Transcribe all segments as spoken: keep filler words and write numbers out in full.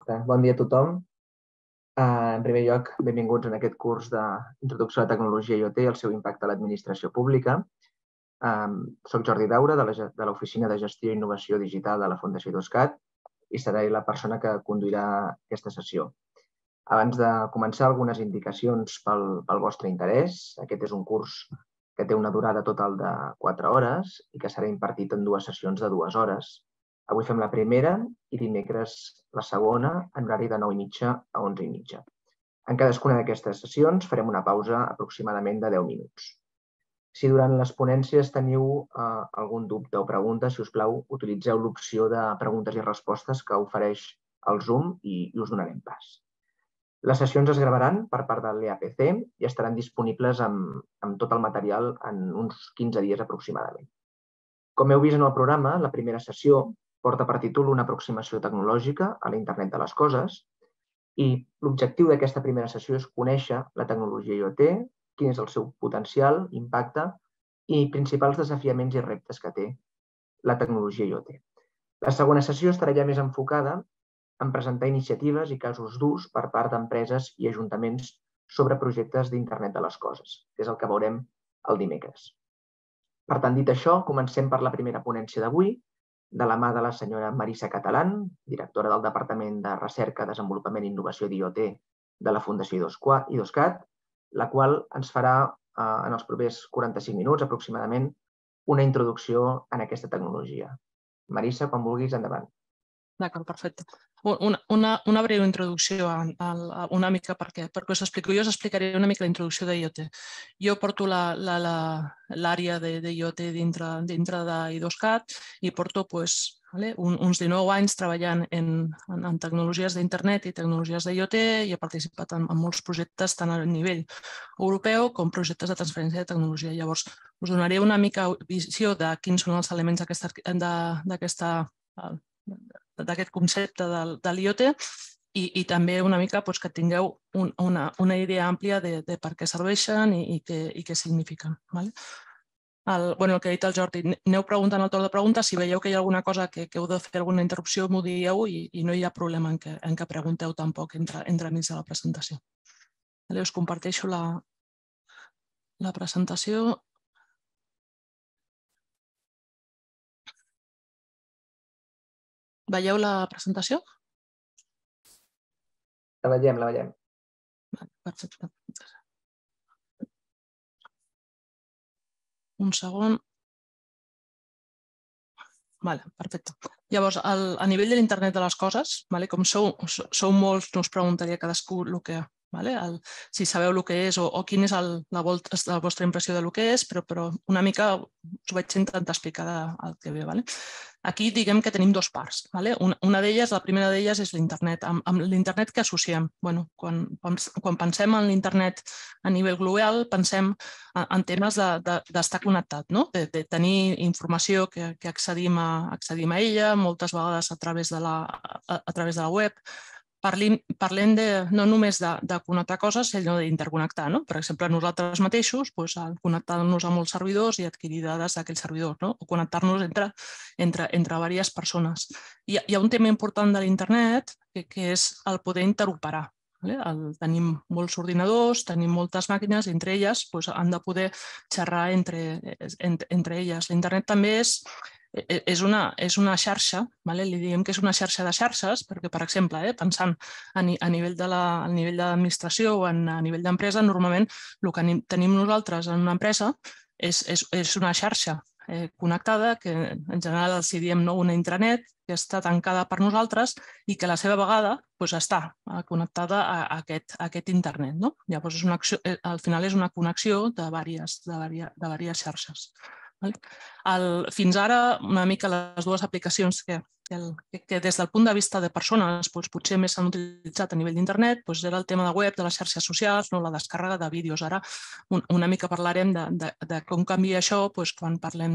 Bon dia a tothom. En primer lloc, benvinguts en aquest curs d'Introducció a la Tecnologia IoT i el seu impacte a l'administració pública. Soc Jordi Daura, de l'Oficina de Gestió i Innovació Digital de la Fundació IDOSCAT i seré la persona que conduirà aquesta sessió. Abans de començar, algunes indicacions pel vostre interès. Aquest és un curs que té una durada total de quatre hores i que serà impartit en dues sessions de dues hores. Avui fem la primera i dimecres la segona en horari de nou i mitja a onze i mitja. En cadascuna d'aquestes sessions farem una pausa aproximadament de deu minuts. Si durant les ponències teniu algun dubte o pregunta, si us plau, utilitzeu l'opció de preguntes i respostes que ofereix el Zoom i us donarem pas. Les sessions es gravaran per part de l'E A P C i estaran disponibles amb tot el material en uns quinze dies aproximadament. Com heu vist en el programa, la primera sessió porta per títol una aproximació tecnològica a la internet de les coses i l'objectiu d'aquesta primera sessió és conèixer la tecnologia IoT, quin és el seu potencial, impacte i principals desafiaments i reptes que té la tecnologia IoT. La segona sessió estarà ja més enfocada en presentar iniciatives i casos d'ús per part d'empreses i ajuntaments sobre projectes d'internet de les coses, que és el que veurem el dimecres. Per tant, dit això, comencem per la primera ponència d'avui, de la mà de la senyora Marisa Catalán, directora del Departament de Recerca, Desenvolupament i Innovació d'IoT de la Fundació IDOSCAT, la qual ens farà en els propers quaranta-cinc minuts aproximadament una introducció en aquesta tecnologia. Marisa, quan vulguis, endavant. D'acord, perfecte. Una breu introducció, una mica perquè us explico. Jo us explicaré una mica la introducció d'IoT. Jo porto l'àrea d'IoT dintre d'IDOSCAT i porto uns dinou anys treballant en tecnologies d'internet i tecnologies d'IoT i he participat en molts projectes tant a nivell europeu com projectes de transferència de tecnologia. Llavors, us donaré una mica visió de quins són els elements d'aquesta d'aquest concepte de l'IoT i també una mica que tingueu una idea àmplia de per què serveixen i què signifiquen. El que ha dit el Jordi, aneu preguntant al torn de preguntes, si veieu que hi ha alguna cosa que heu de fer alguna interrupció m'ho dieu i no hi ha problema en què pregunteu tampoc entre mig de la presentació. Us comparteixo la presentació. Veieu la presentació? La veiem, la veiem. Perfecte. Un segon. Perfecte. Llavors, a nivell de l'internet de les coses, com sou molts, no us preguntaria cadascú el que si sabeu el que és o quina és la vostra impressió del que és, però una mica us vaig intentar explicar el que ve. Aquí diguem que tenim dues parts. Una d'elles, la primera d'elles és l'internet. Amb l'internet què associem? Quan pensem en l'internet a nivell global, pensem en temes d'estar connectat, de tenir informació que accedim a ella, moltes vegades a través de la web. Parlem no només de connectar coses, sinó d'interconnectar. Per exemple, nosaltres mateixos, connectar-nos amb molts servidors i adquirir dades d'aquells servidors, o connectar-nos entre diverses persones. Hi ha un tema important de l'internet que és el poder interoperar. Tenim molts ordinadors, tenim moltes màquines, entre elles han de poder xerrar entre elles. L'internet també és És una xarxa, li diem que és una xarxa de xarxes, perquè, per exemple, pensant a nivell d'administració o a nivell d'empresa, normalment el que tenim nosaltres en una empresa és una xarxa connectada, que en general els diem una intranet, que està tancada per nosaltres i que a la seva vegada està connectada a aquest internet. Llavors, al final és una connexió de diverses xarxes. Fins ara, una mica les dues aplicacions que des del punt de vista de persones potser més s'han utilitzat a nivell d'internet era el tema de web, de les xarxes socials, la descàrrega de vídeos. Ara una mica parlarem de com canvia això quan parlem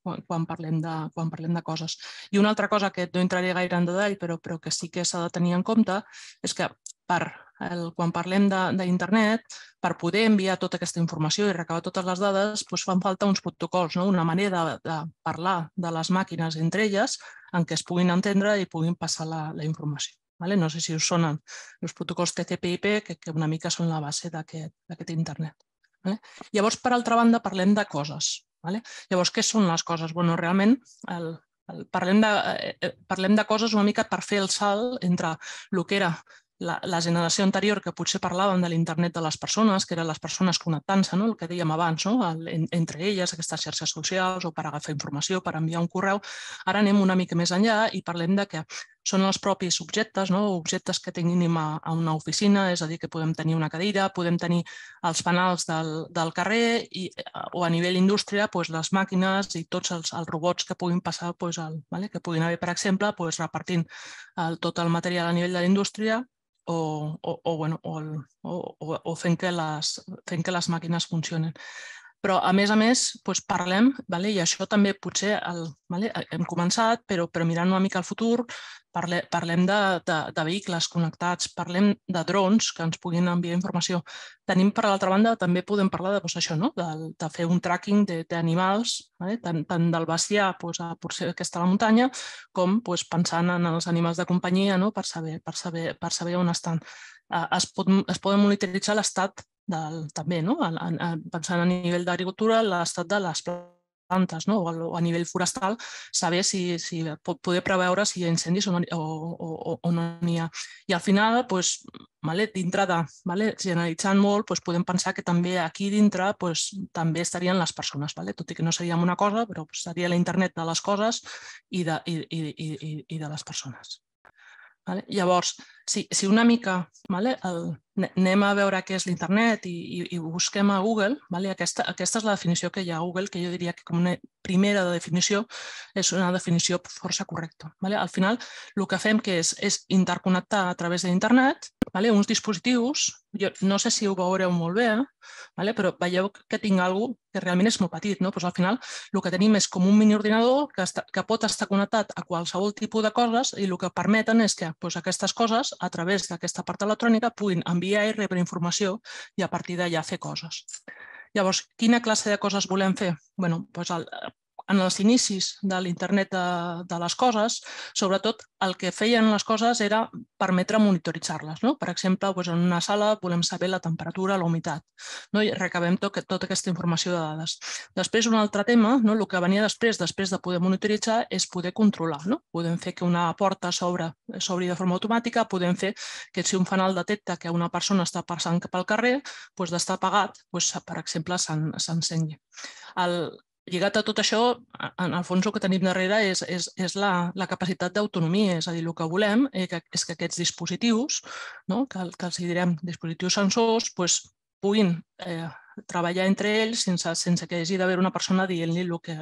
de coses. I una altra cosa que no entraré gaire en detall però que sí que s'ha de tenir en compte és que quan parlem d'internet, per poder enviar tota aquesta informació i recabar totes les dades, fan falta uns protocols, una manera de parlar de les màquines entre elles en què es puguin entendre i puguin passar la informació. No sé si us sonen els protocols T C P I P, que una mica són la base d'aquest internet. Llavors, per altra banda, parlem de coses. Llavors, què són les coses? Realment, parlem de coses una mica per fer el salt entre el que era la generació anterior, que potser parlàvem de l'internet de les persones, que eren les persones connectant-se, el que dèiem abans, entre elles, aquestes xarxes socials, o per agafar informació, per enviar un correu. Ara anem una mica més enllà i parlem de que són els propis objectes, objectes que tenim a una oficina, és a dir, que podem tenir una cadira, podem tenir els fanals del carrer o a nivell indústria, les màquines i tots els robots que puguin passar, que puguin haver, per exemple, repartint tot el material a nivell de la indústria o fent que les màquines funcionin. Però, a més a més, parlem, i això també potser hem començat, però mirant una mica al futur, parlem de vehicles connectats, parlem de drons que ens puguin enviar informació. Tenim, per l'altra banda, també podem parlar de fer un tracking d'animals, tant del bestiar, potser que està a la muntanya, com pensant en els animals de companyia per saber on estan. Es poden monitoritzar l'estat també, pensant a nivell d'agricultura, l'estat de les plantes o a nivell forestal, saber si poder preveure si hi ha incendis o no n'hi ha. I al final, dintre de generalitzant molt, podem pensar que també aquí dintre també estarien les persones, tot i que no seríem una cosa, però seria l'internet de les coses i de les persones. Llavors, si una mica anem a veure què és l'internet i busquem a Google, aquesta és la definició que hi ha a Google, que jo diria que com una primera definició és una definició força correcta. Al final, el que fem és interconnectar a través d'internet uns dispositius, no sé si ho veureu molt bé, però veieu que tinc alguna cosa que realment és molt petit. Al final, el que tenim és com un miniordinador que pot estar connectat a qualsevol tipus de coses i el que permeten és que aquestes coses, a través d'aquesta part electrònica, puguin enviar i rebre informació i a partir d'allà fer coses. Llavors, quina classe de coses volem fer? En els inicis de l'internet de les coses, sobretot el que feien les coses era permetre monitoritzar-les. Per exemple, en una sala volem saber la temperatura, la humitat, i recabem tota aquesta informació de dades. Després, un altre tema, el que venia després, després de poder monitoritzar, és poder controlar. Podem fer que una porta s'obri de forma automàtica, podem fer que si un fanal detecta que una persona està passant cap al carrer, d'estar apagat, per exemple, s'encengui. Lligat a tot això, en el fons el que tenim darrere és la capacitat d'autonomia, és a dir, el que volem és que aquests dispositius, que els direm dispositius sensors, puguin treballar entre ells sense que hi hagi d'haver una persona dient-li el que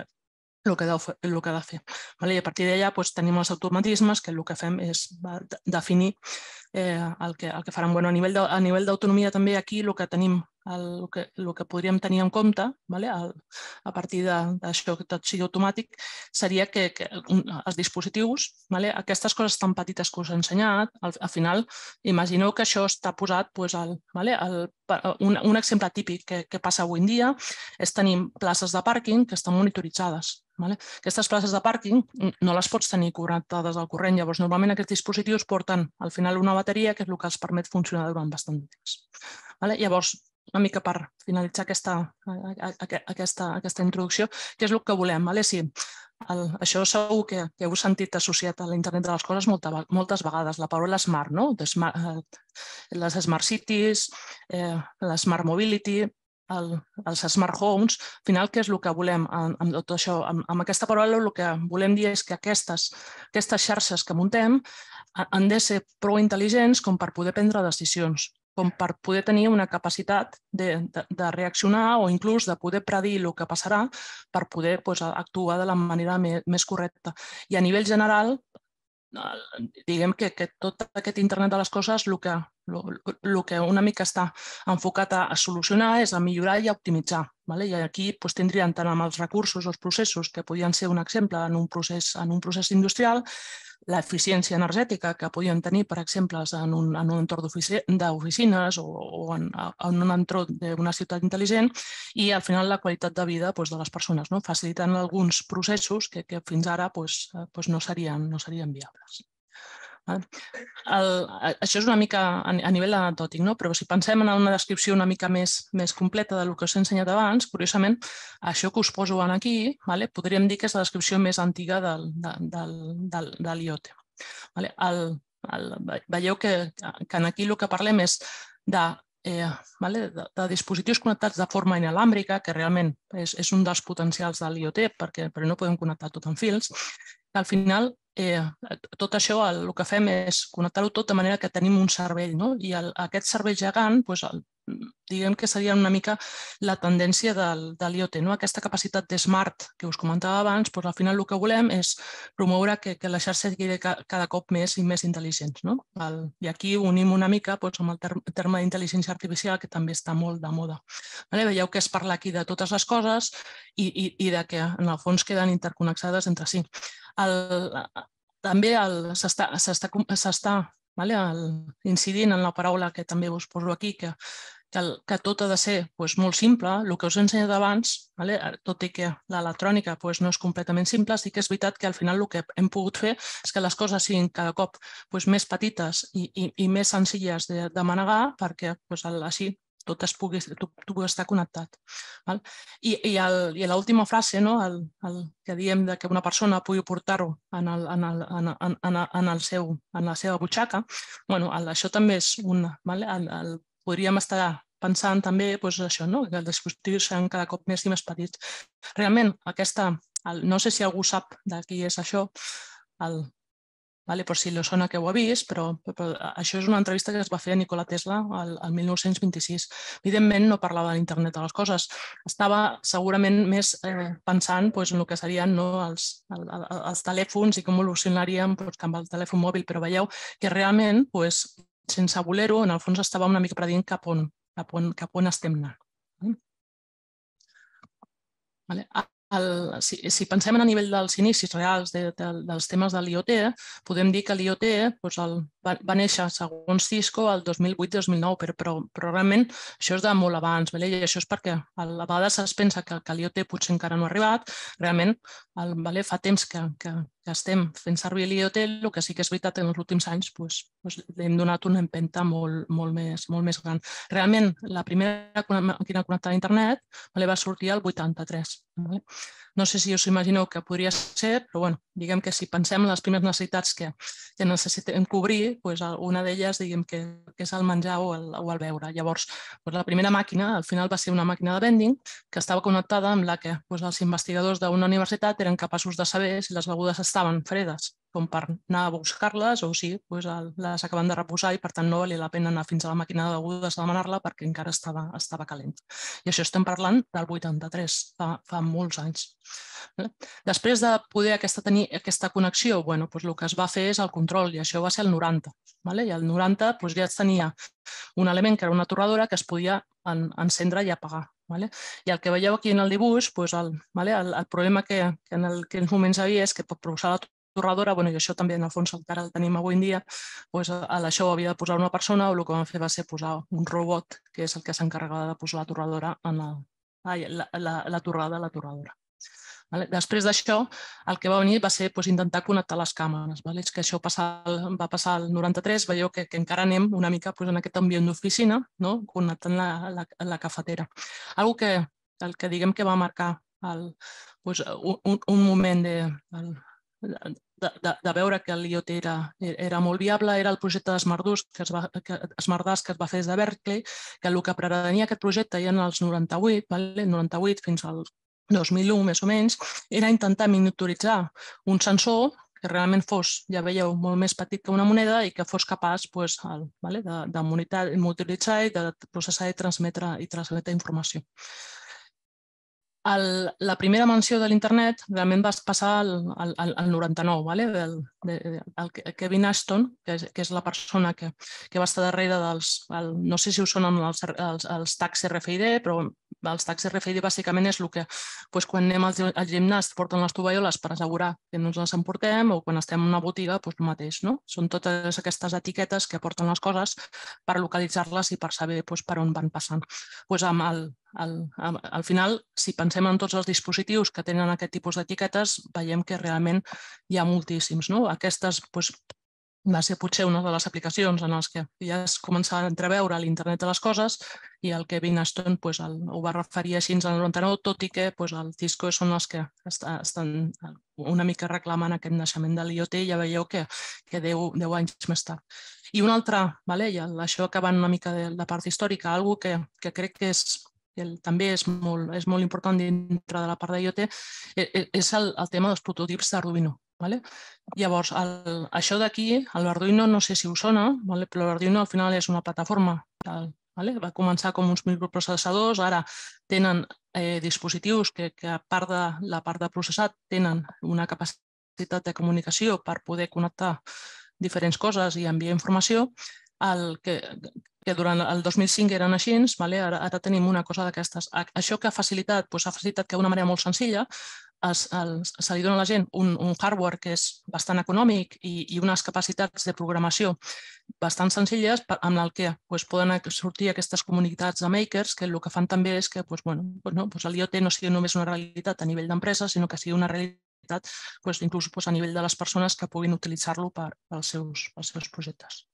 ha de fer. I a partir d'allà tenim els automatismes que el que fem és definir el que faran. A nivell d'autonomia també aquí el que tenim el que podríem tenir en compte, a partir d'això que tot sigui automàtic, seria que els dispositius, aquestes coses tan petites que us he ensenyat, al final, imagineu que això està posat, un exemple típic que passa avui en dia és tenir places de pàrquing que estan monitoritzades. Aquestes places de pàrquing no les pots tenir connectades al corrent, llavors normalment aquests dispositius porten al final una bateria que és el que els permet funcionar durant bastant temps. Llavors, una mica per finalitzar aquesta introducció, què és el que volem? Això segur que heu sentit associat a l'internet de les coses moltes vegades, la paraula smart, les smart cities, la smart mobility, els smart homes. Al final, què és el que volem amb tot això? Amb aquesta paraula el que volem dir és que aquestes xarxes que muntem han de ser prou intel·ligents com per poder prendre decisions, com per poder tenir una capacitat de reaccionar o inclús de poder predir el que passarà per poder actuar de la manera més correcta. I a nivell general, diguem que tot aquest internet de les coses el que una mica està enfocat a solucionar és a millorar i a optimitzar. I aquí tindríem tant amb els recursos o els processos, que podien ser un exemple en un procés industrial, l'eficiència energètica que podien tenir, per exemple, en un entorn d'oficines o en un entorn d'una ciutat intel·ligent i, al final, la qualitat de vida de les persones, facilitant alguns processos que fins ara no serien viables. El, això és una mica a nivell anecdòtic, no? Però si pensem en una descripció una mica més, més completa del que us he ensenyat abans, curiosament, això que us poso aquí, vale? Podríem dir que és la descripció més antiga del, del, del, de l'I O T. Vale? El, el, veieu que, que aquí el que parlem és de, eh, vale? de, de dispositius connectats de forma inalàmbrica, que realment és, és un dels potencials de l'I O T, perquè, perquè no podem connectar tot amb fils. Al final, eh, tot això el, el que fem és connectar-ho tot de manera que tenim un cervell, no? I el, aquest cervell gegant, doncs, el, diguem que seria una mica la tendència del, de l'I O T, no? Aquesta capacitat de smart que us comentava abans, doncs, al final el que volem és promoure que, que la xarxa sigui cada cop més i més intel·ligent, no? El, I aquí unim una mica doncs, amb el terme, terme d'intel·ligència artificial, que també està molt de moda. Vale? Veieu que es parla aquí de totes les coses i, i, i de que en el fons queden interconnectades entre si. El, també s'està vale, incidint en la paraula que també us poso aquí, que, que, el, que tot ha de ser pues, molt simple. El que us he ensenyat abans, vale, tot i que l'electrònica pues, no és completament simple, sí que és veritat que al final el que hem pogut fer és que les coses siguin cada cop pues, més petites i, i, i més senzilles de, de manegar, perquè pues, el, així tot es pugui, tu, tu pugui estar connectat. Val? I, i, el, i l'última frase, no? el, el que diem de que una persona pugui portar-ho en, el, en, el, en, en, en, el seu, en la seva butxaca, bueno, el, això també és un... Vale? El, el, podríem estar pensant també doncs, això, no? Que els dispositius seran cada cop més i més petits. Realment, aquesta, el, no sé si algú sap de qui és això, el, Vale, per si li sona que ho ha vist, però, però això és una entrevista que es va fer a Nikola Tesla el, el mil nou-cents vint-i-sis. Evidentment no parlava de l'internet de les coses, estava segurament més eh, pensant doncs, en el que serien no, els, el, els telèfons i com evolucionaríem doncs, amb el telèfon mòbil, però veieu que realment, doncs, sense voler-ho, en el fons estava una mica predient cap on, cap on, cap on estem anant. Vale. El, si, si pensem en a nivell dels inicis reals de, de, dels temes de l'I O T, podem dir que l'I O T doncs el, va, va néixer, segons Cisco, el dos mil vuit dos mil nou, però, però, però realment això és de molt abans, vale? I això és perquè a vegades es pensa que, que l'I O T potser encara no ha arribat, realment el, vale, fa temps que, que, que estem fent servir l'I O T, el que sí que és veritat en els últims anys doncs, doncs, li hem donat una empenta molt, molt, més, molt més gran. Realment, la primera màquina connectada a internet vale, va sortir el vuitanta-tres. Vale? No sé si us imagineu que podria ser, però bueno, diguem que si pensem en les primeres necessitats que, que necessitem cobrir, doncs una d'elles diguem que, que és el menjar o el, o el beure. Llavors, doncs la primera màquina al final va ser una màquina de vending que estava connectada amb la que doncs, els investigadors d'una universitat eren capaços de saber si les begudes estaven fredes, com per anar a buscar-les o si doncs, les acaben de reposar i per tant no valia la pena anar fins a la màquina de begudes a demanar-la perquè encara estava, estava calent. I això estem parlant del vuitanta-tres, fa, fa molts anys. Després de poder aquesta, tenir aquesta connexió, bueno, doncs el que es va fer és el control i això va ser el noranta. Vale? I el noranta doncs ja es tenia un element que era una torradora que es podia en, encendre i apagar. Vale? I el que veieu aquí en el dibuix, doncs el, vale? el, el problema que, que en aquells moments hi havia és que per posar la torradora, bueno, i això també en el fons encara el tenim avui en dia, doncs a això ho havia de posar una persona o el que van fer va ser posar un robot que és el que s'encarregava de posar la torradora en el, ai, la, la, la torrada a la torradora. Vale? Després d'això, el que va venir va ser doncs, intentar connectar les càmeres. Vale? És que això passar, va passar al noranta-tres, veieu que, que encara anem una mica doncs, en aquest ambient d'oficina, no? Connectant la, la, la cafetera. Algo que, el que diguem que va marcar el, doncs, un, un moment de, el, de, de, de veure que l'I O T era, era molt viable era el projecte d'Smartdust que, es va, que, Smartdust que es va fer des de Berkeley, que el que pretenia aquest projecte ja en els noranta-vuit, vale? noranta-vuit fins al dos mil u més o menys, era intentar miniaturitzar un sensor que realment fos, ja veieu, molt més petit que una moneda i que fos capaç pues, el, vale, de, de monitoritzar i de processar i transmetre, i transmetre informació. El, la primera menció de l'internet realment va passar al, al, al noranta-nou, vale? el, de, el Kevin Ashton, que és, que és la persona que, que va estar darrere dels, el, no sé si us sonen els, els, els tags R F I D, però els tags R F I D bàsicament és el que doncs, quan anem al, al gimnàs porten les tovalloles per assegurar que no ens les emportem o quan estem en una botiga, doncs el mateix. No? Són totes aquestes etiquetes que porten les coses per localitzar-les i per saber doncs, per on van passant. Doncs amb el, el, al final, si pensem en tots els dispositius que tenen aquest tipus d'etiquetes, veiem que realment hi ha moltíssims. No? Aquestes, doncs, va ser potser una de les aplicacions en les que ja es començava a entreveure l'internet de les coses i el Kevin Ashton pues, el, ho va referir així en el noranta-nou, tot i que pues, el Cisco són els que està, estan una mica reclamant aquest naixement de l'I O T i ja veieu que, que deu, deu anys més tard. I una altra, vale, i això acabant una mica de la part històrica, algo que, que crec que és el, també és molt, és molt important dintre de la part d'I O T, és el, el tema dels prototips d'Arduino. Vale? Llavors, el, això d'aquí, l'Arduino no sé si us sona, vale? Però l'Arduino al final és una plataforma. Vale? Va començar com uns microprocessadors, ara tenen eh, dispositius que, que a part de la part de processat tenen una capacitat de comunicació per poder connectar diferents coses i enviar informació, el que, que durant el dos mil cinc eren així, vale? ara, ara tenim una cosa d'aquestes. Això que ha facilitat, doncs ha facilitat que d'una manera molt senzilla Es, el, se li dona a la gent un, un hardware que és bastant econòmic i, i unes capacitats de programació bastant senzilles amb el que pues, poden sortir aquestes comunitats de makers que el que fan també és que pues, bueno, pues, no, pues l'I O T no sigui només una realitat a nivell d'empresa, sinó que sigui una realitat pues, inclús pues, a nivell de les persones que puguin utilitzar-lo per, pels, seus, pels seus projectes.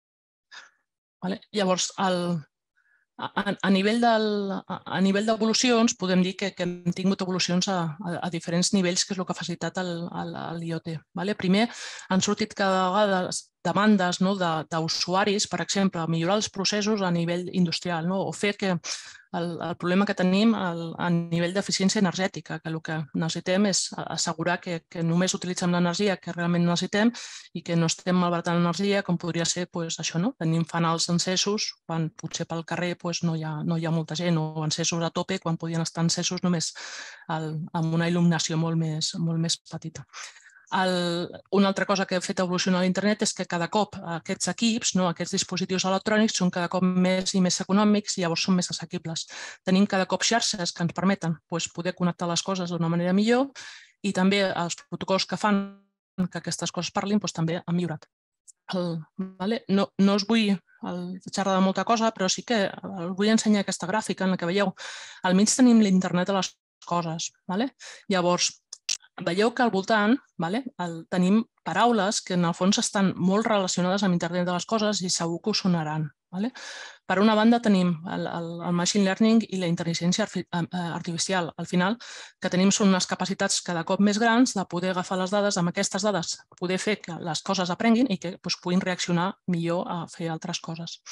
Vale? Llavors, el, A, a nivell d'evolucions, podem dir que, que hem tingut evolucions a, a, a diferents nivells, que és el que ha facilitat l'I O T. Vale? Primer, han sortit cada vegada demandes no, d'usuaris, per exemple, a millorar els processos a nivell industrial, no? O fer que el, el problema que tenim el, a nivell d'eficiència energètica, que el que necessitem és assegurar que, que només utilitzem l'energia que realment necessitem i que no estem malbaratant l'energia, com podria ser pues, això, no? Tenim fanals encesos, quan potser pel carrer pues, no, hi ha, no hi ha molta gent, o encesos a tope, quan podien estar encesos només el, amb una il·luminació molt més, molt més petita. El, una altra cosa que ha fet evolucionar l'internet és que cada cop aquests equips, no, aquests dispositius electrònics són cada cop més i més econòmics i llavors són més assequibles. Tenim cada cop xarxes que ens permeten pues, poder connectar les coses d'una manera millor i també els protocols que fan que aquestes coses parlin pues, també han millorat. El, vale? no, no us vull xerrar de molta cosa, però sí que us vull ensenyar aquesta gràfica en la que veieu. Al mig tenim l'internet de les coses. Vale? Llavors, veieu que al voltant vale, el, tenim paraules que en el fons estan molt relacionades amb l'internet de les coses i segur que us sonaran. Vale? Per una banda tenim el, el, el machine learning i la intel·ligència artificial. Al final, que tenim són unes capacitats cada cop més grans de poder agafar les dades, amb aquestes dades poder fer que les coses aprenguin i que doncs, puguin reaccionar millor a fer altres coses.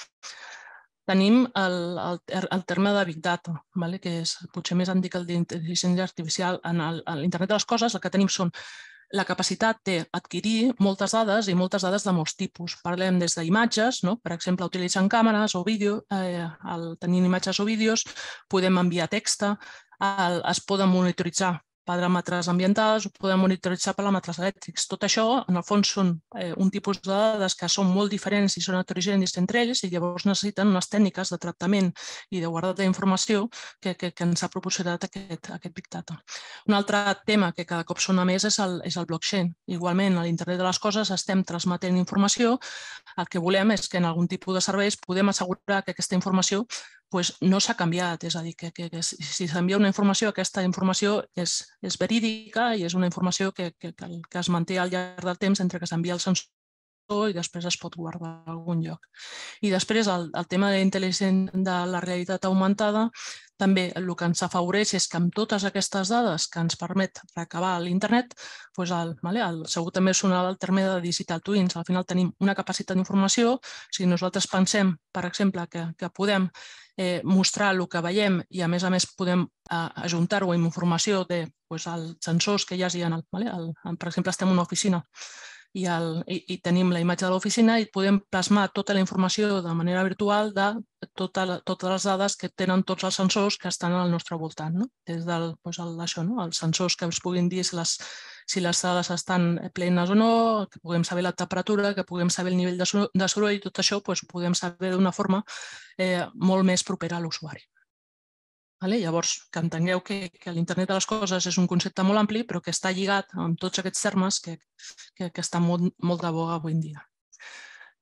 Tenim el, el, el terme de Big Data, vale? Que és potser més antic el d'intel·ligència artificial. En l'internet de les coses el que tenim són la capacitat d'adquirir moltes dades i moltes dades de molts tipus. Parlem des d'imatges, no? Per exemple, utilitzant càmeres o vídeo, eh, el, tenint imatges o vídeos, podem enviar text, el, es poden monitoritzar paràmetres ambientals, ho podem monitoritzar paràmetres elèctrics. Tot això, en el fons, són eh, un tipus de dades que són molt diferents i són heterogènies entre ells i llavors necessiten unes tècniques de tractament i de guardat d'informació que, que, que ens ha proporcionat aquest, aquest Big Data. Un altre tema que cada cop sona més és el, és el blockchain. Igualment, a l'internet de les coses estem transmetent informació. El que volem és que en algun tipus de serveis podem assegurar que aquesta informació pues, no s'ha canviat, és a dir, que, que, que si s'envia una informació, aquesta informació és, és verídica i és una informació que, que, que es manté al llarg del temps entre que s'envia el sensor i després es pot guardar a algun lloc. I després el, el tema de de la realitat augmentada, també el que ens afavoreix és que amb totes aquestes dades que ens permet recabar a l'internet, doncs el, vale, el, segur també sonava el terme de digital twins. Al final tenim una capacitat d'informació. Si nosaltres pensem, per exemple, que, que podem eh, mostrar el que veiem i a més a més podem eh, ajuntar-ho amb informació de doncs, els sensors que hi hagi en el, vale, el, per exemple, estem en una oficina I, el, i, i tenim la imatge de l'oficina i podem plasmar tota la informació de manera virtual de tota la, totes les dades que tenen tots els sensors que estan al nostre voltant. No? Des del, doncs el, això, no? Els sensors que ens puguin dir si les, si les dades estan plenes o no, que puguem saber la temperatura, que puguem saber el nivell de, soroll, de soroll i tot això doncs, ho podem saber d'una forma eh, molt més propera a l'usuari. Vale? Llavors, que entengueu que, que l'internet de les coses és un concepte molt ampli, però que està lligat amb tots aquests termes que, que, que estan molt, molt de boga avui en dia.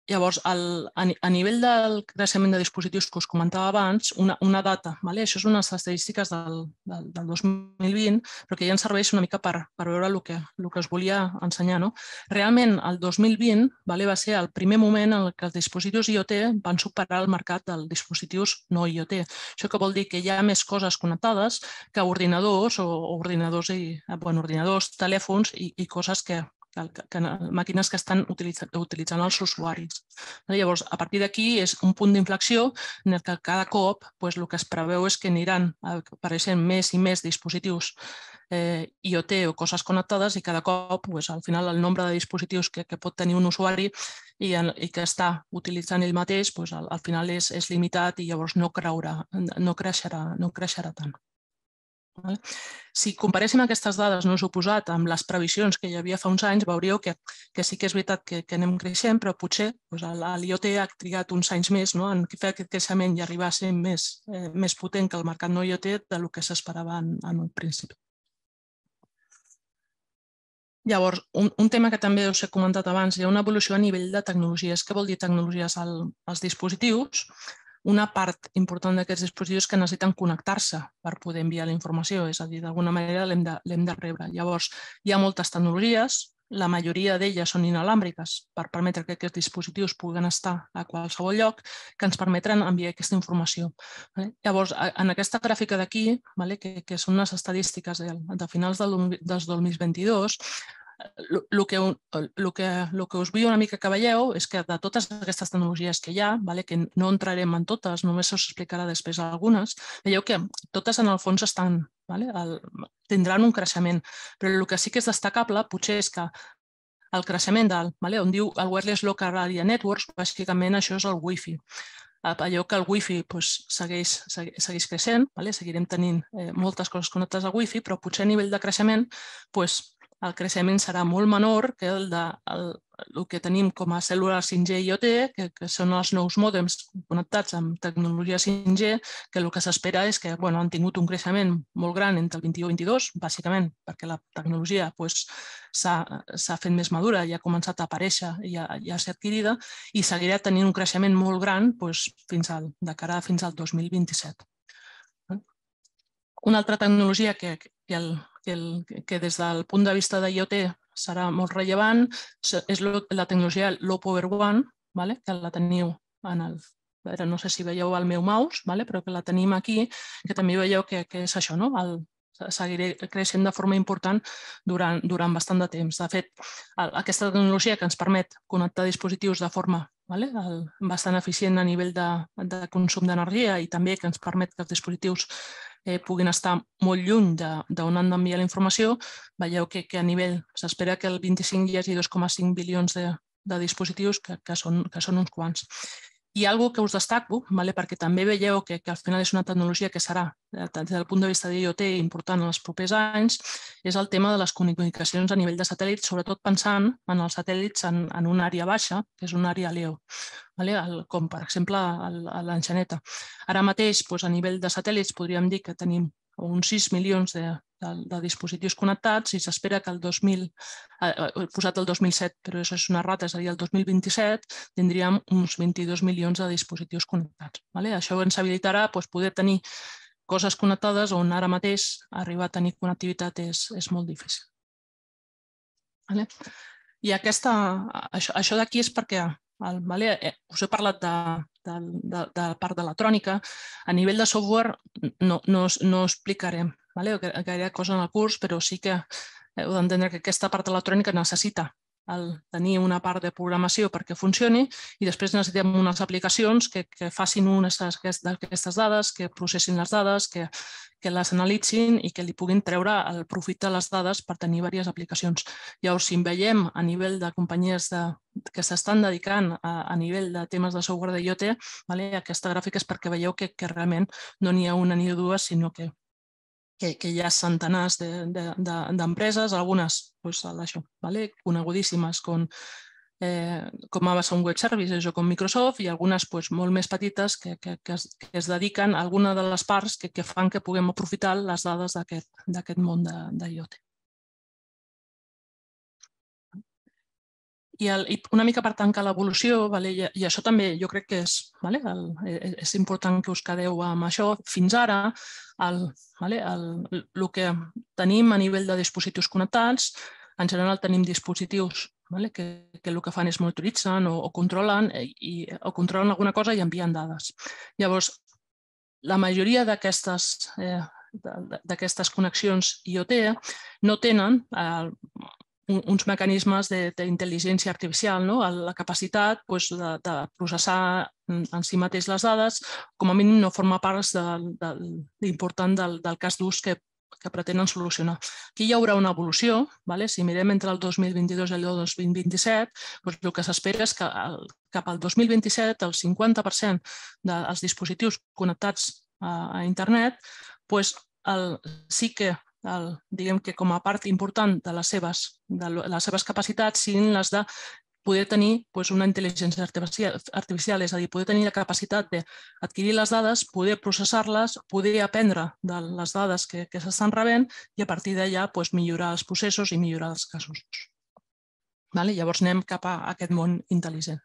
Llavors, el, a, a nivell del creixement de dispositius que us comentava abans, una, una data, vale? Això són unes estadístiques del, del, del dos mil vint, però que ja ens serveix una mica per, per veure el que, el que us volia ensenyar. No? Realment, el dos mil vint vale, va ser el primer moment en què els dispositius IoT van superar el mercat dels dispositius no IoT. Això que vol dir que hi ha més coses connectades que ordinadors o ordinadors, i, bueno, ordinadors telèfons i, i coses que Que, que, màquines que estan utilitzant, utilitzant els usuaris. Llavors, a partir d'aquí és un punt d'inflexió en el que cada cop pues, el que es preveu és que aniran apareixent més i més dispositius eh, IoT o coses connectades i cada cop pues, al final el nombre de dispositius que, que pot tenir un usuari i, en, i que està utilitzant ell mateix pues, al, al final és, és limitat i llavors no, creurà, no, creixerà, no creixerà tant. Si comparéssim aquestes dades, no us he posat, amb les previsions que hi havia fa uns anys, veuríeu que, que sí que és veritat que, que anem creixent, però potser doncs, l'IoT ha trigat uns anys més no? en fer aquest creixement i arribar a ser més, eh, més potent que el mercat no IoT del que s'esperava en, en un principi. Llavors, un, un tema que també us he comentat abans, hi ha una evolució a nivell de tecnologies. Què vol dir tecnologies al, als dispositius? Una part important d'aquests dispositius que necessiten connectar-se per poder enviar la informació, és a dir, d'alguna manera l'hem de, l'hem de rebre. Llavors, hi ha moltes tecnologies, la majoria d'elles són inalàmbriques per permetre que aquests dispositius puguin estar a qualsevol lloc que ens permetran enviar aquesta informació. Llavors, en aquesta gràfica d'aquí, que, que són les estadístiques de, de finals del, del dos mil vint-i-dos, el que, el, que, el que us vull una mica que veieu és que de totes aquestes tecnologies que hi ha, vale, que no entrarem en totes, només us explicarà després algunes, veieu que totes en el fons estan, vale, el, tindran un creixement, però el que sí que és destacable potser és que el creixement del, vale, on diu el Wireless Local Area Networks, bàsicament això és el Wi-Fi. Allò que el Wi-Fi pues, segueix, segueix creixent, vale? Seguirem tenint eh, moltes coses connectades al Wi-Fi, però potser a nivell de creixement pues, el creixement serà molt menor que el, de, el, el que tenim com a cèl·lules cinc G IoT, que, que són els nous mòdems connectats amb tecnologia cinc G, que el que s'espera és que bueno, han tingut un creixement molt gran entre el vint-i-u i vint-i-dos, bàsicament perquè la tecnologia pues, s'ha fet més madura i ha començat a aparèixer i a, i a ser adquirida, i seguirà tenint un creixement molt gran pues, fins al, de cara fins al dos mil vint-i-set. Una altra tecnologia que, que, el, que, el, que des del punt de vista de IoT serà molt rellevant és la tecnologia Low Power One, vale? Que la teniu en el... No sé si veieu el meu mouse, vale? Però que la tenim aquí, que també veieu que, que és això, no? El, seguiré creixent de forma important durant, durant bastant de temps. De fet, aquesta tecnologia que ens permet connectar dispositius de forma vale, el, bastant eficient a nivell de, de consum d'energia i també que ens permet que els dispositius eh, puguin estar molt lluny d'on han d'enviar la informació, veieu que, que a nivell s'espera que el vint-i-cinc hi hagi dos coma cinc bilions de, de dispositius que, que, són, que són uns quants. I algo que us destaco, vale, perquè també veieu que, que al final és una tecnologia que serà, des del punt de vista d'IoT, important en els propers anys, és el tema de les comunicacions a nivell de satèl·lits, sobretot pensant en els satèl·lits en, en una àrea baixa, que és una àrea LEO, vale, el, com per exemple a l'Enxaneta. Ara mateix, doncs, a nivell de satèl·lits, podríem dir que tenim uns sis milions de, de, de dispositius connectats i s'espera que el dos mil, eh, he posat el dos mil set, però això és una rata, és a dir, el dos mil vint-i-set tindríem uns vint-i-dos milions de dispositius connectats. Vale? Això ens habilitarà doncs, poder tenir coses connectades on ara mateix arribar a tenir connectivitat és, és molt difícil. Vale? I aquesta, això, això d'aquí és perquè el, vale, eh, us he parlat de, de, de, de la part d'electrònica. A nivell de software no, no, no explicarem vale, gaire cosa en el curs, però sí que heu d'entendre que aquesta part electrònica necessita el tenir una part de programació perquè funcioni i després necessitem unes aplicacions que, que facin unes d'aquestes dades, que processin les dades, que, que les analitzin i que li puguin treure el profit de les dades per tenir diverses aplicacions. Llavors, si veiem a nivell de companyies de, que s'estan dedicant a, a nivell de temes de software de IoT, vale, aquesta gràfica és perquè veieu que, que realment no n'hi ha una ni dues, sinó que Que, que hi ha centenars d'empreses, de, de, algunes pues, això, vale? Conegudíssimes com, eh, com Amazon Web Services o com Microsoft i algunes pues, molt més petites que, que, que, es, que es dediquen a alguna de les parts que, que fan que puguem aprofitar les dades d'aquest món de, de IoT. I una mica per tancar l'evolució, i això també jo crec que és important que us quedeu amb això, fins ara el que tenim a nivell de dispositius connectats, en general tenim dispositius que el que fan és monitoritzen o controlen o controlen alguna cosa i envien dades. Llavors, la majoria d'aquestes d'aquestes connexions IoT no tenen uns mecanismes d'intel·ligència artificial, la capacitat de processar en si mateix les dades, com a mínim no forma part important del cas d'ús que pretenen solucionar. Aquí hi haurà una evolució. Si mirem entre el dos mil vint-i-dos i el dos mil vint-i-set, el que s'espera és que cap al dos mil vint-i-set el cinquanta per cent dels dispositius connectats a internet sí que diguem que com a part important de les seves capacitats siguin les de poder tenir una intel·ligència artificial, és a dir, poder tenir la capacitat d'adquirir les dades, poder processar-les, poder aprendre de les dades que s'estan rebent i a partir d'allà millorar els processos i millorar els casos. Llavors anem cap a aquest món intel·ligent.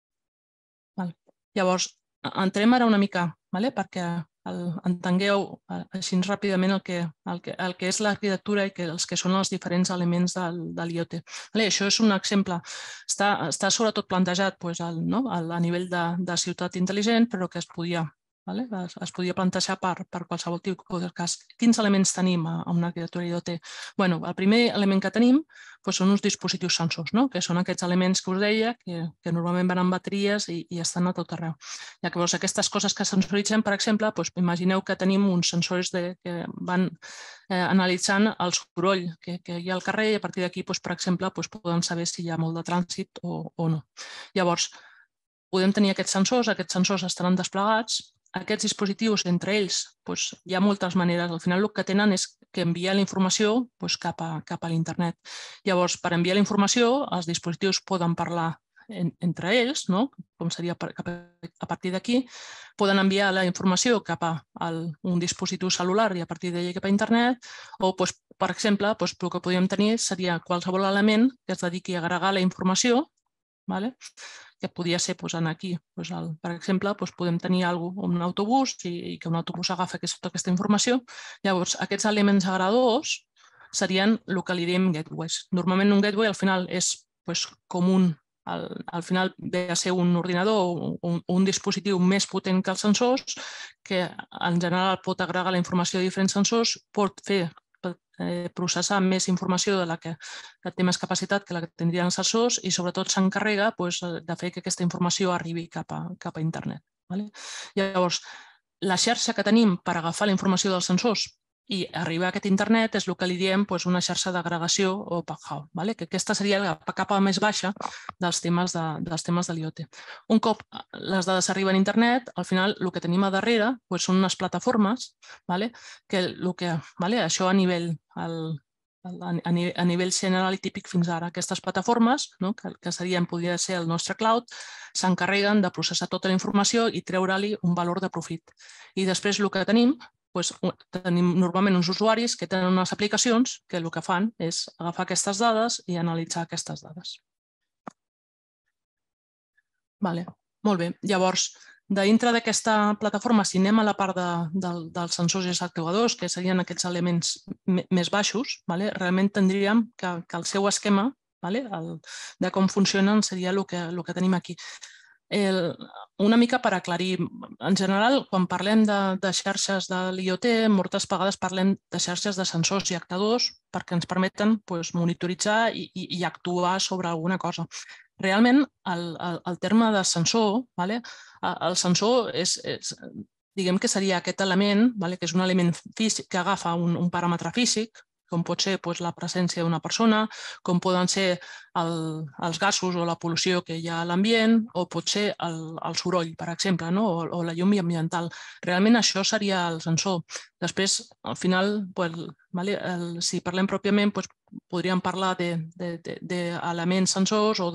Llavors, entrem ara una mica perquè entengueu així ràpidament el que és l'arquitectura i els que són els diferents elements de l'IoT. Això és un exemple. Està sobretot plantejat a nivell de ciutat intel·ligent, però que es podia plantejar per qualsevol tipus de cas. Quins elements tenim a una arquitectura IoT? El primer element que tenim són uns dispositius sensors, que són aquests elements que us deia, que normalment van amb bateries i estan a tot arreu. Llavors, aquestes coses que sensoritzen, per exemple, imagineu que tenim uns sensors que van analitzant el soroll que hi ha al carrer i a partir d'aquí, per exemple, poden saber si hi ha molt de trànsit o no. Llavors, podem tenir aquests sensors, aquests sensors estaran desplegats. Aquests dispositius, entre ells, hi ha moltes maneres. Al final el que tenen és que enviar la informació cap a l'internet. Llavors, per enviar la informació, els dispositius poden parlar entre ells, com seria a partir d'aquí, poden enviar la informació cap a un dispositiu celular i a partir d'allà cap a internet, o, per exemple, el que podríem tenir seria qualsevol element que es dediqui a agregar la informació, que podria ser aquí. Per exemple, podem tenir un autobús i que un autobús agafa tota aquesta informació. Llavors, aquests elements agregadors serien el que li diem gateways. Normalment un gateway al final és com un al final ve a ser un ordinador o un dispositiu més potent que els sensors que en general pot agregar la informació de diferents sensors, pot fer processar més informació de la que té més capacitat que la que tindrien els sensors i sobretot s'encarrega de fer que aquesta informació arribi cap a internet. Llavors, la xarxa que tenim per agafar la informació dels sensors i arribar a aquest internet és el que li diem una xarxa d'agregació o backhaul, que aquesta seria la capa més baixa dels temes de l'IoT. Un cop les dades arriben a internet, al final el que tenim a darrere són unes plataformes que això a nivell a nivell general i típic fins ara. Aquestes plataformes, que serien, podria ser el nostre cloud, s'encarreguen de processar tota la informació i treure-li un valor de profit. I després el que tenim tenim normalment uns usuaris que tenen unes aplicacions que el que fan és agafar aquestes dades i analitzar aquestes dades. Molt bé, llavors, dintre d'aquesta plataforma, si anem a la part dels sensors i els actuadors, que serien aquests elements més baixos, realment tindríem que el seu esquema de com funcionen seria el que tenim aquí. Una mica per aclarir, en general, quan parlem de xarxes de l'IoT, moltes vegades parlem de xarxes de sensors i actuadors perquè ens permeten monitoritzar i actuar sobre alguna cosa. Realment, el terme de sensor, el sensor diguem que seria aquest element, que és un element físic que agafa un paràmetre físic, com pot ser la presència d'una persona, com poden ser els gasos o la pol·lució que hi ha a l'ambient, o pot ser el soroll, per exemple, o la llum ambiental. Realment això seria el sensor. Després, al final, si parlem pròpiament, podríem parlar d'elements sensors o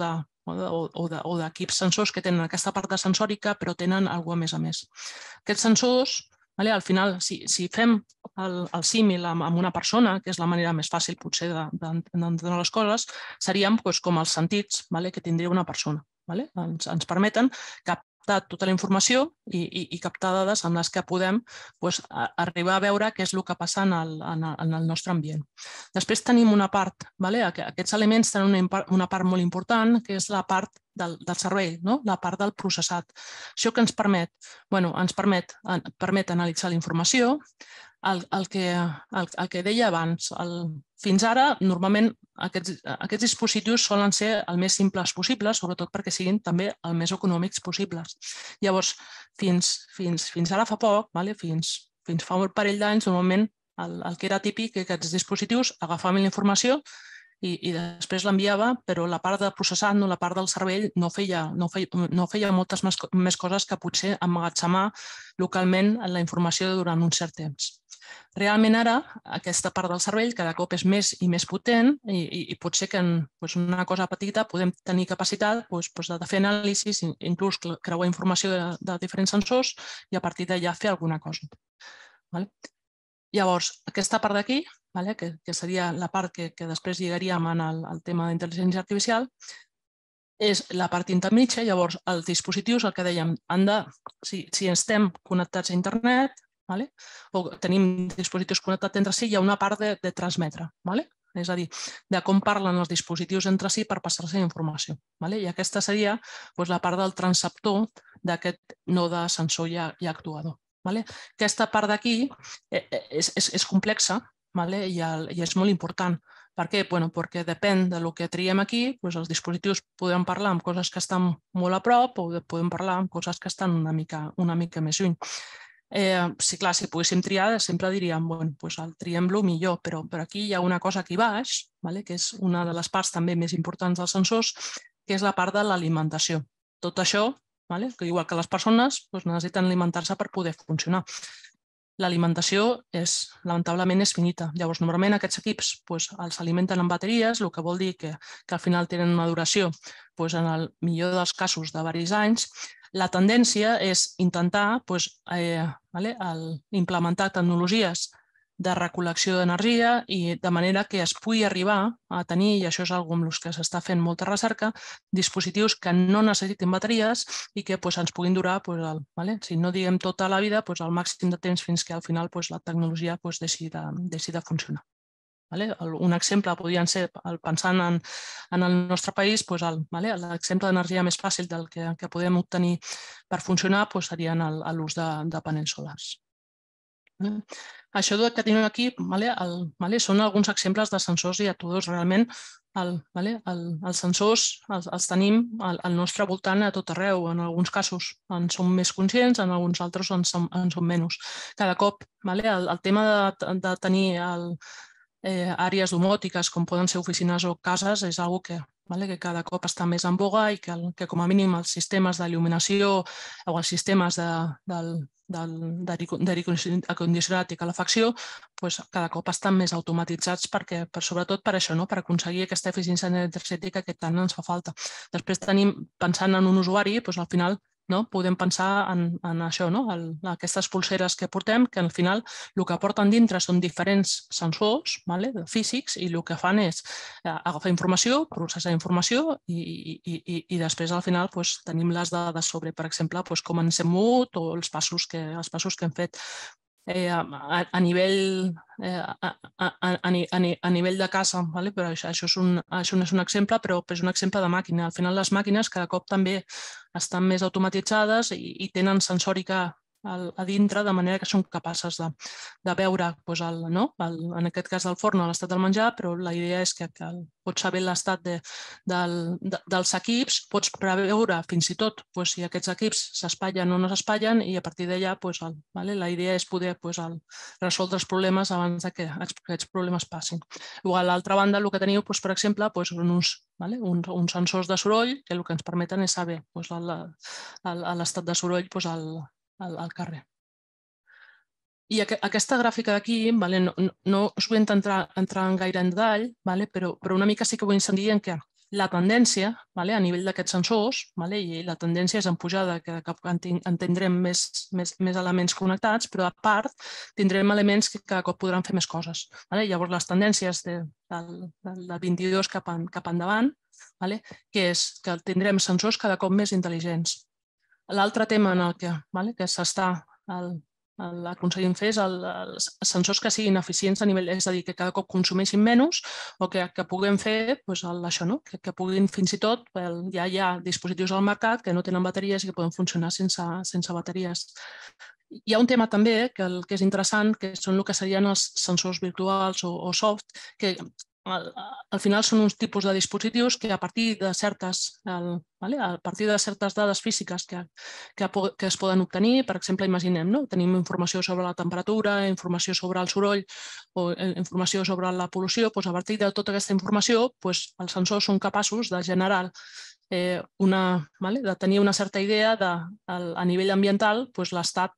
d'equips sensors que tenen aquesta part de sensòrica, però tenen alguna cosa més a més. Aquests sensors Vale? Al final, si, si fem el, el símil amb, amb una persona, que és la manera més fàcil potser d'entendre les coses, seríem doncs, com els sentits, vale? Que tindria una persona. Vale? Ens, ens permeten captar tota la informació i, i, i captar dades amb les que podem doncs, a, arribar a veure què és el que passa en el, en el, en el nostre ambient. Després tenim una part, vale? Aquests elements tenen una, una part molt important, que és la part del, del cervell, no? La part del processat. Això que ens permet? Bueno, ens permet, permet analitzar la informació, el, el, que, el, el que deia abans. El, fins ara, normalment, aquests, aquests dispositius solen ser el més simples possibles, sobretot perquè siguin també el més econòmics possibles. Llavors, fins, fins, fins ara fa poc, vale? fins, fins fa un parell d'anys, normalment el, el que era típic que aquests dispositius agafaven la informació i, i després l'enviava, però la part de processat, no, la part del cervell, no feia, no feia, no feia moltes més, més coses que potser emmagatzemar localment la informació durant un cert temps. Realment ara aquesta part del cervell cada cop és més i més potent i, i, i pot ser que en doncs una cosa petita podem tenir capacitat doncs, doncs de fer anàlisis, inclús creuar informació de, de diferents sensors i a partir d'allà fer alguna cosa. Vale? Llavors, aquesta part d'aquí, vale? que, que seria la part que, que després lligaríem en el, el tema d'intel·ligència artificial, és la part intermitja. Llavors, els dispositius, el que dèiem, han de, si, si estem connectats a internet, vale? O tenim dispositius connectats entre si, hi ha una part de, de transmetre, vale? És a dir, de com parlen els dispositius entre si per passar-se informació. Vale? I aquesta seria doncs, la part del transceptor d'aquest node sensor i, i actuador. Vale? Aquesta part d'aquí és, és, és complexa, vale? I, el, i és molt important. Per què? Bueno, perquè depèn del que triem aquí, doncs els dispositius podem parlar amb coses que estan molt a prop o podem parlar amb coses que estan una mica, una mica més lluny. Eh, sí, clar, si poguéssim triar, sempre diríem, bueno, doncs el triem-lo millor, però, però aquí hi ha una cosa aquí baix, vale? Que és una de les parts també més importants dels sensors, que és la part de l'alimentació. Tot això, vale? Que igual que les persones, doncs necessiten alimentar-se per poder funcionar. L'alimentació és, lamentablement, és finita. Llavors, normalment aquests equips doncs, els alimenten amb bateries, el que vol dir que, que al final tenen una duració, doncs, en el millor dels casos, de diversos anys. La tendència és intentar doncs, eh, vale, el, implementar tecnologies de recol·lecció d'energia i de manera que es pugui arribar a tenir, i això és una cosa amb els que s'està fent molta recerca, dispositius que no necessiten bateries i que doncs, ens puguin durar, doncs, el, vale? Si no diguem tota la vida, doncs, el màxim de temps fins que al final doncs, la tecnologia doncs, deixi, de, deixi de funcionar. Vale? Un exemple podrien ser, pensant en, en el nostre país, doncs el, vale? l'exemple d'energia més fàcil del que, que podem obtenir per funcionar doncs seria l'ús de, de panells solars. Vale? Això que tenim aquí vale? El, vale? són alguns exemples de sensors i actuadors. Realment el, vale? el, els sensors els, els tenim al, al nostre voltant a tot arreu. En alguns casos en som més conscients, en alguns altres en som, en som menys. Cada cop vale? el, el tema de, de tenir el Eh, àrees domòtiques, com poden ser oficines o cases, és una que, vale, que cada cop està més en boga i que, que com a mínim els sistemes d'il·luminació o els sistemes d'aire condicionat i calefacció pues, cada cop estan més automatitzats perquè, per, sobretot per això, no? Per aconseguir aquesta eficiència energètica que tant ens fa falta. Després tenim, pensant en un usuari, pues, al final no? Podem pensar en, en això, no? El, aquestes pulseres que portem, que al final el que porten dintre són diferents sensors vale? Físics i el que fan és agafar informació, processar informació i, i, i, i després al final pues, tenim les dades sobre, per exemple, pues, com ens hem mogut o els passos que, els passos que hem fet. Eh, a, a, nivell, eh, a, a, a, a nivell de casa, vale? Però això, això, és un, això no és un exemple, però és un exemple de màquina. Al final les màquines cada cop també estan més automatitzades i, i tenen sensòrica al, a dintre, de manera que són capaces de, de veure, doncs el, no? el, en aquest cas del forn, l'estat del menjar, però la idea és que, que pots saber l'estat de, del, de, dels equips, pots preveure fins i tot doncs, si aquests equips s'espatllen o no s'espatllen i a partir d'allà doncs, el, vale? La idea és poder doncs, el, resoldre els problemes abans de que aquests problemes passin. A l'altra banda, el que teniu, doncs, per exemple, doncs, uns, vale? uns, uns sensors de soroll que el que ens permeten és saber doncs, l'estat de soroll doncs, al, al, al carrer. I aqu aquesta gràfica d'aquí, vale, no, no, no us vull entrar, entrar en gaire en detall, vale, però, però una mica sí que vull incidir en que la tendència a nivell d'aquests sensors, i la tendència és en pujada, que en tindrem més elements connectats, però a part tindrem elements que cada cop podran fer més coses. Llavors, les tendències del vint-i-dos cap endavant, que és que tindrem sensors cada cop més intel·ligents. L'altre tema en el que s'està aconseguint fer és els sensors que siguin eficients a nivell, és a dir, que cada cop consumeixin menys o que puguem fer això, que puguin fins i tot, ja hi ha dispositius al mercat que no tenen bateries i que poden funcionar sense bateries. Hi ha un tema també que és interessant, que són el que serien els sensors virtuals o soft, que al final són uns tipus de dispositius que a partir de certes a partir de certes dades físiques que es poden obtenir, per exemple, imaginem, tenim informació sobre la temperatura, informació sobre el soroll o informació sobre la pol·lució, a partir de tota aquesta informació els sensors són capaços de generar una, de tenir una certa idea a nivell ambiental l'estat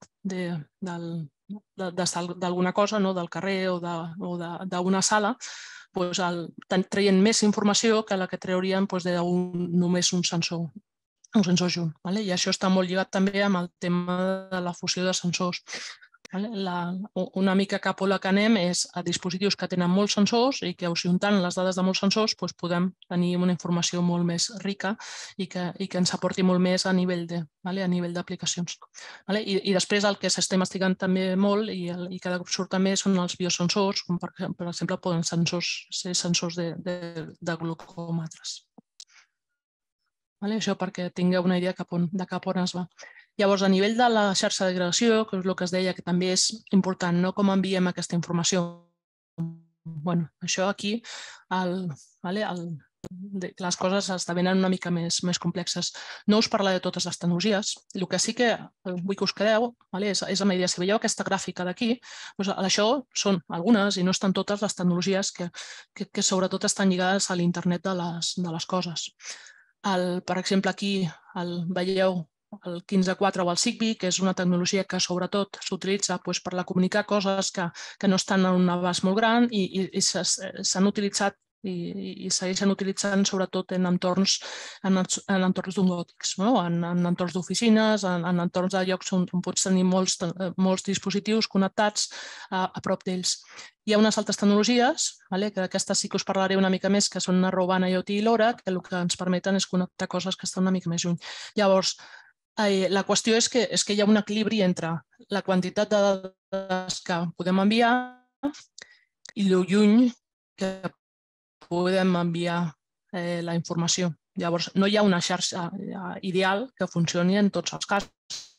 d'alguna cosa, del carrer o d'una sala, traient més informació que la que trauríem només un sensor junt. I això està molt lligat també amb el tema de la fusió de sensors. Una mica cap on que anem és a dispositius que tenen molts sensors i que ajuntant les dades de molts sensors podem tenir una informació molt més rica i que ens aporti molt més a nivell d'aplicacions. I després el que s'està investigant també molt i cada cop surt també són els biosensors, com per exemple poden ser sensors de glucòmetres. Això perquè tingueu una idea de cap on es va. Llavors, a nivell de la xarxa d'agregació, que és el que es deia que també és important, com enviem aquesta informació. Això aquí, les coses esdevenen una mica més complexes. No us parlaré de totes les tecnologies. El que sí que vull que us quedeu és amb la idea, si veieu aquesta gràfica d'aquí, això són algunes i no estan totes les tecnologies que sobretot estan lligades a l'internet de les coses. Per exemple, aquí veieu el quinze quatre o el Zigbee, que és una tecnologia que sobretot s'utilitza per comunicar coses que no estan en un abast molt gran i s'han utilitzat i segueixen utilitzant sobretot en entorns domòtics, en entorns d'oficines, en entorns de llocs on pots tenir molts dispositius connectats a prop d'ells. Hi ha unes altres tecnologies, que d'aquestes sí que us parlaré una mica més, que són Narrowband, IoT i LoRa, que el que ens permeten és connectar coses que estan una mica més lluny. Llavors, la qüestió és que hi ha un equilibri entre la quantitat de dades que podem enviar i el lluny que podem enviar la informació. Llavors, no hi ha una xarxa ideal que funcioni en tots els casos.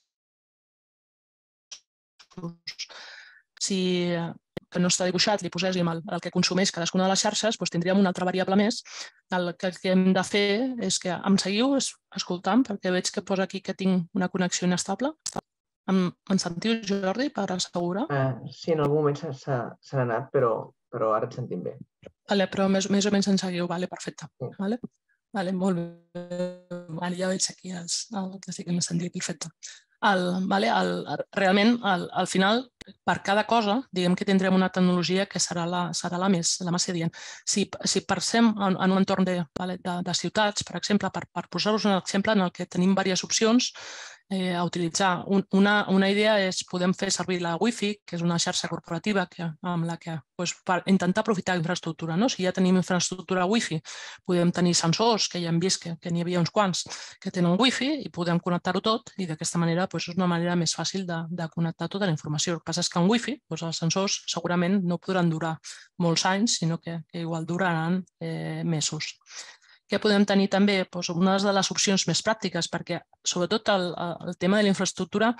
Si que no està dibuixat, li poséssim el que consumeix cadascuna de les xarxes, tindríem una altra variable més. El que hem de fer és que em seguiu escoltant, perquè veig que posa aquí que tinc una connexió inestable. Em sentiu, Jordi, per assegurar? Sí, en algun moment s'ha anat, però ara et sentim bé. Però més o menys ens seguiu, perfecte. Molt bé, ja veig aquí el que sí que m'he sentit, perfecte. Realment, al final, per cada cosa, diguem que tindrem una tecnologia que serà la més adient. Si pensem en un entorn de ciutats, per exemple, per posar-vos un exemple en el que tenim diverses opcions a utilitzar. Una idea és podem fer servir la Wi-Fi, que és una xarxa corporativa amb la que per intentar aprofitar infraestructura. Si ja tenim infraestructura Wi-Fi, podem tenir sensors, que ja hem vist que n'hi havia uns quants que tenen Wi-Fi i podem connectar-ho tot i d'aquesta manera és una manera més fàcil de connectar tota la informació. El que passa és que amb Wi-Fi els sensors segurament no podran durar molts anys, sinó que igual duraran mesos. Què podem tenir també? Una de les opcions més pràctiques, perquè sobretot el tema de la infraestructura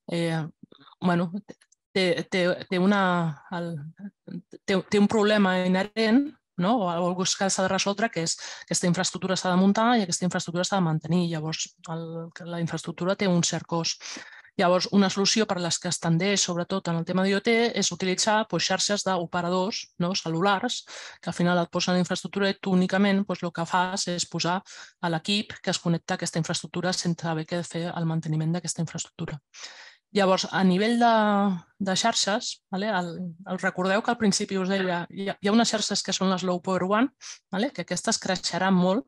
té un problema inherent o alguna cosa que s'ha de resoldre, que és que aquesta infraestructura s'ha de muntar i aquesta infraestructura s'ha de mantenir. Llavors, la infraestructura té un cert cost. Llavors, una solució per a les que es tendeix, sobretot en el tema d'IoT, és utilitzar xarxes d'operadors cel·lulars que al final et posen la infraestructura i tu únicament el que fas és posar l'equip que es connecta a aquesta infraestructura sense haver de fer el manteniment d'aquesta infraestructura. Llavors, a nivell de, de xarxes, vale, el, el recordeu que al principi us deia hi ha, hi ha unes xarxes que són les Low Power One, vale, que aquestes creixeran molt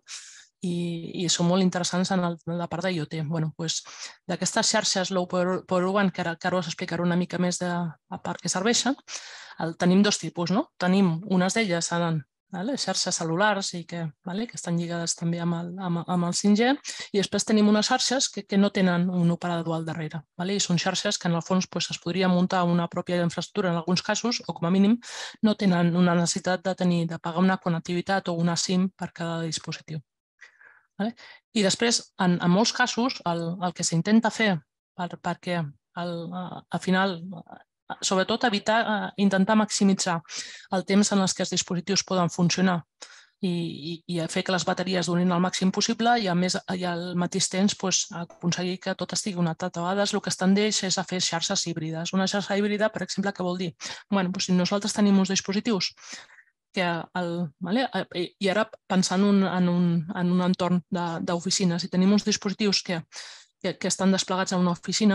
i, i són molt interessants en, el, en la part d'IoT. Bueno, doncs, d'aquestes xarxes Low Power, Power One, que ara, que ara us explicaré una mica més de a part que serveixen, el, tenim dos tipus. No? Tenim unes d'elles seran vale, xarxes cel·lulars i que, vale, que estan lligades també amb el, amb, amb el cinc G, i després tenim unes xarxes que, que no tenen un operador al darrere. Vale? I són xarxes que en el fons pues, es podria muntar una pròpia infraestructura en alguns casos, o com a mínim no tenen una necessitat de tenir de pagar una connectivitat o una SIM per cada dispositiu. Vale? I després, en, en molts casos, el, el que s'intenta fer per, perquè el, al final sobretot evitar, eh, intentar maximitzar el temps en els que els dispositius poden funcionar i, i, i fer que les bateries durin el màxim possible i, a més, i al mateix temps pues, aconseguir que tot estigui connectat. A vegades el que es tendeix és a fer xarxes híbrides. Una xarxa híbrida, per exemple, què vol dir? Bueno, pues, si nosaltres tenim uns dispositius que el, vale? I ara pensant un, en, un, en un entorn d'oficina, si tenim uns dispositius que, que, que estan desplegats en una oficina,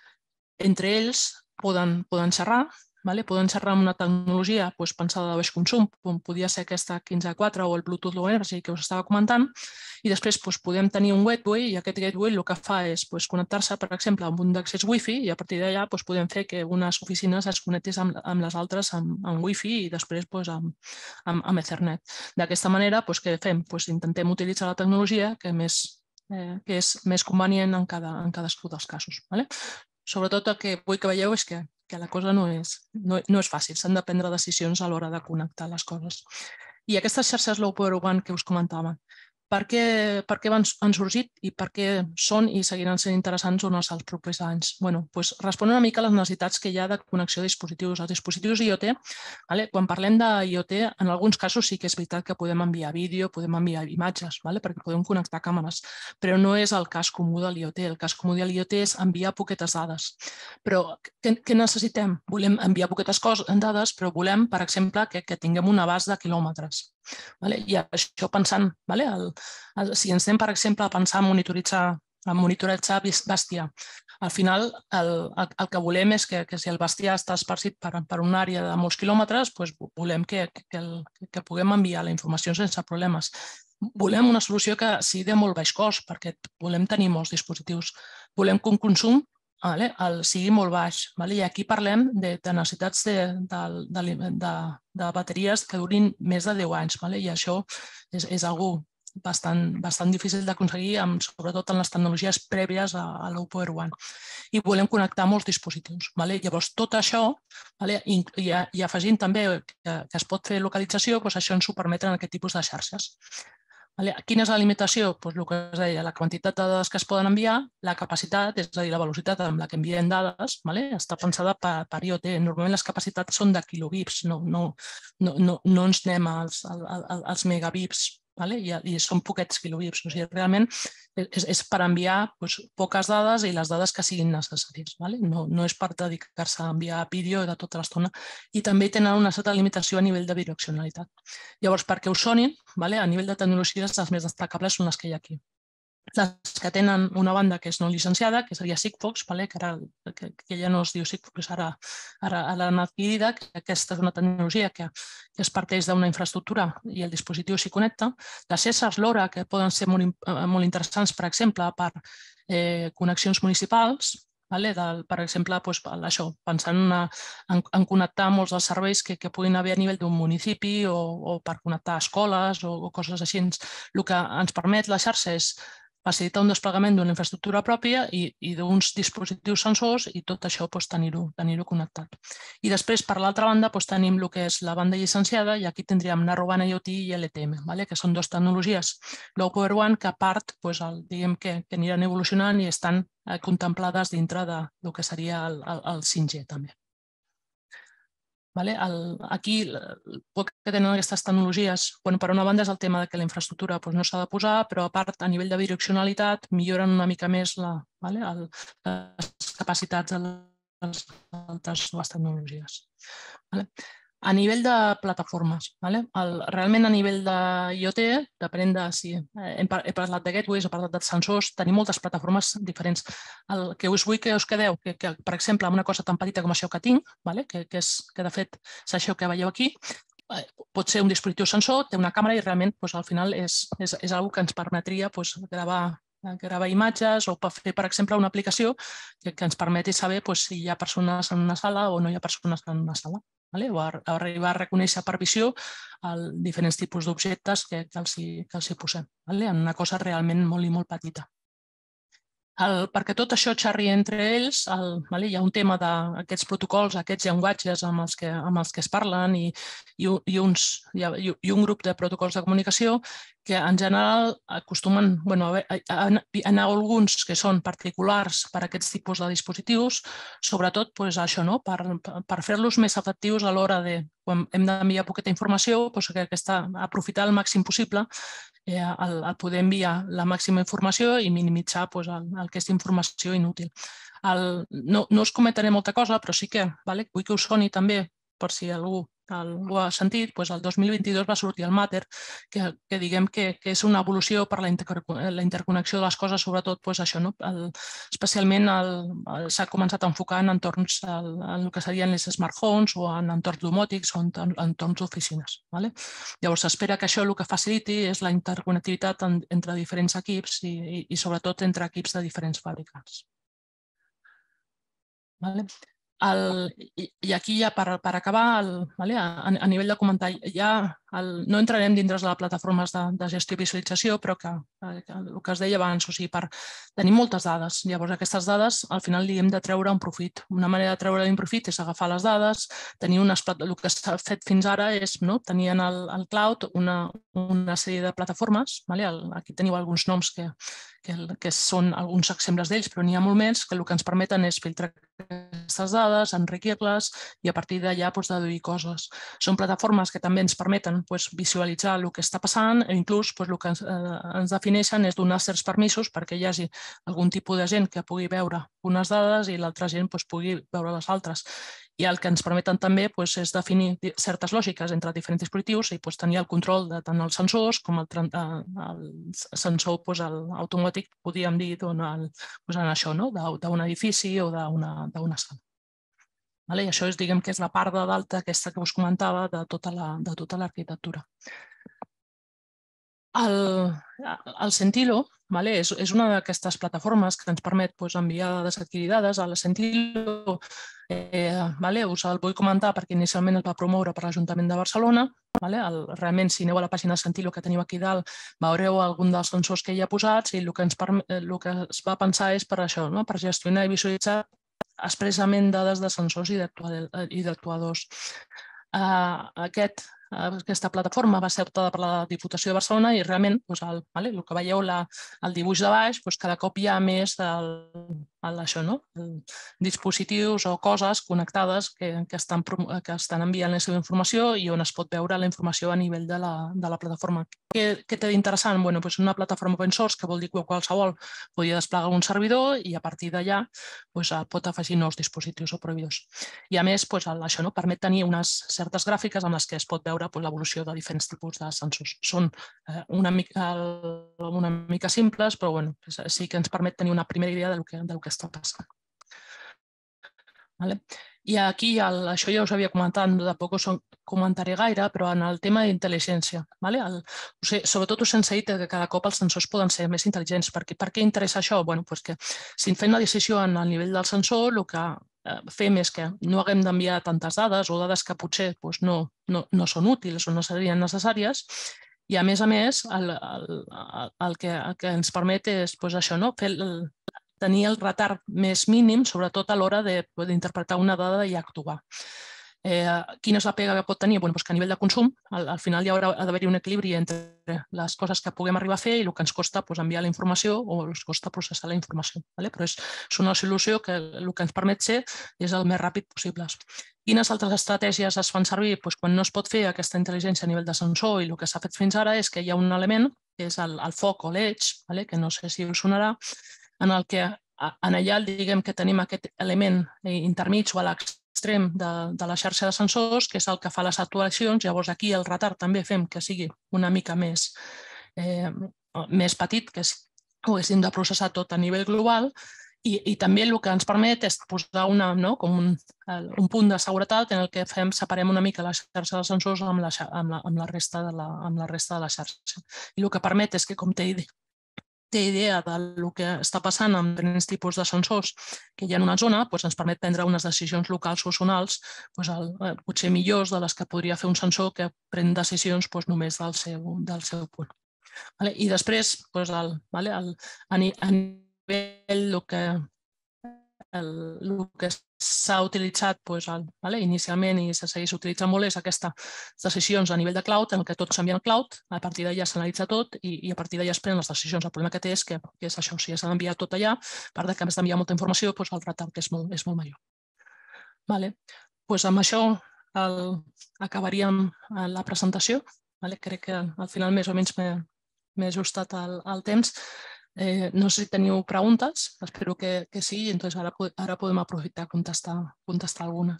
entre ells poden, poden xerrar, vale? Poden xerrar amb una tecnologia pues, pensada de baix consum, com podia ser aquesta quinze quatre o el Bluetooth Low Energy que us estava comentant, i després pues, podem tenir un gateway i aquest gateway el que fa és pues, connectar-se, per exemple, amb un d'accés Wi-Fi i a partir d'allà pues, podem fer que unes oficines es connectis amb, amb les altres amb, amb Wi-Fi i després pues, amb, amb, amb Ethernet. D'aquesta manera, pues, què fem? Pues, intentem utilitzar la tecnologia que, més, eh, que és més convenient en, cada, en cadascun dels casos. Vale? Sobretot el que vull que veieu és que, que la cosa no és, no, no és fàcil, s'han de prendre decisions a l'hora de connectar les coses. I aquestes xarxes Low Power One que us comentava, per què, per què han sorgit i per què són i seguiran sent interessants en els propers anys? Bueno, doncs responen una mica a les necessitats que hi ha de connexió de dispositius. Els dispositius IoT, vale? Quan parlem d'IoT, en alguns casos sí que és veritat que podem enviar vídeo, podem enviar imatges, vale? Perquè podem connectar càmeres, però no és el cas comú de l'IoT. El cas comú de l'IoT és enviar poquetes dades. Però què, què necessitem? Volem enviar poquetes coses, dades, però volem, per exemple, que, que tinguem un abast de quilòmetres. Vale? I això pensant, vale? el, el, si ens anem, per exemple, a pensar en monitoritzar, en monitoritzar bestiar, al final el, el, el que volem és que, que si el bestiar està esparcit per, per una àrea de molts quilòmetres, doncs volem que, que, el, que puguem enviar la informació sense problemes. Volem una solució que sigui de molt baix cost, perquè volem tenir molts dispositius. Volem que un consum Vale? El sigui molt baix. Vale? I aquí parlem de, de necessitats de, de, de, de, de bateries que durin més de deu anys. Vale? I això és, és algo bastant, bastant difícil d'aconseguir, sobretot en les tecnologies prèvies a, a l'Low Power One. I volem connectar molts dispositius. Vale? Llavors, tot això, vale? I, i, i afegint també que, que es pot fer localització, doncs això ens ho permeten aquest tipus de xarxes. Vale. Quina és la limitació? Pues el que es deia, la quantitat de dades que es poden enviar, la capacitat, és a dir, la velocitat amb la que enviem dades, vale? Està pensada per, per IoT. Normalment les capacitats són de kilobits, no, no, no, no, no ens anem als, als, als megabits, vale? I, i són poquets kilobits. O sigui, realment és, és per enviar pues, poques dades i les dades que siguin necessàries. Vale? No, no és per dedicar-se a enviar vídeo de tota l'estona. I també tenen una certa limitació a nivell de bidireccionalitat. Llavors, perquè us sonin, vale? A nivell de tecnologies, les més destacables són les que hi ha aquí. Les que tenen una banda que és no licenciada, que seria Sigfox, vale? que, ara, que, que ja no es diu Sigfox, ara, ara, ara l'han adquirida, que aquesta és una tecnologia que, que es parteix d'una infraestructura i el dispositiu s'hi connecta. Les C S A S LoRa, que poden ser molt, molt interessants, per exemple, per eh, connexions municipals, vale? Del, per exemple, doncs, això, pensant una, en, en connectar molts dels serveis que, que puguin haver a nivell d'un municipi o, o per connectar escoles o, o coses així. El que ens permet la xarxa és facilitar un desplegament d'una infraestructura pròpia i, i d'uns dispositius sensors i tot això doncs, tenir-ho tenir-ho connectat. I després, per l'altra banda, doncs, tenim el que és la banda llicenciada i aquí tindríem Narrowband IoT i L T M, vale? Que són dues tecnologies Low Power One que a part doncs, el, diguem que, que aniran evolucionant i estan eh, contemplades dintre de del que seria el, el, el cinc G també. Vale? El, aquí, el poc que tenen aquestes tecnologies, bueno, per una banda és el tema de que la infraestructura doncs, no s'ha de posar, però a part, a nivell de bidireccionalitat, milloren una mica més la, vale? el, les capacitats de les altres dues tecnologies. Vale? A nivell de plataformes, realment a nivell d'IoT, depenent de si hem parlat de gateways o parlat de sensors, tenim moltes plataformes diferents. El que us vull que us quedeu, que per exemple, amb una cosa tan petita com això que tinc, que de fet és això que veieu aquí, pot ser un dispositiu sensor, té una càmera i realment al final és una cosa que ens permetria gravar gravar imatges o fer, per exemple, una aplicació que ens permeti saber si hi ha persones en una sala o no hi ha persones en una sala. O arribar a reconèixer per visió diferents tipus d'objectes que els hi posem, en una cosa realment molt i molt petita. Perquè tot això xerri entre ells, hi ha un tema d'aquests protocols, aquests llenguatges amb els que es parlen i un grup de protocols de comunicació que en general acostumen, hi ha alguns que són particulars per a aquests tipus de dispositius, sobretot per fer-los més efectius a l'hora de, quan hem d'enviar poqueta informació, aprofitar el màxim possible el poder enviar la màxima informació i minimitzar aquesta informació inútil. No us comentaré molta cosa, però sí que vull que us soni també, per si algú ho ha sentit, el dos mil vint-i-dos va sortir el Matter, que diguem que és una evolució per la interconnexió de les coses, sobretot això, especialment s'ha començat a enfocar en entorns, en el que serien les smart homes o en entorns domòtics o en entorns d'oficines. Llavors s'espera que això el que faciliti és la interconnectivitat entre diferents equips i sobretot entre equips de diferents fàbriques. I aquí ja per acabar, a nivell de comentar, no entrarem dintre de les plataformes de gestió i visualització, però el que es deia abans, o sigui, tenim moltes dades. Llavors aquestes dades al final li hem de treure un profit. Una manera de treure un profit és agafar les dades, tenir unes... El que s'ha fet fins ara és tenir en el cloud una sèrie de plataformes, aquí teniu alguns noms que són alguns exemples d'ells, però n'hi ha molt més, que el que ens permeten és filtrar aquestes dades, enriquir-les i a partir d'allà deduir coses. Són plataformes que també ens permeten visualitzar el que està passant i inclús el que ens defineixen és donar certs permisos perquè hi hagi algun tipus de gent que pugui veure unes dades i l'altra gent pugui veure les altres. I el que ens permeten també és definir certes lògiques entre diferents dispositius i tenir el control de tant els sensors com el sensor automàtic, podríem dir, en això, d'un edifici o d'una sala. I això és la part de dalt aquesta que us comentava de tota l'arquitectura. El Sentilo és una d'aquestes plataformes que ens permet enviar dades adquirides. El Sentilo us el vull comentar perquè inicialment es va promoure per l'Ajuntament de Barcelona. Realment, si aneu a la pàgina del Sentilo que teniu aquí dalt, veureu algun dels sensors que hi ha posats i el que es va pensar és per això, per gestionar i visualitzar expressament dades de sensors i d'actuadors. Aquesta plataforma va ser optada per la Diputació de Barcelona i realment el que veieu al dibuix de baix, cada cop hi ha més dispositius o coses connectades que estan enviant la seva informació i on es pot veure la informació a nivell de la plataforma. Què té d'interessant? Una plataforma open source, que vol dir que qualsevol podria desplegar un servidor i a partir d'allà pot afegir nous dispositius o proveïdors. I a més, això permet tenir unes certes gràfiques amb les que es pot veure l'evolució de diferents tipus de sensors. Són una mica simples, però sí que ens permet tenir una primera idea del que està passant. I aquí, això ja us havia comentat, tampoc us comentaré gaire, però en el tema d'intel·ligència. Sobretot us hem dit que cada cop els sensors poden ser més intel·ligents. Per què interessa això? Si fem la decisió en el nivell del sensor, el que fem és que no haguem d'enviar tantes dades o dades que potser no són útils o no serien necessàries i, a més a més, el que ens permet és tenir el retard més mínim, sobretot a l'hora d'interpretar una dada i actuar. Quina és la pega que pot tenir? Que a nivell de consum, al final hi haurà d'haver-hi un equilibri entre les coses que puguem arribar a fer i el que ens costa enviar la informació o ens costa processar la informació. Però és una solució que el que ens permet ser és el més ràpid possible. Quines altres estratègies es fan servir? Quan no es pot fer aquesta intel·ligència a nivell de sensor i el que s'ha fet fins ara és que hi ha un element, que és el foc o l'edge, que no sé si us sonarà, en el que en allà diguem que tenim aquest element intermig o a l'extrem extrem de, de la xarxa de sensors, que és el que fa les actuacions. Llavors aquí el retard també fem que sigui una mica més, eh, més petit, que és, ho haguéssim de processar tot a nivell global, i, i també el que ens permet és posar una, no, com un, un punt de seguretat en el que fem, separem una mica la xarxa de sensors amb la, amb la, amb la, resta, de la, amb la resta de la xarxa. I el que permet és que, com té idea, té idea del que està passant amb diferents tipus de sensors que hi ha en una zona, doncs ens permet prendre unes decisions locals o zonals doncs el, potser millors de les que podria fer un sensor que pren decisions doncs només del seu, del seu punt. Vale? I després, doncs el, vale, el, a, ni, a nivell el que, el, el que s'ha utilitzat doncs, el, vale, inicialment i se segueix utilitzant molt és aquestes decisions a nivell de cloud en què tot s'envia al cloud, a partir d'allà s'analitza tot i, i a partir d'allà es prenen les decisions. El problema que té és que, que és això, si s'ha d'enviar tot allà, a part de que has d'enviar molta informació, doncs el retard és molt, és molt major. Vale. Pues amb això el, acabaríem la presentació. Vale. Crec que al final més o menys m'he ajustat al, al temps. Eh, no sé si teniu preguntes, espero que, que sí, entonces ara, ara podem aprofitar a contestar, contestar algunes.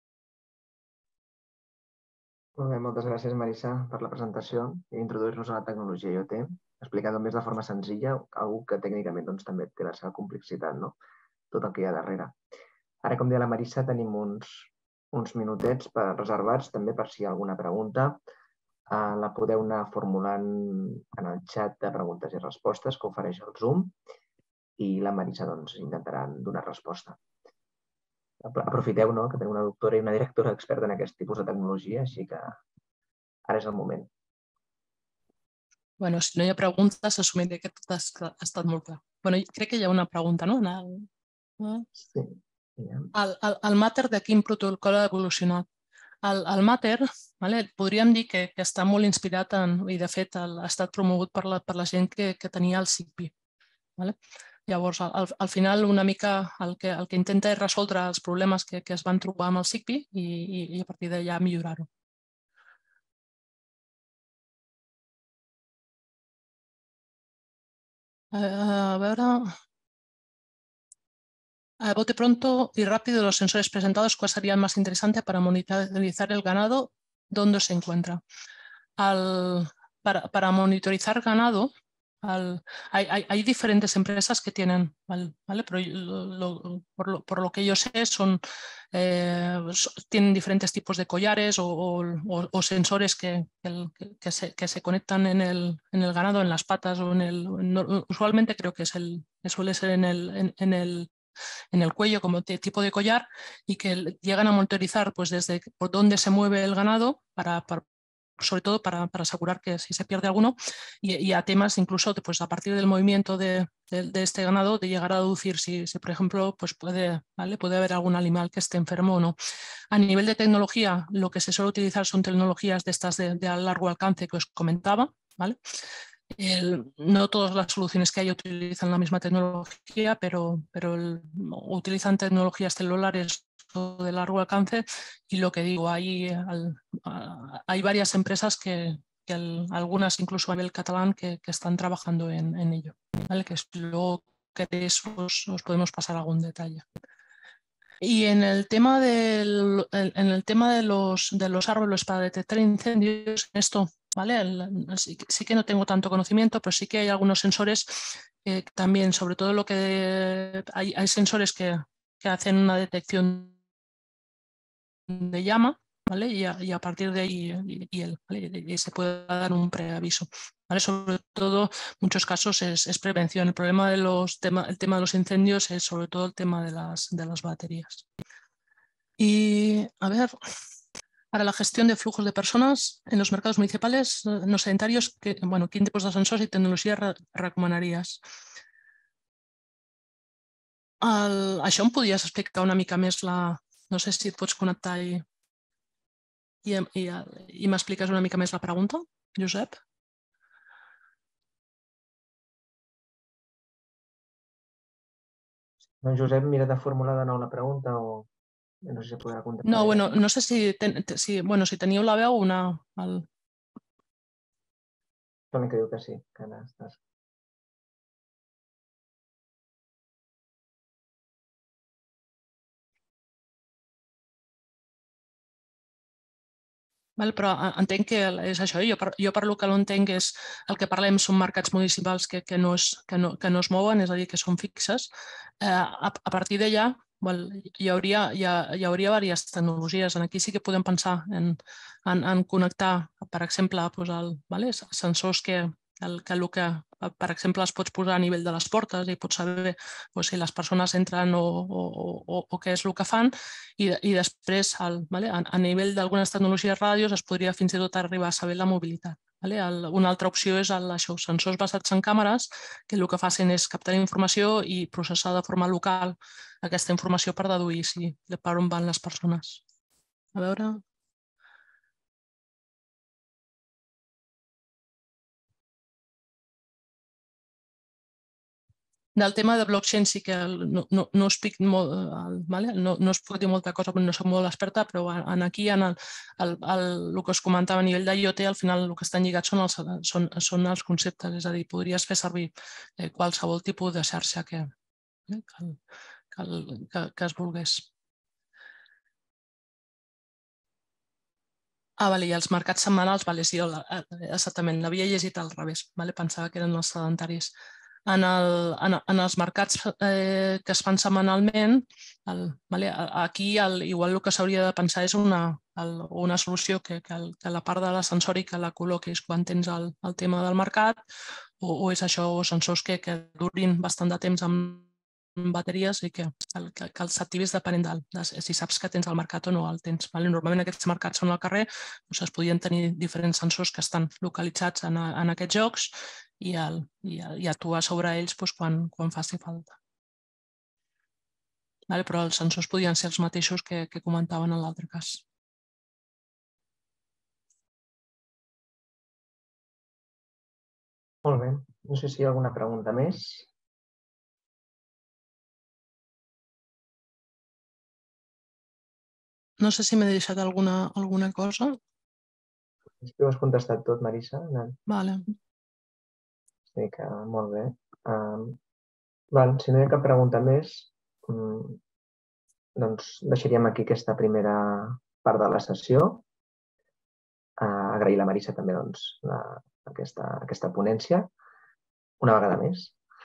Molt bé, moltes gràcies, Marissa, per la presentació i introduir-nos a la tecnologia I o T, explicant més de forma senzilla, algú que tècnicament doncs, també té la seva complexitat, no? Tot el que hi ha darrere. Ara, com deia la Marissa, tenim uns, uns minutets per, reservats també per si hi ha alguna pregunta. Uh, la podeu anar formulant en el xat de preguntes i respostes que ofereix el Zoom i la Marissa doncs, intentarà donar resposta. Aprofiteu, no?, que teniu una doctora i una directora experta en aquest tipus de tecnologia, així que ara és el moment. Bueno, si no hi ha preguntes, assumiré que tot ha estat molt clar. Bueno, crec que hi ha una pregunta, no? El, sí. El, el, el Matter de quin protocol ha evolucionat? El, el Matter, vale, podríem dir que, que està molt inspirat en, i de fet el, ha estat promogut per la, per la gent que, que tenia el SIGBIE. Vale? Llavors, al, al final, una mica el que, el que intenta és resoldre els problemes que, que es van trobar amb el SIGBIE i, i, i a partir d'allà millorar-ho. A veure... A bote pronto y rápido los sensores presentados, ¿cuál sería el más interesante para monitorizar el ganado? ¿Dónde se encuentra? Al, para, para monitorizar ganado, al, hay, hay, hay diferentes empresas que tienen, ¿vale? Pero lo, lo, por, lo, por lo que yo sé, son, eh, tienen diferentes tipos de collares o, o, o sensores que, que, que, se, que se conectan en el, en el ganado, en las patas o en el... No, usualmente creo que es el, que suele ser en el... En, en el en el cuello como tipo de collar y que llegan a monitorizar pues, desde por dónde se mueve el ganado, para, para, sobre todo para, para asegurar que si se pierde alguno, y, y a temas incluso pues, a partir del movimiento de, de, de este ganado, de llegar a deducir si, si por ejemplo, pues puede, ¿vale? puede haber algún animal que esté enfermo o no. A nivel de tecnología, lo que se suele utilizar son tecnologías de estas de, de largo alcance que os comentaba, ¿vale? El, no todas las soluciones que hay utilizan la misma tecnología, pero, pero el, utilizan tecnologías celulares de largo alcance y lo que digo, hay, al, hay varias empresas que, que el, algunas incluso a nivel catalán que, que están trabajando en, en ello, ¿vale? Que luego queréis os, os podemos pasar algún detalle. Y en el tema, del, en el tema de, los, de los árboles para detectar incendios, esto, ¿vale? El, sí, sí que no tengo tanto conocimiento, pero sí que hay algunos sensores que también, sobre todo lo que hay, hay sensores que, que hacen una detección de llama, ¿vale? Y a, y a partir de ahí y, y, el, ¿vale? y se puede dar un preaviso. ¿Vale? Sobre todo, en muchos casos es, es prevención. El problema de los tema, el tema de los incendios es sobre todo el tema de las, de las baterías. Y a ver, para la gestión de flujos de personas en los mercados municipales no sanitarios, que, bueno, quin tipus de sensors i tecnologia re recomanaries? El, això em podies explicar una mica més la... No sé si et pots connectar i, i, i, i m'expliques una mica més la pregunta, Josep? No, Josep, mira de formular de nou la pregunta o no sé si podrà contestar. No, bueno, no sé si, ten, si, bueno, si teniu la veu una... El... També que diu que sí, que n'estàs. Però entenc que és això. Jo per lo que l'entenc és el que parlem són mercats municipals que no es mouen, és a dir, que són fixes. A partir d'allà hi hauria diverses tecnologies. Aquí sí que podem pensar en connectar, per exemple, sensors que el que, per exemple, es pots posar a nivell de les portes i pots saber si les persones entren o què és el que fan, i després a nivell d'algunes tecnologies ràdios es podria fins i tot arribar a saber la mobilitat. Una altra opció és això, sensors basats en càmeres que el que facin és captar informació i processar de forma local aquesta informació per deduir per on van les persones. A veure... Del tema de blockchain sí que no us puc dir molta cosa perquè no soc molt experta, però aquí el que us comentava a nivell d'IoT, al final el que estan lligats són els conceptes, és a dir, podries fer servir qualsevol tipus de xarxa que es volgués. Ah, i els mercats setmanals, sí, exactament, l'havia llegit al revés, pensava que eren els sedentaris. En els mercats que es fan setmanalment, aquí igual el que s'hauria de pensar és una solució que la part de la sensòrica la col·loquis quan tens el tema del mercat, o és això, sensors que durin bastant de temps amb bateries i que els s'activis depenent de si saps que tens al mercat o no el tens. Normalment aquests mercats són al carrer, es podien tenir diferents sensors que estan localitzats en aquests llocs i actuar sobre ells quan faci falta. Però els sensors podien ser els mateixos que comentaven en l'altre cas. Molt bé. No sé si hi ha alguna pregunta més. No sé si m'he deixat alguna cosa. És que ho has contestat tot, Marisa. Vale. Sí que molt bé. Si no hi ha cap pregunta més, doncs deixaríem aquí aquesta primera part de la sessió. Agrair a la Marisa també aquesta ponència, una vegada més.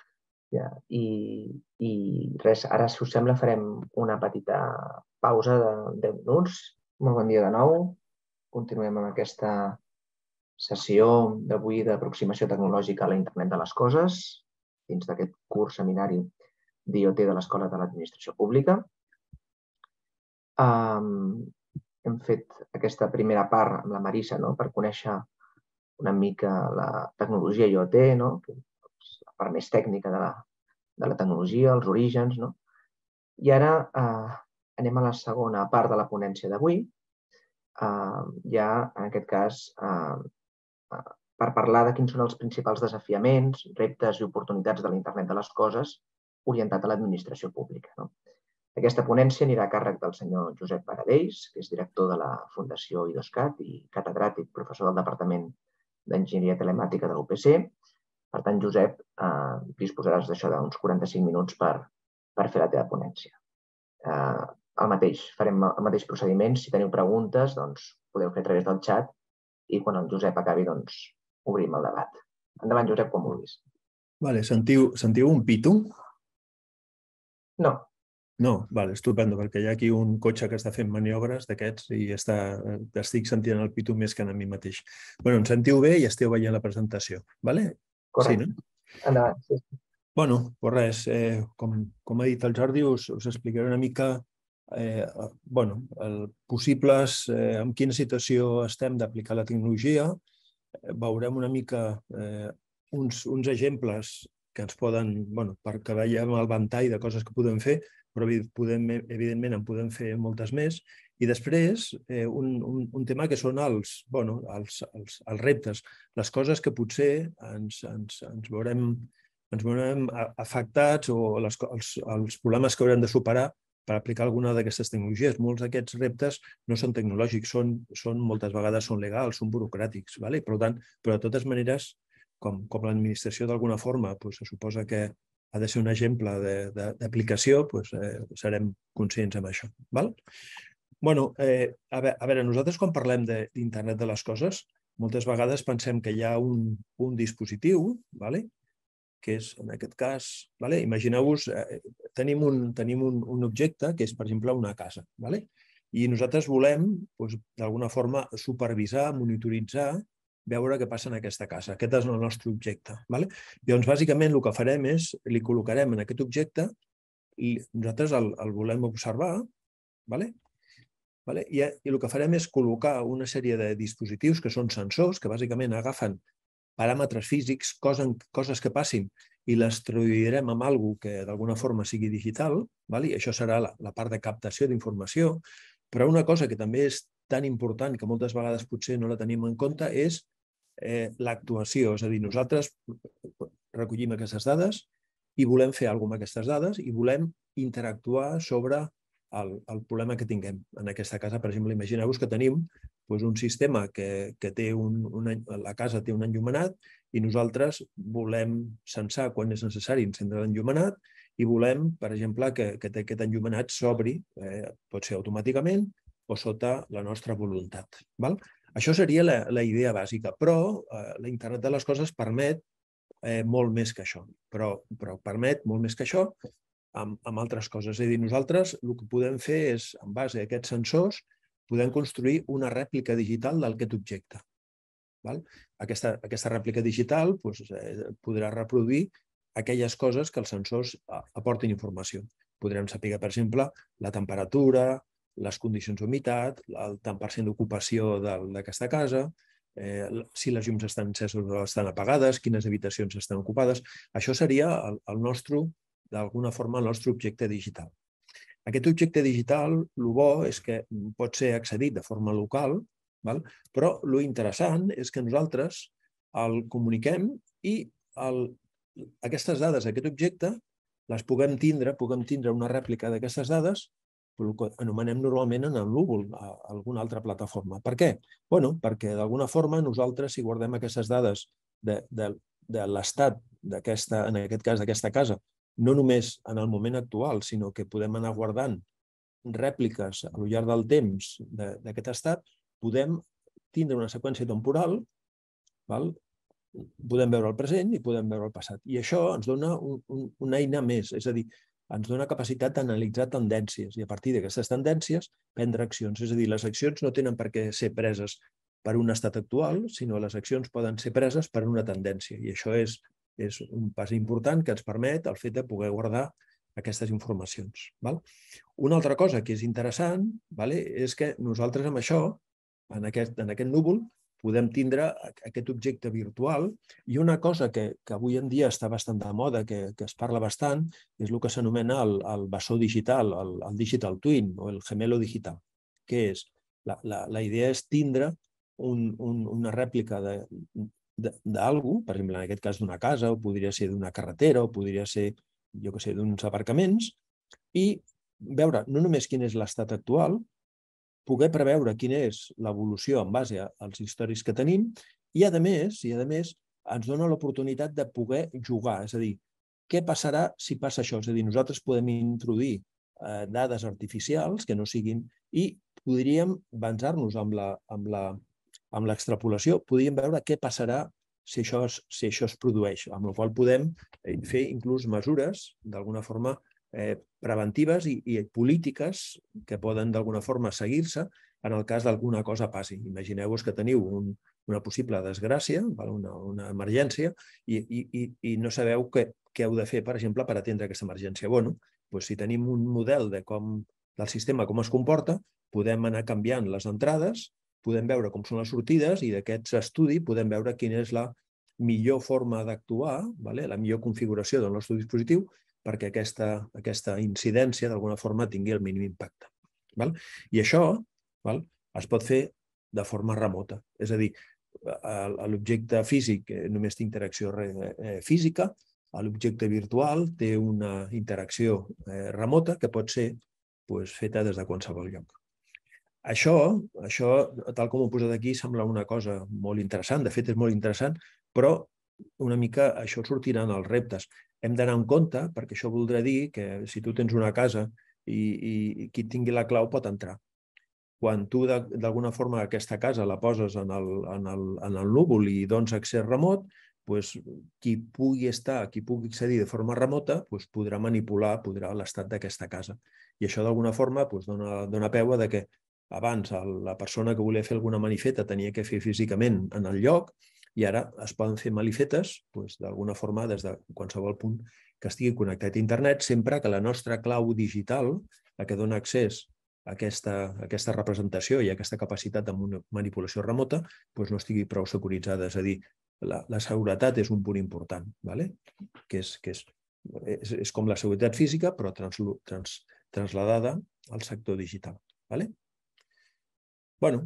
I res, ara, si us sembla, farem una petita pausa de deu minuts. Molt bon dia de nou. Continuem amb aquesta sessió d'avui d'aproximació tecnològica a la internet de les coses, dins d'aquest curs seminari d'IoT de l'Escola de l'Administració Pública. Hem fet aquesta primera part amb la Marisa per conèixer una mica la tecnologia IoT, la part més tècnica de la tecnologia, els orígens. I ara anem a la segona part de la ponència d'avui, ja en aquest cas per parlar de quins són els principals desafiaments, reptes i oportunitats de la internet de les coses orientat a l'administració pública. Aquesta ponència anirà a càrrec del senyor Josep Baradells, que és director de la Fundació IDOSCAT i catedràtic, professor del Departament d'Enginyeria Telemàtica de l'U P C. Per tant, Josep, disposaràs d'això d'uns quaranta-cinc minuts per fer la teva ponència. El mateix, farem el mateix procediment. Si teniu preguntes, doncs podeu fer a través del xat i quan el Josep acabi, doncs obrim el debat. Endavant, Josep, quan vulguis. Vale, sentiu un pito? No. No, vale, estupendo, perquè hi ha aquí un cotxe que està fent maniobres d'aquests i estic sentint el pito més que a mi mateix. Bé, ens sentiu bé i esteu veient la presentació, vale? Correcte. Endavant, sí. Bueno, doncs res, com ha dit el Jordi, us explicaré una mica possibles, en quina situació estem d'aplicar la tecnologia. Veurem una mica uns exemples que ens poden, perquè veiem el ventall de coses que podem fer, però evidentment en podem fer moltes més. I després, un tema que són els reptes, les coses que potser ens veurem afectats o els problemes que haurem de superar per aplicar alguna d'aquestes tecnologies. Molts d'aquests reptes no són tecnològics, moltes vegades són legals, són burocràtics. Per tant, però de totes maneres, com l'administració d'alguna forma se suposa que ha de ser un exemple d'aplicació, serem conscients amb això. Bueno, eh, a, veure, a veure, nosaltres quan parlem d'internet de, de les coses, moltes vegades pensem que hi ha un, un dispositiu, vale? Que és, en aquest cas, vale? Imagineu-vos, eh, tenim, un, tenim un, un objecte que és, per exemple, una casa, vale? I nosaltres volem, doncs, d'alguna forma, supervisar, monitoritzar, veure què passa en aquesta casa. Aquest és el nostre objecte. Vale? Llavors, bàsicament, el que farem és, li col·locarem en aquest objecte i nosaltres el, el volem observar, vale? Vale? I, I el que farem és col·locar una sèrie de dispositius que són sensors, que bàsicament agafen paràmetres físics, coses, coses que passin, i les traduirem en alguna cosa que d'alguna forma sigui digital, vale? I això serà la, la part de captació d'informació. Però una cosa que també és tan important, que moltes vegades potser no la tenim en compte, és eh, l'actuació. És a dir, nosaltres recollim aquestes dades i volem fer alguna cosa amb aquestes dades i volem interactuar sobre el, el problema que tinguem. En aquesta casa, per exemple, imagineu-vos que tenim doncs, un sistema que, que té un, un, la casa té un enllumenat i nosaltres volem censar quan és necessari encendre l'enllumenat i volem, per exemple, que, que aquest enllumenat s'obri, eh, pot ser automàticament o sota la nostra voluntat. Val? Això seria la, la idea bàsica, però eh, l'internet de les coses permet eh, molt més que això, però, però permet molt més que això amb, amb altres coses. És a dir, nosaltres el que podem fer és, en base a aquests sensors, podem construir una rèplica digital d'aquest objecte. Val? Aquesta, aquesta rèplica digital doncs, eh, podrà reproduir aquelles coses que els sensors aportin informació. Podrem saber, per exemple, la temperatura, les condicions d'humitat, el tant per cent d'ocupació d'aquesta casa, eh, si les llums estan enceses o estan apagades, quines habitacions estan ocupades. Això seria el, el nostre, d'alguna forma, el nostre objecte digital. Aquest objecte digital, el bo és que pot ser accedit de forma local, val? Però l'interessant és que nosaltres el comuniquem i el aquestes dades d'aquest objecte les puguem tindre, puguem tindre una rèplica d'aquestes dades, el que anomenem normalment en el núvol, a alguna altra plataforma. Per què? Bueno, perquè d'alguna forma nosaltres, si guardem aquestes dades de, de, de l'estat d'aquesta, en aquest cas d'aquesta casa, no només en el moment actual, sinó que podem anar guardant rèpliques al llarg del temps d'aquest estat, podem tindre una seqüència temporal, val? Podem veure el present i podem veure el passat. I això ens dona un, un, una eina més, és a dir, ens dona capacitat d'analitzar tendències i a partir d'aquestes tendències prendre accions. És a dir, les accions no tenen per què ser preses per un estat actual, sinó les accions poden ser preses per una tendència. I això és, és un pas important que ens permet el fet de poder guardar aquestes informacions. Val? Una altra cosa que és interessant, vale, és que nosaltres amb això, en aquest, en aquest núvol, podem tindre aquest objecte virtual i una cosa que, que avui en dia està bastant de moda, que, que es parla bastant, és el que s'anomena el, el bessó digital, el, el digital twin o el gemelo digital. Què és? La, la, la idea és tindre un, un, una rèplica d'algú, per exemple, en aquest cas d'una casa, o podria ser d'una carretera, o podria ser, jo què sé, d'uns aparcaments, i veure no només quin és l'estat actual, poder preveure quina és l'evolució en base als històrics que tenim i, a més, i a més, ens dona l'oportunitat de poder jugar. És a dir, què passarà si passa això? És a dir, nosaltres podem introduir eh, dades artificials que no siguin i podríem basar-nos amb la, amb la, amb l'extrapolació, podríem veure què passarà si això es, si això es produeix, amb la qual podem fer inclús mesures, d'alguna forma, Eh, preventives i, i polítiques que poden d'alguna forma seguir-se en el cas d'alguna cosa passi. Imagineu-vos que teniu un, una possible desgràcia, una, una emergència, i, i, i no sabeu què, què heu de fer, per exemple, per atendre aquesta emergència. Bueno, doncs si tenim un model de com, del sistema com es comporta, podem anar canviant les entrades, podem veure com són les sortides i d'aquests estudis podem veure quina és la millor forma d'actuar, vale? La millor configuració del nostre dispositiu, perquè aquesta, aquesta incidència d'alguna forma tingui el mínim impacte. Val? I això val, es pot fer de forma remota. És a dir, l'objecte físic només té interacció física, l'objecte virtual té una interacció remota que pot ser doncs, feta des de qualsevol lloc. Això, això, tal com ho he posat aquí, sembla una cosa molt interessant, de fet és molt interessant, però una mica això sortiran els reptes. Hem d'anar en compte, perquè això voldrà dir que si tu tens una casa i, i qui tingui la clau pot entrar. quan tu d'alguna forma aquesta casa la poses en el núvol i dones accés remot, qui pugui estar, qui pugui accedir de forma remota, podrà manipular l'estat d'aquesta casa. I això d'alguna forma dona peu a que abans la persona que volia fer alguna manifeta tenia que fer físicament en el lloc i ara es poden fer malifetes d'alguna forma des de qualsevol punt que estigui connectat a internet, sempre que la nostra clau digital, la que dona accés a aquesta representació i a aquesta capacitat de manipulació remota, no estigui prou securitzada. És a dir, la seguretat és un punt important, que és com la seguretat física, però trasladada al sector digital. Bueno,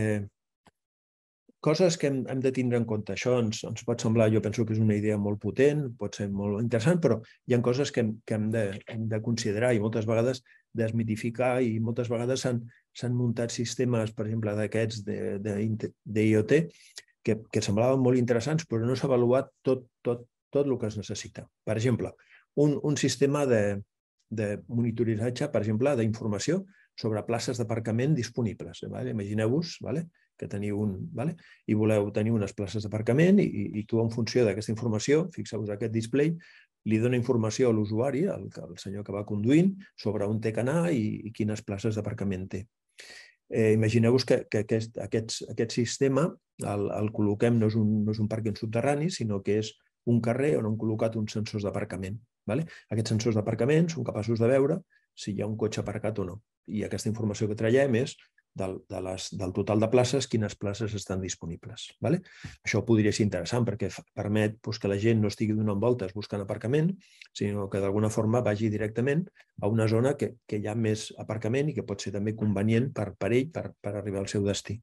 coses que hem de tindre en compte. Això ens pot semblar, jo penso que és una idea molt potent, pot ser molt interessant, però hi ha coses que hem de considerar i moltes vegades desmitificar i moltes vegades s'han muntat sistemes, per exemple, d'aquests d'IoT que semblaven molt interessants, però no s'ha avaluat tot el que es necessita. Per exemple, un sistema de monitoratge, per exemple, d'informació sobre places d'aparcament disponibles. Imagineu-vos que teniu un... i voleu tenir unes places d'aparcament i tu, en funció d'aquesta informació, fixeu-vos aquest display, li dona informació a l'usuari, al senyor que va conduint, sobre on té que anar i quines places d'aparcament té. Imagineu-vos que aquest sistema el col·loquem, no és un pàrquing subterrani, sinó que és un carrer on hem col·locat uns sensors d'aparcament. Aquests sensors d'aparcament són capaços de veure si hi ha un cotxe aparcat o no. I aquesta informació que traiem és del total de places, quines places estan disponibles. Això podria ser interessant perquè permet que la gent no estigui donant voltes buscant aparcament, sinó que d'alguna forma vagi directament a una zona que hi ha més aparcament i que pot ser també convenient per ell per arribar al seu destí.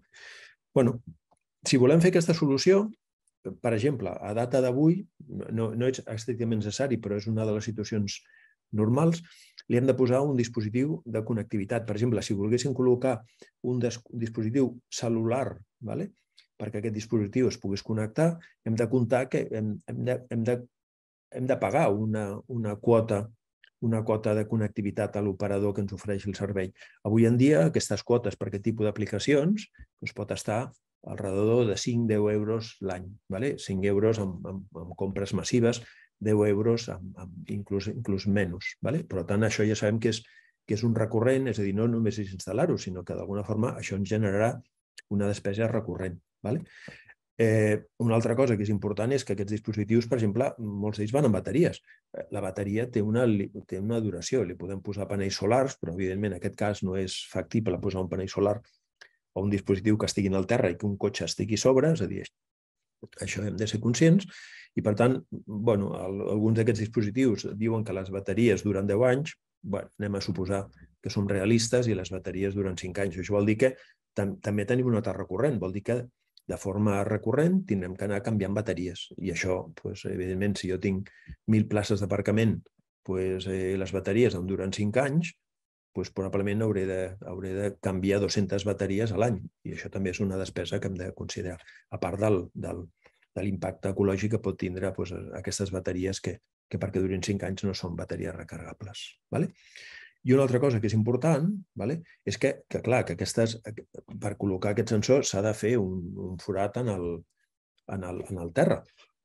Si volem fer aquesta solució, per exemple, a data d'avui, no és estrictament necessari, però és una de les situacions normals, li hem de posar un dispositiu de connectivitat. Per exemple, si volguéssim col·locar un dispositiu cel·lular perquè aquest dispositiu es pogués connectar, hem de comptar que hem de pagar una quota de connectivitat a l'operador que ens ofereix el servei. Avui en dia, aquestes quotes per aquest tipus d'aplicacions pot estar al voltant de cinc a deu euros l'any. cinc euros amb compres massives, deu euros inclús menys. Per tant, això ja sabem que és un recurrent, és a dir, no només és instal·lar-ho, sinó que d'alguna forma això ens generarà una despesa recurrent. Una altra cosa que és important és que aquests dispositius, per exemple, molts d'ells van amb bateries. La bateria té una duració, li podem posar panells solars, però evidentment en aquest cas no és factible posar un panell solar o un dispositiu que estigui al terra i que un cotxe estigui a sobre, és a dir, això hem de ser conscients. I, per tant, alguns d'aquests dispositius diuen que les bateries duren deu anys, anem a suposar que som realistes i les bateries duren cinc anys. Això vol dir que també tenim un altre recurrent, vol dir que de forma recurrent tindrem que anar canviant bateries. I això, evidentment, si jo tinc mil places d'aparcament, les bateries em duren cinc anys, probablement hauré de canviar dues-centes bateries a l'any. I això també és una despesa que hem de considerar, a part de l'impacte ecològic que pot tindre aquestes bateries que perquè durin cinc anys no són bateries recarregables. I una altra cosa que és important és que, clar, que per col·locar aquest sensor s'ha de fer un forat en el terra.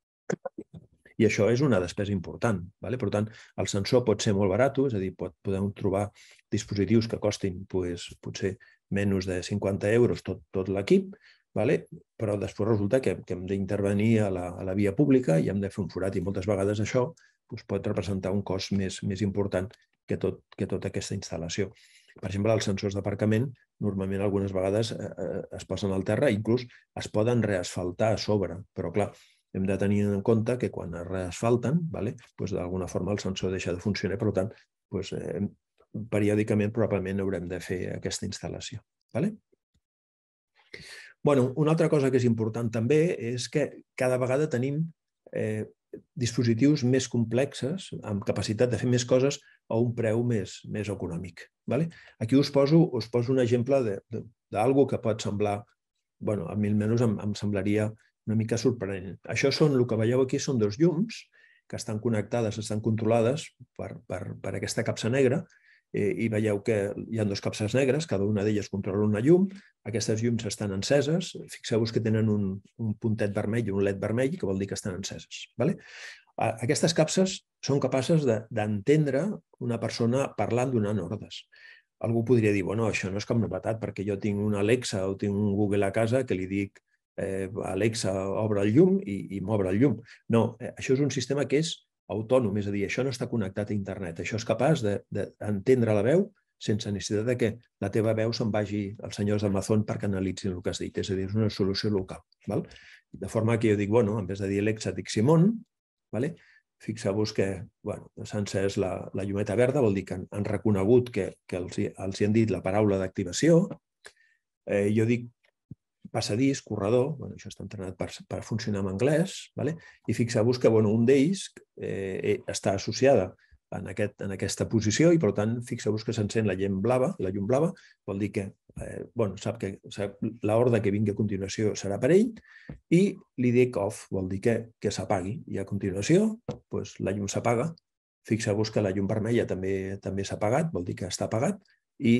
I això és una despesa important. Per tant, el sensor pot ser molt barat, és a dir, podem trobar dispositius que costin potser menys de cinquanta euros tot l'equip, però després resulta que hem d'intervenir a la via pública i hem de fer un forat i moltes vegades això pot representar un cost més important que tota aquesta instal·lació. Per exemple, els sensors d'aparcament normalment algunes vegades es posen al terra i inclús es poden reasfaltar a sobre, però clar, hem de tenir en compte que quan es reasfalten, d'alguna forma el sensor deixa de funcionar, per tant, periòdicament probablement haurem de fer aquesta instal·lació. Una altra cosa que és important també és que cada vegada tenim dispositius més complexes, amb capacitat de fer més coses a un preu més econòmic. Aquí us poso un exemple d'alguna que pot semblar, a mi almenys em semblaria una mica sorprenent. Això són, el que veieu aquí són dos llums que estan connectades, estan controlades per aquesta capsa negra i veieu que hi ha dues capses negres, cada una d'elles controla una llum, aquestes llums estan enceses, fixeu-vos que tenen un puntet vermell i un led vermell, que vol dir que estan enceses. Aquestes capses són capaces d'entendre una persona parlant donant ordres. Algú podria dir, bueno, això no és cap novetat, perquè jo tinc una Alexa o tinc un Google a casa que li dic Alexa, obre el llum i m'obre el llum. No, això és un sistema que és autònom, és a dir, això no està connectat a internet. Això és capaç d'entendre la veu sense necessitat que la teva veu se'n vagi als senyors d'Amazon perquè analitzin el que has dit. És a dir, és una solució local. De forma que jo dic, bueno, en vez de dir Alexa, dic Simon. Fixeu-vos que s'ha encès la llumeta verda, vol dir que han reconegut que els han dit la paraula d'activació. Jo dic passadís, corredor, això està entrenat per funcionar en anglès, i fixeu-vos que un d'ells està associada en aquesta posició i, per tant, fixeu-vos que s'encén la llum blava, la llum blava vol dir que sap que l'ordre que vingui a continuació serà per ell i li dic off, vol dir que s'apagui. I a continuació la llum s'apaga. Fixeu-vos que la llum vermella també s'ha apagat, vol dir que està apagat i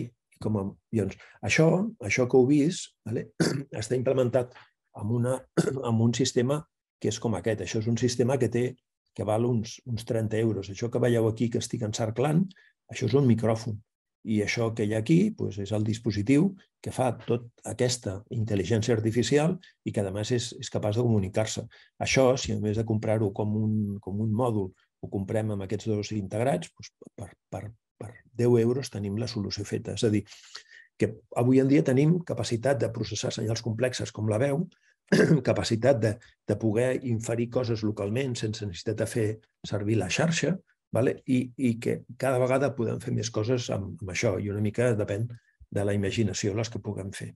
això que heu vist està implementat en un sistema que és com aquest. Això és un sistema que té que val uns trenta euros. Això que veieu aquí que estic encerclant, això és un micròfon. I això que hi ha aquí és el dispositiu que fa tota aquesta intel·ligència artificial i que, a més, és capaç de comunicar-se. Això, si a més de comprar-ho com un mòdul, ho comprem amb aquests dos integrats, per deu euros tenim la solució feta. És a dir, que avui en dia tenim capacitat de processar senyals complexes com la veu, capacitat de poder inferir coses localment sense necessitat de fer servir la xarxa, i que cada vegada podem fer més coses amb això, i una mica depèn de la imaginació les que puguem fer.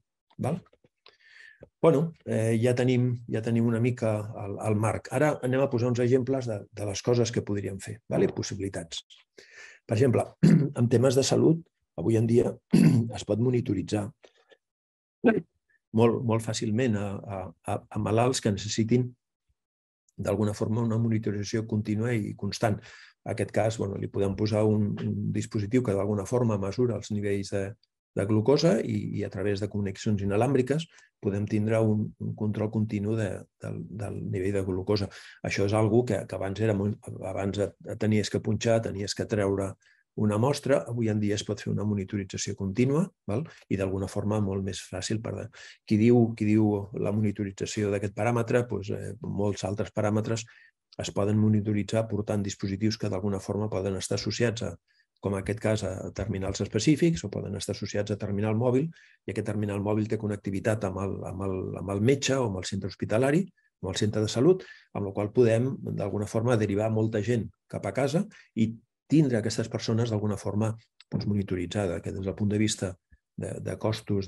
Bé, ja tenim una mica el marc. Ara anem a posar uns exemples de les coses que podríem fer, possibilitats. Per exemple, en temes de salut, avui en dia es pot monitoritzar molt fàcilment a malalts que necessitin d'alguna forma una monitorització contínua i constant. En aquest cas, li podem posar un dispositiu que d'alguna forma mesura els nivells de glucosa i a través de connexions inalàmbriques podem tindre un control continu del nivell de glucosa. Això és una cosa que abans tenies que punxar, tenies que treure una mostra, avui en dia es pot fer una monitorització contínua i d'alguna forma molt més fàcil. Qui diu la monitorització d'aquest paràmetre, molts altres paràmetres es poden monitoritzar portant dispositius que d'alguna forma poden estar associats a, com en aquest cas, a terminals específics o poden estar associats a terminal mòbil, i aquest terminal mòbil té connectivitat amb el metge o amb el centre hospitalari, amb el centre de salut, amb la qual podem d'alguna forma derivar molta gent cap a casa i tindre aquestes persones d'alguna forma monitoritzada, que des del punt de vista de costos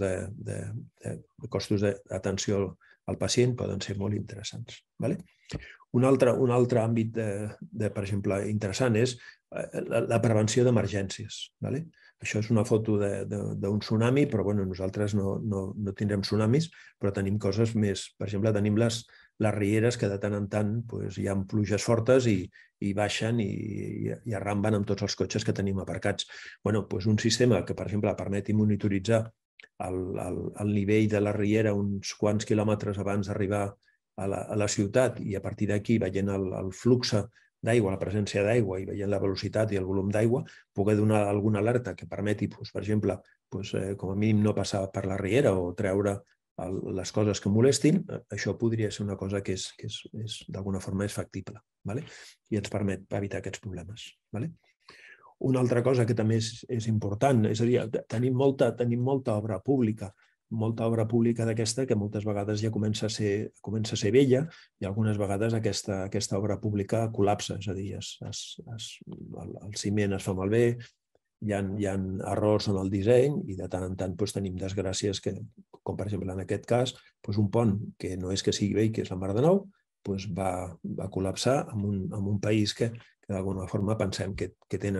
d'atenció al pacient poden ser molt interessants. Un altre àmbit, per exemple, interessant és la prevenció d'emergències. Això és una foto d'un tsunami, però nosaltres no tindrem tsunamis, però tenim coses més. Per exemple, tenim les rieres que de tant en tant hi ha pluges fortes i baixen i arramben amb tots els cotxes que tenim aparcats. Un sistema que, per exemple, permeti monitoritzar el nivell de la riera uns quants quilòmetres abans d'arribar a la ciutat i a partir d'aquí, veient el flux d'aigua, la presència d'aigua i veient la velocitat i el volum d'aigua, poder donar alguna alerta que permeti, per exemple, com a mínim no passar per la riera o treure les coses que molestin, això podria ser una cosa que d'alguna forma és factible i ens permet evitar aquests problemes. Una altra cosa que també és important, és a dir, tenim molta obra pública, molta obra pública d'aquesta que moltes vegades ja comença a ser vella i algunes vegades aquesta obra pública col·lapsa, és a dir, el ciment es fa malbé, hi ha errors en el disseny i de tant en tant tenim desgràcies com per exemple en aquest cas un pont que no és que sigui vell, que és la Mar de Nou, va col·lapsar en un país que d'alguna forma pensem que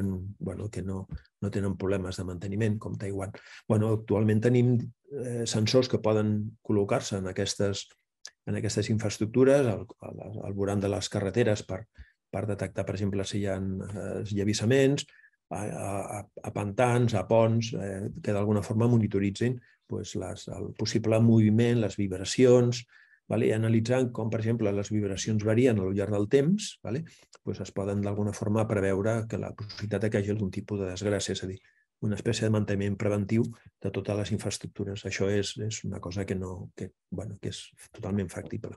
no tenen problemes de manteniment, com Taiwan. Actualment tenim sensors que poden col·locar-se en aquestes infraestructures, al volant de les carreteres per detectar, per exemple, si hi ha esllavassaments, a, a, a pantans, a ponts, eh, que d'alguna forma monitoritzin pues, les, el possible moviment, les vibracions, vale? I analitzant com, per exemple, les vibracions varien al llarg del temps, vale? Pues es poden d'alguna forma preveure que la possibilitat que hi hagi algun tipus de desgràcia, és a dir, una espècie de manteniment preventiu de totes les infraestructures. Això és, és una cosa que, no, que, bueno, que és totalment factible.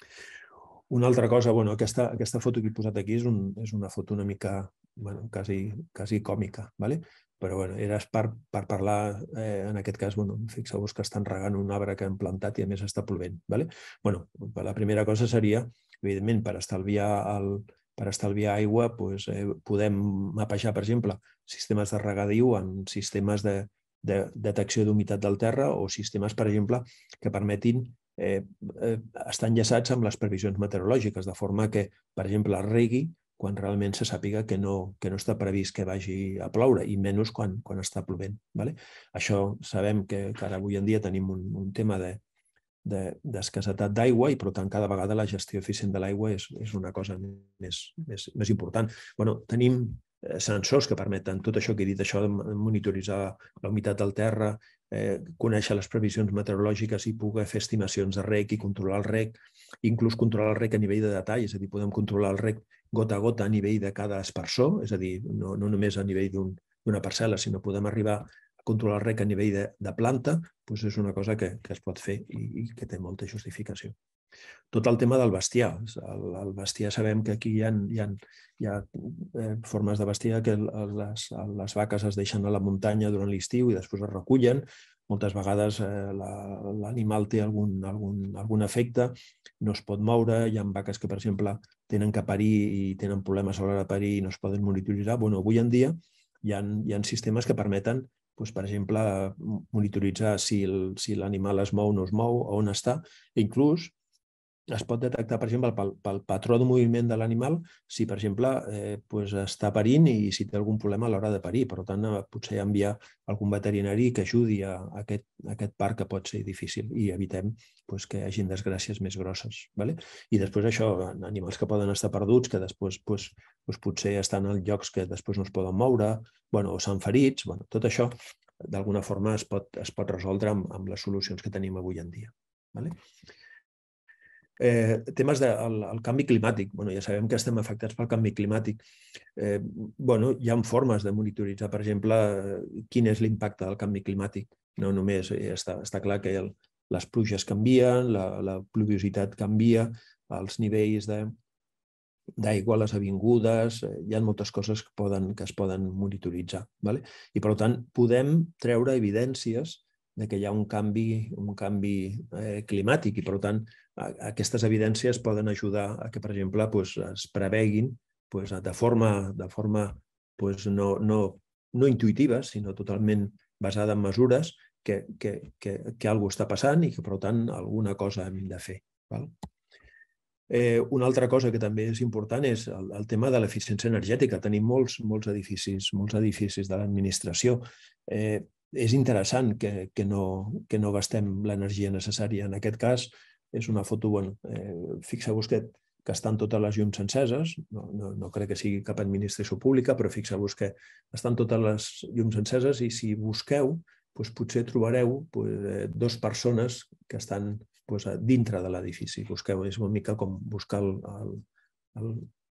Una altra cosa, bueno, aquesta, aquesta foto que he posat aquí és, un, és una foto una mica, bueno, quasi, quasi còmica, ¿vale? Però bueno, era per, per parlar, eh, en aquest cas, bueno, fixeu-vos que estan regant un arbre que han plantat i a més està plovent, ¿vale? Bueno, la primera cosa seria, evidentment, per estalviar, el, per estalviar aigua, doncs, eh, podem mapejar, per exemple, sistemes de regadiu en sistemes de, de detecció d'humitat del terra o sistemes, per exemple, que permetin Eh, eh, estar enllaçats amb les previsions meteorològiques, de forma que, per exemple, es regui quan realment se sàpiga que no, que no està previst que vagi a ploure, i menys quan, quan està plovent. ¿Vale? Això sabem que, que ara avui en dia tenim un, un tema de, de, d'escassetat d'aigua i, per tant, cada vegada la gestió eficient de l'aigua és, és una cosa més, més, més important. Bueno, tenim sensors que permeten tot això que he dit, això de monitoritzar la humitat del terra, eh, conèixer les previsions meteorològiques i poder fer estimacions de reg i controlar el reg, inclús controlar el reg a nivell de detall, és a dir, podem controlar el reg gota a gota a nivell de cada aspersor, és a dir, no, no només a nivell d'un, d'una parcel·la, sinó podem arribar a controlar el reg a nivell de, de planta, doncs és una cosa que, que es pot fer i, i que té molta justificació. Tot el tema del bestiar. El, el bestiar sabem que aquí hi ha, hi ha, hi ha eh, formes de bestiar que les, les vaques es deixen a la muntanya durant l'estiu i després es recullen. Moltes vegades eh, l'animal té algun, algun, algun efecte, no es pot moure. Hi ha vaques que, per exemple, tenen que parir i tenen problemes a l'hora de parir i no es poden monitoritzar. Bueno, avui en dia hi ha, hi ha sistemes que permeten, doncs, per exemple, monitoritzar si l'animal si es mou o no es mou, on està, i inclús es pot detectar, per exemple, pel, pel patró de moviment de l'animal, si, per exemple, eh, pues està parint i si té algun problema a l'hora de parir. Per tant, potser enviar algun veterinari que ajudi a aquest, a aquest part que pot ser difícil i evitem pues, que hi hagi desgràcies més grosses. ¿Vale? I després això, animals que poden estar perduts, que després pues, pues, potser estan en llocs que després no es poden moure, bueno, o s'han ferits, bueno, tot això d'alguna forma es pot, es pot resoldre amb, amb les solucions que tenim avui en dia. ¿Vale? Eh, temes del el canvi climàtic. Bueno, ja sabem que estem afectats pel canvi climàtic. Eh, bueno, hi ha formes de monitoritzar, per exemple, quin és l'impacte del canvi climàtic. No només eh, està, està clar que el, les pluges canvien, la, la pluviositat canvia, els nivells de, d'aigua, les avingudes, eh, hi ha moltes coses que, poden, que es poden monitoritzar. ¿Vale? I, per tant, podem treure evidències de que hi ha un canvi, un canvi eh, climàtic i, per tant, aquestes evidències poden ajudar a que, per exemple, pues, es preveguin pues, de forma, de forma pues, no, no, no intuïtiva, sinó totalment basada en mesures que, que, que, que alguna cosa està passant i que, per tant, alguna cosa hem de fer. Val? Eh, una altra cosa que també és important és el, el tema de l'eficiència energètica. Tenim molts, molts edificis, molts edificis de l'administració. Eh, és interessant que, que, no, que no gastem l'energia necessària. En aquest cas, és una foto, bueno, eh, fixeu-vos que, que estan totes les llums enceses, no, no, no crec que sigui cap administració pública, però fixeu-vos que estan totes les llums enceses i si busqueu, doncs potser trobareu doncs, dues persones que estan doncs, dintre de l'edifici. Busqueu, és una mica com buscar el... el, el,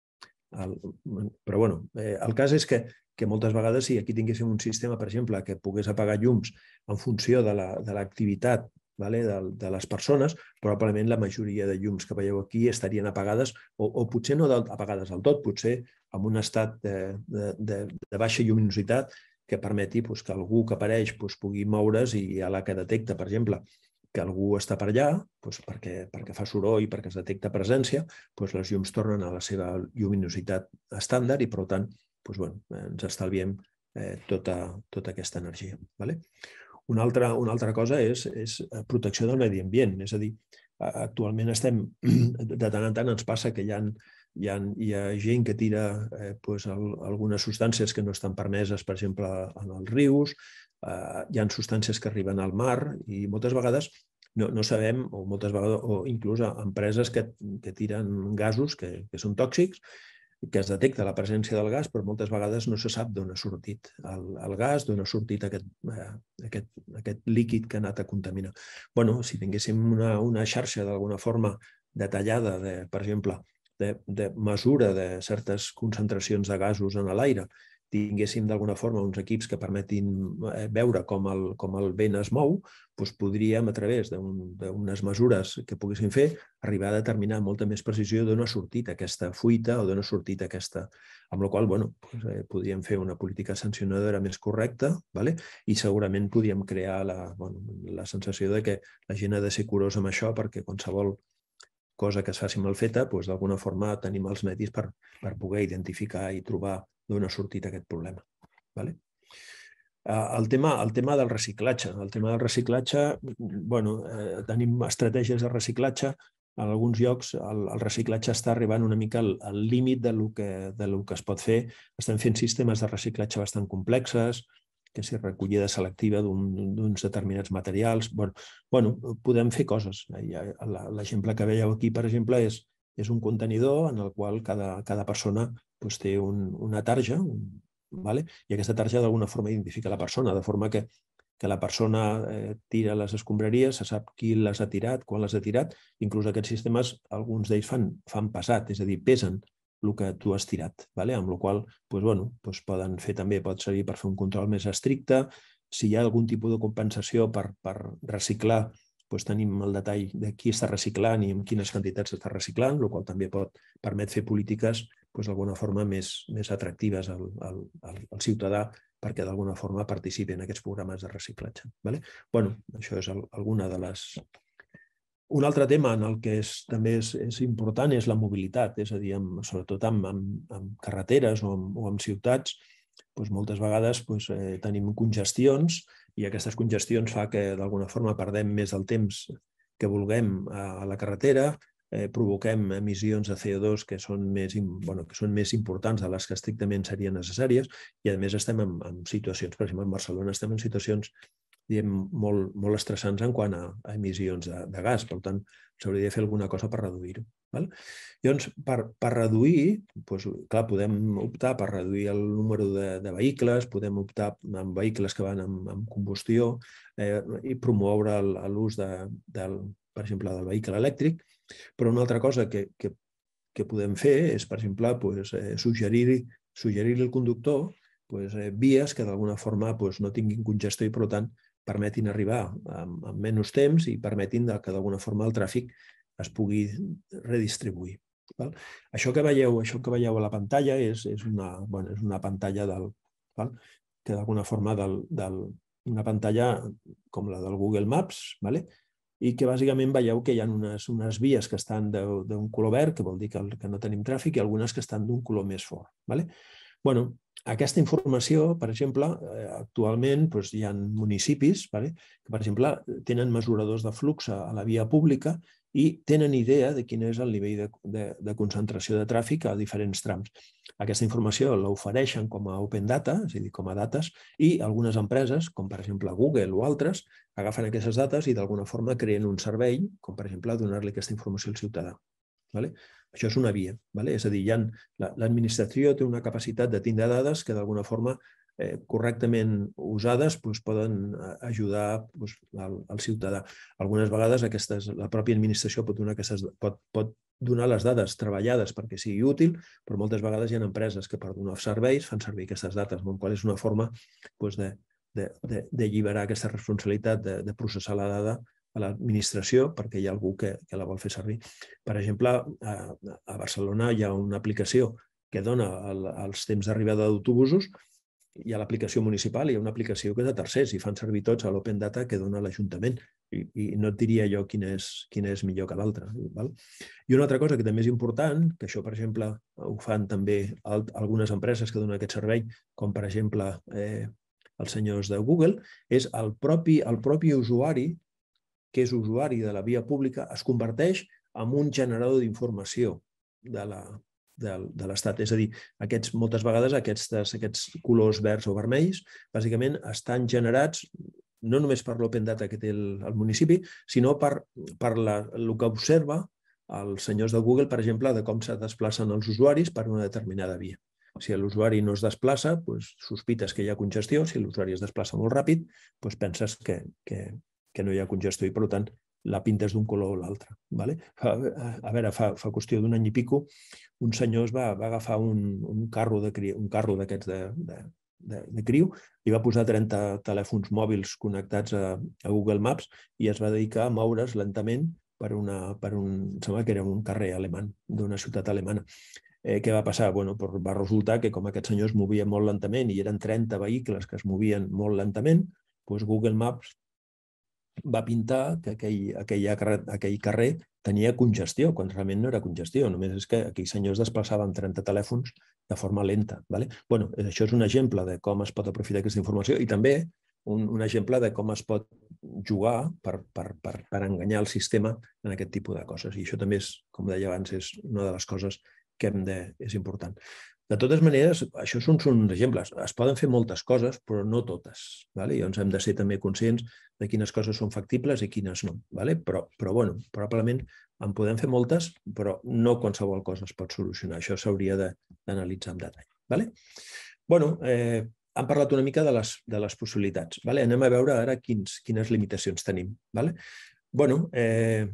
el però bueno, eh, el cas és que que moltes vegades, si aquí tinguéssim un sistema, per exemple, que pogués apagar llums en funció de l'activitat vale, de, de les persones, probablement la majoria de llums que veieu aquí estarien apagades, o, o potser no apagades del tot, potser en un estat de, de, de, de baixa lluminositat que permeti pues, que algú que apareix pues, pugui moure's i a la que detecta, per exemple, que algú està per allà, doncs perquè, perquè fa soroll i perquè es detecta presència, doncs les llums tornen a la seva lluminositat estàndard i, per tant, doncs, bueno, ens estalviem eh, tota, tota aquesta energia. Vale? Una, altra, una altra cosa és, és protecció del medi ambient. És a dir, actualment estem, de tant en tant ens passa que hi ha, hi ha, hi ha gent que tira eh, doncs, el, algunes substàncies que no estan permeses, per exemple, en els rius, eh, hi ha substàncies que arriben al mar i moltes vegades no, no sabem, o moltes vegades, o inclús empreses que, que tiren gasos que, que són tòxics que es detecta la presència del gas, però moltes vegades no se sap d'on ha sortit el, el gas, d'on ha sortit aquest, eh, aquest, aquest líquid que ha anat a contaminar. Bueno, si tinguéssim una, una xarxa d'alguna forma detallada, de, per exemple, de, de mesura de certes concentracions de gasos en l'aire, tinguéssim d'alguna forma uns equips que permetin veure com el, com el vent es mou, doncs podríem, a través d'unes mesures que poguéssim fer, arribar a determinar amb molta més precisió d'on ha sortit aquesta fuita o d'on ha sortit aquesta... Amb la qual cosa, bueno, eh, podríem fer una política sancionadora més correcta, ¿vale? I segurament podríem crear la, bueno, la sensació de que la gent ha de ser curosa amb això, perquè qualsevol cosa que es faci mal feta, doncs d'alguna forma tenim els medis per, per poder identificar i trobar d'on ha sortit aquest problema. Vale? El tema, el tema del reciclatge. El tema del reciclatge, bueno, eh, tenim estratègies de reciclatge. En alguns llocs el, el reciclatge està arribant una mica al, al límit de lo que, de lo que es pot fer. Estem fent sistemes de reciclatge bastant complexes, que si recollida selectiva d'uns determinats materials. Bueno, bueno, podem fer coses. L'exemple que veieu aquí, per exemple, és, és un contenidor en el qual cada, cada persona doncs, té un, una tarja, un, vale? I aquesta tarja d'alguna forma identifica la persona, de forma que, que la persona eh, tira les escombraries, se sap qui les ha tirat, quan les ha tirat. Inclús aquests sistemes, alguns d'ells fan, fan pesat, és a dir, pesen el que tu has tirat, vale? Amb la qual cosa doncs, bueno, doncs poden fer també, pot servir per fer un control més estricte. Si hi ha algun tipus de compensació per, per reciclar, doncs tenim el detall de qui està reciclant i amb quines quantitats s'està reciclant, el qual també pot permet fer polítiques doncs, d'alguna forma més, més atractives al, al, al ciutadà perquè d'alguna forma participi en aquests programes de reciclatge. Vale? Bueno, això és el, alguna de les... Un altre tema en el que és, també és, és important és la mobilitat, és a dir, amb, sobretot amb, amb, amb carreteres o amb, o amb ciutats, doncs moltes vegades doncs, eh, tenim congestions i aquestes congestions fa que d'alguna forma perdem més el temps que vulguem a, a la carretera, eh, provoquem emissions de C O dos que són, més, bueno, que són més importants de les que estrictament serien necessàries i a més estem en, en situacions, per exemple, en Barcelona estem en situacions diguem, molt, molt estressants en quant a, a emissions de, de gas. Per tant, s'hauria de fer alguna cosa per reduir-ho. Llavors, per, per reduir, doncs, clar, podem optar per reduir el número de, de vehicles, podem optar en vehicles que van amb, amb combustió eh, i promoure l'ús, de, del, per exemple, del vehicle elèctric. Però una altra cosa que, que, que podem fer és, per exemple, doncs, eh, suggerir, suggerir al conductor doncs, eh, vies que d'alguna forma doncs, no tinguin congestió i, per tant, permetin arribar amb, amb menys temps i permetin que d'alguna forma el tràfic es pugui redistribuir. Val? Això que veieu, això que veieu a la pantalla és, és, una, bueno, és una pantalla del, val? Que d'alguna forma del, del, una pantalla com la del Google Maps, vale? I que bàsicament veieu que hi ha unes, unes vies que estan d'un color verd, que vol dir que, que no tenim tràfic, i algunes que estan d'un color més fort. Vale? Bueno, aquesta informació, per exemple, actualment doncs, hi ha municipis vale, que, per exemple, tenen mesuradors de flux a la via pública i tenen idea de quin és el nivell de, de, de concentració de tràfic a diferents trams. Aquesta informació l'ofereixen com a open data, és a dir, com a dates, i algunes empreses, com per exemple Google o altres, agafen aquestes dates i d'alguna forma creen un servei, com per exemple donar-li aquesta informació al ciutadà. Vale? Això és una via. Vale? És a dir, l'administració té una capacitat de tindre dades que d'alguna forma eh, correctament usades doncs, poden ajudar doncs, al, al ciutadà. Algunes vegades aquestes, la pròpia administració pot donar, aquestes, pot, pot donar les dades treballades perquè sigui útil, però moltes vegades hi ha empreses que per donar serveis fan servir aquestes dates, amb la qual és una forma doncs, de, de, de, de alliberar aquesta responsabilitat de, de processar la dada a l'administració perquè hi ha algú que, que la vol fer servir. Per exemple, a, a Barcelona hi ha una aplicació que dona el, els temps d'arribada d'autobusos, hi ha l'aplicació municipal i hi ha una aplicació que és de tercers i fan servir tots a l'Open Data que dona l'Ajuntament i, i no et diria jo quina és, quina és millor que l'altra. I una altra cosa que també és important, que això per exemple ho fan també algunes empreses que donen aquest servei, com per exemple eh, els senyors de Google, és el propi, el propi usuari que és usuari de la via pública, es converteix en un generador d'informació de la, de, de l'Estat. És a dir, aquests, moltes vegades aquests, aquests colors verds o vermells bàsicament estan generats no només per l'open data que té el, el municipi, sinó per, per la, el que observa als senyors de Google, per exemple, de com se desplacen els usuaris per una determinada via. Si l'usuari no es desplaça, doncs sospites que hi ha congestió. Si l'usuari es desplaça molt ràpid, doncs penses que, que, que no hi ha congestió i, per tant, la pintes d'un color o l'altre. Vale? A veure, fa, fa qüestió d'un any i pico, un senyor va, va agafar un, un carro d'aquests de, de, de, de criu i va posar trenta telèfons mòbils connectats a, a Google Maps i es va dedicar a moure's lentament per, una, per un, sembla que era un carrer alemany, d'una ciutat alemana. Eh, què va passar? Bueno, doncs va resultar que com aquest senyor es movia molt lentament i eren trenta vehicles que es movien molt lentament, doncs Google Maps va pintar que aquell, aquell, aquell carrer tenia congestió, quan realment no era congestió, només és que aquell senyor es desplaçava amb trenta telèfons de forma lenta. Vale? Bueno, això és un exemple de com es pot aprofitar aquesta informació i també un, un exemple de com es pot jugar per, per, per, per enganyar el sistema en aquest tipus de coses. I això també, és, com deia abans, és una de les coses que hem de, és important. De totes maneres, això són, són exemples. Es poden fer moltes coses, però no totes. Vale? I llavors hem de ser també conscients de quines coses són factibles i quines no. Vale? Però, però bueno, probablement en podem fer moltes, però no qualsevol cosa es pot solucionar. Això s'hauria d'analitzar amb detall. Vale? Bueno, eh, hem parlat una mica de les, de les possibilitats. Vale? Anem a veure ara quins, quines limitacions tenim. Vale? Bueno, eh,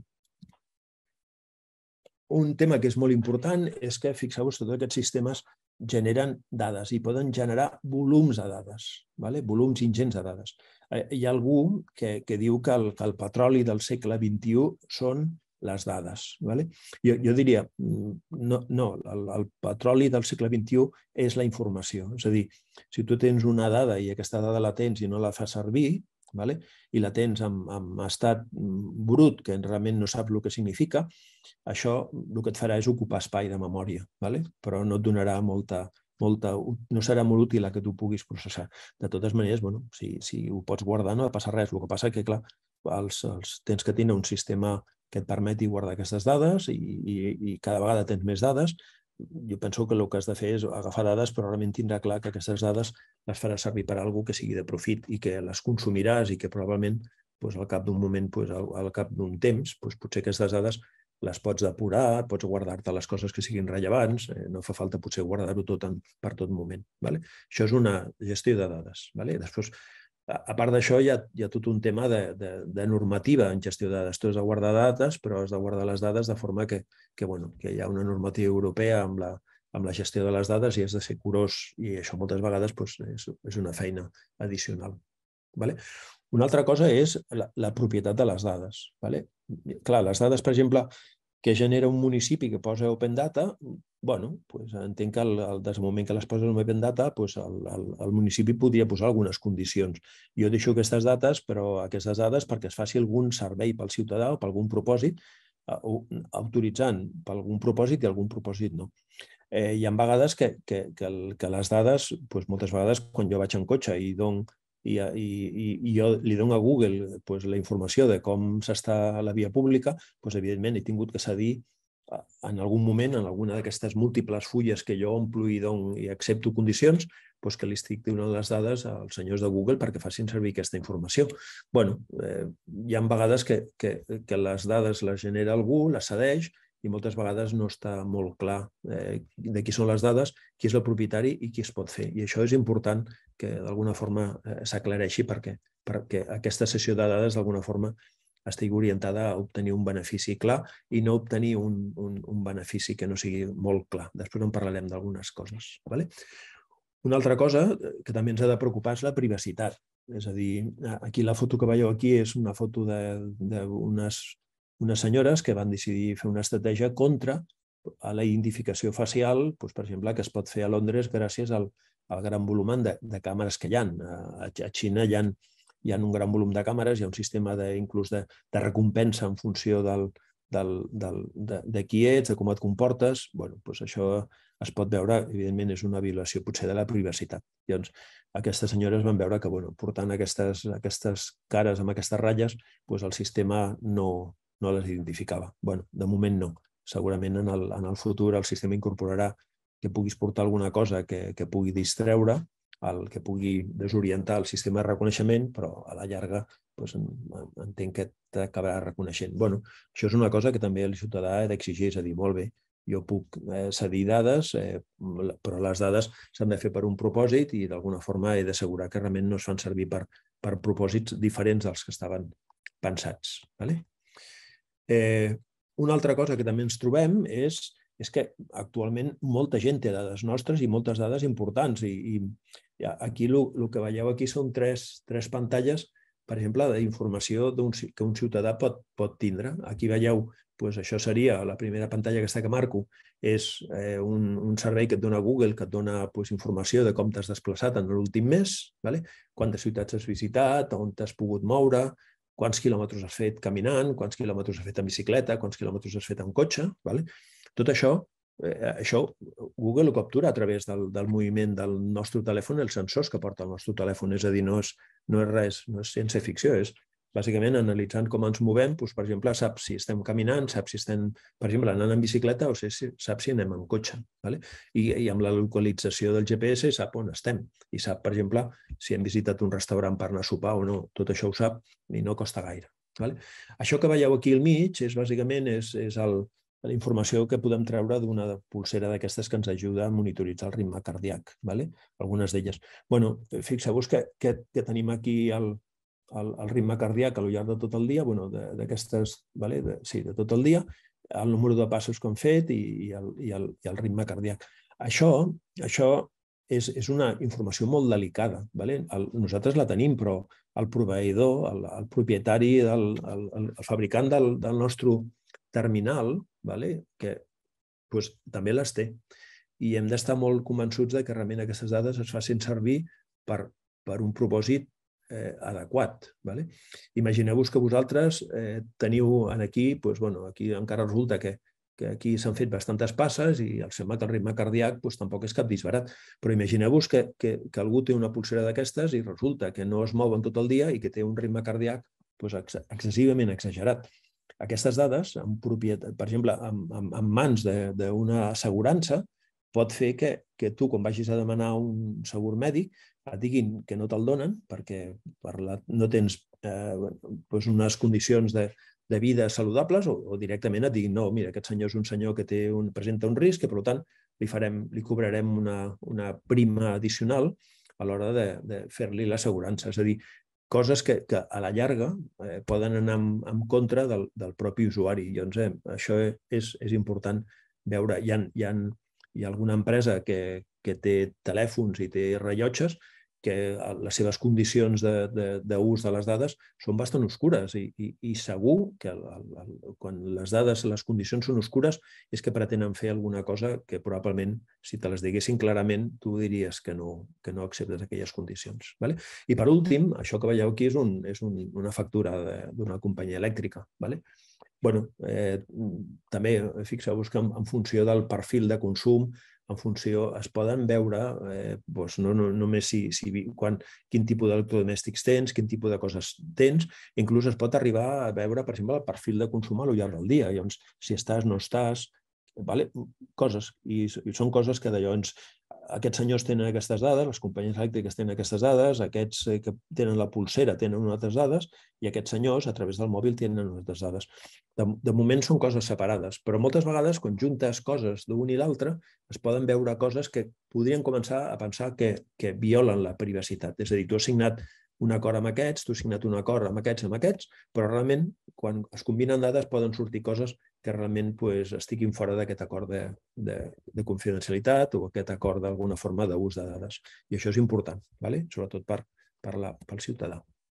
un tema que és molt important és que, fixeu-vos, tots aquests sistemes generen dades i poden generar volums de dades, vale? Volums ingents de dades. Hi ha algú que, que diu que el, que el petroli del segle vint-i-u són les dades. Vale? Jo, jo diria, no, no el, el petroli del segle vint-i-u és la informació. És a dir, si tu tens una dada i aquesta dada la tens i no la fas servir, vale? I la tens en, en estat brut, que realment no saps el que significa, això el que et farà és ocupar espai de memòria, vale? Però no et donarà molta, molta, no serà molt útil a que tu puguis processar. De totes maneres, bueno, si, si ho pots guardar no ha de passar res. El que passa que, clar, els, els, tens que tenir un sistema que et permeti guardar aquestes dades i, i, i cada vegada tens més dades. Jo penso que el que has de fer és agafar dades, però realment tindrà clar que aquestes dades les faràs servir per a alguna cosa que sigui de profit i que les consumiràs i que probablement doncs, al cap d'un moment, doncs, al, al cap d'un temps, doncs, potser aquestes dades les pots depurar, pots guardar-te les coses que siguin rellevants, eh, no fa falta potser guardar-ho tot en, per tot moment. Vale? Això és una gestió de dades. Vale? Després, a part d'això, hi ha, hi ha tot un tema de, de, de normativa en gestió de dades. Tu has de guardar dades, però has de guardar les dades de forma que, que, bueno, que hi ha una normativa europea amb la, amb la gestió de les dades i has de ser curós i això moltes vegades doncs, és, és una feina addicional. Vale? Una altra cosa és la, la propietat de les dades. Vale? Clar, les dades, per exemple, que genera un municipi que posa Open Data, bueno, doncs entenc que el, el, des del moment que les poses en Open Data, doncs el, el, el municipi podria posar algunes condicions. Jo deixo aquestes dates, però aquestes dades perquè es faci algun servei pel ciutadà o per algun propòsit, autoritzant per algun propòsit i algun propòsit no. Eh, hi ha vegades que, que, que, el, que les dades, doncs moltes vegades quan jo vaig en cotxe i dono I, i, i jo li dono a Google pues, la informació de com s'està a la via pública, pues, evidentment he tingut que cedir en algun moment, en alguna d'aquestes múltiples fulles que jo omplo i, dono, i accepto condicions, pues, que li estic donant les dades als senyors de Google perquè facin servir aquesta informació. Bueno, eh, hi ha vegades que, que, que les dades les genera algú, les cedeix, i moltes vegades no està molt clar eh, de qui són les dades, qui és el propietari i qui es pot fer. I això és important que d'alguna forma eh, s'aclareixi perquè, perquè aquesta cessió de dades d'alguna forma estigui orientada a obtenir un benefici clar i no obtenir un, un, un benefici que no sigui molt clar. Després en parlarem d'algunes coses. Vale? Una altra cosa que també ens ha de preocupar és la privacitat. És a dir, aquí la foto que veieu aquí és una foto d'unes unes senyores que van decidir fer una estratègia contra a la identificació facial, doncs, per exemple, que es pot fer a Londres gràcies al, al gran volum de, de càmeres que hi ha. A, a Xina hi ha, hi ha un gran volum de càmeres, hi ha un sistema de, inclús de, de recompensa en funció del, del, del, de, de qui ets, de com et comportes. Bueno, doncs això es pot veure, evidentment, és una violació potser de la privacitat. Llavors, aquestes senyores van veure que, bueno, portant aquestes, aquestes cares amb aquestes ratlles, doncs el sistema no, no les identificava. Bueno, de moment no. Segurament en el, en el futur el sistema incorporarà que puguis portar alguna cosa que, que pugui distreure, el que pugui desorientar el sistema de reconeixement, però a la llarga doncs entenc que t'acabarà reconeixent. Bueno, això és una cosa que també el ciutadà ha d'exigir, és a dir, molt bé, jo puc cedir dades, però les dades s'han de fer per un propòsit i d'alguna forma he d'assegurar que realment no es fan servir per, per propòsits diferents dels que estaven pensats. Vale? Eh, una altra cosa que també ens trobem és, és que actualment molta gent té dades nostres i moltes dades importants. I, i aquí el, el que veieu aquí són tres, tres pantalles, per exemple, d'informació que un ciutadà pot, pot tindre. Aquí veieu, doncs això seria la primera pantalla aquesta que marco, és eh, un, un servei que et dona Google, que et dona doncs, informació de com t'has desplaçat en l'últim mes, vale? Quantes ciutats has visitat, on t'has pogut moure, quants quilòmetres has fet caminant, quants quilòmetres has fet en bicicleta, quants quilòmetres has fet en cotxe. Vale? Tot això, eh, això Google ho captura a través del, del moviment del nostre telèfon, els sensors que porta el nostre telèfon. És a dir, no és, no és res, no és ciència-ficció, és bàsicament analitzant com ens movem, doncs, per exemple, sap si estem caminant, sap si estem, per exemple, anant en bicicleta o sap si anem en cotxe. Vale? I, I amb la localització del G P S sap on estem. I sap, per exemple, si hem visitat un restaurant per anar a sopar o no. Tot això ho sap i no costa gaire. Vale? Això que veieu aquí al mig és, bàsicament, és, és el, la informació que podem treure d'una pulsera d'aquestes que ens ajuda a monitoritzar el ritme cardíac. Vale? Algunes d'elles. Bueno, fixeu-vos que, que, que tenim aquí el El, el ritme cardíac a lo llarg de tot el dia, bueno, d'aquestes, vale? de, sí, de tot el dia, el número de passos que hem fet i, i, el, i, el, i el ritme cardíac. Això, això és, és una informació molt delicada. Vale? El, nosaltres la tenim, però el proveïdor, el, el propietari, el, el, el fabricant del, del nostre terminal, vale? que pues, també les té. I hem d'estar molt convençuts de que realment aquestes dades es facin servir per, per un propòsit Eh, adequat. Vale? Imagineu-vos que vosaltres eh, teniu aquí, doncs, bueno, aquí encara resulta que, que aquí s'han fet bastantes passes i el sembla que el ritme cardíac doncs, tampoc és cap disbarat. Però imagineu-vos que, que, que algú té una pulsera d'aquestes i resulta que no es mou en tot el dia i que té un ritme cardíac doncs, ex excessivament exagerat. Aquestes dades, en propietat, per exemple, en, en, en mans d'una assegurança, pot fer que, que tu, quan vagis a demanar un segur mèdic, et diguin que no te'l donen perquè per la, no tens eh, doncs unes condicions de, de vida saludables o, o directament et diguin no, mira, aquest senyor és un senyor que té un, presenta un risc i per tant li, farem, li cobrarem una, una prima addicional a l'hora de, de fer-li l'assegurança. És a dir, coses que, que a la llarga eh, poden anar en, en contra del, del propi usuari. Llavors, eh, això és, és important veure. Hi ha, hi ha, hi ha alguna empresa que, que té telèfons i té rellotges que les seves condicions d'ús de, de, de les dades són bastant oscures i, i, i segur que el, el, quan les dades, les condicions són oscures és que pretenen fer alguna cosa que probablement, si te les diguessin clarament, tu diries que no, que no acceptes aquelles condicions. Vale? I per últim, això que veieu aquí és, un, és un, una factura d'una companyia elèctrica. Vale? Bueno, eh, també fixeu-vos que en, en funció del perfil de consum, en funció, es poden veure eh, doncs no, no només si, si, quan, quin tipus d'electrodomèstics tens, quin tipus de coses tens, inclús es pot arribar a veure, per exemple, el perfil de consum a lo llarg del dia. Llavors, si estàs, no estàs, vale? Coses. I, I són coses que d'allò ens... Aquests senyors tenen aquestes dades, les companyies elèctriques tenen aquestes dades, aquests que tenen la pulsera tenen unes altres dades i aquests senyors, a través del mòbil, tenen unes altres dades. De, de moment són coses separades, però moltes vegades, quan juntes coses d'un i l'altre, es poden veure coses que podrien començar a pensar que, que violen la privacitat. És a dir, tu has signat un acord amb aquests, tu has signat un acord amb aquests, amb aquests, però realment, quan es combinen dades, poden sortir coses que realment pues, estiguin fora d'aquest acord de, de, de confidencialitat o aquest acord d'alguna forma d'ús de dades. I això és important, ¿vale? Sobretot per, per la, pel ciutadà.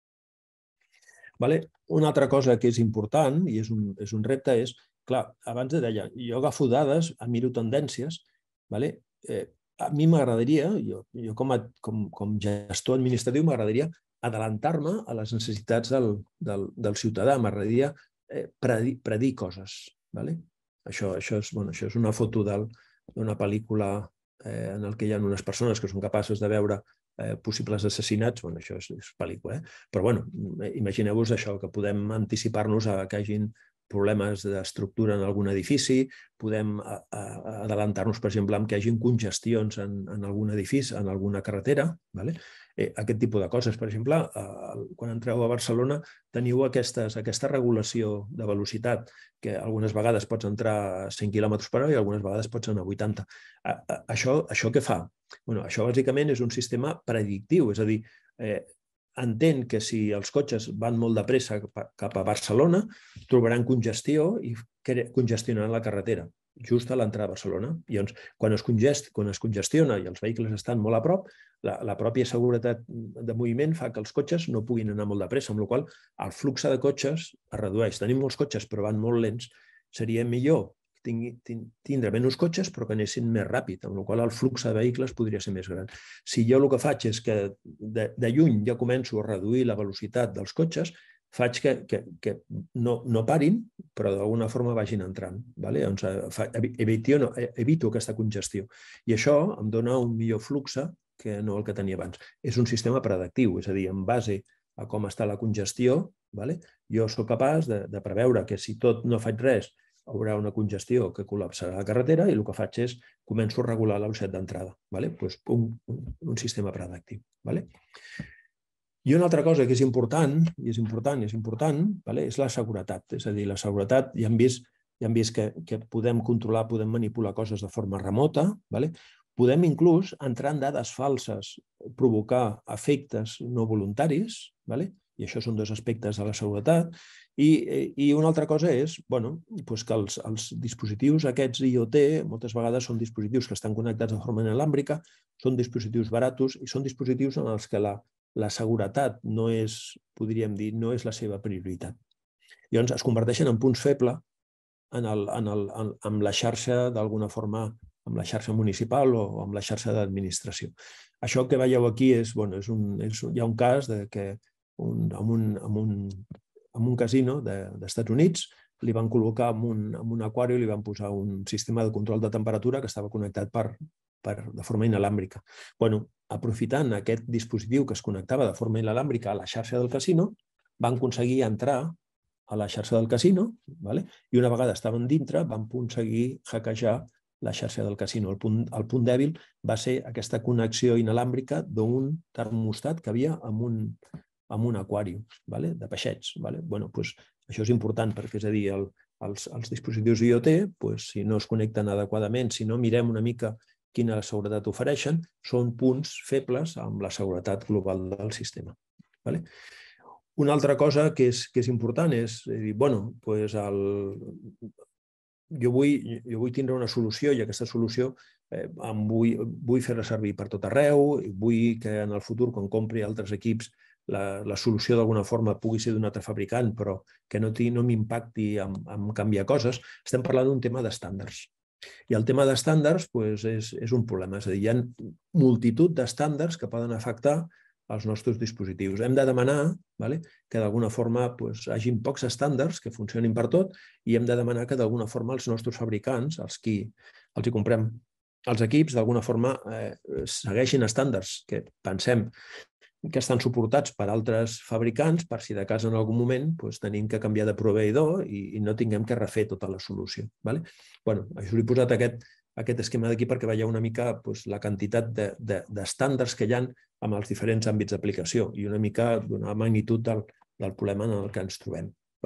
Vale? Una altra cosa que és important i és un, és un repte és, clar, abans de deia, jo agafo dades, miro tendències, vale? eh, a mi m'agradaria, jo, jo com, a, com, com gestor administratiu, m'agradaria adelantar-me a les necessitats del, del, del ciutadà, m'agradaria eh, predir, predir coses. Vale? Això, això, és, bueno, això és una foto d'una pel·lícula eh, en què hi ha unes persones que són capaces de veure eh, possibles assassinats. Bueno, això és, és pel·lícula, eh? Però bueno, imagineu-vos això, que podem anticipar-nos a que hagin problemes d'estructura en algun edifici, podem adelantar-nos, per exemple, amb que hi hagin congestions en, en algun edifici, en alguna carretera. Vale? aquest tipus de coses. Per exemple, quan entreu a Barcelona teniu aquesta regulació de velocitat, que algunes vegades pots entrar a cent quilòmetres per hora i algunes vegades pots anar a vuitanta. Això què fa? Això bàsicament és un sistema predictiu, és a dir, entén que si els cotxes van molt de pressa cap a Barcelona, trobaran congestió i congestionaran la carretera, just a l'entrada a Barcelona. Llavors, quan es congestiona i els vehicles estan molt a prop, la pròpia seguretat de moviment fa que els cotxes no puguin anar molt de pressa, amb la qual cosa el flux de cotxes es redueix. Tenim molts cotxes però van molt lents, seria millor tindre menys cotxes però que anessin més ràpid, amb la qual cosa el flux de vehicles podria ser més gran. Si jo el que faig és que de lluny ja començo a reduir la velocitat dels cotxes, faig que no parin, però d'alguna forma vagin entrant. Evito aquesta congestió. I això em dona un millor flux que no el que tenia abans. És un sistema predictiu, és a dir, en base a com està la congestió, jo soc capaç de preveure que si tot no faig res haurà una congestió que col·lapsarà la carretera i el que faig és començo a regular la velocitat d'entrada. Un sistema predictiu. I una altra cosa que és important, i és important, és important, és la seguretat. És a dir, la seguretat, ja hem vist que podem controlar, podem manipular coses de forma remota, podem inclús entrar en dades falses, provocar efectes no voluntaris, i això són dos aspectes de la seguretat. I una altra cosa és que els dispositius aquests IoT moltes vegades són dispositius que estan connectats de forma inalàmbrica, són dispositius baratos i són dispositius en els que la la seguretat no és, podríem dir, no és la seva prioritat. Llavors es converteixen en punts febles amb la xarxa, d'alguna forma, amb la xarxa municipal o amb la xarxa d'administració. Això que veieu aquí és, hi ha un cas que en un casino dels Estats Units li van col·locar en un aquari i li van posar un sistema de control de temperatura que estava connectat de forma inalàmbrica. Aprofitant aquest dispositiu que es connectava de forma inalàmbrica a la xarxa del casino, van aconseguir entrar a la xarxa del casino i una vegada estaven dintre van aconseguir hackejar la xarxa del casino. El punt dèbil va ser aquesta connexió inalàmbrica d'un termostat que havia en un aquari de peixets. Això és important perquè, és a dir, els dispositius IoT, si no es connecten adequadament, si no mirem una mica quina seguretat ofereixen, són punts febles amb la seguretat global del sistema. Una altra cosa que és important és dir, bueno, jo vull tindre una solució i aquesta solució vull fer-la servir per tot arreu, vull que en el futur, quan compri altres equips, la solució d'alguna forma pugui ser d'un altre fabricant, però que no m'impacti en canviar coses. Estem parlant d'un tema d'estàndards. I el tema d'estàndards és un problema. És a dir, hi ha multitud d'estàndards que poden afectar els nostres dispositius. Hem de demanar que d'alguna forma hi hagi pocs estàndards que funcionin per tot i hem de demanar que d'alguna forma els nostres fabricants, els qui els hi comprem els equips, d'alguna forma segueixin estàndards que pensem que estan suportats per altres fabricants per si de cas en algun moment tenim que canviar de proveïdor i no tinguem que refer tota la solució. Això l'he posat aquest esquema d'aquí perquè veieu una mica la quantitat d'estàndards que hi ha amb els diferents àmbits d'aplicació i una mica donar magnitud del problema en el que ens trobem.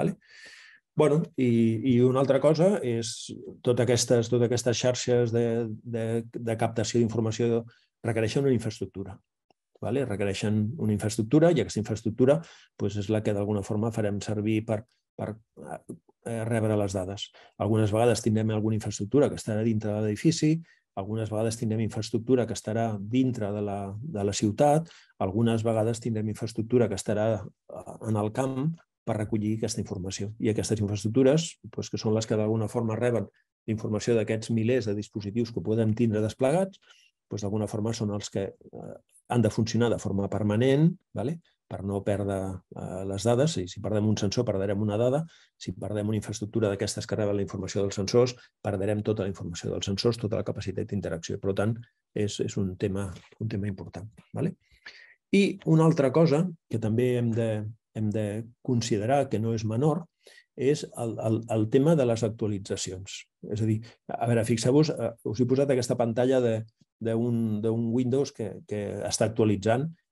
I una altra cosa és totes aquestes xarxes de captació d'informació requereixen una infraestructura. Requereixen una infraestructura i aquesta infraestructura és la que d'alguna forma farem servir per rebre les dades. Algunes vegades tindrem alguna infraestructura que estarà dintre de l'edifici, algunes vegades tindrem infraestructura que estarà dintre de la ciutat, algunes vegades tindrem infraestructura que estarà en el camp per recollir aquesta informació. I aquestes infraestructures, que són les que d'alguna forma reben informació d'aquests milers de dispositius que podem tindre desplegats, d'alguna forma són els que han de funcionar de forma permanent per no perdre les dades. Si perdem un sensor, perdrem una dada. Si perdem una infraestructura d'aquestes que reben la informació dels sensors, perdrem tota la informació dels sensors, tota la capacitat d'interacció. Per tant, és un tema important. I una altra cosa que també hem de considerar que no és menor és el tema de les actualitzacions. És a dir, a veure, fixeu-vos, us he posat aquesta pantalla d'un Windows que està actualitzant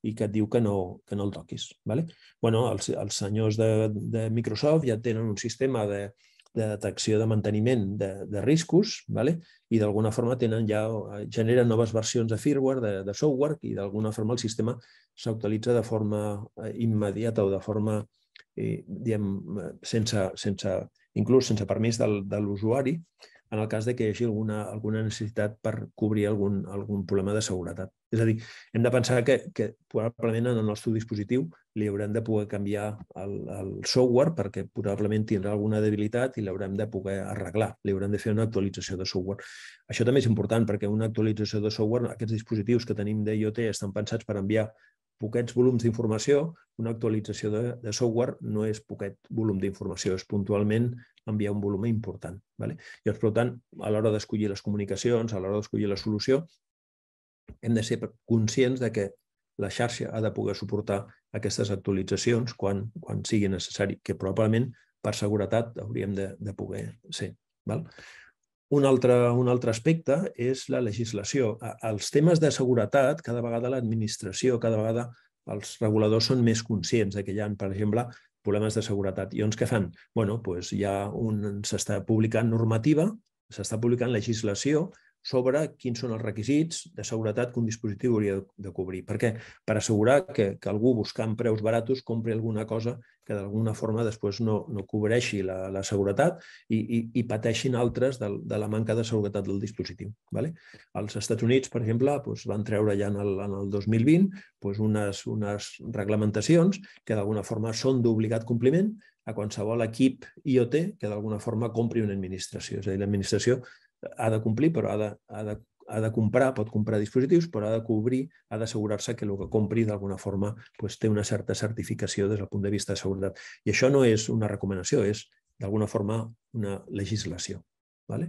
i que et diu que no, que no el toquis. Vale? Bueno, els, els senyors de, de Microsoft ja tenen un sistema de, de detecció de manteniment de, de riscos, vale? I d'alguna forma tenen ja, generen noves versions de firmware, de, de software, i d'alguna forma el sistema s'actualitza de forma immediata o de forma, eh, diguem, sense, sense, inclús sense permís del, de l'usuari, en el cas de que hi hagi alguna, alguna necessitat per cobrir algun, algun problema de seguretat. És a dir, hem de pensar que, que probablement en el nostre dispositiu li haurem de poder canviar el, el software perquè probablement tindrà alguna debilitat i l'haurem de poder arreglar. Li haurem de fer una actualització de software. Això també és important perquè una actualització de software, aquests dispositius que tenim d'IoT estan pensats per enviar poquets volums d'informació. Una actualització de, de software no és poquet volum d'informació, és puntualment enviar un volum important. Vale? I, per tant, a l'hora d'escollir les comunicacions, a l'hora d'escollir la solució, hem de ser conscients de que la xarxa ha de poder suportar aquestes actualitzacions quan, quan sigui necessari, que probablement per seguretat hauríem de, de poder ser. Val? Un altre, un altre aspecte és la legislació. Els temes de seguretat, cada vegada l'administració, cada vegada els reguladors són més conscients de que hi ha, per exemple, problemes de seguretat. I llavors què fan? Bueno, doncs hi ha un, s'està publicant normativa, s'està publicant legislació sobre quins són els requisits de seguretat que un dispositiu hauria de cobrir. Per què? Per assegurar que, que algú buscant preus baratos compri alguna cosa que d'alguna forma després no, no cobreixi la, la seguretat i, i, i pateixin altres de, de la manca de seguretat del dispositiu. Vale? Als Estats Units, per exemple, doncs van treure ja en el, en el dos mil vint doncs unes, unes reglamentacions que d'alguna forma són d'obligat compliment a qualsevol equip IoT que d'alguna forma compri una administració. És a dir, l'administració ha de complir, però ha de, ha de, ha de comprar, pot comprar dispositius, però ha de cobrir, ha d'assegurar-se que el que compri d'alguna forma doncs, té una certa certificació des del punt de vista de seguretat. I això no és una recomanació, és d'alguna forma una legislació. Vale?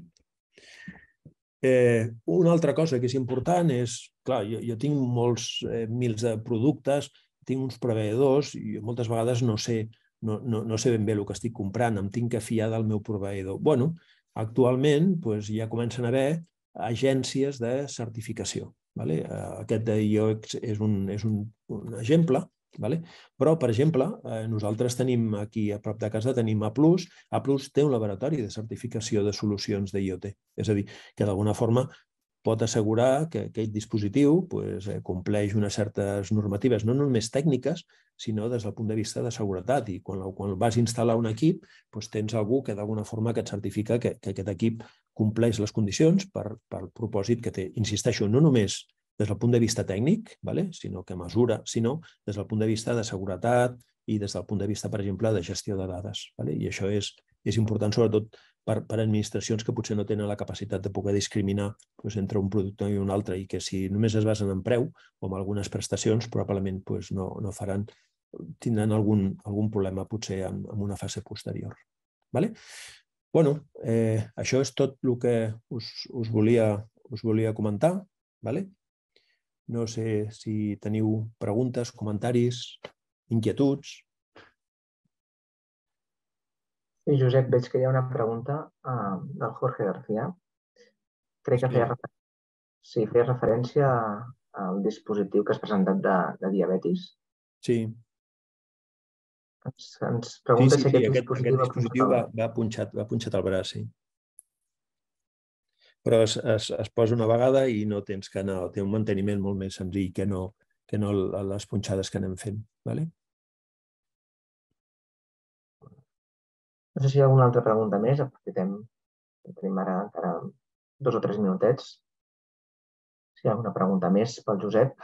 Eh, una altra cosa que és important és, clar, jo, jo tinc molts eh, mils de productes, tinc uns proveïdors i moltes vegades no sé, no, no, no sé ben bé el que estic comprant, em tinc que fiar del meu proveïdor. Bueno, actualment doncs, ja comencen a haver agències de certificació. Vale? Aquest de I O X és un, és un, un exemple, vale? Però, per exemple, nosaltres tenim aquí a prop de casa tenim A plus. A plus té un laboratori de certificació de solucions d'IoT. És a dir, que d'alguna forma pot assegurar que aquest dispositiu pues, compleix unes certes normatives, no només tècniques, sinó des del punt de vista de seguretat. I quan, quan vas instal·lar un equip, doncs tens algú que d'alguna forma que et certifica que, que aquest equip compleix les condicions per, per propòsit que té. Insisteixo, no només des del punt de vista tècnic, vale? Sinó que mesura, sinó des del punt de vista de seguretat i des del punt de vista, per exemple, de gestió de dades. Vale? I això és, és important, sobretot, Per, per administracions que potser no tenen la capacitat de poder discriminar doncs, entre un producte i un altre i que si només es basen en preu o en algunes prestacions probablement doncs, no, no faran, tindran algun, algun problema potser en, en una fase posterior. Vale? Bueno, eh, això és tot el que us, us, volia, us volia comentar. Vale? No sé si teniu preguntes, comentaris, inquietuds. Sí, Josep, veig que hi ha una pregunta uh, del Jorge García. Crec que sí. feia, refer... sí, feia referència al dispositiu que has presentat de, de diabetis. Sí. Ens, ens pregunta sí, sí, si aquest, sí, aquest dispositiu, aquest dispositiu va, va, punxat, va punxat al braç, sí. Però es, es, es posa una vegada i no tens que anar, té un manteniment molt més senzill que no, que no les punxades que anem fent. Vale? No sé si hi ha alguna altra pregunta més. Aprofitem, tenim ara encara dos o tres minutets. Si hi ha alguna pregunta més pel Josep.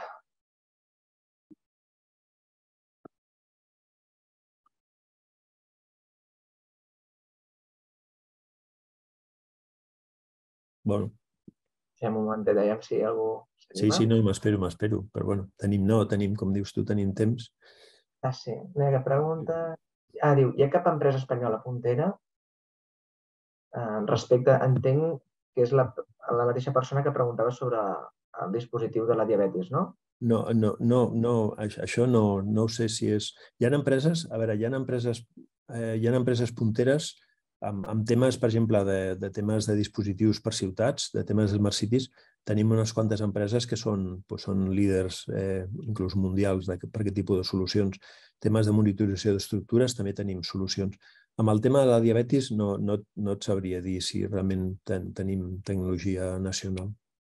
Bueno. Si hi ha un moment de dèiem si hi ha algú... Sí, sí, no, m'espero, m'espero. Però bueno, tenim, no, tenim, com dius tu, tenim temps. Ah, sí. Una pregunta... Ah, diu, hi ha cap empresa espanyola puntera? Uh, respecte, entenc que és la, la mateixa persona que preguntava sobre el dispositiu de la diabetis, no? No, no, no, no, això no, no sé si és... Hi ha empreses, a veure, hi ha empreses, eh, hi ha empreses punteres amb temes, per exemple, de temes de dispositius per ciutats, de temes de smart cities, tenim unes quantes empreses que són líders inclús mundials per aquest tipus de solucions. Temes de monitorització d'estructures també tenim solucions. Amb el tema de la diabetis no et sabria dir si realment tenim tecnologia nacional.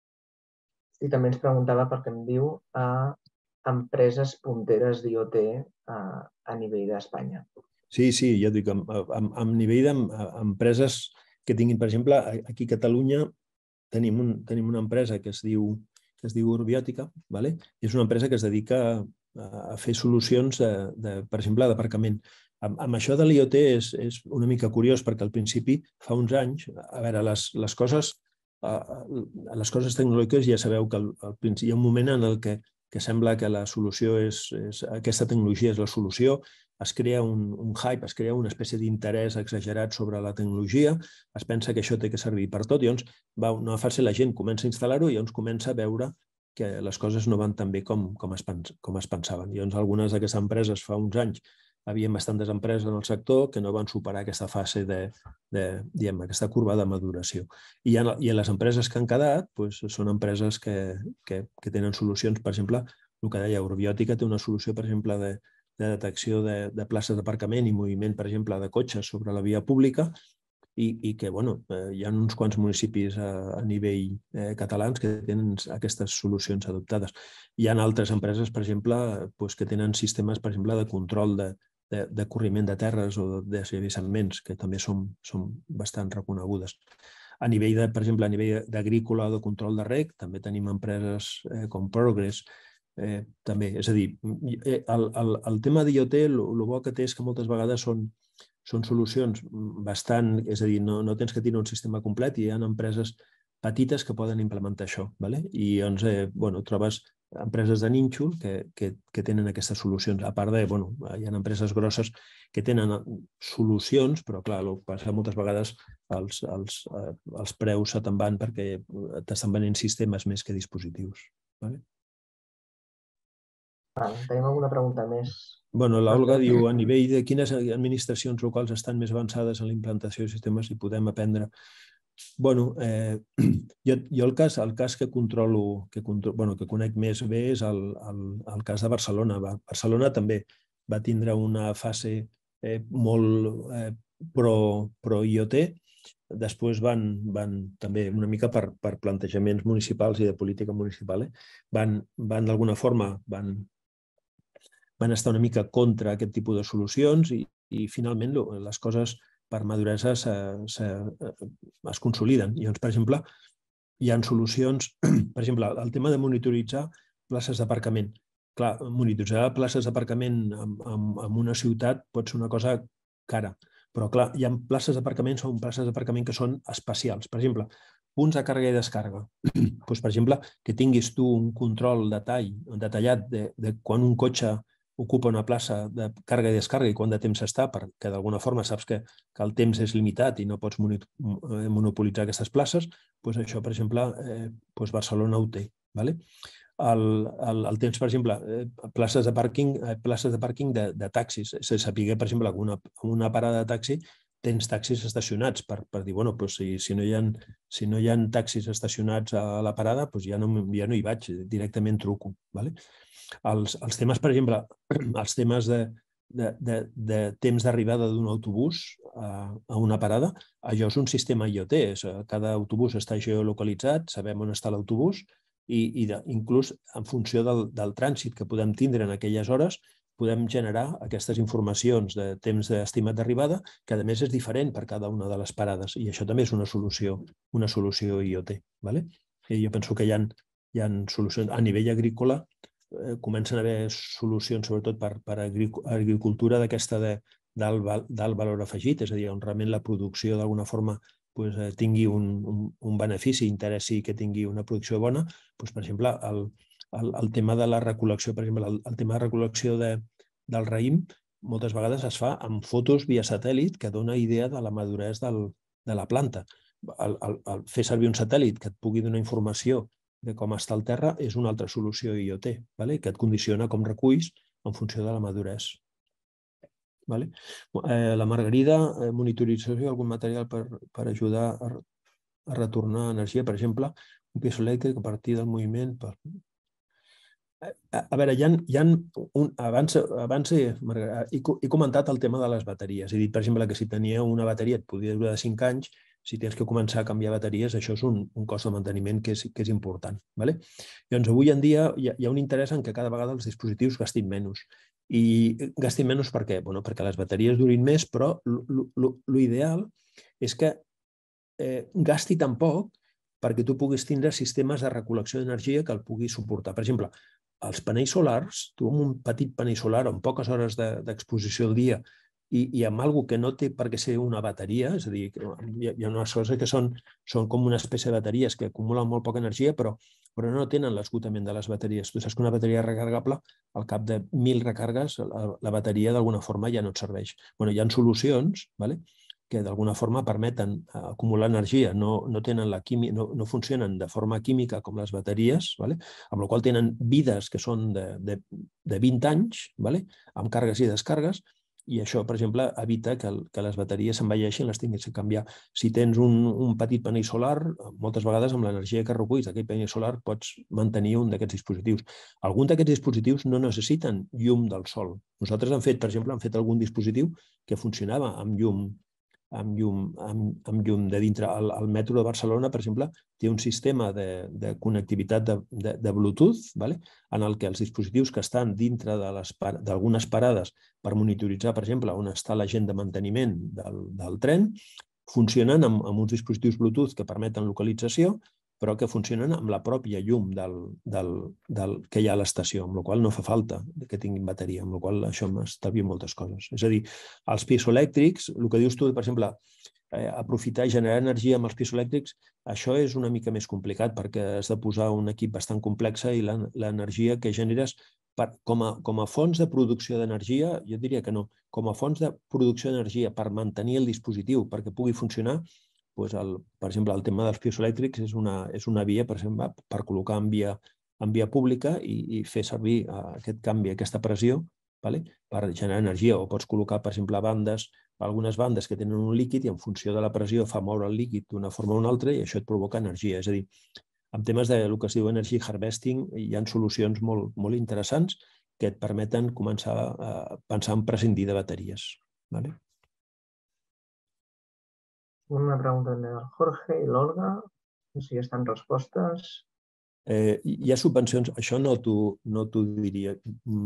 I també ens preguntava perquè em diu empreses punteres d'IoT a nivell d'Espanya. Sí, sí, ja et dic, a nivell d'empreses que tinguin, per exemple, aquí a Catalunya tenim una empresa que es diu Urbiòtica, és una empresa que es dedica a fer solucions, per exemple, d'aparcament. Amb això de l'IoT és una mica curiós perquè al principi, fa uns anys, a veure, les coses les coses tecnològiques ja sabeu que hi ha un moment en el que sembla que la solució és, aquesta tecnologia és la solució, es crea un hype, es crea una espècie d'interès exagerat sobre la tecnologia, es pensa que això té que servir per tot i llavors no fa ser la gent comença a instal·lar-ho i llavors comença a veure que les coses no van tan bé com es pensaven. I llavors algunes d'aquestes empreses fa uns anys hi havia bastantes empreses en el sector que no van superar aquesta fase de, diguem, aquesta curva de maduració. I les empreses que han quedat són empreses que tenen solucions, per exemple, el que deia Urbiòtica té una solució, per exemple, de detecció de places d'aparcament i moviment, per exemple, de cotxes sobre la via pública i que hi ha uns quants municipis a nivell catalans que tenen aquestes solucions adoptades. Hi ha altres empreses, per exemple, que tenen sistemes, per exemple, de control de de corriment de terres o de desllavissaments, que també són bastant reconegudes. A nivell, per exemple, a nivell d'agrícola o de control de reg, també tenim empreses com Progress, també. És a dir, el tema d'IoT, el bo que té és que moltes vegades són solucions bastant, és a dir, no tens que tenir un sistema complet i hi ha empreses petites que poden implementar això. I llavors trobes empreses de nínxol que tenen aquestes solucions. A part de, hi ha empreses grosses que tenen solucions, però clar, el que passa moltes vegades els preus se te'n van perquè t'estan venent sistemes més que dispositius. Tenim alguna pregunta més? L'Olga diu, a nivell de quines administracions locals estan més avançades en la implantació de sistemes i podem aprendre. Bueno, jo el cas que controlo, que conec més bé és el cas de Barcelona. Barcelona també va tindre una fase molt pro-IoT, després van, també una mica per plantejaments municipals i de política municipal, van d'alguna forma van estar una mica contra aquest tipus de solucions i finalment les coses per maduresa es consoliden. Llavors, per exemple, hi ha solucions, per exemple, el tema de monitoritzar places d'aparcament. Clar, monitoritzar places d'aparcament en una ciutat pot ser una cosa cara, però clar, hi ha places d'aparcament, són places d'aparcament que són especials. Per exemple, punts de càrrega i descàrrega. Per exemple, que tinguis tu un control detallat de quan un cotxe ocupa una plaça de càrrega i descàrrega i quant de temps està, perquè d'alguna forma saps que el temps és limitat i no pots monopolitzar aquestes places, doncs això, per exemple, Barcelona ho té. El temps, per exemple, places de pàrquing de taxis. Se sapigué, per exemple, que en una parada de taxi tens taxis estacionats per dir, bueno, si no hi ha taxis estacionats a la parada, ja no hi vaig, directament truco. Els temes, per exemple, els temes de temps d'arribada d'un autobús a una parada, allò és un sistema IoT. Cada autobús està geolocalitzat, sabem on està l'autobús i inclús en funció del trànsit que podem tindre en aquelles hores podem generar aquestes informacions de temps estimat d'arribada, que a més és diferent per cada una de les parades i això també és una solució IoT. Jo penso que hi ha solucions a nivell agrícola, comencen a haver solucions sobretot per agricultura d'aquesta d'alt valor afegit, és a dir, on realment la producció d'alguna forma tingui un benefici, interessi que tingui una producció bona. Per exemple, el tema de la recol·lecció, per exemple, el tema de recol·lecció del raïm moltes vegades es fa amb fotos via satèl·lit que dona idea de la maduresa de la planta. Fer servir un satèl·lit que et pugui donar informació de com està el terra és una altra solució IoT, que et condiciona com reculls en funció de la maduresa. La Margarida, monitorització d'algun material per ajudar a retornar energia, per exemple, un piezoelèctric a partir del moviment. A veure, hi ha... Abans he comentat el tema de les bateries. He dit, per exemple, que si tenia una bateria et podia durar cinc anys, si tens que començar a canviar bateries, això és un cost de manteniment que és important. Doncs avui en dia hi ha un interès en que cada vegada els dispositius gastin menys. I gastin menys per què? Perquè les bateries durin més, però l'ideal és que gasti tan poc perquè tu puguis tindre sistemes de recol·lecció d'energia que el puguis suportar. Per exemple, els panells solars, tu amb un petit panell solar amb poques hores d'exposició al dia i amb alguna cosa que no té per què ser una bateria, és a dir, hi ha unes coses que són com una espècie de bateries que acumulen molt poca energia però no tenen l'esgotament de les bateries. Tu saps que una bateria recarregable, al cap de mil recargues, la bateria d'alguna forma ja no et serveix. Hi ha solucions que d'alguna forma permeten acumular energia, no funcionen de forma química com les bateries, amb la qual cosa tenen vides que són de vint anys, amb càrregues i descàrregues, i això, per exemple, evita que les bateries s'envelleixin i les tinguis que canviar. Si tens un petit panell solar, moltes vegades amb l'energia que reculls d'aquell panell solar pots mantenir un d'aquests dispositius. Alguns d'aquests dispositius no necessiten llum del sol. Nosaltres hem fet, per exemple, hem fet algun dispositiu que funcionava amb llum amb llum de dintre. El metro de Barcelona, per exemple, té un sistema de connectivitat de Bluetooth en el que els dispositius que estan dintre d'algunes parades per monitoritzar, per exemple, on està l'agent de manteniment del tren, funcionen amb uns dispositius Bluetooth que permeten localització, però que funcionen amb la pròpia llum que hi ha a l'estació, amb la qual cosa no fa falta que tinguin bateria, amb la qual cosa això m'estalvia moltes coses. És a dir, els piezoelèctrics, el que dius tu, per exemple, aprofitar i generar energia amb els piezoelèctrics, això és una mica més complicat perquè has de posar un equip bastant complex i l'energia que generes com a fonts de producció d'energia, jo diria que no, com a fonts de producció d'energia per mantenir el dispositiu perquè pugui funcionar, per exemple, el tema dels piezoelèctrics és una via per col·locar en via pública i fer servir aquest canvi, aquesta pressió per generar energia. O pots col·locar, per exemple, bandes, algunes bandes que tenen un líquid i en funció de la pressió fa moure el líquid d'una forma o una altra i això et provoca energia. És a dir, en temes del que es diu energy harvesting hi ha solucions molt interessants que et permeten començar a pensar en prescindir de bateries. Una pregunta del Jorge i l'Olga, si estan respostes. Hi ha subvencions, això no t'ho diria.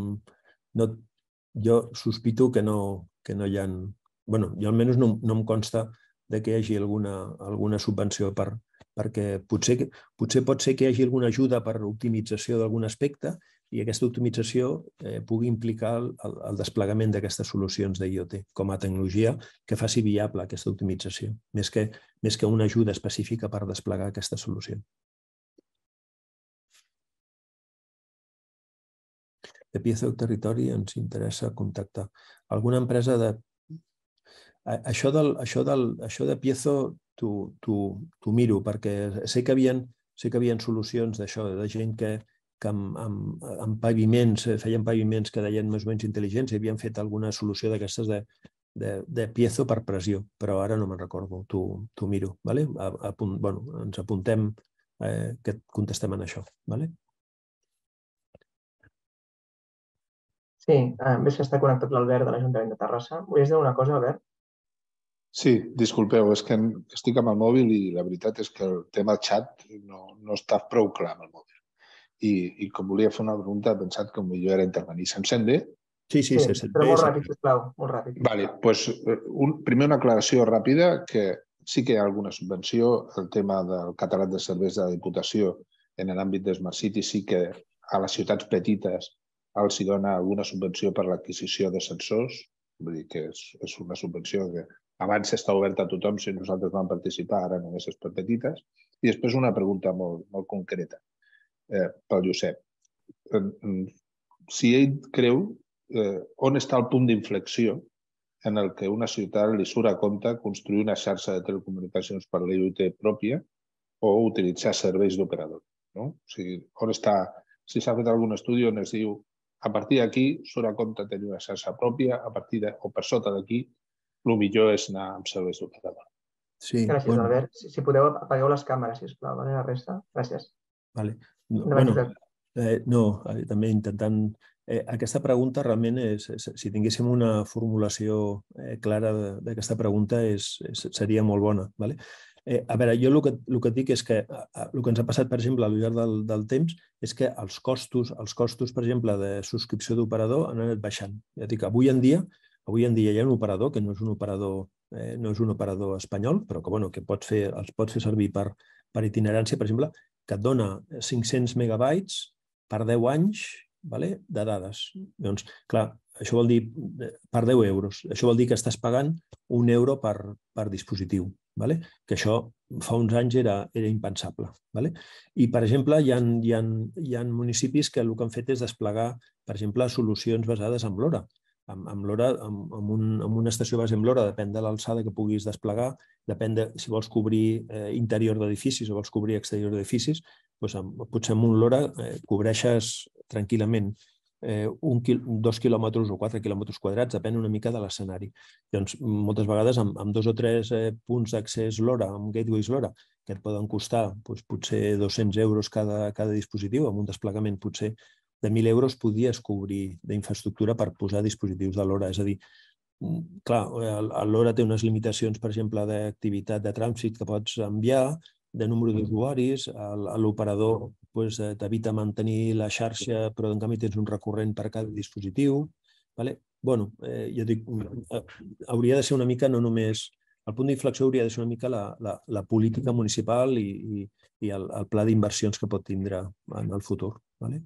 Jo sospito que no hi ha... Bé, jo almenys no em consta que hi hagi alguna subvenció perquè potser pot ser que hi hagi alguna ajuda per optimització d'algun aspecte i aquesta optimització pugui implicar el desplegament d'aquestes solucions d'I O T com a tecnologia que faci viable aquesta optimització, més que una ajuda específica per desplegar aquesta solució. De Piezo Territori ens interessa contactar alguna empresa de... Això de Piezo t'ho miro perquè sé que hi havia solucions d'això, de gent que amb paviments, feien paviments que deien més o menys intel·ligents i havien fet alguna solució d'aquestes de piezo per pressió, però ara no me'n recordo, t'ho miro. Ens apuntem que et contestem en això. Sí, veig que està connectat l'Albert de l'Ajuntament de Terrassa. Volies dir una cosa, Albert? Sí, disculpeu, és que estic amb el mòbil i la veritat és que el tema xat no està prou clar amb el mòbil. I com volia fer una pregunta, he pensat que millor era intervenir. Se'm sent bé? Sí, sí, se sent bé. Però molt ràpid, sisplau, molt ràpid. Doncs primer una aclaració ràpida, que sí que hi ha alguna subvenció. El tema del catàleg de serveis de la Diputació en l'àmbit de Smart City sí que a les ciutats petites els dona alguna subvenció per l'adquisició de sensors. Vull dir que és una subvenció que abans està oberta a tothom, si nosaltres vam participar, ara només és per petites. I després una pregunta molt concreta pel Josep. Si ell creu on està el punt d'inflexió en el que una ciutat li surt a compte construir una xarxa de telecomunicacions per la I O T pròpia o utilitzar serveis d'operador. O sigui, on està, si s'ha fet algun estudi on es diu A partir d'aquí, surt a compte tenir una xarxa pròpia, a partir de, o per sota d'aquí, el millor és anar amb serveis d'operador. Sí, Gràcies, bueno, Albert. Si, si podeu, apagueu les càmeres, sisplau, vale? La resta. Gràcies. vale. No, Endavant, bueno, Josep. eh, no, eh, també intentant... Eh, aquesta pregunta realment, és, és, si tinguéssim una formulació eh, clara de- d'aquesta pregunta, és, és, seria molt bona. Vale? Eh, a veure, jo el que, el que et dic és que a, a, el que ens ha passat, per exemple, al llarg del, del temps, és que els costos, els costos, per exemple, de subscripció d'operador han anat baixant. Ja dic, avui en dia, avui en dia hi ha un operador que no és un operador, eh, no és un operador espanyol, però que, bueno, que pots fer, els pots fer servir per, per itinerància, per exemple, que et dona cinc-cents megabytes per deu anys, vale? De dades. Doncs, clar, això vol dir per deu euros. Això vol dir que estàs pagant un euro per, per dispositiu. Vale? Que això fa uns anys era, era impensable. Vale? I, per exemple, hi ha, hi, ha, hi ha municipis que el que han fet és desplegar, per exemple, solucions basades en LoRa. Amb, amb LoRa, amb, amb, un, amb una estació base amb LoRa, depèn de l'alçada que puguis desplegar, depèn de si vols cobrir eh, interior d'edificis o vols cobrir exterior d'edificis, doncs amb, potser amb un LoRa eh, cobreixes tranquil·lament eh, un, dos quilòmetres o quatre quilòmetres quadrats, depèn una mica de l'escenari. Doncs moltes vegades amb, amb dos o tres eh, punts d'accés LoRa, amb gateways LoRa, que et poden costar doncs, potser dos-cents euros cada, cada dispositiu, amb un desplegament potser de mil euros podies cobrir d'infraestructura per posar dispositius de LoRa. És a dir, clar, el, el LoRa té unes limitacions, per exemple, d'activitat de trànsit que pots enviar, de número d'usuaris, l'operador pues, t'evita mantenir la xarxa, però en canvi tens un recurrent per cada dispositiu. Vale? Bueno, eh, jo dic, hauria de ser una mica no només... El punt d'inflexió hauria de ser una mica la, la, la política municipal i, i, i el, el pla d'inversions que pot tindre en el futur. Vale?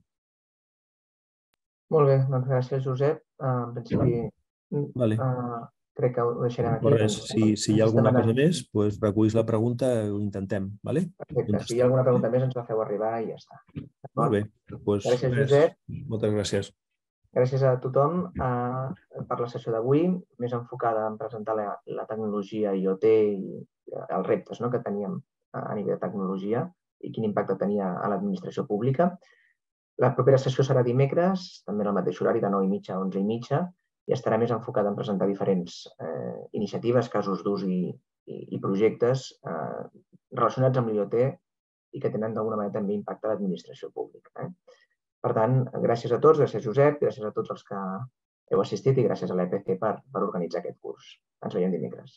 Molt bé, doncs gràcies, Josep. Uh, en principi, Vale. uh, crec que ho deixarem aquí. Res, Doncs, si, si hi ha alguna anant... cosa més, doncs recullis la pregunta i ho intentem. Vale? Perfecte, si hi ha alguna pregunta més ens la feu arribar i ja està. Molt bé. Pues, gràcies, res. Josep. Moltes gràcies. Gràcies a tothom uh, per la sessió d'avui, més enfocada en presentar la, la tecnologia I o T i els reptes, no?, que teníem a nivell de tecnologia i quin impacte tenia a l'administració pública. La propera sessió serà dimecres, també en el mateix horari, de nou i mitja a onze i mitja, i estarà més enfocada en presentar diferents eh, iniciatives, casos d'ús i, i, i projectes eh, relacionats amb l'I o T i que tenen d'alguna manera també impacte a l'administració pública. Eh? Per tant, gràcies a tots, gràcies Josep, gràcies a tots els que heu assistit i gràcies a l'E P C per, per organitzar aquest curs. Ens veiem dimecres.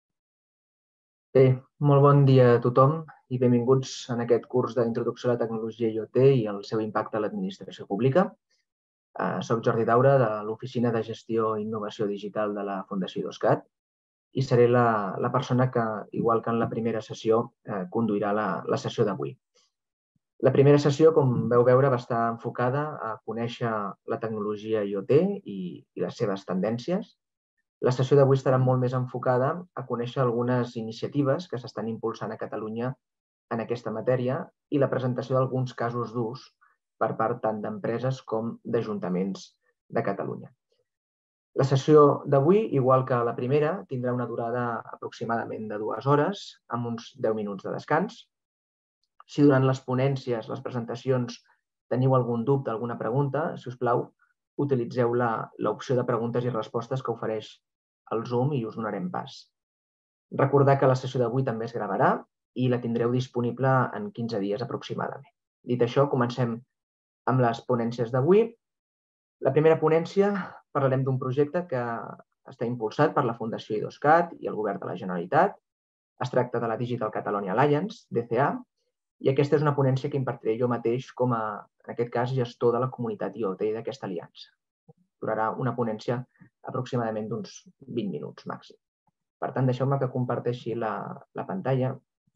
Bé, molt bon dia a tothom i benvinguts en aquest curs d'introducció a la tecnologia I o T i el seu impacte a l'administració pública. Uh, soc Jordi Daura, de l'Oficina de Gestió i Innovació Digital de la Fundació IDOSCAT i seré la, la persona que, igual que en la primera sessió, eh, conduirà la, la sessió d'avui. La primera sessió, com veu veure, va estar enfocada a conèixer la tecnologia I o T i, i les seves tendències. La sessió d'avui estarà molt més enfocada a conèixer algunes iniciatives que s'estan impulsant a Catalunya en aquesta matèria i la presentació d'alguns casos d'ús per part tant d'empreses com d'ajuntaments de Catalunya. La sessió d'avui, igual que la primera, tindrà una durada aproximadament de dues hores, amb uns deu minuts de descans. Si durant les ponències, les presentacions, teniu algun dubte, alguna pregunta, si us plau, utilitzeu l'opció de preguntes i respostes que ofereix el Zoom i us donarem pas. Recordar que la sessió d'avui també es gravarà i la tindreu disponible en quinze dies aproximadament. Dit això, comencem amb les ponències d'avui. La primera ponència parlarem d'un projecte que està impulsat per la Fundació IDOSCAT i el Govern de la Generalitat. Es tracta de la Digital Catalonia Alliance, D C A, i aquesta és una ponència que impartiré jo mateix com a, en aquest cas, gestor de la comunitat I o T d'aquesta aliança. Durarà una ponència aproximadament d'uns vint minuts màxim. Per tant, deixeu-me que comparteixi la, la pantalla.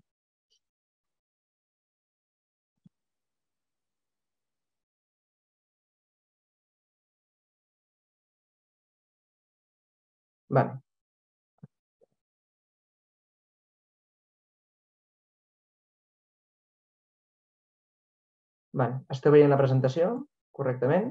Vale. Vale. Esteu veient la presentació correctament?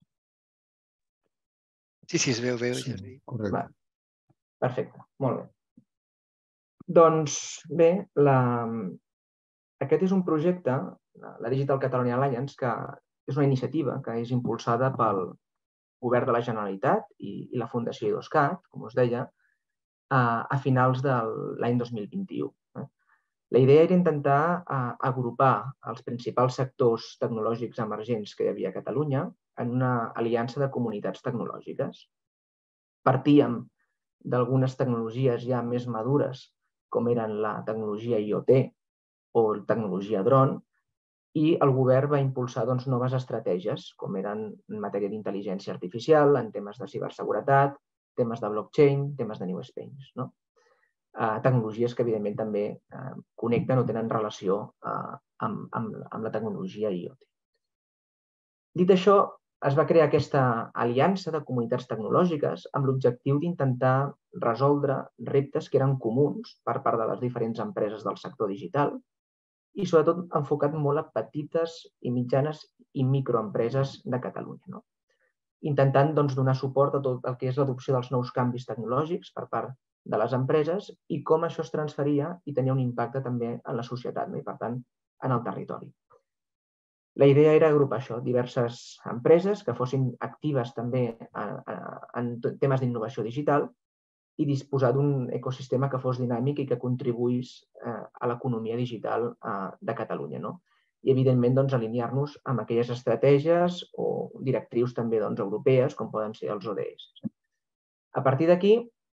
Sí, sí, es veu, veu, Sí, Jordi. correcte. Vale. Perfecte, molt bé. Doncs bé, la... aquest és un projecte, la Digital Catalonia Alliance, que és una iniciativa que és impulsada pel Govern de la Generalitat i la Fundació IDOSCAT, com us deia, a finals de l'any dos mil vint-i-u. La idea era intentar agrupar els principals sectors tecnològics emergents que hi havia a Catalunya en una aliança de comunitats tecnològiques. Partíem d'algunes tecnologies ja més madures, com eren la tecnologia IoT o la tecnologia dron, i el govern va impulsar noves estratègies, com eren en matèria d'intel·ligència artificial, en temes de ciberseguretat, temes de blockchain, temes de new space. Tecnologies que, evidentment, també connecten o tenen relació amb la tecnologia IoT. Dit això, es va crear aquesta aliança de comunitats tecnològiques amb l'objectiu d'intentar resoldre reptes que eren comuns per part de les diferents empreses del sector digital i, sobretot, enfocat molt a petites i mitjanes i microempreses de Catalunya, intentant donar suport a tot el que és l'adopció dels nous canvis tecnològics per part de les empreses i com això es transferia i tenia un impacte també en la societat i, per tant, en el territori. La idea era agrupar això, diverses empreses que fossin actives també en temes d'innovació digital i disposar d'un ecosistema que fos dinàmic i que contribuís a l'economia digital de Catalunya. I, evidentment, alinear-nos amb aquelles estratègies o directrius també europees, com poden ser els O D S. A partir d'aquí,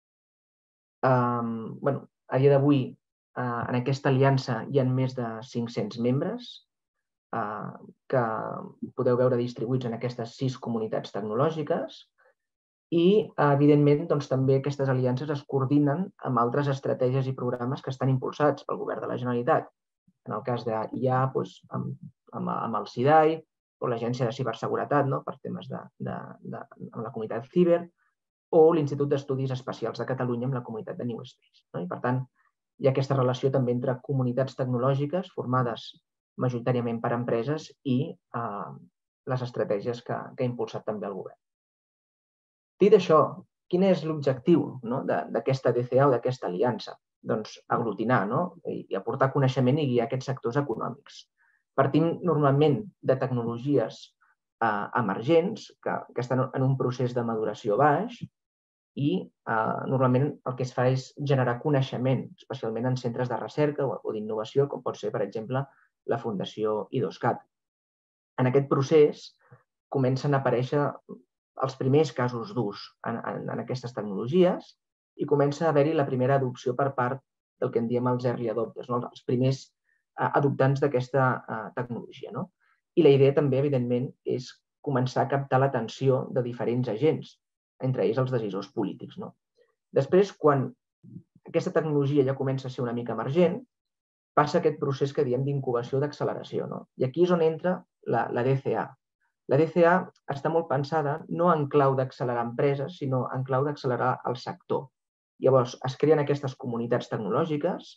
a dia d'avui, en aquesta aliança hi ha més de cinc-cents membres que podeu veure distribuïts en aquestes sis comunitats tecnològiques i, evidentment, també aquestes aliances es coordinen amb altres estratègies i programes que estan impulsats pel Govern de la Generalitat. En el cas d'I A, amb el CIDAI o l'Agència de Ciberseguretat per temes amb la comunitat ciber o l'Institut d'Estudis Espacials de Catalunya amb la comunitat de New Space. I, per tant, hi ha aquesta relació també entre comunitats tecnològiques formades majoritàriament per empreses i les estratègies que ha impulsat també el govern. Dit això, quin és l'objectiu d'aquesta D C A o d'aquesta aliança? Doncs aglutinar i aportar coneixement i guiar aquests sectors econòmics. Partim normalment de tecnologies emergents que estan en un procés de maduració baix i normalment el que es fa és generar coneixement, especialment en centres de recerca o d'innovació, com pot ser, per exemple, la Fundació IDOSCAT. En aquest procés comencen a aparèixer els primers casos d'ús en aquestes tecnologies i comença a haver-hi la primera adopció per part del que en diem els early adopters, els primers adoptants d'aquesta tecnologia. I la idea també, evidentment, és començar a captar l'atenció de diferents agents, entre ells els decisors polítics. Després, quan aquesta tecnologia ja comença a ser una mica emergent, passa aquest procés que diem d'incubació o d'acceleració. I aquí és on entra la D C A. La D C A està molt pensada no en clau d'accelerar empreses, sinó en clau d'accelerar el sector. Llavors, es creen aquestes comunitats tecnològiques,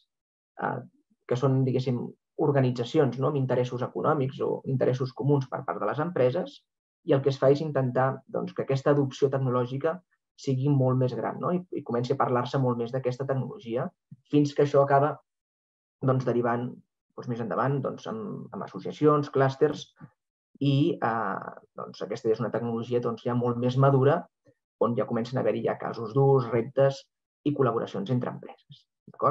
que són, diguéssim, organitzacions amb interessos econòmics o interessos comuns per part de les empreses, i el que es fa és intentar que aquesta adopció tecnològica sigui molt més gran i comenci a parlar-se molt més d'aquesta tecnologia, fins que això acaba derivant més endavant amb associacions, clústers, i aquesta és una tecnologia ja molt més madura, on ja comencen a haver-hi casos d'ús, reptes i col·laboracions entre empreses.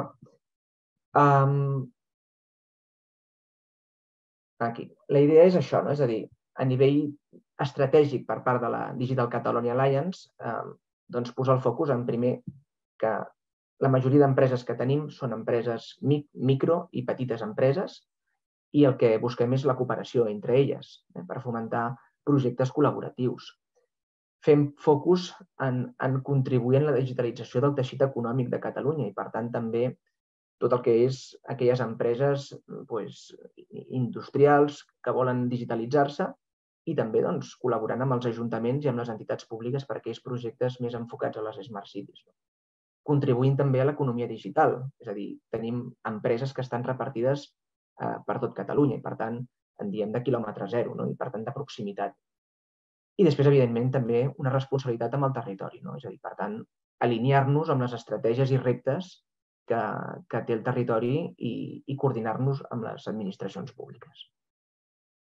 La idea és això, és a dir, a nivell estratègic per part de la Digital Catalonia Alliance, posar el focus en, primer, que la majoria d'empreses que tenim són empreses micro i petites empreses i el que busquem és la cooperació entre elles per fomentar projectes col·laboratius. Fem focus en contribuir en la digitalització del teixit econòmic de Catalunya i, per tant, també tot el que és aquelles empreses industrials que volen digitalitzar-se i també col·laborant amb els ajuntaments i amb les entitats públiques per aquells projectes més enfocats a les Smart Cities. Contribuint també a l'economia digital, és a dir, tenim empreses que estan repartides per tot Catalunya i, per tant, en diem de quilòmetre zero i, per tant, de proximitat. I després, evidentment, també una responsabilitat amb el territori, és a dir, per tant, alinear-nos amb les estratègies i reptes que té el territori i coordinar-nos amb les administracions públiques.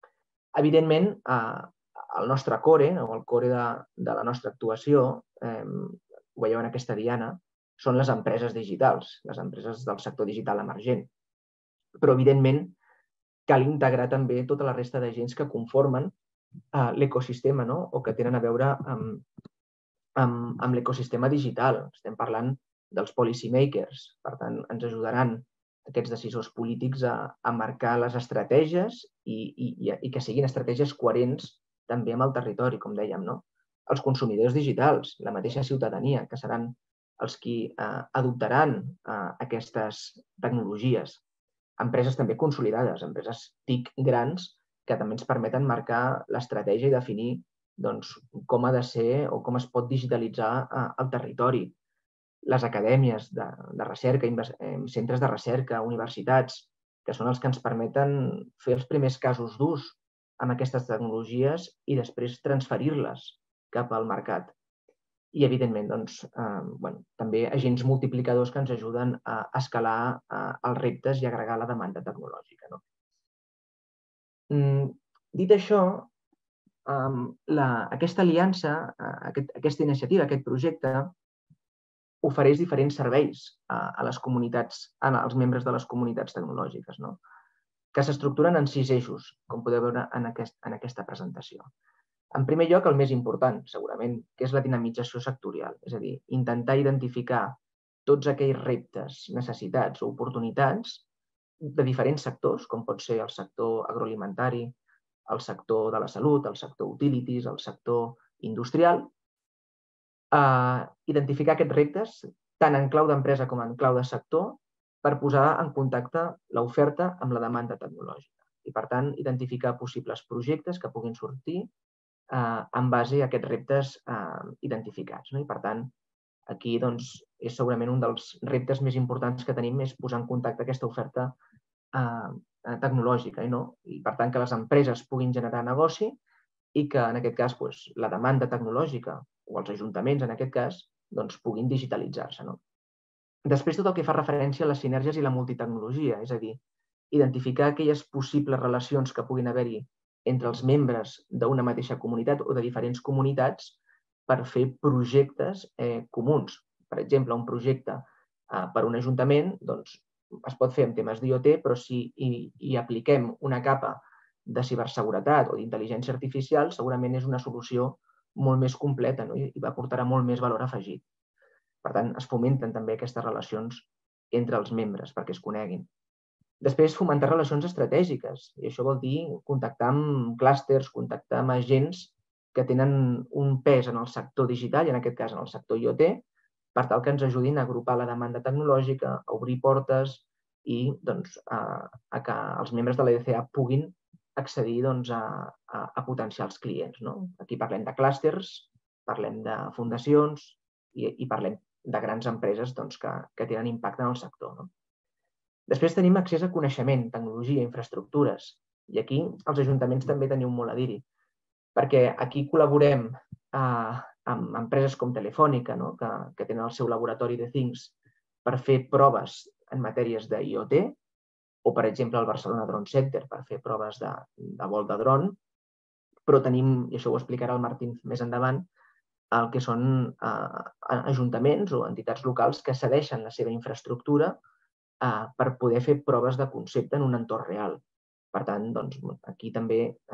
Evidentment, el nostre core, o el core de la nostra actuació, ho veieu en aquesta diana, són les empreses digitals, les empreses del sector digital emergent. Però, evidentment, cal integrar també tota la resta d'agents que conformen l'ecosistema o que tenen a veure amb l'ecosistema digital. Estem parlant dels policy makers. Per tant, ens ajudaran aquests decisors polítics a marcar les estratègies i que siguin estratègies coherents també amb el territori, com dèiem. Els consumidors digitals, la mateixa ciutadania, que seran els qui adoptaran aquestes tecnologies. Empreses també consolidades, empreses T I C grans, que també ens permeten marcar l'estratègia i definir com ha de ser o com es pot digitalitzar el territori. Les acadèmies de recerca, centres de recerca, universitats, que són els que ens permeten fer els primers casos d'ús amb aquestes tecnologies i després transferir-les cap al mercat. I, evidentment, també agents multiplicadors que ens ajuden a escalar els reptes i agregar la demanda tecnològica. Dit això, aquesta aliança, aquesta iniciativa, aquest projecte, ofereix diferents serveis a les comunitats, als membres de les comunitats tecnològiques, que s'estructuren en sis eixos, com podeu veure en aquesta presentació. En primer lloc, el més important, segurament, que és la dinamització sectorial, és a dir, intentar identificar tots aquells reptes, necessitats o oportunitats de diferents sectors, com pot ser el sector agroalimentari, el sector de la salut, el sector utilities, el sector industrial, identificar aquests reptes tant en clau d'empresa com en clau de sector per posar en contacte l'oferta amb la demanda tecnològica i, per tant, identificar possibles projectes que puguin sortir en base a aquests reptes identificats. I, per tant, aquí és segurament un dels reptes més importants que tenim és posar en contacte aquesta oferta tecnològica i, per tant, que les empreses puguin generar negoci i que, en aquest cas, la demanda tecnològica o els ajuntaments, en aquest cas, puguin digitalitzar-se. Després, tot el que fa referència a les sinergies i la multitecnologia, és a dir, identificar aquelles possibles relacions que puguin haver-hi entre els membres d'una mateixa comunitat o de diferents comunitats per fer projectes comuns. Per exemple, un projecte per un ajuntament es pot fer en temes d'IoT, però si hi apliquem una capa de ciberseguretat o d'intel·ligència artificial, segurament és una solució molt més completa i aportarà molt més valor afegit. Per tant, es fomenten també aquestes relacions entre els membres perquè es coneguin. Després, fomentar relacions estratègiques, i això vol dir contactar amb clústers, contactar amb agents que tenen un pes en el sector digital, i en aquest cas en el sector IoT, per tal que ens ajudin a agrupar la demanda tecnològica, a obrir portes i a que els membres de l'E D C A puguin accedir a potencials clients. Aquí parlem de clústers, parlem de fundacions i parlem de grans empreses que tenen impacte en el sector. Després tenim accés a coneixement, tecnologia, infraestructures, i aquí els ajuntaments també teniu molt a dir-hi, perquè aquí col·laborem amb empreses com Telefònica, que tenen el seu laboratori de Things per fer proves en matèries d'IoT, o, per exemple, el Barcelona Drone Center per fer proves de vol de dron, però tenim, i això ho explicarà el Martín més endavant, el que són ajuntaments o entitats locals que cedeixen la seva infraestructura per poder fer proves de concepte en un entorn real. Per tant, aquí també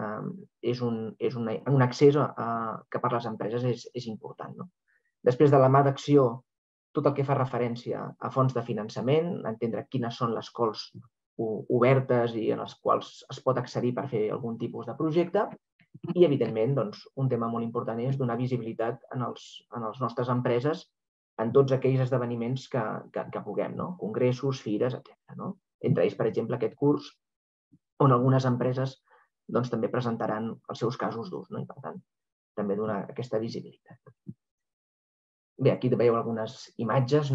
és un accés que per les empreses és important. Després de la mà d'acció, tot el que fa referència a fons de finançament, entendre quines són les calls obertes i en les quals es pot accedir per fer algun tipus de projecte. I, evidentment, un tema molt important és donar visibilitat a les nostres empreses en tots aquells esdeveniments que puguem, congressos, fires, etcètera. Entre ells, per exemple, aquest curs, on algunes empreses també presentaran els seus casos d'ús i, per tant, també donar aquesta visibilitat. Bé, aquí veieu algunes imatges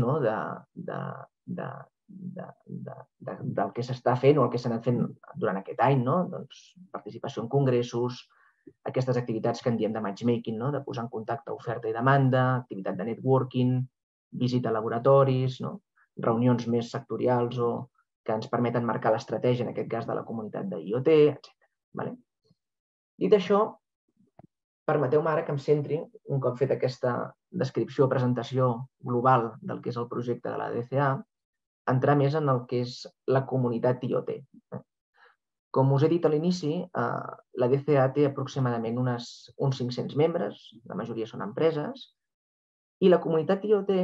del que s'està fent o el que s'ha anat fent durant aquest any, participació en congressos, aquestes activitats que en diem de matchmaking, de posar en contacte oferta i demanda, activitat de networking, visita a laboratoris, reunions més sectorials o que ens permeten marcar l'estratègia, en aquest cas, de la comunitat d'IoT, etcètera. Dit això, permeteu-me ara que em centri, un cop fet aquesta descripció o presentació global del que és el projecte de la D C A, entrar més en el que és la comunitat I O T. Com us he dit a l'inici, la D C A té aproximadament uns cinc-cents membres, la majoria són empreses, i la comunitat I O T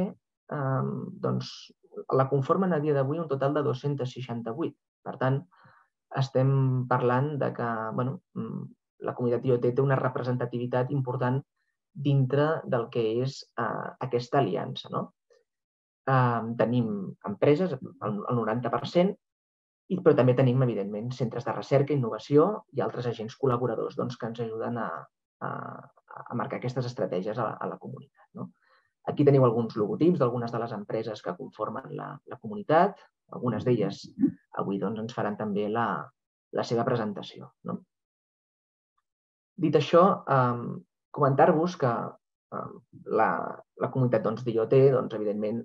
la conformen a dia d'avui un total de dos-cents seixanta-vuit. Per tant, estem parlant de que la comunitat I O T té una representativitat important dintre del que és aquesta aliança. Tenim empreses, el noranta per cent, però també tenim, evidentment, centres de recerca, innovació i altres agents col·laboradors que ens ajuden a marcar aquestes estratègies a la comunitat. Aquí teniu alguns logotips d'algunes de les empreses que conformen la comunitat. Algunes d'elles avui ens faran també la seva presentació. Dit això, comentar-vos que la comunitat d'I O T, evidentment,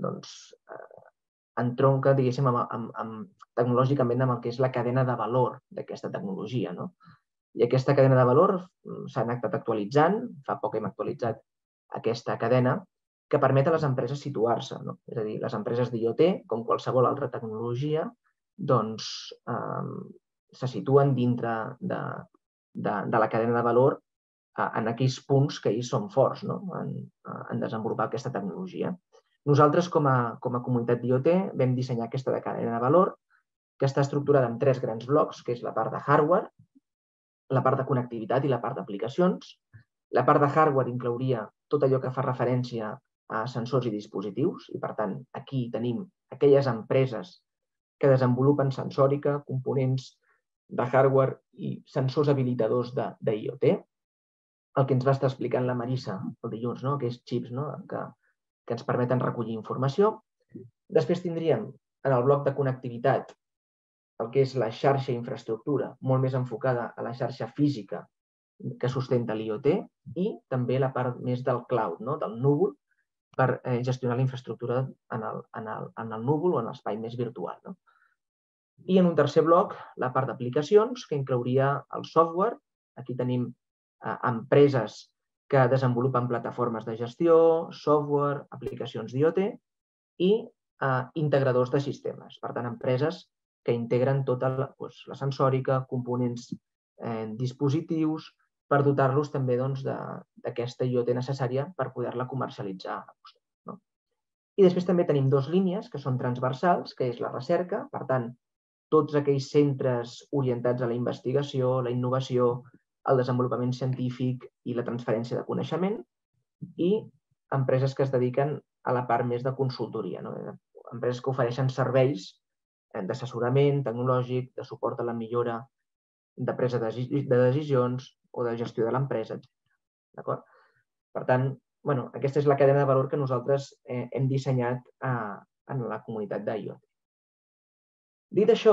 entronca, diguéssim, tecnològicament amb el que és la cadena de valor d'aquesta tecnologia. I aquesta cadena de valor s'ha anat actualitzant, fa poc hem actualitzat aquesta cadena, que permet a les empreses situar-se. És a dir, les empreses d'I O T, com qualsevol altra tecnologia, se situen dintre de la cadena de valor en aquells punts que ells són forts en desenvolupar aquesta tecnologia. Nosaltres, com a comunitat d'I O T, vam dissenyar aquesta cadena de valor que està estructurada en tres grans blocs, que és la part de hardware, la part de connectivitat i la part d'aplicacions. La part de hardware inclouria tot allò que fa referència a sensors i dispositius, i per tant, aquí tenim aquelles empreses que desenvolupen sensòrica, components de hardware i sensors habilitadors d'I O T. El que ens va estar explicant la Marissa el dilluns, aquests xips que ens permeten recollir informació. Després tindríem en el bloc de connectivitat el que és la xarxa infraestructura, molt més enfocada a la xarxa física que sustenta l'I O T, i també la part més del cloud, del núvol, per gestionar la infraestructura en el núvol o en l'espai més virtual. I en un tercer bloc, la part d'aplicacions, que inclouria el software. Aquí tenim empreses que desenvolupen plataformes de gestió, software, aplicacions d'I O T i integradors de sistemes. Per tant, empreses que integren tota la sensòrica, components, dispositius, per dotar-los també d'aquesta I O T necessària per poder-la comercialitzar. I després també tenim dues línies que són transversals, que és la recerca, per tant, tots aquells centres orientats a la investigació, la innovació, el desenvolupament científic i la transferència de coneixement, i empreses que es dediquen a la part més de consultoria, empreses que ofereixen serveis d'assessorament tecnològic, de suport a la millora de presa de decisions o de gestió de l'empresa, etcètera. Per tant, aquesta és la cadena de valor que nosaltres hem dissenyat en la comunitat d'I O T. Dit això,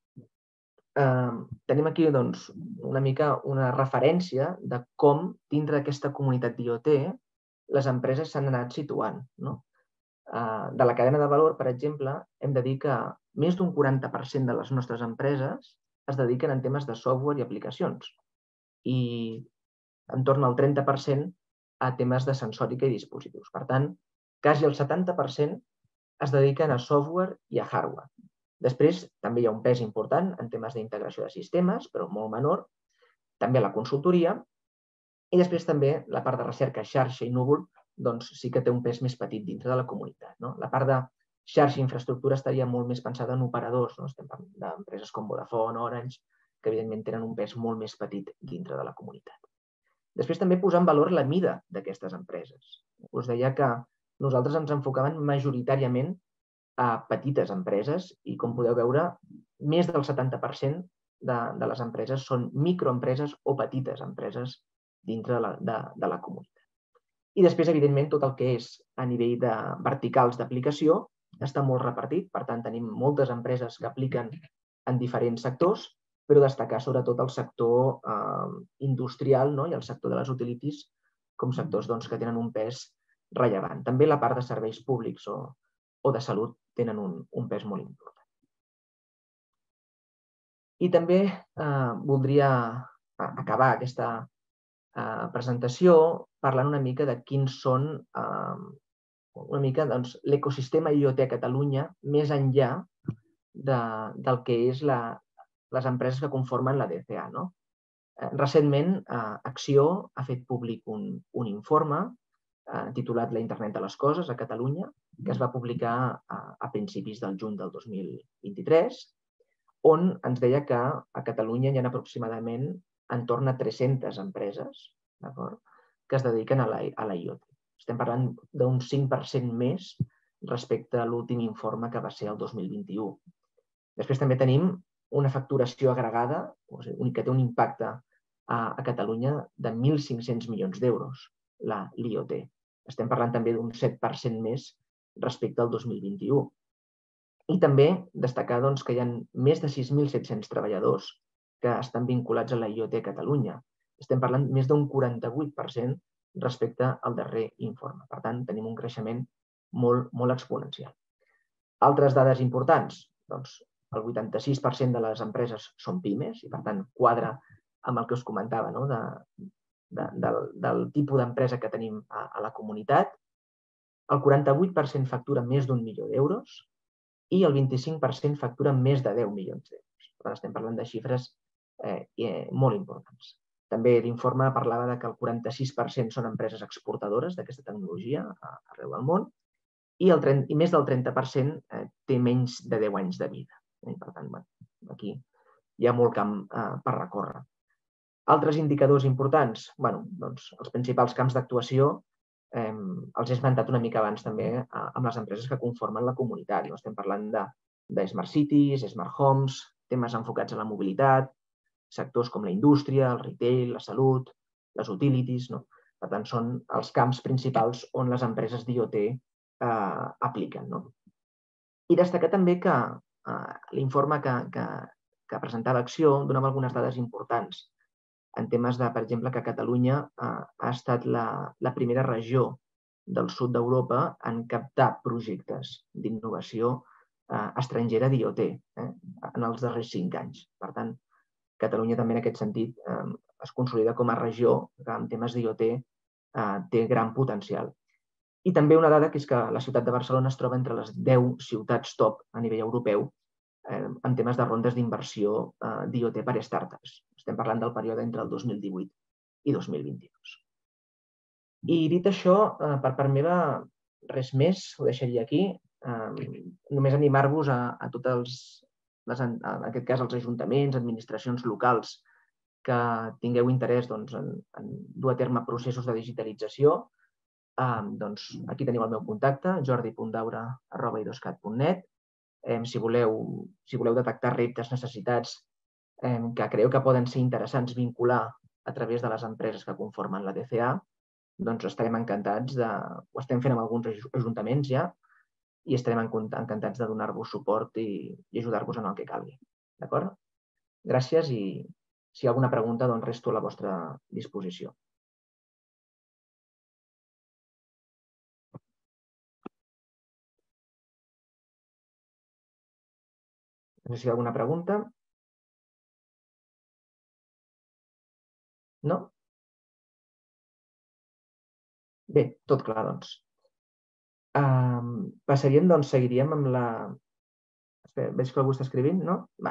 tenim aquí una mica una referència de com, dintre d'aquesta comunitat d'I O T, les empreses s'han anat situant. De la cadena de valor, per exemple, hem de dir que més d'un quaranta per cent de les nostres empreses es dediquen en temes de software i aplicacions, i en torn al trenta per cent a temes de sensòrica i dispositius. Per tant, quasi el setanta per cent es dediquen a software i a hardware. Després, també hi ha un pes important en temes d'integració de sistemes, però molt menor, també a la consultoria, i després també la part de recerca, xarxa i núvol, doncs sí que té un pes més petit dintre de la comunitat. La part de xarxa i infraestructura estaria molt més pensada en operadors, estem parlant d'empreses com Vodafone, Orange, que evidentment tenen un pes molt més petit dintre de la comunitat. Després també posar en valor la mida d'aquestes empreses. Us deia que nosaltres ens enfocàvem majoritàriament a petites empreses i, com podeu veure, més del setanta per cent de les empreses són microempreses o petites empreses dintre de la comunitat. I després, evidentment, tot el que és a nivell de verticals d'aplicació està molt repartit. Per tant, tenim moltes empreses que apliquen en diferents sectors, però destacar sobretot el sector industrial i el sector de les utilities com sectors que tenen un pes rellevant. També la part de serveis públics o de salut tenen un pes molt important. I també voldria acabar aquesta presentació parlant una mica de quins són una mica l'ecosistema I O T a Catalunya més enllà del que és les empreses que conformen la D C A. Recentment, Acció ha fet públic un informe titulat La Internet de les Coses a Catalunya, que es va publicar a principis del juny del dos mil vint-i-tres, on ens deia que a Catalunya hi ha aproximadament entorn a tres-centes empreses que es dediquen a la I O T. Estem parlant d'un cinc per cent més respecte a l'últim informe que va ser el dos mil vint-i-u. Després també tenim una facturació agregada que té un impacte a Catalunya de mil cinc-cents milions d'euros, l'I O T. Estem parlant també d'un set per cent més respecte al dos mil vint-i-u. I també destacar que hi ha més de sis mil set-cents treballadors que estan vinculats a la I O T a Catalunya. Estem parlant més d'un quaranta-vuit per cent respecte al darrer informe. Per tant, tenim un creixement molt exponencial. Altres dades importants, doncs el vuitanta-sis per cent de les empreses són pimes i, per tant, quadra amb el que us comentava del tipus d'empresa que tenim a la comunitat. El quaranta-vuit per cent factura més d'un milió d'euros i el vint-i-cinc per cent factura més de deu milions d'euros. Per tant, estem parlant de xifres molt importants. També l'informe parlava que el quaranta-sis per cent són empreses exportadores d'aquesta tecnologia arreu del món i més del trenta per cent té menys de deu anys de vida. Per tant, aquí hi ha molt camp per recórrer. Altres indicadors importants, els principals camps d'actuació, els he esmentat una mica abans també amb les empreses que conformen la comunitat. Estem parlant de Smart Cities, Smart Homes, temes enfocats a la mobilitat, sectors com la indústria, el retail, la salut, les utilities. Per tant, són els camps principals on les empreses d'I O T apliquen. I destacar també que l'informe que presentava Acció donava algunes dades importants en temes de, per exemple, que Catalunya ha estat la primera regió del sud d'Europa en captar projectes d'innovació estrangera d'I O T en els darrers cinc anys. Per tant, Catalunya també en aquest sentit es consolida com a regió que en temes d'I O T té gran potencial. I també una dada que és que la ciutat de Barcelona es troba entre les deu ciutats top a nivell europeu en temes de rondes d'inversió d'I O T per startups. Estem parlant del període entre el dos mil divuit i dos mil vint-i-dos. I dit això, per part meva, res més, ho deixaria aquí. Només animar-vos a tots els en aquest cas els ajuntaments, administracions locals que tingueu interès en dur a terme processos de digitalització. Aquí teniu el meu contacte, jordi punt daura arroba idoscat punt net. Si voleu detectar reptes, necessitats que creieu que poden ser interessants vincular a través de les empreses que conformen la D C A, doncs estarem encantats, ho estem fent amb alguns ajuntaments ja, i estarem encantats de donar-vos suport i ajudar-vos en el que calgui. D'acord? Gràcies i si hi ha alguna pregunta, doncs resto a la vostra disposició. No sé si hi ha alguna pregunta. No? Bé, tot clar, doncs. Passaríem, doncs, seguiríem amb la... Veig que algú està escrivint, no? Va.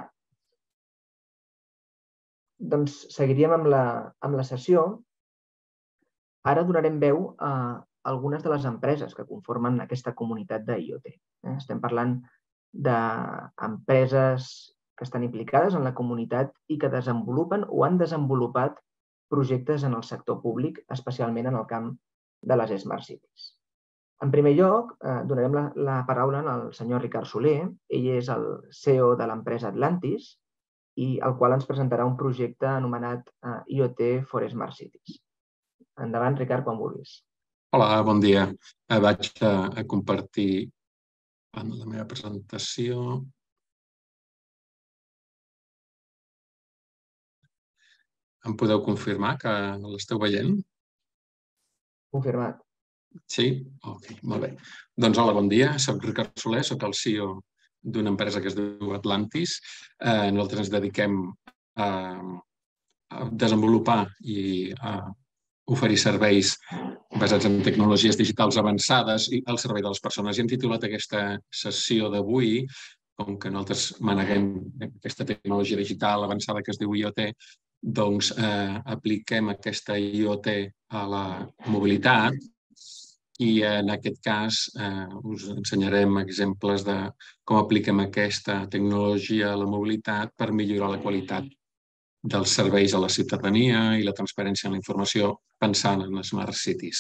Doncs seguiríem amb la sessió. Ara donarem veu a algunes de les empreses que conformen aquesta comunitat d'I O T. Estem parlant d'empreses que estan implicades en la comunitat i que desenvolupen o han desenvolupat projectes en el sector públic, especialment en el camp de les Smart Cities. En primer lloc, donarem la paraula al senyor Ricard Soler. Ell és el C E O de l'empresa Atlantis i el qual ens presentarà un projecte anomenat I O T for Smart Cities. Endavant, Ricard, quan vulguis. Hola, bon dia. Vaig a compartir la meva presentació. Em podeu confirmar que l'esteu veient? Confirmat. Sí? Ok, molt bé. Doncs hola, bon dia. Soc Ricard Soler, soc el C E O d'una empresa que es diu Atlantis. Nosaltres ens dediquem a desenvolupar i oferir serveis basats en tecnologies digitals avançades i al servei de les persones. I hem titulat aquesta sessió d'avui, com que nosaltres maneguem aquesta tecnologia digital avançada que es diu I O T, doncs eh, apliquem aquesta I O T a la mobilitat i en aquest cas eh, us ensenyarem exemples de com apliquem aquesta tecnologia a la mobilitat per millorar la qualitat dels serveis a la ciutadania i la transparència en la informació pensant en Smart Cities.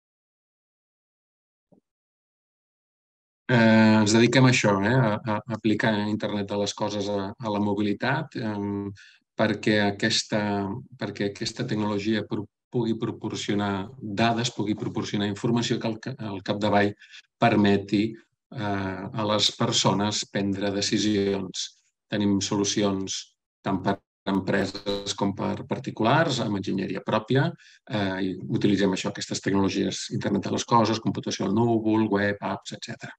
Eh, ens dediquem a això, eh, a, a aplicar internet de les coses a, a la mobilitat eh, perquè, aquesta, perquè aquesta tecnologia pugui proporcionar dades, pugui proporcionar informació que al, al capdavall permeti eh, a les persones prendre decisions. Tenim solucions tant per empreses com per particulars, amb enginyeria pròpia, eh, i utilitzem això, aquestes tecnologies, internet de les coses, computació al núvol, web, apps, etcètera.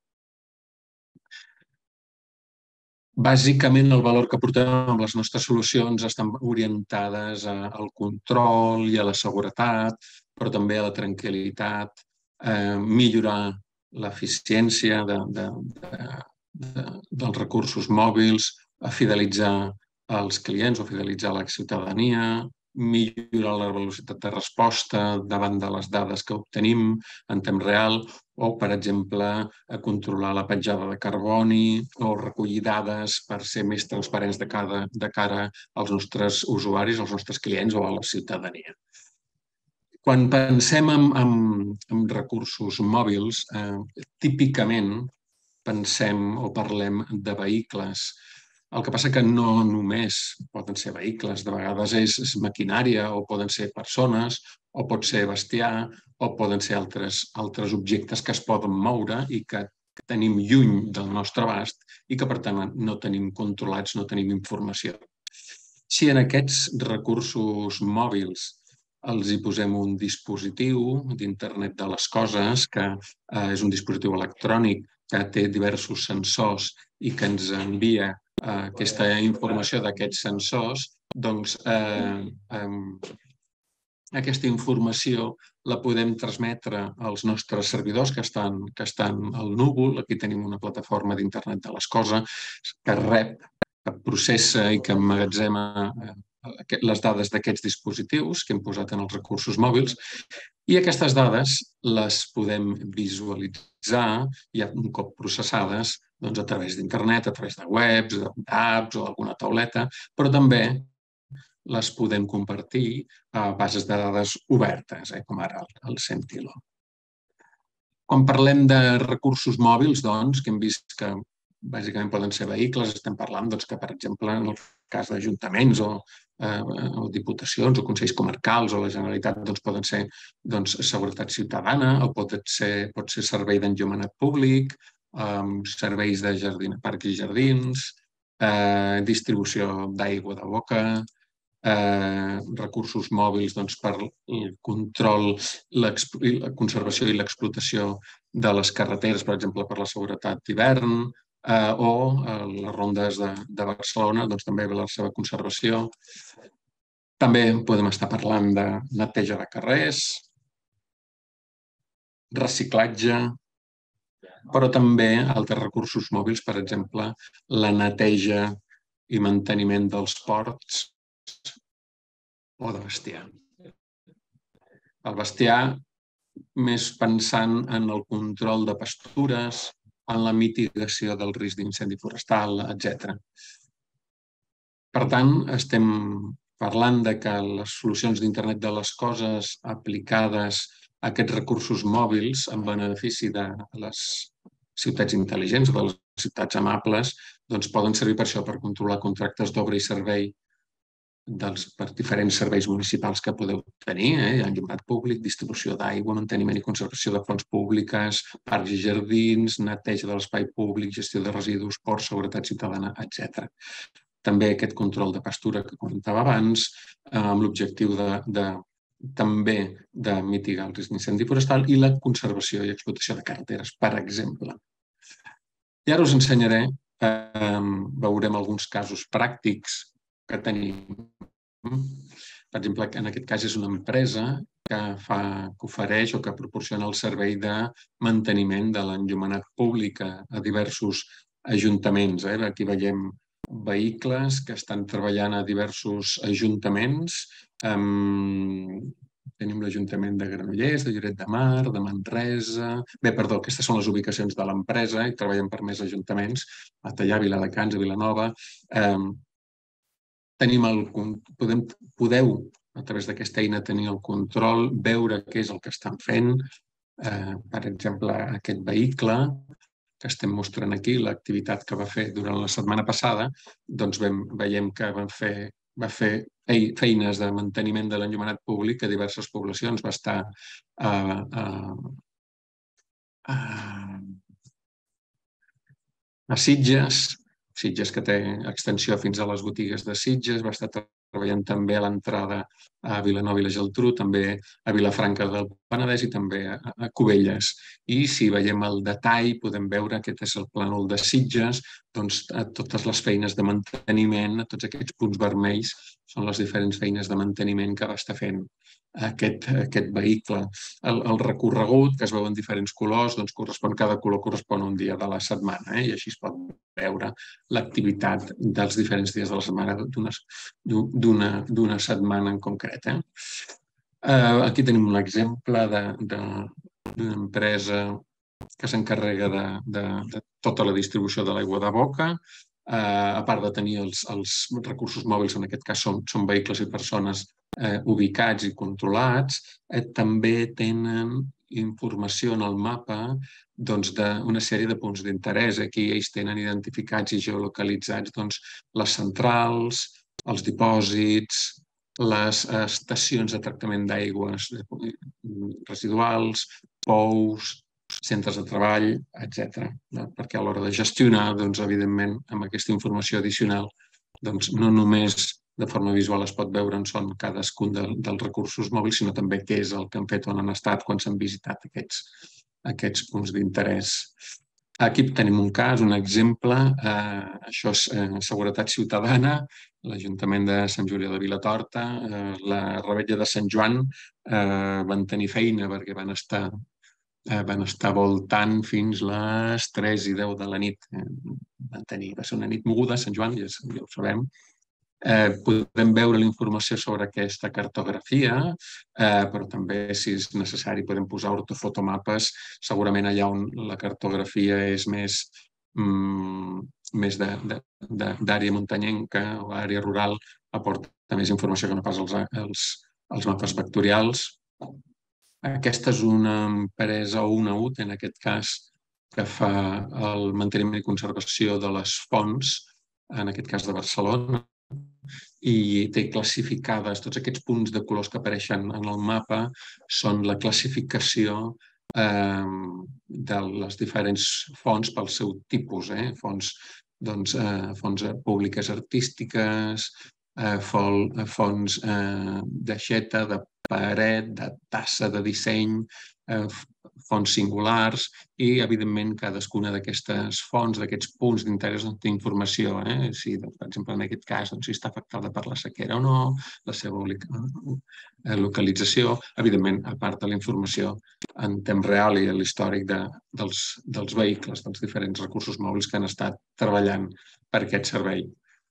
Bàsicament, el valor que portem amb les nostres solucions estan orientades al control i a la seguretat, però també a la tranquil·litat, eh, millorar l'eficiència de, de, de, de, dels recursos mòbils, a fidelitzar els clients o fidelitzar la ciutadania, millorar la velocitat de resposta davant de les dades que obtenim en temps real o, per exemple, a controlar la petjada de carboni o recollir dades per ser més transparents de, cada, de cara als nostres usuaris, als nostres clients o a la ciutadania. Quan pensem en, en, en recursos mòbils, eh, típicament pensem o parlem de vehicles. El que passa que no només poden ser vehicles, de vegades és, és maquinària o poden ser persones o pot ser bestiar o poden ser altres, altres objectes que es poden moure i que, que tenim lluny del nostre abast i que, per tant, no tenim controlats, no tenim informació. Si en aquests recursos mòbils els hi posem un dispositiu d'internet de les coses, que eh, és un dispositiu electrònic que té diversos sensors i que ens envia eh, aquesta informació d'aquests sensors, doncs eh, eh, aquesta informació la podem transmetre als nostres servidors que estan, que estan al núvol. Aquí tenim una plataforma d'internet de les coses que rep, que processa i que emmagatzema eh, les dades d'aquests dispositius que hem posat en els recursos mòbils i aquestes dades les podem visualitzar i un cop processades doncs, a través d'internet, a través de webs, d'apps o alguna tauleta, però també les podem compartir a bases de dades obertes, eh, com ara el Sentilo. Quan parlem de recursos mòbils, doncs, que hem vist que bàsicament poden ser vehicles, estem parlant doncs, que, per exemple, en el cas d'ajuntaments o, eh, o diputacions o consells comarcals o la Generalitat doncs, poden ser doncs, seguretat ciutadana o pot ser, pot ser servei d'enllumenat públic, eh, serveis de jardin, parcs i jardins, eh, distribució d'aigua de boca, eh, recursos mòbils doncs, per el control, la conservació i l'explotació de les carreteres, per exemple, per la seguretat d'hivern, eh, o eh, les rondes de, de Barcelona, doncs, també la seva conservació. També podem estar parlant de neteja de carrers, reciclatge, però també altres recursos mòbils, per exemple, la neteja i manteniment dels ports o de bestiar. El bestiar, més pensant en el control de pastures, en la mitigació del risc d'incendi forestal, etcètera. Per tant, estem parlant de que les solucions d'internet de les coses aplicades a aquests recursos mòbils en benefici de les ciutats intel·ligents o de les ciutats amables doncs poden servir per això, per controlar contractes d'obra i servei dels, per diferents serveis municipals que podeu tenir, eh? Enllumenat públic, distribució d'aigua, manteniment i conservació de fonts públiques, parcs i jardins, neteja de l'espai públic, gestió de residus, ports, seguretat ciutadana, etcètera. També aquest control de pastura que comentava abans, amb l'objectiu de, de, també de mitigar el risc d'incendi forestal i la conservació i explotació de carreteres, per exemple. I ara us ensenyaré, eh, veurem alguns casos pràctics que tenim Per exemple, en aquest cas és una empresa que, fa, que ofereix o que proporciona el servei de manteniment de l'enllumenat públic a, a diversos ajuntaments. Eh? Aquí veiem vehicles que estan treballant a diversos ajuntaments. Um, tenim l'Ajuntament de Granollers, de Lloret de Mar, de Manresa... Bé, perdó, aquestes són les ubicacions de l'empresa i treballen per més ajuntaments, a Teià, Viladecans, a Vilanova. Um, tenim el, podem, podeu, a través d'aquesta eina, tenir el control, veure què és el que estan fent. Eh, per exemple, aquest vehicle que estem mostrant aquí, l'activitat que va fer durant la setmana passada, doncs vam, veiem que van fer, va fer feines de manteniment de l'enllumenat públic a diverses poblacions. Va estar a, a, a, a Sitges, Sitges que té extensió fins a les botigues de Sitges, va estar treballant també a l'entrada a Vilanova i la Geltrú, també a Vilafranca del Penedès i també a, a Cubelles. I si veiem el detall, podem veure, aquest és el plànol de Sitges, doncs a totes les feines de manteniment, a tots aquests punts vermells, són les diferents feines de manteniment que va estar fent aquest, aquest vehicle. El, el recorregut, que es veu en diferents colors, doncs correspon, cada color correspon a un dia de la setmana, eh? I així es pot veure l'activitat dels diferents dies de la setmana d'una setmana en concret. Eh? Uh, aquí tenim un exemple d'una empresa que s'encarrega de, de, de tota la distribució de l'aigua de boca. Uh, a part de tenir els, els recursos mòbils, en aquest cas són, són vehicles i persones eh, ubicats i controlats, eh, també tenen informació en el mapa doncs, d'una sèrie de punts d'interès. Aquí ells tenen identificats i geolocalitzats doncs, les centrals, els dipòsits, les estacions de tractament d'aigües residuals, pous, centres de treball, etcètera. Perquè a l'hora de gestionar, doncs, evidentment, amb aquesta informació addicional, doncs, no només de forma visual es pot veure on són cadascun de, dels recursos mòbils, sinó també què és el que han fet, on han estat, quan s'han visitat aquests, aquests punts d'interès. Aquí tenim un cas, un exemple, eh, això és eh, Seguretat Ciutadana, l'Ajuntament de Sant Julià de Vilatorta, eh, la Revetlla de Sant Joan, eh, van tenir feina perquè van estar Eh, van estar voltant fins les tres i deu de la nit. Eh, van tenir, va ser una nit moguda, Sant Joan, ja, ja ho sabem. Eh, podem veure la informació sobre aquesta cartografia, eh, però també, si és necessari, podem posar ortofotomapes. Segurament allà on la cartografia és més, mm, més d'àrea muntanyenca o àrea rural, aporta més informació que no pas els, els, els mapes vectorials. Aquesta és una empresa o una U T, en aquest cas, que fa el manteniment i conservació de les fonts, en aquest cas de Barcelona, i té classificades, tots aquests punts de colors que apareixen en el mapa són la classificació eh, de les diferents fonts pel seu tipus, eh? Fonts, doncs, eh, fonts públiques artístiques, eh, fonts eh, d'aixeta, de paret, de tassa de disseny, eh, fonts singulars i, evidentment, cadascuna d'aquestes fonts, d'aquests punts d'interès té informació. Eh? Si, per exemple, en aquest cas, doncs, si està afectada per la sequera o no, la seva localització, evidentment, a part de la informació en temps real i l'històric de, dels, dels vehicles, dels diferents recursos mòbils que han estat treballant per aquest servei.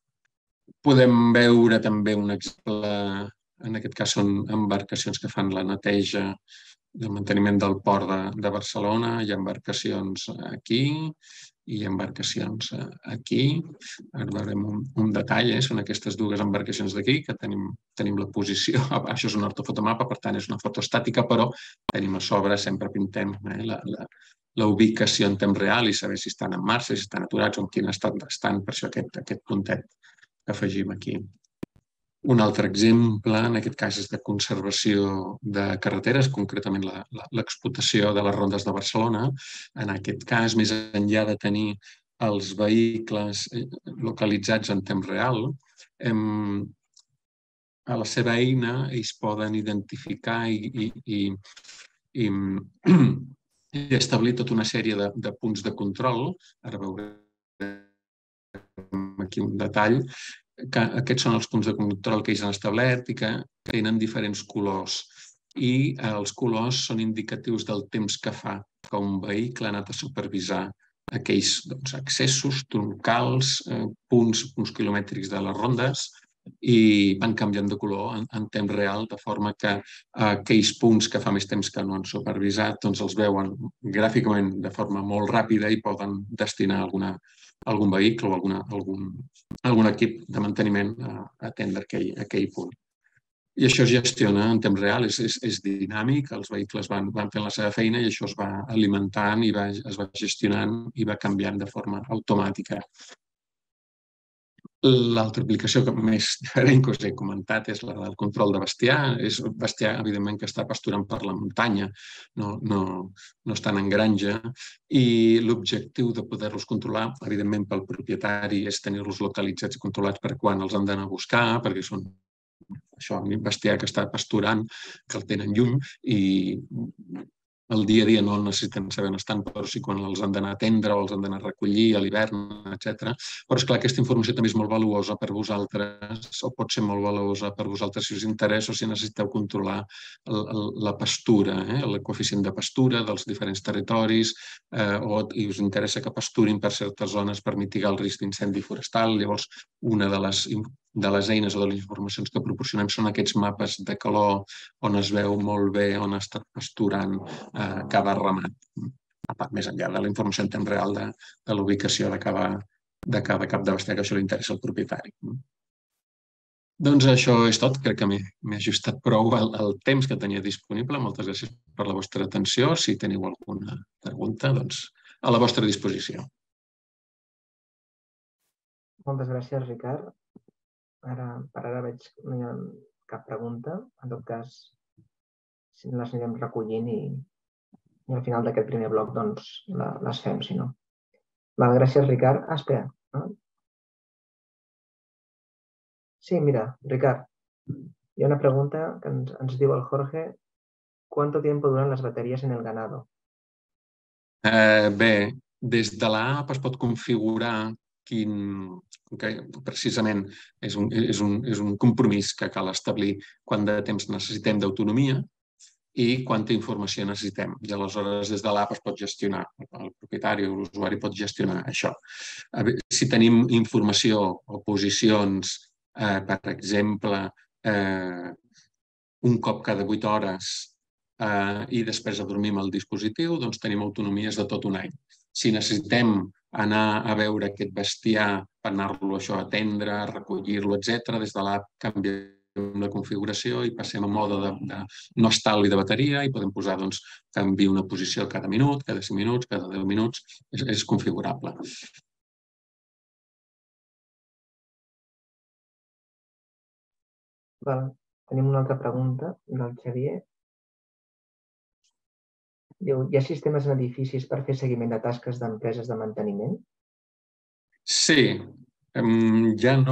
Podem veure també un exemple, en aquest cas són embarcacions que fan la neteja i el manteniment del port de, de Barcelona. Hi ha embarcacions aquí i embarcacions aquí. Ara veurem un, un detall, eh? Són aquestes dues embarcacions d'aquí que tenim, tenim la posició. Això és un ortofotomapa, per tant és una foto estàtica, però tenim a sobre, sempre pintem eh? la, la, la ubicació en temps real i saber si estan en marxa, si estan aturats o en quin estat estan, per això aquest, aquest puntet que afegim aquí. Un altre exemple, en aquest cas, és de conservació de carreteres, concretament l'explotació de les rondes de Barcelona. En aquest cas, més enllà de tenir els vehicles localitzats en temps real, hem, a la seva eina ells poden identificar i, i, i, i, i establir tota una sèrie de, de punts de control. Ara veurem aquí un detall. que aquests són els punts de control que ells han establert i que tenen diferents colors. I els colors són indicatius del temps que fa que un vehicle ha anat a supervisar aquells doncs, accessos, troncals, eh, punts, punts quilomètrics de les rondes, i van canviant de color en, en temps real, de forma que eh, aquells punts que fa més temps que no han supervisat doncs els veuen gràficament de forma molt ràpida i poden destinar alguna, algun vehicle o alguna, algun, algun equip de manteniment a, a atendre aquell, aquell punt. I això es gestiona en temps real, és, és, és dinàmic, els vehicles van, van fent la seva feina i això es va alimentant i va, es va gestionant i va canviant de forma automàtica. L'altra aplicació que més diferent que us he comentat és la del control de bestiar. És bestiar, evidentment, que està pasturant per la muntanya, no, no, no estan en granja, i l'objectiu de poder-los controlar, evidentment, pel propietari és tenir-los localitzats i controlats per quan els han d'anar a buscar, perquè són això, bestiar que està pasturant, que el tenen lluny i el dia a dia no el necessiten saber on estan, però sí quan els han d'anar a atendre o els han d'anar a recollir a l'hivern, etcètera. Però, esclar, aquesta informació també és molt valuosa per vosaltres, o pot ser molt valuosa per vosaltres si us interessa o si necessiteu controlar el, el, la pastura, eh? el coeficient de pastura dels diferents territoris, eh, o i us interessa que pasturin per certes zones per mitigar el risc d'incendi forestal. Llavors, una de les, de les eines o de les informacions que proporcionem són aquests mapes de calor on es veu molt bé on ha estat pasturant eh, cada ramat, més enllà de la informació en temps real de, de la ubicació de cada, de cada cap de bestiar, que això li interessa al propietari. Doncs això és tot. Crec que m'he ajustat prou el, el temps que tenia disponible. Moltes gràcies per la vostra atenció. Si teniu alguna pregunta, doncs a la vostra disposició. Moltes gràcies, Ricard. Ara, per ara veig que no hi ha cap pregunta. En tot cas, si les anirem recollint i, i al final d'aquest primer bloc doncs, la, les fem, si no. Val, gràcies, Ricard. Ah, espera. No? Sí, mira, Ricard, hi ha una pregunta que ens, ens diu el Jorge. ¿Cuánto tiempo duran las baterías en el ganado? Eh, bé, des de l'app es pot configurar quin, que precisament és un, és, un, és un compromís que cal establir quant de temps necessitem d'autonomia i quanta informació necessitem. I aleshores des de l'app es pot gestionar, el propietari o l'usuari pot gestionar això. Si tenim informació o posicions, eh, per exemple, eh, un cop cada vuit hores eh, i després adormim el dispositiu, doncs tenim autonomies de tot un any. Si necessitem anar a veure aquest bestiar per anar-lo a atendre, a recollir-lo, etcètera, des de l'app canviem la configuració i passem a mode de, de no estalvi de bateria i podem posar doncs, que enviï una posició cada minut, cada cinc minuts, cada deu minuts. És, és configurable. Val. Tenim una altra pregunta del Xavier. Diu, hi ha sistemes en edificis per fer seguiment de tasques d'empreses de manteniment? Sí, ja no...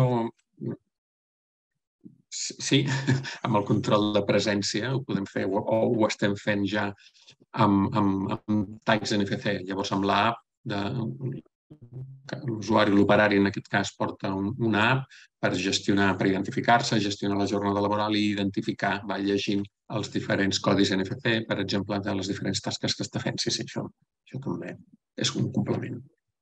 Sí, amb el control de presència ho podem fer o ho estem fent ja amb, amb, amb tags N F C. Llavors, amb l'app, l'usuari, l'operari en aquest cas, porta un, una app per gestionar, per identificar-se, gestionar la jornada laboral i identificar, va llegint els diferents codis N F C, per exemple, de les diferents tasques que està fent. Sí, sí, això, això també és un complement.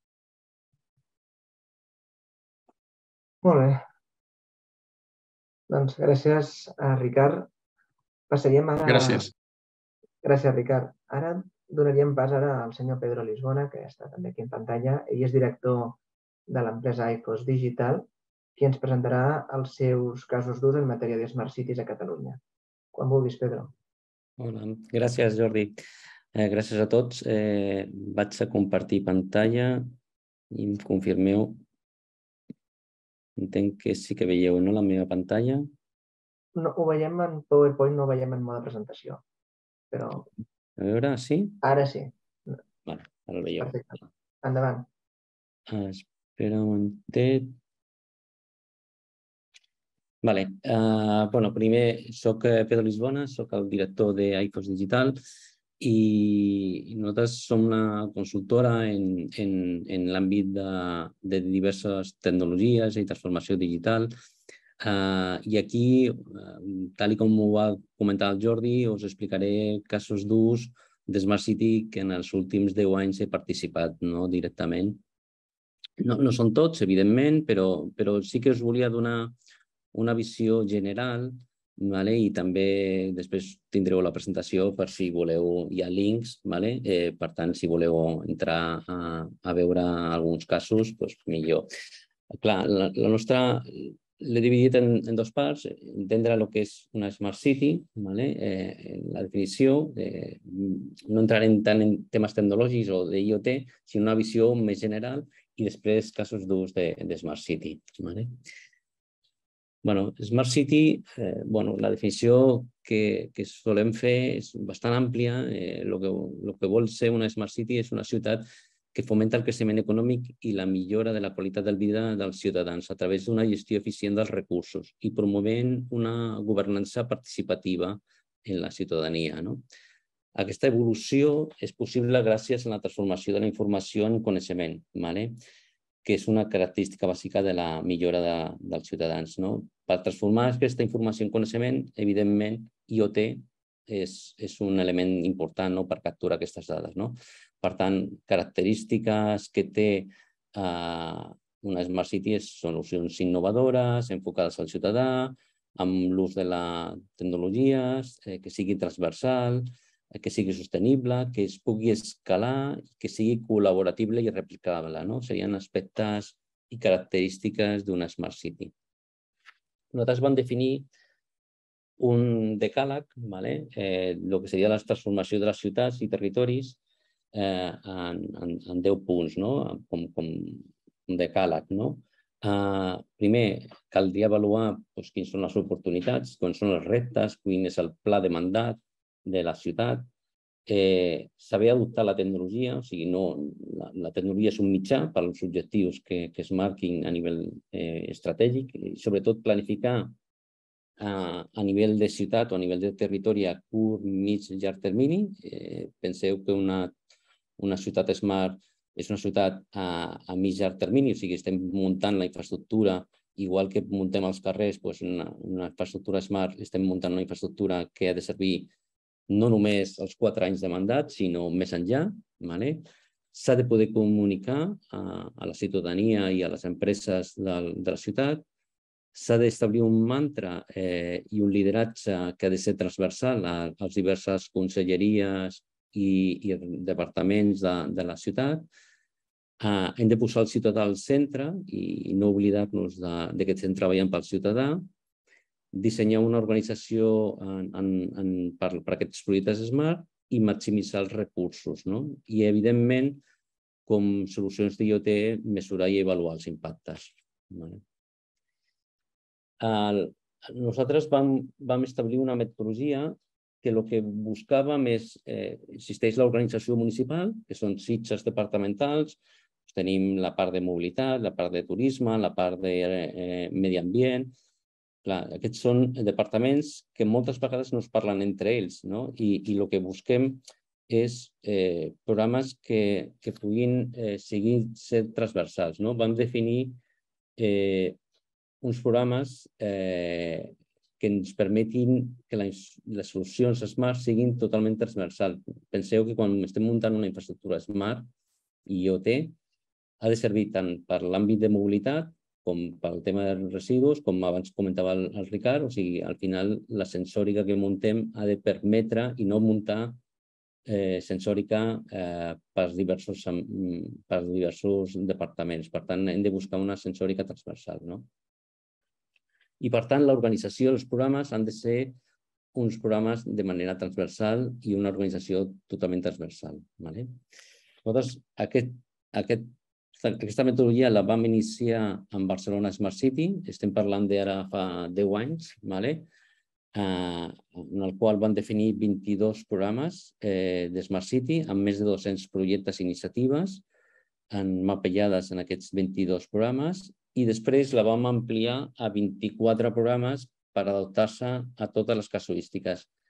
Molt bé. Doncs gràcies, Ricard. Passaríem ara... Gràcies. Gràcies, Ricard. Ara donaríem pas ara al senyor Pedro Lisbona, que està també aquí en pantalla. Ell és director de l'empresa Aicos Digital, qui ens presentarà els seus casos d'ús en matèria de Smart Cities a Catalunya. Quan vulguis, Pedro. Hola, gràcies, Jordi. Eh, gràcies a tots. Eh, vaig a compartir pantalla i em confirmeu. Entenc que sí que veieu, no, la meva pantalla? No, ho veiem en PowerPoint, no ho veiem en mode presentació. Però... A veure, sí? Ara sí. Vale, ara el veieu. Perfecte. Endavant. Ah, espera un momentet. Vale. Uh, bueno, primer, soc Pedro Lisbona, soc el director d'Aicos Digital. I nosaltres som una consultora en, en, en l'àmbit de, de diverses tecnologies i transformació digital. Uh, I aquí, uh, tal com ho va comentar el Jordi, us explicaré casos d'ús de Smart City que en els últims deu anys he participat, no directament. No, no són tots, evidentment, però, però sí que us volia donar una visió general, vale? I també després tindreu la presentació per si voleu, hi ha links, vale? Eh, per tant, si voleu entrar a, a veure alguns casos, doncs millor. Clar, la, la nostra l'he dividit en, en dos parts, entendre el que és una Smart City, vale? Eh, la definició, eh, no entrarem tant en temes tecnològics o d'I O T, sinó una visió més general i després casos d'ús de, de Smart City. Vale? Bueno, Smart City, eh, bueno, la definició que, que solem fer és bastant àmplia. Eh, lo que, lo que vol ser una Smart City és una ciutat que fomenta el creixement econòmic i la millora de la qualitat de vida dels ciutadans a través d'una gestió eficient dels recursos i promovent una governança participativa en la ciutadania. No? Aquesta evolució és possible gràcies a la transformació de la informació en coneixement, ¿vale? Que és una característica bàsica de la millora de, dels ciutadans. No? Per transformar aquesta informació en coneixement, evidentment, I O T és, és un element important, no? Per capturar aquestes dades. No? Per tant, característiques que té eh, una Smart City és solucions innovadores, enfocades al ciutadà, amb l'ús de les tecnologies, eh, que sigui transversal, eh, que sigui sostenible, que es pugui escalar, que sigui col·laborativa i replicable. No? Serien aspectes i característiques d'una Smart City. Nosaltres vam definir un decàleg, ¿vale? eh, el que seria la transformació de les ciutats i territoris, Eh, en, en, en deu punts, no? com, com un decàleg. No? Eh, primer, caldria avaluar doncs, quines són les oportunitats, quins són els reptes, quin és el pla de mandat de la ciutat, eh, saber adoptar la tecnologia, o sigui, no, la, la tecnologia és un mitjà per als objectius que, que es marquin a nivell eh, estratègic i sobretot planificar eh, a nivell de ciutat o a nivell de territori a curt, mig i llarg termini. Eh, penseu que una Una ciutat smart és una ciutat a, a mig llarg termini, o sigui, estem muntant la infraestructura, igual que muntem els carrers, doncs una, una infraestructura smart, estem muntant una infraestructura que ha de servir no només els quatre anys de mandat, sinó més enllà. Vale? S'ha de poder comunicar a, a la ciutadania i a les empreses de, de la ciutat. S'ha d'establir un mantra eh, i un lideratge que ha de ser transversal a, a les diverses conselleries i, i departaments de, de la ciutat. Uh, hem de posar el ciutadà al centre i, i no oblidar-nos de, de que estem treballant pel ciutadà. Dissenyar una organització en, en, en, per, per aquests projectes smart i maximitzar els recursos. No? I, evidentment, com solucions d'I O T, mesurar i avaluar els impactes. Vale? Uh, nosaltres vam, vam establir una metodologia que el que buscàvem és, eh, existeix l'organització municipal, que són sitges departamentals, tenim la part de mobilitat, la part de turisme, la part de eh, medi ambient. Clar, aquests són departaments que moltes vegades no es parlen entre ells, no? I, i el que busquem és eh, programes que, que puguin eh, seguir ser transversals. No? Vam definir eh, uns programes eh, que ens permetin que les, les solucions smart siguin totalment transversals. Penseu que quan estem muntant una infraestructura smart i I O T ha de servir tant per l'àmbit de mobilitat com pel tema de residus, com abans comentava el, el Ricard. O sigui, al final la sensòrica que muntem ha de permetre i no muntar eh, sensòrica eh, per, diversos, per diversos departaments. Per tant, hem de buscar una sensòrica transversal. No? I, per tant, l'organització dels programes han de ser uns programes de manera transversal i una organització totalment transversal. Vale? Nosaltres, aquest, aquest, aquesta metodologia la vam iniciar en Barcelona Smart City, estem parlant d'ara fa deu anys, vale? eh, en el qual van definir vint-i-dos programes eh, de Smart City amb més de dos-cents projectes i iniciatives mapejades en aquests vint-i-dos programes. I després la vam ampliar a vint-i-quatre programes per adaptar-se a totes les casuístiques.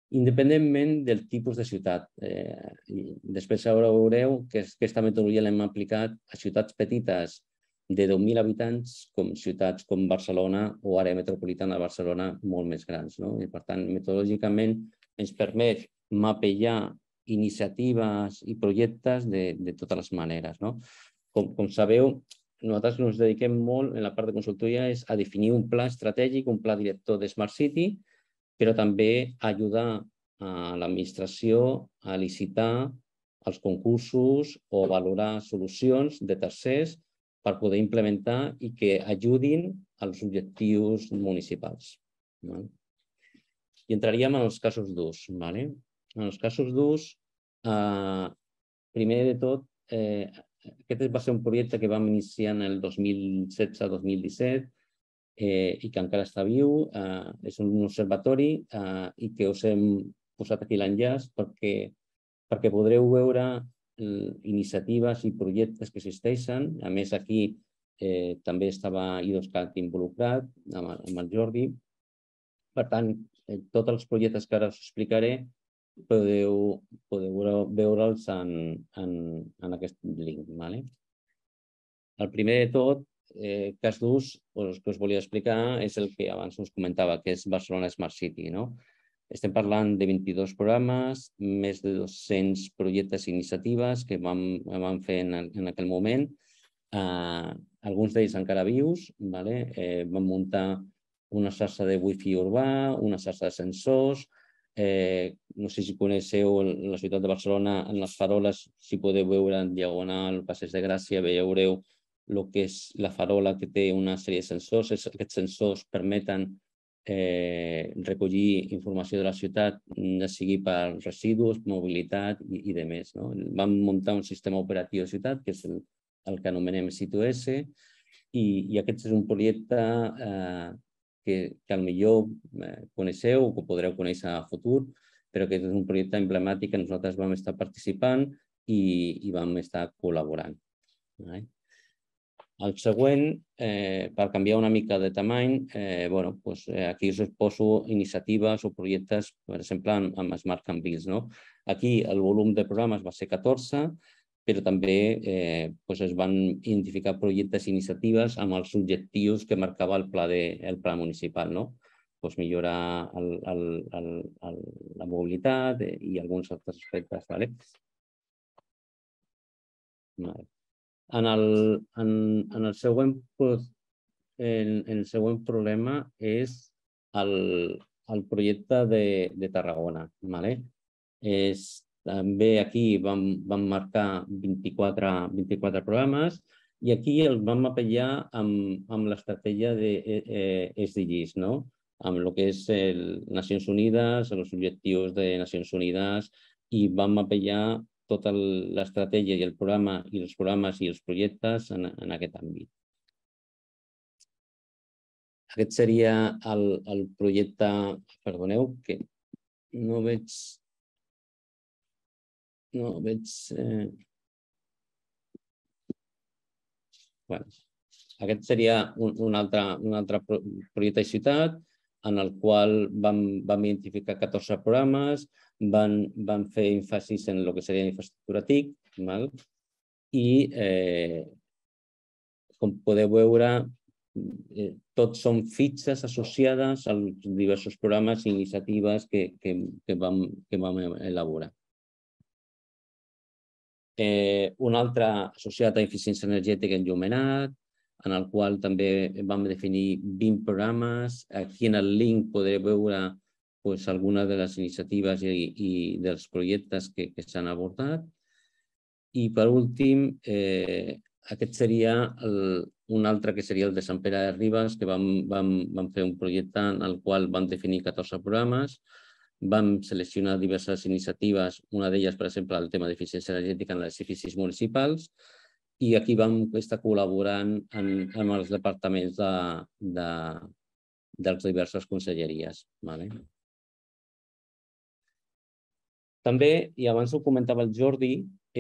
independentment del tipus de ciutat. Després veureu que aquesta metodologia l'hem aplicat a ciutats petites de deu mil habitants com ciutats com Barcelona o àrea metropolitana de Barcelona molt més grans. I, per tant, metodològicament ens permet mapejar iniciatives i projectes de totes les maneres. Com sabeu, nosaltres ens dediquem molt en la part de consultoria a definir un pla estratègic, un pla director de Smart City, però també ajudar a l'administració a licitar els concursos o valorar solucions de tercers per poder implementar i que ajudin als objectius municipals. I entraríem en els casos d'ús. En els casos d'ús, primer de tot, aquest va ser un projecte que vam iniciar en el dos mil setze dos mil disset i que encara està viu. És un observatori i que us hem posat aquí l'enllaç perquè podreu veure iniciatives i projectes que existeixen. A més, aquí també estava IDOSCAT involucrat amb el Jordi. Per tant, tots els projectes que ara us explicaré podeu veure'ls en aquest link. El primer de tot, cas d'ús que us volia explicar és el que abans us comentava, que és Barcelona Smart City. Estem parlant de vint-i-dos programes, més de dos-cents projectes i iniciatives que vam fer en aquell moment. Alguns d'ells encara vius. Vam muntar una xarxa de wifi urbà, una xarxa de sensors. No sé si coneixeu la ciutat de Barcelona, en les faroles, si podeu veure en diagonal, Passeig de Gràcia, veureu el que és la farola que té una sèrie de sensors. Aquests sensors permeten recollir informació de la ciutat, ja sigui per residus, mobilitat i demés. Vam muntar un sistema operatiu de ciutat, que és el que anomenem SituS, i aquest és un projecte que potser coneixeu o que podreu conèixer a futur, però que és un projecte emblemàtic que nosaltres vam estar participant i vam estar col·laborant. El següent, per canviar una mica de tamany, aquí us poso iniciatives o projectes, per exemple, amb Smart Canvils. Aquí el volum de programes va ser catorze, però també es van identificar projectes i iniciatives amb els objectius que marcava el pla municipal. Millorar la mobilitat i alguns altres aspectes. En el següent problema és el projecte de Tarragona. També aquí vam marcar vint-i-quatre programes i aquí els vam mapejar amb l'estratègia de S D Gs, amb el que és Nacions Unides, els objectius de Nacions Unides, i vam mapejar tota l'estratègia i el programa i els programes i els projectes en aquest àmbit. Aquest seria el projecte... Perdoneu, que no veig... No veig... Aquest seria un altre projecte de ciutat en el qual vam identificar catorze programes, vam fer èmfasis en el que seria infraestructura T I C i, com podeu veure, tots són fitxes associades als diversos programes i iniciatives que vam elaborar. Un altre associat a eficiència energètica enllumenat, en el qual també vam definir vint programes. Aquí en el link podreu veure algunes de les iniciatives i dels projectes que s'han abordat. I per últim, aquest seria un altre que seria el de Sant Pere de Ribes, que vam fer un projecte en el qual vam definir catorze programes. Vam seleccionar diverses iniciatives, una d'elles, per exemple, el tema d'eficiència energètica en els edificis municipals, i aquí vam estar col·laborant amb els departaments de les diverses conselleries. També, i abans ho comentava el Jordi,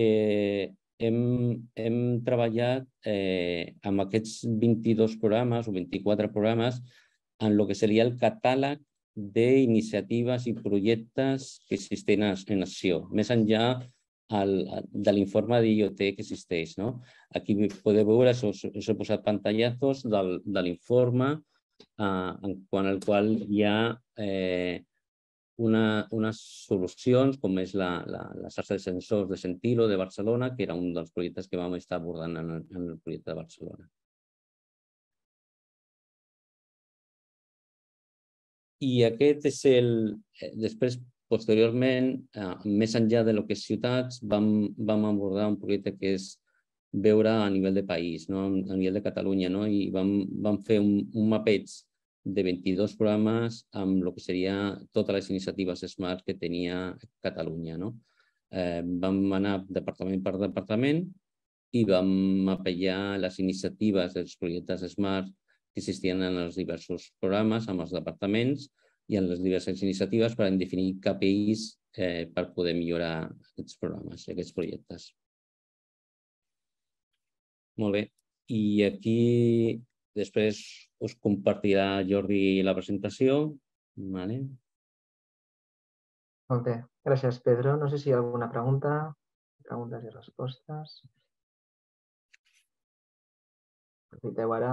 hem treballat amb aquests vint-i-dos programes o vint-i-quatre programes en el que seria el catàleg d'iniciatives i projectes que existeixen en acció, més enllà de l'informe d'I O T que existeix. Aquí podeu veure, us he posat pantallazos de l'informe en el qual hi ha unes solucions, com és la xarxa de sensors de Sentilo de Barcelona, que era un dels projectes que vam estar abordant en el projecte de Barcelona. I aquest és el... Després, posteriorment, més enllà del que és ciutats, vam abordar un projecte que és veure a nivell de país, a nivell de Catalunya, i vam fer un mapeig de vint-i-dos programes amb el que serien totes les iniciatives Smart que tenia Catalunya. Vam anar departament per departament i vam mapejar les iniciatives dels projectes Smart que existien en els diversos programes, amb els departaments i en les diverses iniciatives per definir K P Is per poder millorar aquests programes i aquests projectes. Molt bé. I aquí després us compartirà Jordi la presentació. Molt bé. Gràcies, Pedro. No sé si hi ha alguna pregunta. Preguntes i respostes. Aprofiteu ara.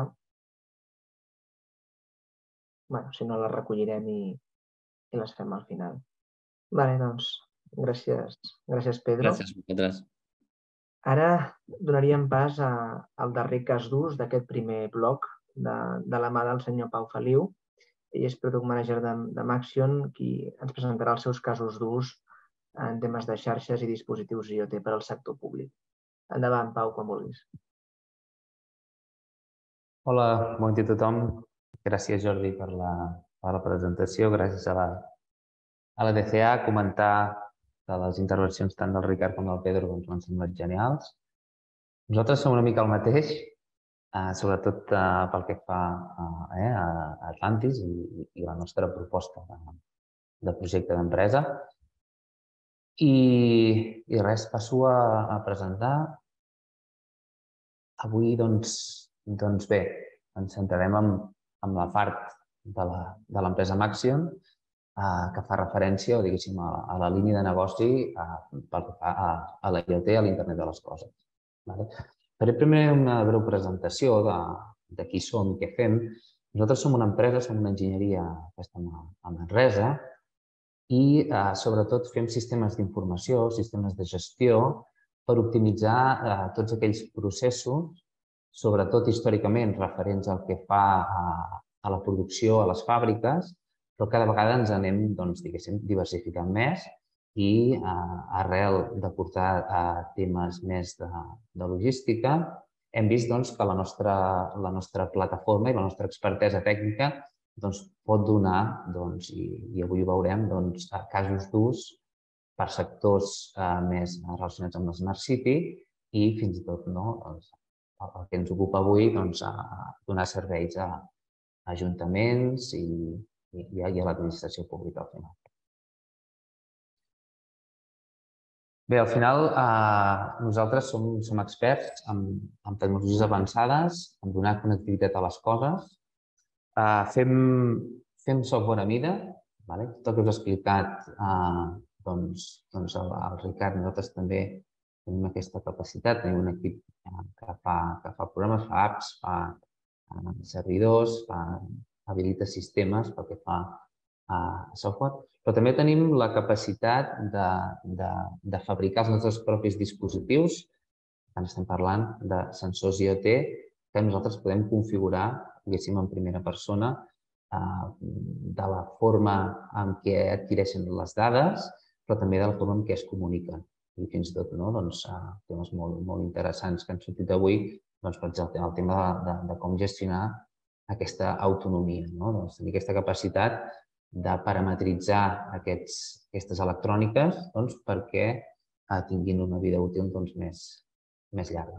Bé, si no les recollirem i les fem al final. Bé, doncs, gràcies, Pedro. Gràcies a vosaltres. Ara donaríem pas al darrer cas d'ús d'aquest primer bloc de la mà del senyor Pau Feliu. Ell és Product Manager de Maxion, qui ens presentarà els seus casos d'ús en temes de xarxes i dispositius I O T per al sector públic. Endavant, Pau, quan vulguis. Hola, bon dia a tothom. Gràcies, Jordi, per la presentació. Gràcies a la D C A. Comentar que les intervencions tant del Ricard com del Pedro m'han semblat genials. Nosaltres som una mica el mateix, sobretot pel que fa a Atlantis i la nostra proposta de projecte d'empresa. I res, passo a presentar. Avui, doncs bé, ens centrarem en la part de l'empresa Maxion que fa referència, diguéssim, a la línia de negoci pel que fa a la I O T, a l'Internet de les coses. Faré primer una breu presentació de qui som i què fem. Nosaltres som una empresa, som una enginyeria que estem a Manresa i sobretot fem sistemes d'informació, sistemes de gestió per optimitzar tots aquells processos, sobretot històricament referents al que fa a la producció a les fàbriques, però cada vegada ens anem, diguéssim, diversificant més i arrel de portar temes més de logística, hem vist que la nostra plataforma i la nostra expertesa tècnica pot donar, i avui ho veurem, casos d'ús per sectors més relacionats amb l'Smart City i fins i tot el que ens ocupa avui, donar serveis a ajuntaments i a l'administració pública al final. Bé, al final nosaltres som experts en tecnologies avançades, en donar connectivitat a les coses. Fem software a mida, tot el que us ha explicat el Ricard, nosaltres també tenim aquesta capacitat, tenim un equip que fa programes, fa apps, fa servidors, habilita sistemes pel que fa a software, però també tenim la capacitat de fabricar els nostres propis dispositius. Quan estem parlant de sensors I O T que nosaltres podem configurar, diguéssim, en primera persona de la forma en què adquireixen les dades, però també de la forma en què es comuniquen. I fins i tot temes molt interessants que han sortit avui, per exemple, el tema de com gestionar aquesta autonomia, tenir aquesta capacitat de parametritzar aquestes electròniques perquè tinguin una vida útil més llarga.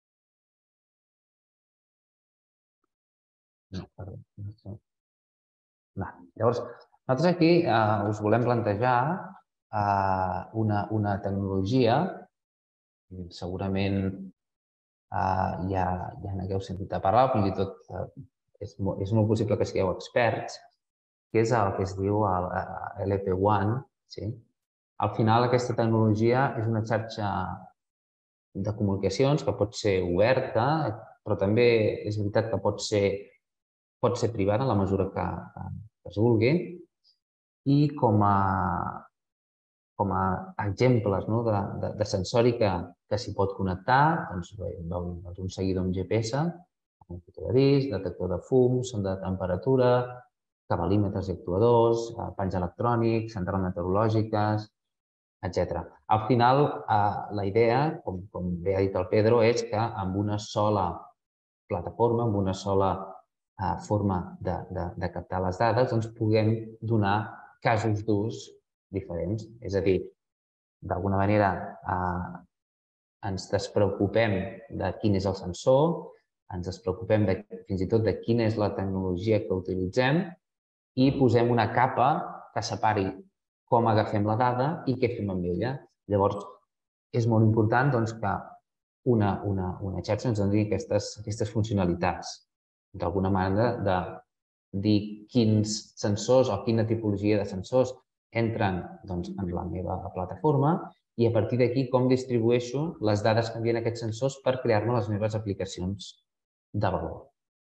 Llavors, nosaltres aquí us volem plantejar una tecnologia, segurament ja n'hagueu sentit a parlar, fins i tot és molt possible que sigueu experts, que és el que es diu L P un. Al final, aquesta tecnologia és una xarxa de comunicacions que pot ser oberta, però també és veritat que pot ser, pot ser privada en la mesura que, que es vulgui. I com a, com a exemples no, de, de, de sensòrica que s'hi pot connectar, doncs, doncs un seguidor amb G P S, un detector de disc, detector de fum, sonda de temperatura, cabalímetres i actuadors, panys electrònics, centrals meteorològiques, etcètera. Al final, la idea, com, com bé ha dit el Pedro, és que amb una sola plataforma, amb una sola forma de, de, de captar les dades, doncs puguem donar casos d'ús diferents. És a dir, d'alguna manera ens despreocupem de quin és el sensor, ens despreocupem de, fins i tot de quina és la tecnologia que utilitzem i posem una capa que separi com agafem la dada i què fem amb ella. Llavors, és molt important doncs, que una, una, una xarxa ens doni aquestes, aquestes funcionalitats. D'alguna manera, de dir quins sensors o quina tipologia de sensors entren doncs, en la meva plataforma i a partir d'aquí com distribueixo les dades que envien aquests sensors per crear-me les meves aplicacions de valor.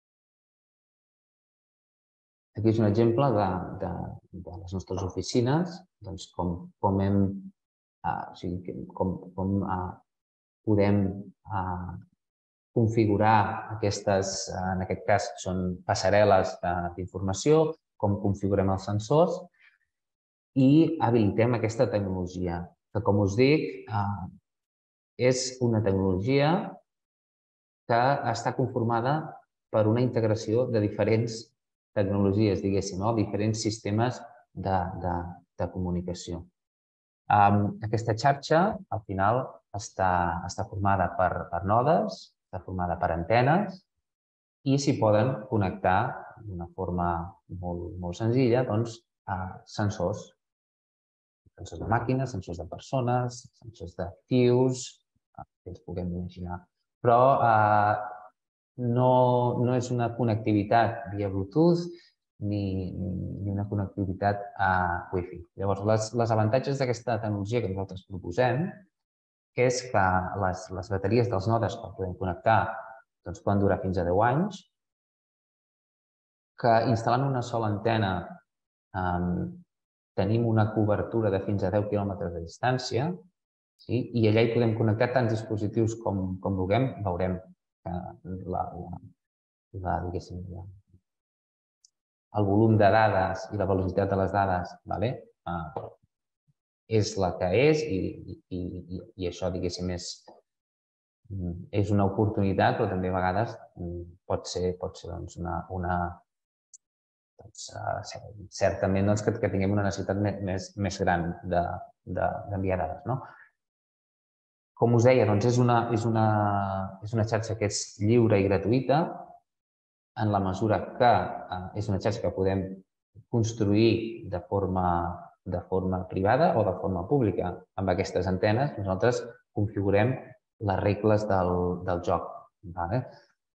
Aquí és un exemple de, de, de les nostres oficines, doncs com, com, hem, uh, o sigui, com, com uh, podem uh, configurar aquestes, uh, en aquest cas són passarel·les d'informació, com configurem els sensors i habilitem aquesta tecnologia, que com us dic, uh, és una tecnologia que està conformada per una integració de diferents tecnologies, diguéssim, no? Diferents sistemes de, de, de comunicació. Um, aquesta xarxa, al final, està, està formada per, per nodes, està formada per antenes i s'hi poden connectar d'una forma molt, molt senzilla doncs, a sensors. Sensors de màquines, sensors de persones, sensors d'actius, que ens puguem imaginar. Però eh, No, no és una connectivitat via Bluetooth ni, ni una connectivitat a Wi-Fi. Llavors, les, les avantatges d'aquesta tecnologia que nosaltres proposem és que les, les bateries dels nodes que podem connectar doncs, poden durar fins a deu anys, que instal·lant una sola antena eh, tenim una cobertura de fins a deu quilòmetres de distància, sí? I allà hi podem connectar tants dispositius com, com vulguem, veurem La, la, la, la, el volum de dades i la velocitat de les dades vale? uh, és la que és i, i, i, i això, diguéssim, és, és una oportunitat, però també a vegades pot ser, pot ser doncs, una, una doncs, uh, certament doncs, que, que tinguem una necessitat més, més gran d'enviar de, dades. No? Com us deia, doncs és, una, és, una, és una xarxa que és lliure i gratuïta en la mesura que eh, és una xarxa que podem construir de forma, de forma privada o de forma pública. Amb aquestes antenes nosaltres configurem les regles del, del joc. Vale?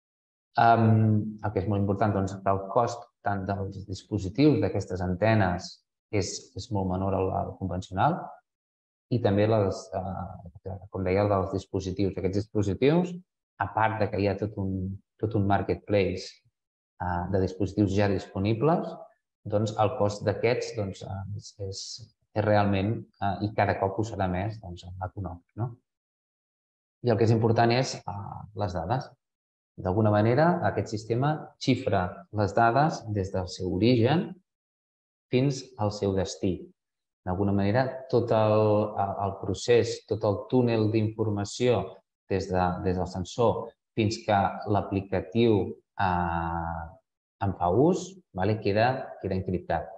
Um, el que és molt important doncs, que el cost tant dels dispositius d'aquestes antenes és, és molt menor al, al convencional, i també, les, eh, com deia, dels dispositius. Aquests dispositius, a part de que hi ha tot un, tot un marketplace eh, de dispositius ja disponibles, doncs el cost d'aquests doncs, és, és, és realment, eh, i cada cop ho serà més, doncs, econòmic. No? I el que és important és eh, les dades. D'alguna manera, aquest sistema xifra les dades des del seu origen fins al seu destí. D'alguna manera, tot el, el procés, tot el túnel d'informació des, de, des del sensor fins que l'aplicatiu eh, en fa ús, vale, queda, queda encriptat.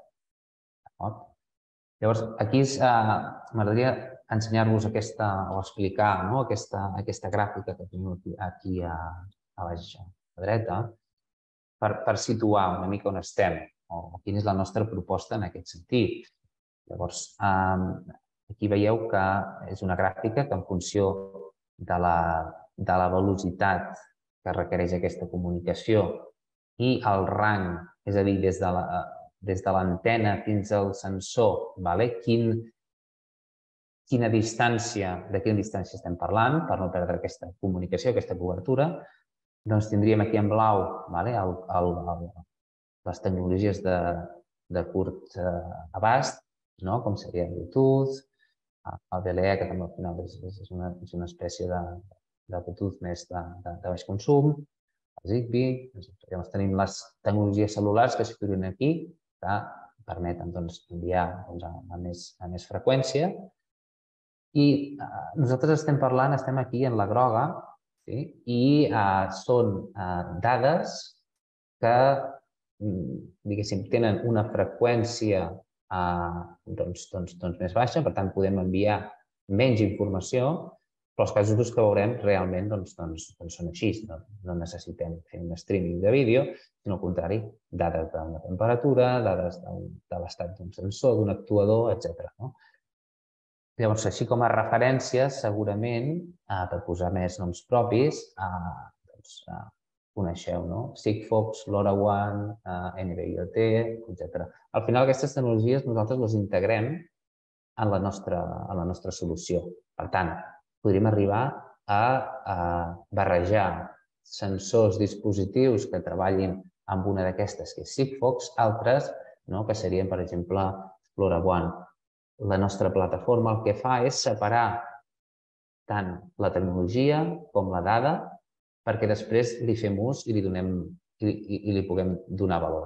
Llavors, aquí eh, m'agradaria ensenyar-vos aquesta, o explicar no, aquesta, aquesta gràfica que tenim aquí, aquí a, a baix a la dreta per, per situar una mica on estem o quina és la nostra proposta en aquest sentit. Llavors, aquí veieu que és una gràfica que en funció de la, de la velocitat que requereix aquesta comunicació i el rang, és a dir, des de la, des de l'antena fins al sensor, quin quina distància, de quina distància estem parlant, per no perdre aquesta comunicació, aquesta cobertura, doncs tindríem aquí en blau les tecnologies de curt abast, com seria el Bluetooth, el B L E, que també al final és una espècie de Bluetooth més de baix consum, el Zigbee, llavors tenim les tecnologies cel·lulars que es situen aquí, que permeten enviar a més freqüència. I nosaltres estem parlant, estem aquí en la groga, i són dades que, diguéssim, tenen una freqüència més baixa, per tant, podem enviar menys informació, però els casos d'ús que veurem realment són així. No necessitem fer un streaming de vídeo, sinó al contrari, dades de la temperatura, dades de l'estat d'un sensor, d'un actuador, etcètera. Llavors, així com a referències, segurament, per posar més noms propis, coneixeu Sigfox, LoRaWAN, N B I O T, etcètera. Al final, aquestes tecnologies nosaltres les integrem en la nostra solució. Per tant, podríem arribar a barrejar sensors, dispositius que treballin amb una d'aquestes, que és Sigfox, altres que serien, per exemple, LoRaWAN. La nostra plataforma el que fa és separar tant la tecnologia com la dada perquè després li fem ús i li puguem donar valor.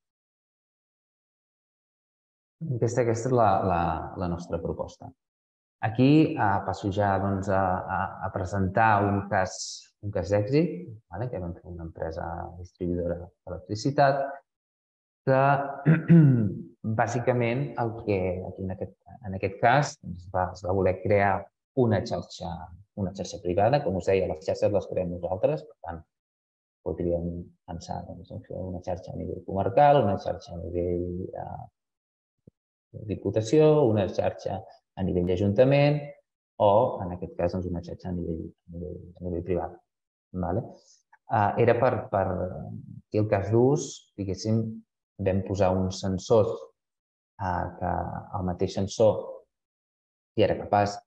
Aquesta és la nostra proposta. Aquí passo ja a presentar un cas d'èxit que vam fer una empresa distribuïdora d'electricitat que bàsicament el que en aquest cas es va voler crear una xarxa privada. Com us deia, les xarxes les creem nosaltres, per tant, podríem pensar en fer una xarxa a nivell comarcal, una xarxa a nivell de diputació, una xarxa a nivell d'ajuntament o, en aquest cas, una xarxa a nivell privat. Era per, aquí el cas d'ús, diguéssim, vam posar uns sensors que el mateix sensor era capaç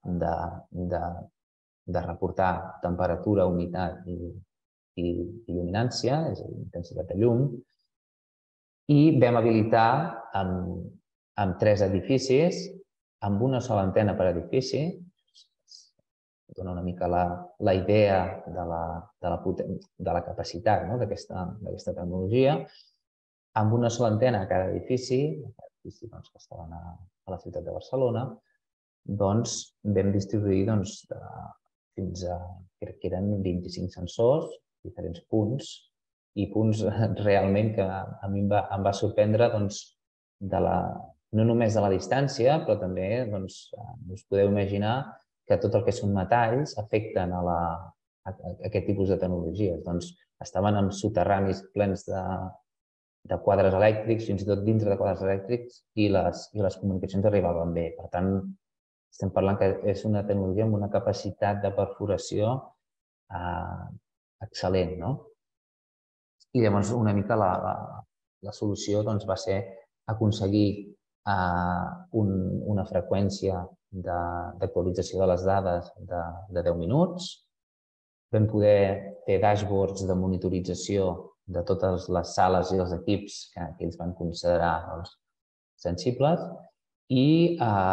de reportar temperatura, humitat i lluminància, és a dir, intensitat de llum, i vam habilitar en tres edificis, amb una sola antena per edifici, dona una mica la idea de la capacitat d'aquesta tecnologia, amb una sola antena a cada edifici, edifici que estaven a la ciutat de Barcelona, doncs vam distribuir fins a, crec que eren vint-i-cinc sensors, diferents punts, i punts realment que a mi em va sorprendre no només de la distància, però també us podeu imaginar que tot el que són metalls afecten a aquest tipus de tecnologies. Estaven en soterranis plens de quadres elèctrics, fins i tot dintre de quadres elèctrics, i les comunicacions arribaven bé. Per tant, estem parlant que és una tecnologia amb una capacitat de perforació excel·lent. I llavors una mica la solució va ser aconseguir una freqüència d'actualització de les dades de deu minuts. Vam poder fer dashboards de monitorització de totes les sales i els equips que ells van considerar sensibles i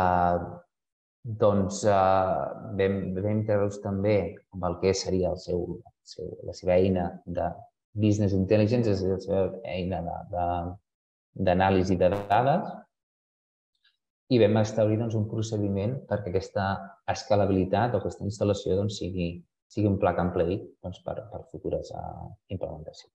vam treure-los també amb el que seria la seva eina de business intelligence, és a dir, la seva eina d'anàlisi de dades, i vam establir un procediment perquè aquesta escalabilitat o aquesta instal·lació sigui un plug and play per futures implementacions.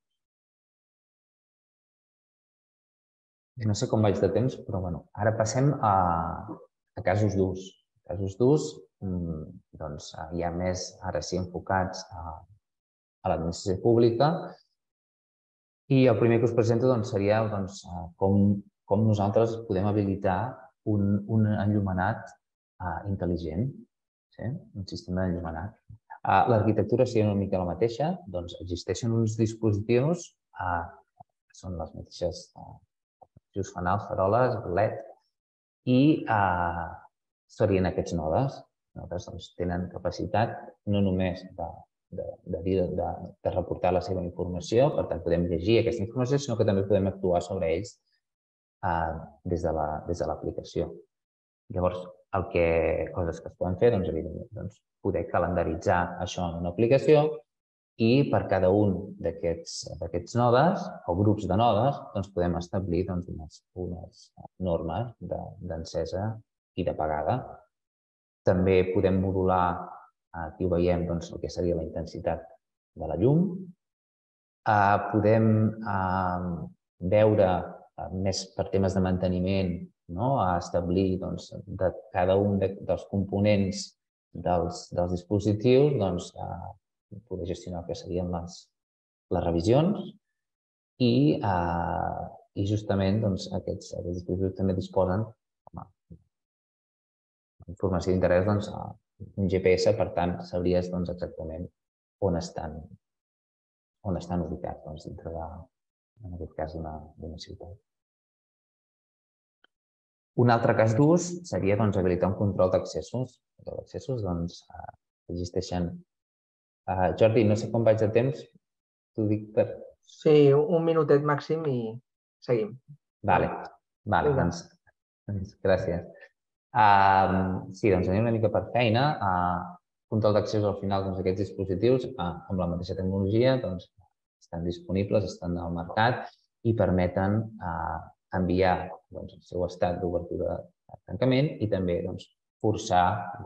No sé com vaig de temps, però ara passem a casos d'ús. Casos d'ús ja més, ara sí, enfocats a l'administració pública. I el primer que us presento seria com nosaltres podem habilitar un enllumenat intel·ligent, un sistema d'enllumenat. L'arquitectura seria una mica la mateixa. Existeixen uns dispositius que són les mateixes just fanals, faroles, L E D, i serien aquests nodes. Nodes tenen capacitat no només de reportar la seva informació, per tant podem llegir aquesta informació, sinó que també podem actuar sobre ells des de l'aplicació. Llavors, coses que es poden fer, doncs, evidentment, poder calendaritzar això en una aplicació i per cada un d'aquests nodes o grups de nodes podem establir unes normes d'encesa i d'apagada. També podem modular, aquí ho veiem, el que seria la intensitat de la llum. Podem veure, més per temes de manteniment, establir de cada un dels components dels dispositius, poder gestionar el que serien les revisions i justament aquests dispositius també disposen d'informació d'interès un G P S, per tant, sabries exactament on estan ubicats dintre, en aquest cas, d'una ciutat. Un altre cas d'ús seria habilitar un control d'accessos. Els accessos existeixen. Jordi, no sé com vaig de temps, t'ho dic per... Sí, un minutet màxim i seguim. Vale, doncs gràcies. Sí, doncs anem una mica per feina. Control d'accés al final d'aquests dispositius amb la mateixa tecnologia estan disponibles, estan al mercat i permeten enviar el seu estat d'obertura de tancament i també forçar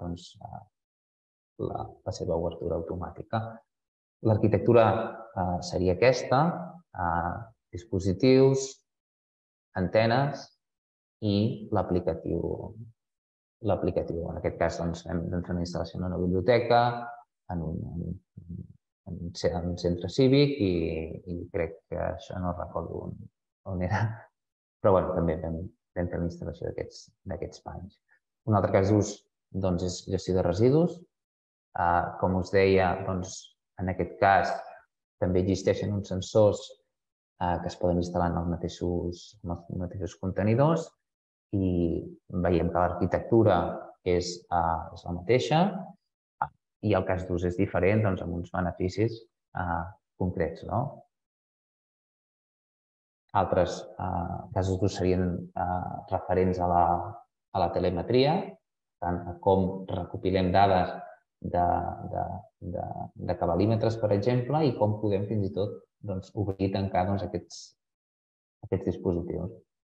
la seva obertura automàtica. L'arquitectura seria aquesta, dispositius, antenes i l'aplicatiu. L'aplicatiu, en aquest cas, hem de fer una instal·lació en una biblioteca, en un centre cívic i crec que això no recordo on era, però també vam fer la instal·lació d'aquests panys. Un altre cas d'ús és gestió de residus. Com us deia, en aquest cas també existeixen uns sensors que es poden instal·lar en els mateixos contenidors i veiem que l'arquitectura és la mateixa i el cas d'ús és diferent amb uns beneficis concrets. Altres casos d'ús serien referents a la telemetria, a com recopilem dades de cabalímetres, per exemple, i com podem fins i tot obrir i tancar aquests dispositius.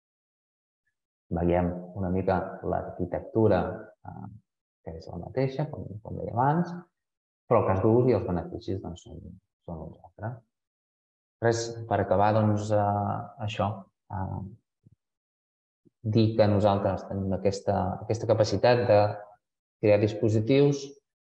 Veiem una mica l'arquitectura que és la mateixa, com deia abans, però el cas d'ús i els beneficis són uns altres. Res, per acabar, doncs, això. Dir que nosaltres tenim aquesta capacitat de crear dispositius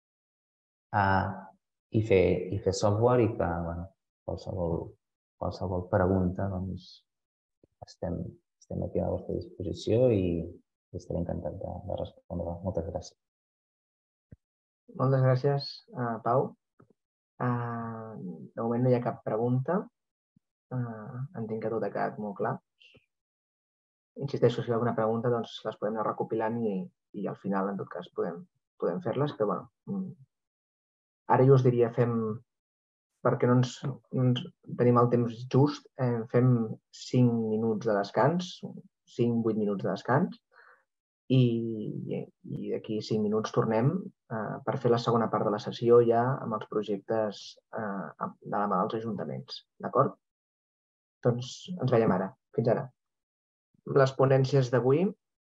i fer software i que qualsevol pregunta estem aquí a la vostra disposició i estaré encantat de respondre. Moltes gràcies. Moltes gràcies, Pau. De moment no hi ha cap pregunta. Entenc que tot ha quedat molt clar. Insisteixo, si hi ha alguna pregunta, doncs les podem anar recopilant i al final, en tot cas, podem fer-les. Però, bueno, ara jo us diria, fem, perquè no ens tenim el temps just, fem cinc minuts de descans, cinc vuit minuts de descans, i d'aquí cinc minuts tornem per fer la segona part de la sessió ja amb els projectes de la mà dels ajuntaments. D'acord? Doncs ens veiem ara. Fins ara. Les ponències d'avui.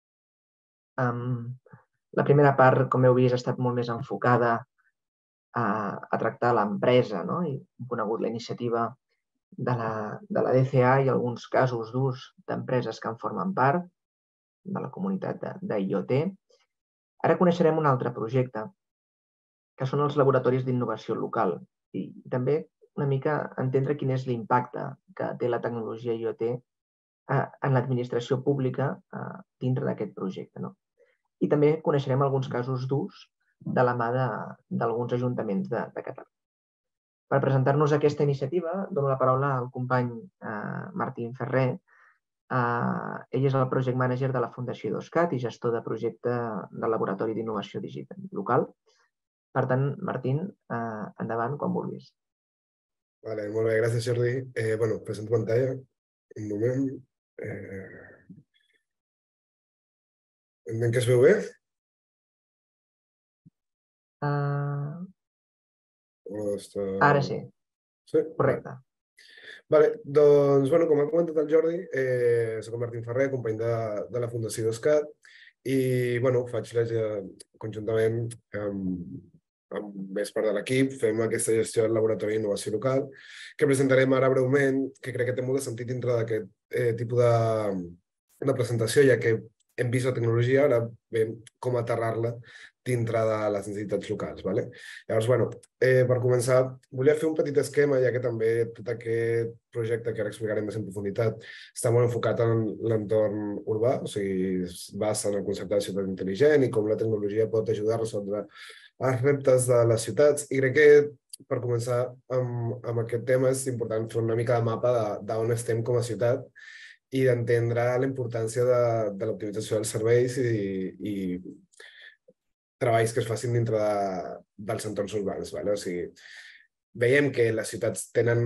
La primera part, com heu vist, ha estat molt més enfocada a tractar l'empresa, i hem conegut la iniciativa de la D C A i alguns casos d'ús d'empreses que en formen part de la comunitat d'I O T. Ara coneixerem un altre projecte, que són els laboratoris d'innovació local i també una mica entendre quin és l'impacte que té la tecnologia I O T en l'administració pública dintre d'aquest projecte. I també coneixerem alguns casos d'ús de la mà d'alguns ajuntaments de Catalunya. Per presentar-nos aquesta iniciativa, dono la paraula al company Martín Ferrer, Ell és el Project Manager de la Fundació I dos C A T i gestor de projecte del Laboratori d'Innovació Digital local. Per tant, Martín, endavant quan vulguis. Vale, molt bé, gràcies Jordi. Eh, bueno, presento pantalla. Un moment. Eh... Entenc que es veu bé? Uh... Està... Ara sí. Sí? Correcte. Vale, doncs, bueno, com ha comentat el Jordi, eh, soc Martín Ferrer, company de, de la Fundació I dos C A T, i bueno, faig la, conjuntament amb, amb més part de l'equip, fem aquesta gestió del Laboratori d'Innovació Local, que presentarem ara breument, que crec que té molt de sentit dintre d'aquest eh, tipus de, de presentació, ja que hem vist la tecnologia, ara veiem com aterrar-la dintre de les necessitats locals. Vale? Llavors, bueno, eh, per començar, volia fer un petit esquema, ja que també tot aquest projecte, que ara explicarem més en profunditat, està molt enfocat en l'entorn urbà, o sigui, es basa en el concepte de ciutat intel·ligent i com la tecnologia pot ajudar a resoldre els reptes de les ciutats. I crec que, per començar amb, amb aquest tema, és important fer una mica de mapa d'on estem com a ciutat i d'entendre la importància de, de l'optimització dels serveis i, i treballs que es facin dintre de, dels entorns urbans. Vale? O sigui, veiem que les ciutats tenen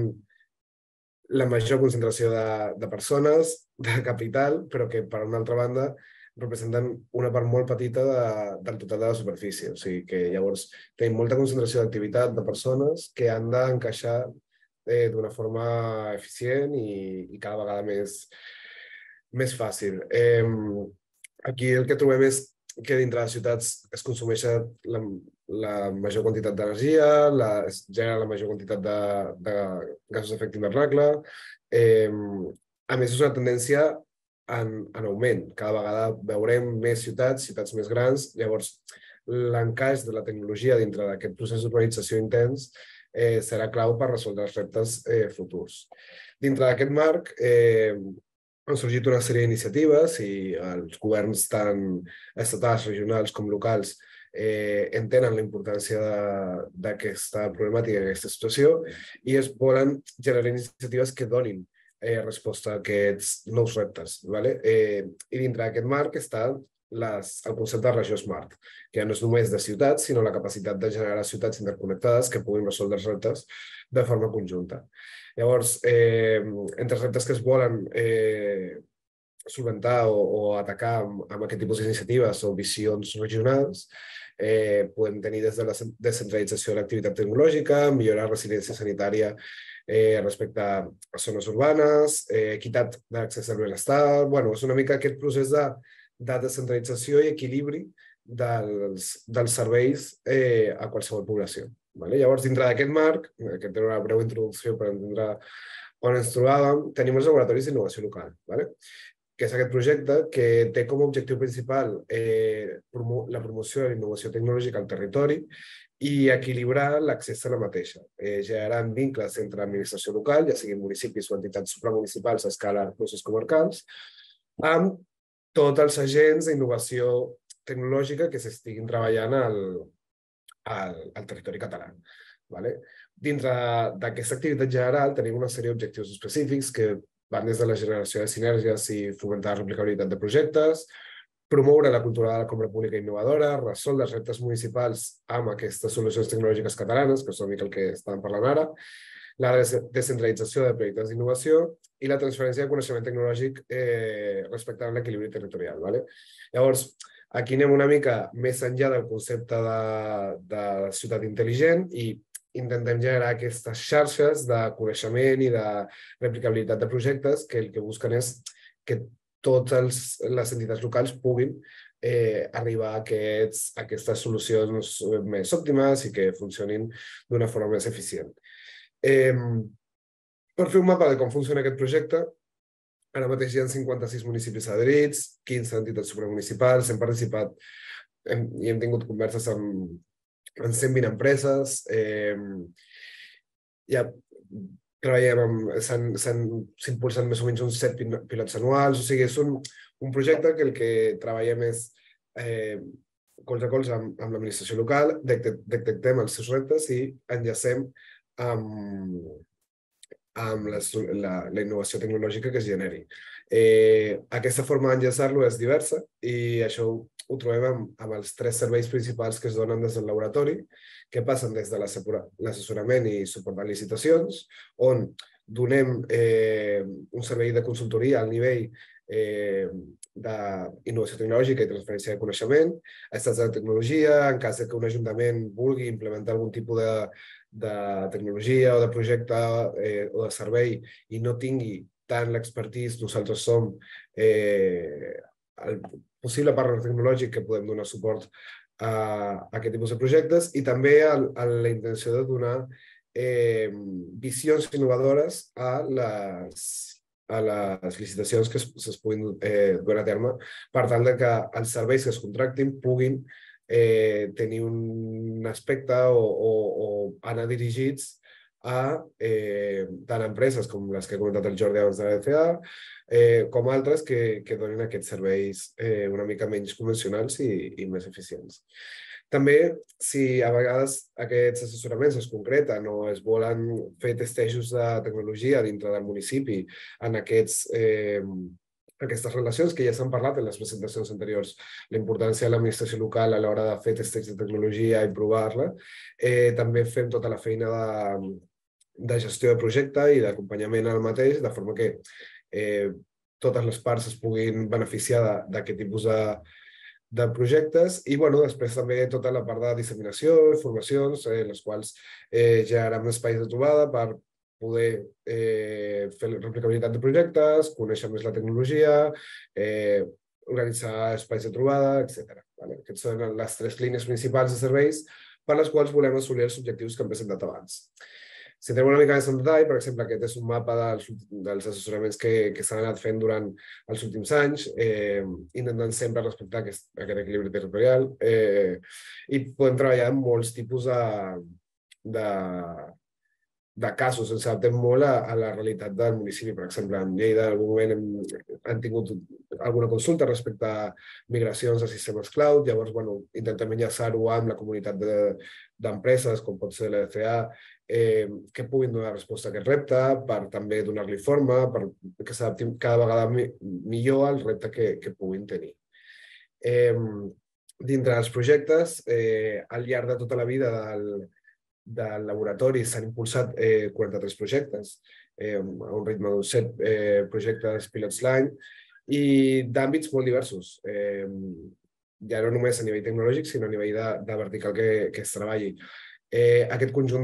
la major concentració de, de persones, de capital, però que, per una altra banda, representen una part molt petita de, del total de la superfície. O sigui que llavors tenim molta concentració d'activitat de persones que han d'encaixar eh, d'una forma eficient i, i cada vegada més, més fàcil. Eh, aquí el que trobem és que dintre de les ciutats es consumeix la, la major quantitat d'energia, es genera la major quantitat de, de gasos d'efecte hivernacle. Eh, a més, és una tendència en, en augment. Cada vegada veurem més ciutats, ciutats més grans. Llavors, l'encaix de la tecnologia dintre d'aquest procés d'urbanització intens eh, serà clau per resoldre els reptes eh, futurs. Dintre d'aquest marc, eh, han sorgit una sèrie d'iniciatives i els governs tant estatals, regionals com locals eh, entenen la importància d'aquesta problemàtica, d'aquesta situació, i es volen generar iniciatives que donin eh, resposta a aquests nous reptes. Vale? Eh, I dintre d'aquest marc està les, el concepte de regió smart, que ja no és només de ciutats, sinó la capacitat de generar ciutats interconnectades que puguin resoldre els reptes de forma conjunta. Llavors, eh, entre els reptes que es volen eh, solventar o, o atacar amb, amb aquest tipus d'iniciatives o visions regionals, eh, podem tenir des de la descentralització de l'activitat tecnològica, millorar la resiliència sanitària eh, respecte a zones urbanes, eh, equitat d'accés al benestar. Bueno, és una mica aquest procés de, de descentralització i equilibri dels, dels serveis eh, a qualsevol població. Vale? Llavors, dintre d'aquest marc, que té una breu introducció per entendre on ens trobàvem, tenim els laboratoris d'innovació local, vale? Que és aquest projecte que té com a objectiu principal eh, promo la promoció de la innovació tecnològica al territori i equilibrar l'accés a la mateixa, eh, generant vincles entre l'administració local, ja siguin municipis o entitats supramunicipals a escala processos comarcals, amb tots els agents d'innovació tecnològica que s'estiguin treballant al Al, al territori català. Vale? Dintre d'aquesta activitat general tenim una sèrie d'objectius específics que van des de la generació de sinergies i fomentar la replicabilitat de projectes, promoure la cultura de la compra pública innovadora, resoldre els reptes municipals amb aquestes solucions tecnològiques catalanes, que és una mica el que estàvem parlant ara, la descentralització de projectes d'innovació i la transferència de coneixement tecnològic eh, respectant l'equilibri territorial. Vale? Llavors, aquí anem una mica més enllà del concepte de, de ciutat intel·ligent i intentem generar aquestes xarxes de coneixement i de replicabilitat de projectes que el que busquen és que totes les entitats locals puguin eh, arribar a, aquests, a aquestes solucions més òptimes i que funcionin d'una forma més eficient. Eh, per fer un mapa de com funciona aquest projecte, ara mateix hi ha cinquanta-sis municipis adherits, quinze entitats supramunicipals, hem participat hem, i hem tingut converses amb, amb cent vint empreses, eh, ja treballem amb, s'han impulsat més o menys uns set pilots anuals, o sigui, és un, un projecte que el que treballem és eh, colze a colze amb, amb l'administració local, detectem els seus reptes i enllacem amb amb les, la, la innovació tecnològica que es generi. Eh, aquesta forma d'enllaçar-lo és diversa i això ho, ho trobem amb, amb els tres serveis principals que es donen des del laboratori, que passen des de l'assessorament i suport a licitacions, on donem eh, un servei de consultoria al nivell eh, d'innovació tecnològica i transferència de coneixement, a estats de tecnologia, en cas que un ajuntament vulgui implementar algun tipus de, de tecnologia o de projecte eh, o de servei i no tingui tant l'expertise, nosaltres som eh, el possible partner tecnològic que podem donar suport a, a aquest tipus de projectes i també a, a la intenció de donar eh, visions innovadores a les a les licitacions que es, es puguin eh, dur a terme, per tal de que els serveis que es contractin puguin eh, tenir un aspecte o, o, o anar dirigits a eh, tant empreses com les que ha comentat el Jordi abans de la D C A, eh, com altres que, que donin aquests serveis eh, una mica menys convencionals i, i més eficients. També, si a vegades aquests assessoraments es concreten o es volen fer testejos de tecnologia dintre del municipi en aquests, eh, aquestes relacions que ja s'han parlat en les presentacions anteriors, la importància de l'administració local a l'hora de fer testejos de tecnologia i provar-la, eh, també fem tota la feina de, de gestió de projecte i d'acompanyament al mateix, de forma que eh, totes les parts es puguin beneficiar d'aquest tipus de de projectes i bueno, després també tota la part de disseminació, informacions, eh, les quals eh, generem espais de trobada per poder eh, fer replicabilitat de projectes, conèixer més la tecnologia, eh, organitzar espais de trobada, etcètera. Vale? Aquestes són les tres línies principals de serveis per les quals volem assolir els objectius que hem presentat abans. Si entrem una mica més en detall, per exemple, aquest és un mapa dels, dels assessoraments que, que s'han anat fent durant els últims anys, eh, intentant sempre respectar aquest, aquest equilibri territorial eh, i podem treballar en molts tipus de, de, de casos. Ens adaptem molt a, a la realitat del municipi. Per exemple, en Lleida en algun moment hem, han tingut alguna consulta respecte a migracions de sistemes cloud, llavors bueno, intentem enllaçar-ho amb la comunitat d'empreses, com pot ser la D C A, Eh, que puguin donar resposta a aquest repte, per també donar-li forma, perquè s'adaptin cada vegada mi millor al repte que, que puguin tenir. Eh, dintre dels projectes, eh, al llarg de tota la vida del, del laboratori s'han impulsat eh, quaranta-tres projectes, eh, a un ritme d'uns set eh, projectes pilots l'any i d'àmbits molt diversos. Eh, ja no només a nivell tecnològic, sinó a nivell de, de vertical que, que es treballi. Eh, aquest conjunt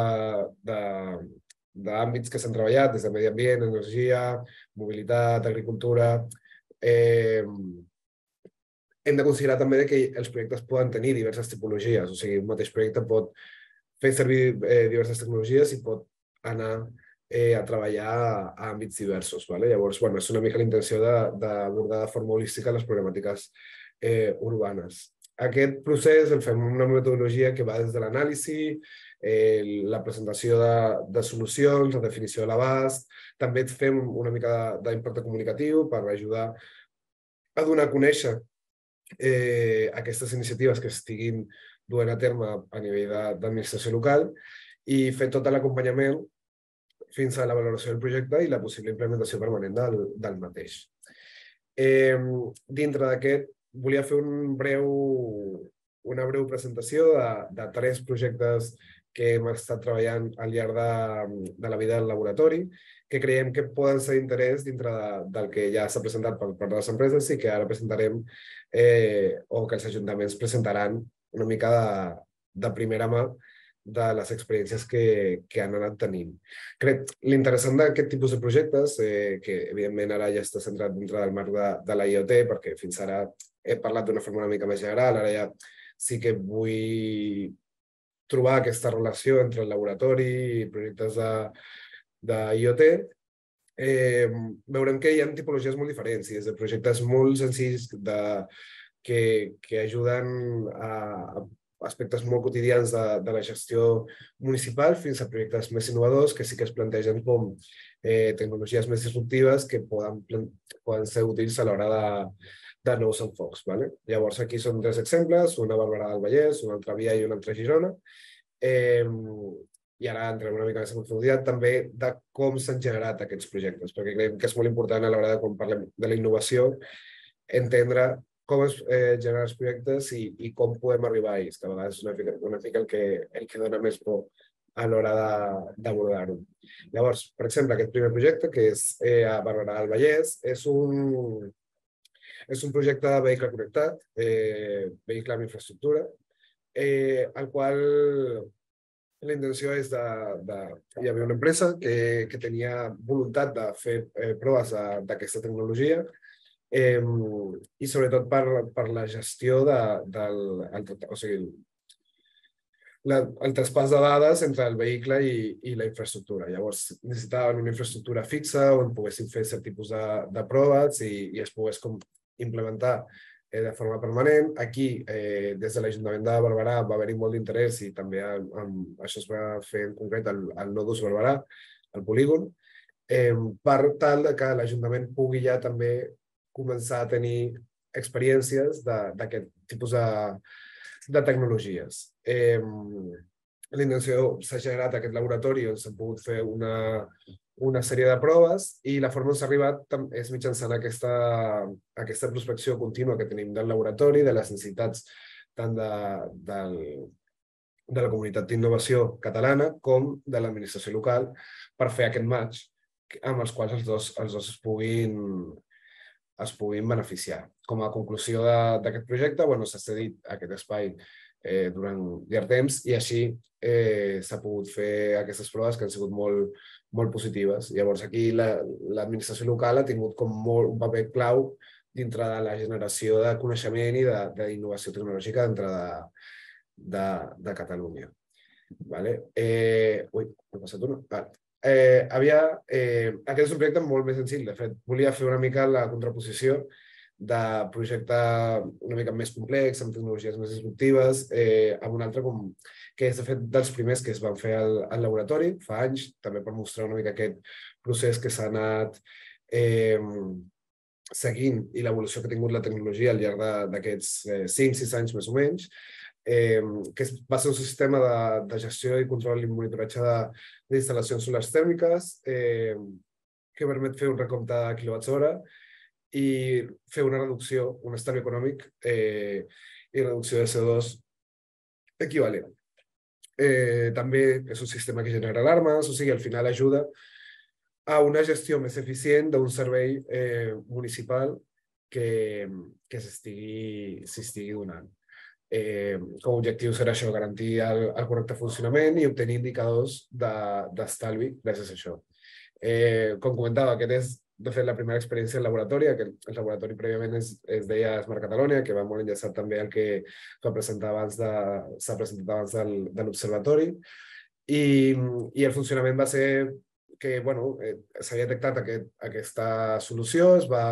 d'àmbits que s'han treballat, des de medi ambient, energia, mobilitat, agricultura, eh, hem de considerar també que els projectes poden tenir diverses tipologies, o sigui, un mateix projecte pot fer servir eh, diverses tecnologies i pot anar eh, a treballar a àmbits diversos. Vale? Llavors, bueno, és una mica la intenció d'abordar de, de forma holística les problemàtiques eh, urbanes. Aquest procés el fem amb una metodologia que va des de l'anàlisi, eh, la presentació de, de solucions, la definició de l'abast. També fem una mica d'impacte comunicatiu per ajudar a donar a conèixer eh, aquestes iniciatives que estiguin duent a terme a nivell d'administració local i fer tot l'acompanyament fins a la valoració del projecte i la possible implementació permanent del, del mateix. Eh, dintre d'aquest volia fer un breu, una breu presentació de, de tres projectes que hem estat treballant al llarg de, de la vida del laboratori, que creiem que poden ser d'interès dintre de, del que ja s'ha presentat per part de les empreses i que ara presentarem eh, o que els ajuntaments presentaran una mica de, de primera mà de les experiències que, que han anat tenint. Crec l'interessant d'aquest tipus de projectes, eh, que evidentment ara ja està centrat dintre del marc de, de la I O T, perquè fins ara he parlat d'una forma una mica més general, ara ja sí que vull trobar aquesta relació entre el laboratori i projectes de, de I O T. Eh, veurem que hi ha tipologies molt diferents, i des de projectes molt senzills de, que, que ajuden a, a aspectes molt quotidians de, de la gestió municipal fins a projectes més innovadors que sí que es plantegen com eh, tecnologies més disruptives que poden, poden ser útils a l'hora de, de nous enfocs. Vale? Llavors aquí són tres exemples, una a Barberà del Vallès, una altra a Via i una altra a Girona. Eh, i ara entrem una mica més en profunditat, també de com s'han generat aquests projectes, perquè creiem que és molt important a l'hora de, quan parlem de la innovació, entendre com es eh, generen els projectes i, i com podem arribar a ells, que a vegades és una mica, una mica el, que, el que dona més por a l'hora d'abordar-ho. Llavors, per exemple, aquest primer projecte, que és eh, a Barberà del Vallès, és un, és un projecte de vehicle connectat, eh, vehicle amb infraestructura, eh, el qual la intenció és de, de... Hi havia una empresa que, que tenia voluntat de fer eh, proves d'aquesta tecnologia eh, i sobretot per, per la gestió de, del... El, o sigui, la, el traspàs de dades entre el vehicle i, i la infraestructura. Llavors necessitaven una infraestructura fixa on poguessin fer cert tipus de, de proves i, i es pogués com implementar de forma permanent. Aquí, eh, des de l'Ajuntament de Barberà, va haver-hi molt d'interès i també amb, amb, això es va fer en concret al, al Nodus Barberà, al polígon, eh, per tal de que l'Ajuntament pugui ja també començar a tenir experiències d'aquest tipus de, de tecnologies. Eh, la intenció s'ha generat aquest laboratori on s'han pogut fer una, una sèrie de proves i la forma on s'ha arribat és mitjançant aquesta, aquesta prospecció contínua que tenim del laboratori, de les necessitats tant de, del, de la comunitat d'innovació catalana com de l'administració local per fer aquest match amb els quals els dos, els dos es, puguin, es puguin beneficiar. Com a conclusió d'aquest projecte, bueno, s'ha cedit aquest espai eh, durant llarg temps i així eh, s'ha pogut fer aquestes proves que han sigut molt, molt positives. Llavors aquí l'administració local ha tingut com molt, un paper clau dintre de la generació de coneixement i d'innovació tecnològica dintre de, de, de Catalunya. Vale? Eh, ui, m'he passat una. Vale. Eh, havia, eh, aquest és un projecte molt més senzill. De fet, volia fer una mica la contraposició de projecte una mica més complex, amb tecnologies més disruptives, eh, amb un altre com, que és de fet dels primers que es van fer al, al laboratori fa anys, també per mostrar una mica aquest procés que s'ha anat eh, seguint i l'evolució que ha tingut la tecnologia al llarg d'aquests eh, cinc sis anys més o menys, eh, que va ser un sistema de, de gestió i control i monitoratge d'instal·lacions solars tèrmiques eh, que permet fer un recompte de quilowatts hora i fer una reducció, un estalvi econòmic eh, i reducció de C O dos equivalent. Eh, també és un sistema que genera alarmes, o sigui, al final ajuda a una gestió més eficient d'un servei eh, municipal que, que s'estigui donant. Eh, com a objectiu serà això, garantir el, el correcte funcionament i obtenir indicadors d'estalvi de, gràcies a això. Eh, com comentava, aquest és de fet la primera experiència al laboratori, que el laboratori prèviament es, es deia Smart Catalonia, que va molt enllaçat també al que s'ha presentat abans, de, presentat abans del, de l'observatori. I, I el funcionament va ser que bueno, eh, s'havia detectat aquest, aquesta solució, es va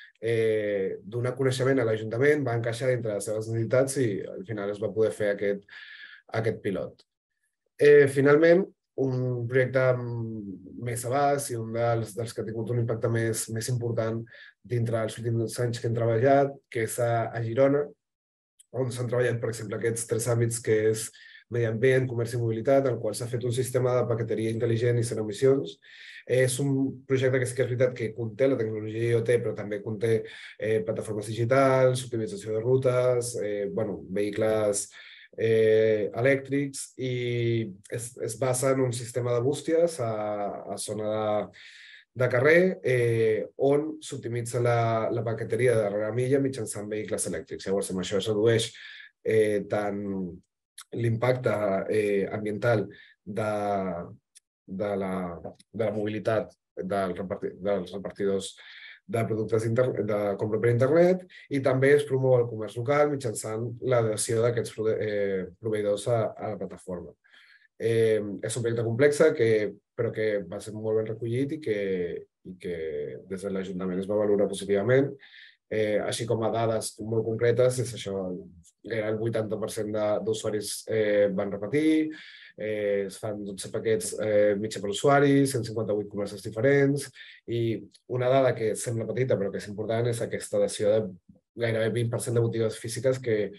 eh, donar coneixement a l'Ajuntament, va encaixar dintre les seves necessitats i al final es va poder fer aquest, aquest pilot. Eh, finalment, un projecte més abast i un dels, dels que ha tingut un impacte més, més important dintre dels últims anys que hem treballat, que és a, a Girona, on s'han treballat, per exemple, aquests tres àmbits que és medi ambient, comerç i mobilitat, en el qual s'ha fet un sistema de paqueteria intel·ligent i zero emissions. És un projecte que sí que és veritat que conté la tecnologia I o T, però també conté eh, plataformes digitals, optimització de rutes, eh, bueno, vehicles Eh, elèctrics i es, es basa en un sistema de bústies a, a zona de, de carrer eh, on s'optimitza la, la paqueteria de darrere milla mitjançant vehicles elèctrics. Llavors, amb això es redueix eh, tant l'impacte eh, ambiental de, de, la, de la mobilitat del reparti, dels repartidors de productes de compra per internet i també es promou el comerç local mitjançant l'adhesió d'aquests eh, proveïdors a, a la plataforma. Eh, és un projecte complex, que, però que va ser molt ben recollit i que, i que des de l'Ajuntament es va valorar positivament. Eh, així com a dades molt concretes, és això, gairebé el vuitanta per cent d'usuaris eh, van repetir, eh, es fan dotze paquets eh, mitja per usuari, cent cinquanta-vuit comerços diferents, i una dada que sembla petita però que és important és aquesta adhesió de gairebé vint per cent de botigues físiques que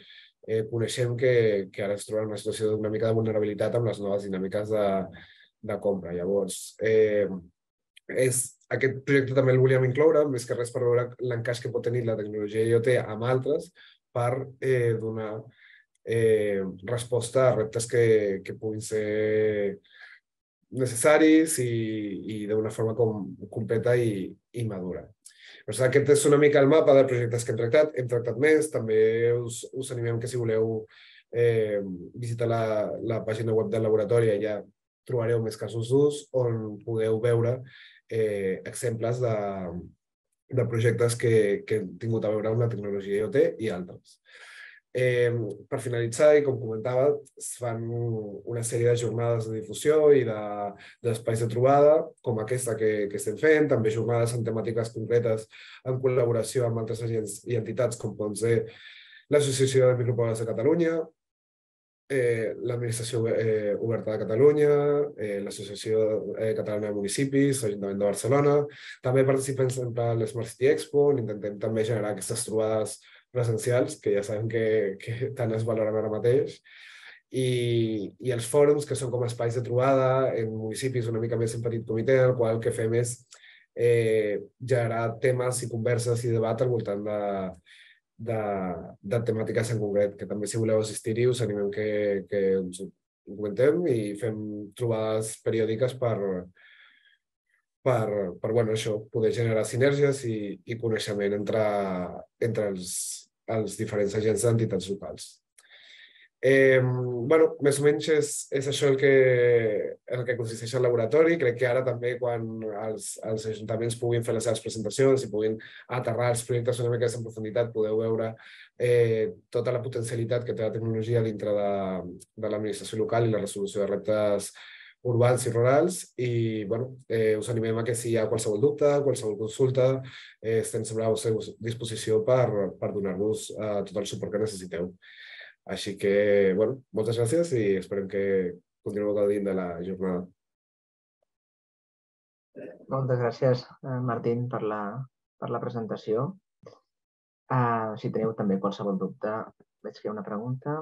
coneixem que ara es troba en una situació d'una mica de vulnerabilitat amb les noves dinàmiques de compra. Llavors, aquest projecte també el volíem incloure, més que res per veure l'encaix que pot tenir la tecnologia IoT amb altres per donar resposta a reptes que puguin ser necessaris i d'una forma completa i madura. Aquest és una mica el mapa de projectes que hem tractat. Hem tractat més. També us animem que si voleu visitar la pàgina web del laboratori, allà trobareu més casos d'ús on podeu veure exemples de projectes que han tingut a veure amb la tecnologia IoT i altres. Per finalitzar, i com comentava, es fan una sèrie de jornades de difusió i d'espais de trobada, com aquesta que estem fent, també jornades amb temàtiques concretes en col·laboració amb altres agents i entitats, com pot ser l'Associació de Micropobles de Catalunya, l'Administració Oberta de Catalunya, l'Associació Catalana de Municipis, l'Ajuntament de Barcelona. També participem sempre a l'Smart City Expo, on intentem també generar aquestes trobades presencials, que ja sabem que tant es valoren ara mateix, i els fòrums, que són com espais de trobada en municipis una mica més en petit comitè, en el qual el que fem és generar temes i converses i debat al voltant de temàtiques en concret, que també si voleu assistir-hi us animem que ens ho comentem i fem trobades periòdiques per poder generar sinergies i coneixement entre els diferents agents d'entitats locals. Més o menys és això el que consisteix el laboratori. Crec que ara també quan els ajuntaments puguin fer les seves presentacions i puguin aterrar els projectes una mica més en profunditat, podeu veure tota la potencialitat que té la tecnologia dintre de l'administració local i la resolució de reptes urbans i rurals. I us animem a que si hi ha qualsevol dubte, qualsevol consulta, estem sempre a la vostra disposició per donar-vos tot el suport que necessiteu. Així que, bueno, moltes gràcies i esperem que continueu gaudint de la jornada. Moltes gràcies, Martín, per la presentació. Si teniu també qualsevol dubte, veig que hi ha una pregunta.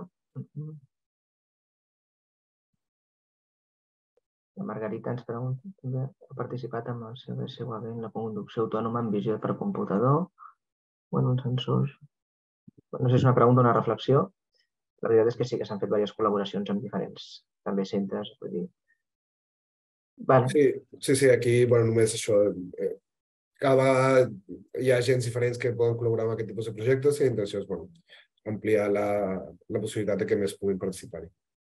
La Margarita ens pregunta també, ha participat amb el seu S U A B en la conducció autònoma amb visió per computador o en uns sensors. No sé si és una pregunta o una reflexió. La veritat és que sí que s'han fet diverses col·laboracions amb diferents també centres. Sí, sí, aquí només això. Cada vegada hi ha agents diferents que poden col·laborar amb aquest tipus de projectes i la intenció és ampliar la possibilitat que més puguin participar-hi.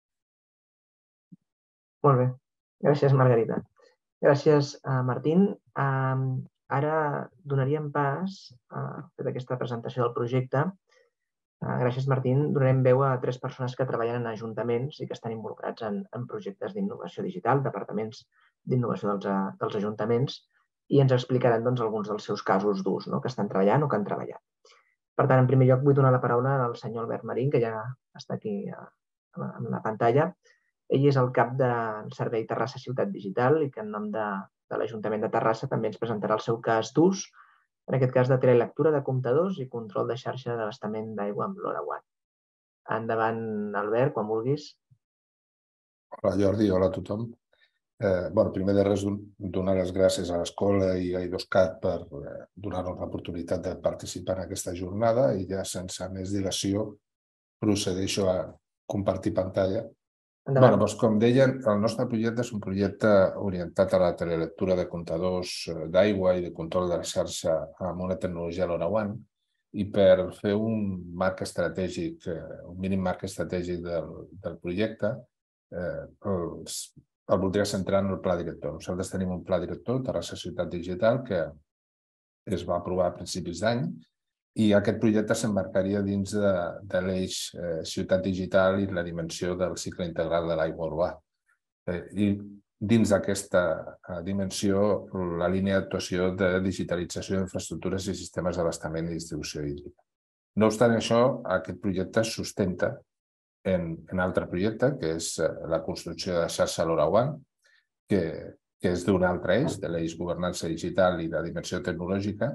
Molt bé. Gràcies, Margarita. Gràcies, Martín. Ara donaríem pas a fer aquesta presentació del projecte. Gràcies, Martín. Donarem veu a tres persones que treballen en ajuntaments i que estan involucrats en projectes d'innovació digital, departaments d'innovació dels ajuntaments, i ens explicaran alguns dels seus casos d'ús que estan treballant o que han treballat. Per tant, en primer lloc, vull donar la paraula al senyor Albert Marín, que ja està aquí en la pantalla. Ell és el cap del servei Terrassa Ciutat Digital i que en nom de l'Ajuntament de Terrassa també ens presentarà el seu cas d'ús, en aquest cas de telelectura de comptadors i control de xarxa d'abastament d'aigua amb LoRaWAN. Endavant, Albert, quan vulguis. Hola, Jordi. Hola a tothom. Primer de res, donar les gràcies a l'escola i a IDOSCAT per donar-nos l'oportunitat de participar en aquesta jornada i ja sense més dilació procedeixo a compartir pantalla. Com deien, el nostre projecte és un projecte orientat a la telelectura de comptadors d'aigua i de control de la xarxa amb una tecnologia LoRaWAN i per fer un marc estratègic, un mínim marc estratègic del projecte, el voldria centrar en el pla director. Nosaltres tenim un pla director, Terrassa Ciutat Digital, que es va aprovar a principis d'any i aquest projecte s'emmarcaria dins de l'eix ciutat digital i la dimensió del cicle integral de l'aigua urbà. I dins d'aquesta dimensió, la línia d'actuació de digitalització d'infraestructures i sistemes d'abastament i distribució hídrica. No obstant això, aquest projecte es sustenta en un altre projecte, que és la construcció de xarxa LoRaWAN, que és d'un altre eix, de l'eix governança digital i de dimensió tecnològica,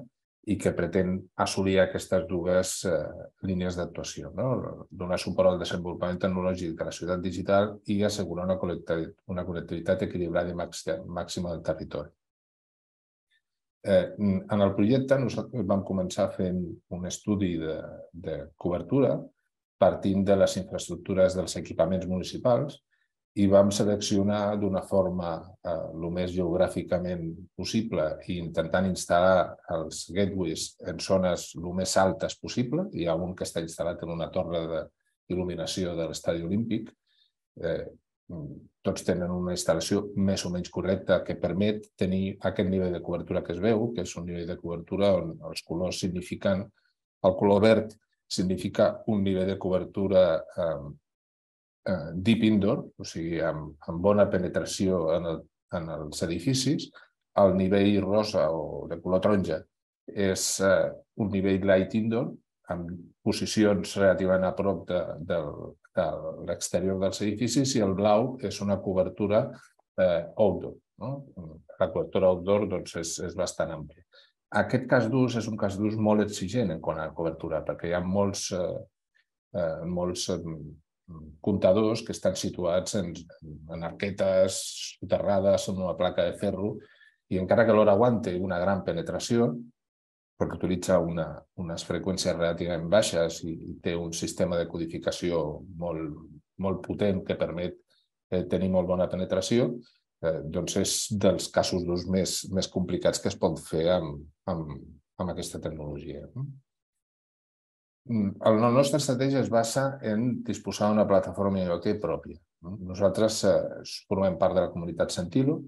i que pretén assolir aquestes dues eh, línies d'actuació, no? Donar suport al desenvolupament tecnològic de la ciutat digital i assegurar una connectivitat, una connectivitat equilibrada i màxima del territori. Eh, en el projecte nosaltres vam començar fent un estudi de, de cobertura partint de les infraestructures dels equipaments municipals i vam seleccionar d'una forma eh, el més geogràficament possible i intentant instal·lar els gateways en zones el més altes possible. Hi ha un que està instal·lat en una torre d'il·luminació de l'Estadi Olímpic. Eh, tots tenen una instal·lació més o menys correcta que permet tenir aquest nivell de cobertura que es veu, que és un nivell de cobertura on els colors signifiquen, el color verd significa un nivell de cobertura eh, deep indoor, o sigui, amb, amb bona penetració en, el, en els edificis. El nivell rosa o de color taronja és eh, un nivell light indoor, amb posicions relativament a prop de, de, de l'exterior dels edificis, i el blau és una cobertura eh, outdoor. No? La cobertura outdoor doncs, és, és bastant àmplia. Aquest cas d'ús és un cas d'ús molt exigent en quant a cobertura, perquè hi ha molts, eh, eh, molts eh, comptadors que estan situats en, en arquetes soterrades en una placa de ferro, i encara que LoRaWAN té una gran penetració, perquè utilitza una, unes freqüències relativament baixes i té un sistema de codificació molt, molt potent que permet eh, tenir molt bona penetració, eh, doncs és dels casos d'ús més, més complicats que es pot fer amb, amb, amb aquesta tecnologia. La nostra estratègia es basa en disposar d'una plataforma IoT pròpia. Nosaltres eh, formem part de la comunitat Sentilo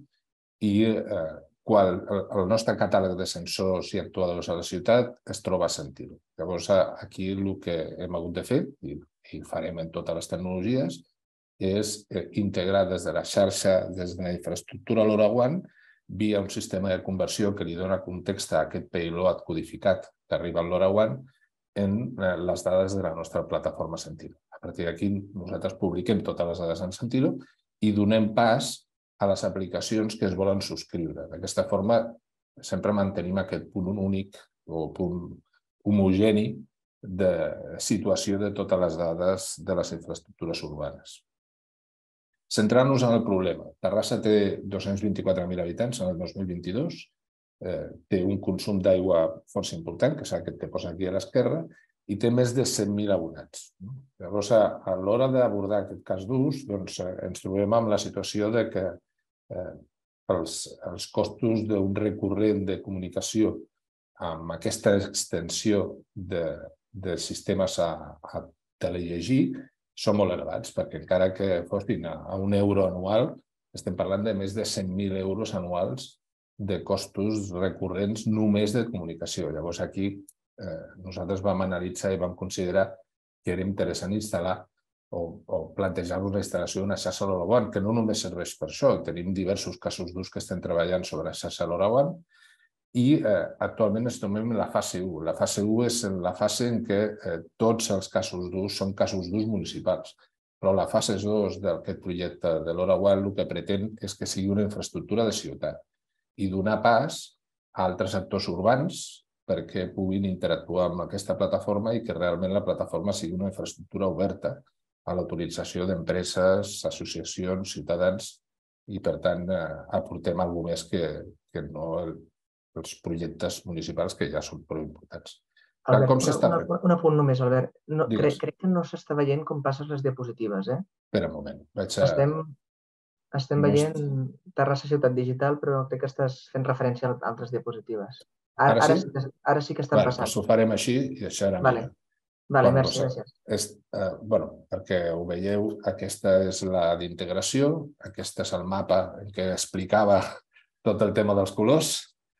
i eh, qual, el, el nostre catàleg de sensors i actuadors a la ciutat es troba a Sentilo. Llavors, aquí el que hem hagut de fer, i, i farem en totes les tecnologies, és eh, integrar des de la xarxa, des de la infraestructura LoRaWAN, via un sistema de conversió que li dona context a aquest payload codificat que arriba al LoRaWAN, en les dades de la nostra plataforma Sentilo. A partir d'aquí nosaltres publiquem totes les dades en Sentilo i donem pas a les aplicacions que es volen subscriure. D'aquesta forma sempre mantenim aquest punt únic o punt homogeni de situació de totes les dades de les infraestructures urbanes. Centrant-nos en el problema. Terrassa té dos-cents vint-i-quatre mil habitants en el dos mil vint-i-dos, Eh, té un consum d'aigua força important, que és aquest que posa aquí a l'esquerra, i té més de cent mil abonats. Llavors, a, a l'hora d'abordar aquest cas d'ús, doncs, eh, ens trobem amb la situació de que eh, els, els costos d'un recurrent de comunicació amb aquesta extensió de, de sistemes a, a telellegir són molt elevats, perquè encara que fossin a, a un euro anual, estem parlant de més de cent mil euros anuals de costos recurrents només de comunicació. Llavors, aquí eh, nosaltres vam analitzar i vam considerar que era interessant instal·lar o, o plantejar-nos la instal·lació d'una xarxa LoRaWAN, que no només serveix per això. Tenim diversos casos d'ús que estem treballant sobre la xarxa LoRaWAN i eh, actualment ens trobem en la fase u. La fase u és la fase en què eh, tots els casos d'ús són casos d'ús municipals. Però la fase dos d'aquest projecte de LoRaWAN el que pretén és que sigui una infraestructura de ciutat i donar pas a altres actors urbans perquè puguin interactuar amb aquesta plataforma i que realment la plataforma sigui una infraestructura oberta a l'autorització d'empreses, associacions, ciutadans i, per tant, aportem alguna més que, que no els projectes municipals que ja són prou importants. Albert, com s'està fent? Un apunt només, Albert. No, crec, crec que no s'està veient com passes les diapositives, eh? Espera un moment. Vaig a... Estem... Estem veient Terrassa Ciutat Digital, però crec que estàs fent referència a altres diapositives. Ara, ara, sí? Ara, ara sí que estan vale, passant. Doncs ho farem així i això era vale. millor. Vale, bueno, merci, gràcies. És, eh, bueno, perquè ho veieu, aquesta és la d'integració, aquest és el mapa en què explicava tot el tema dels colors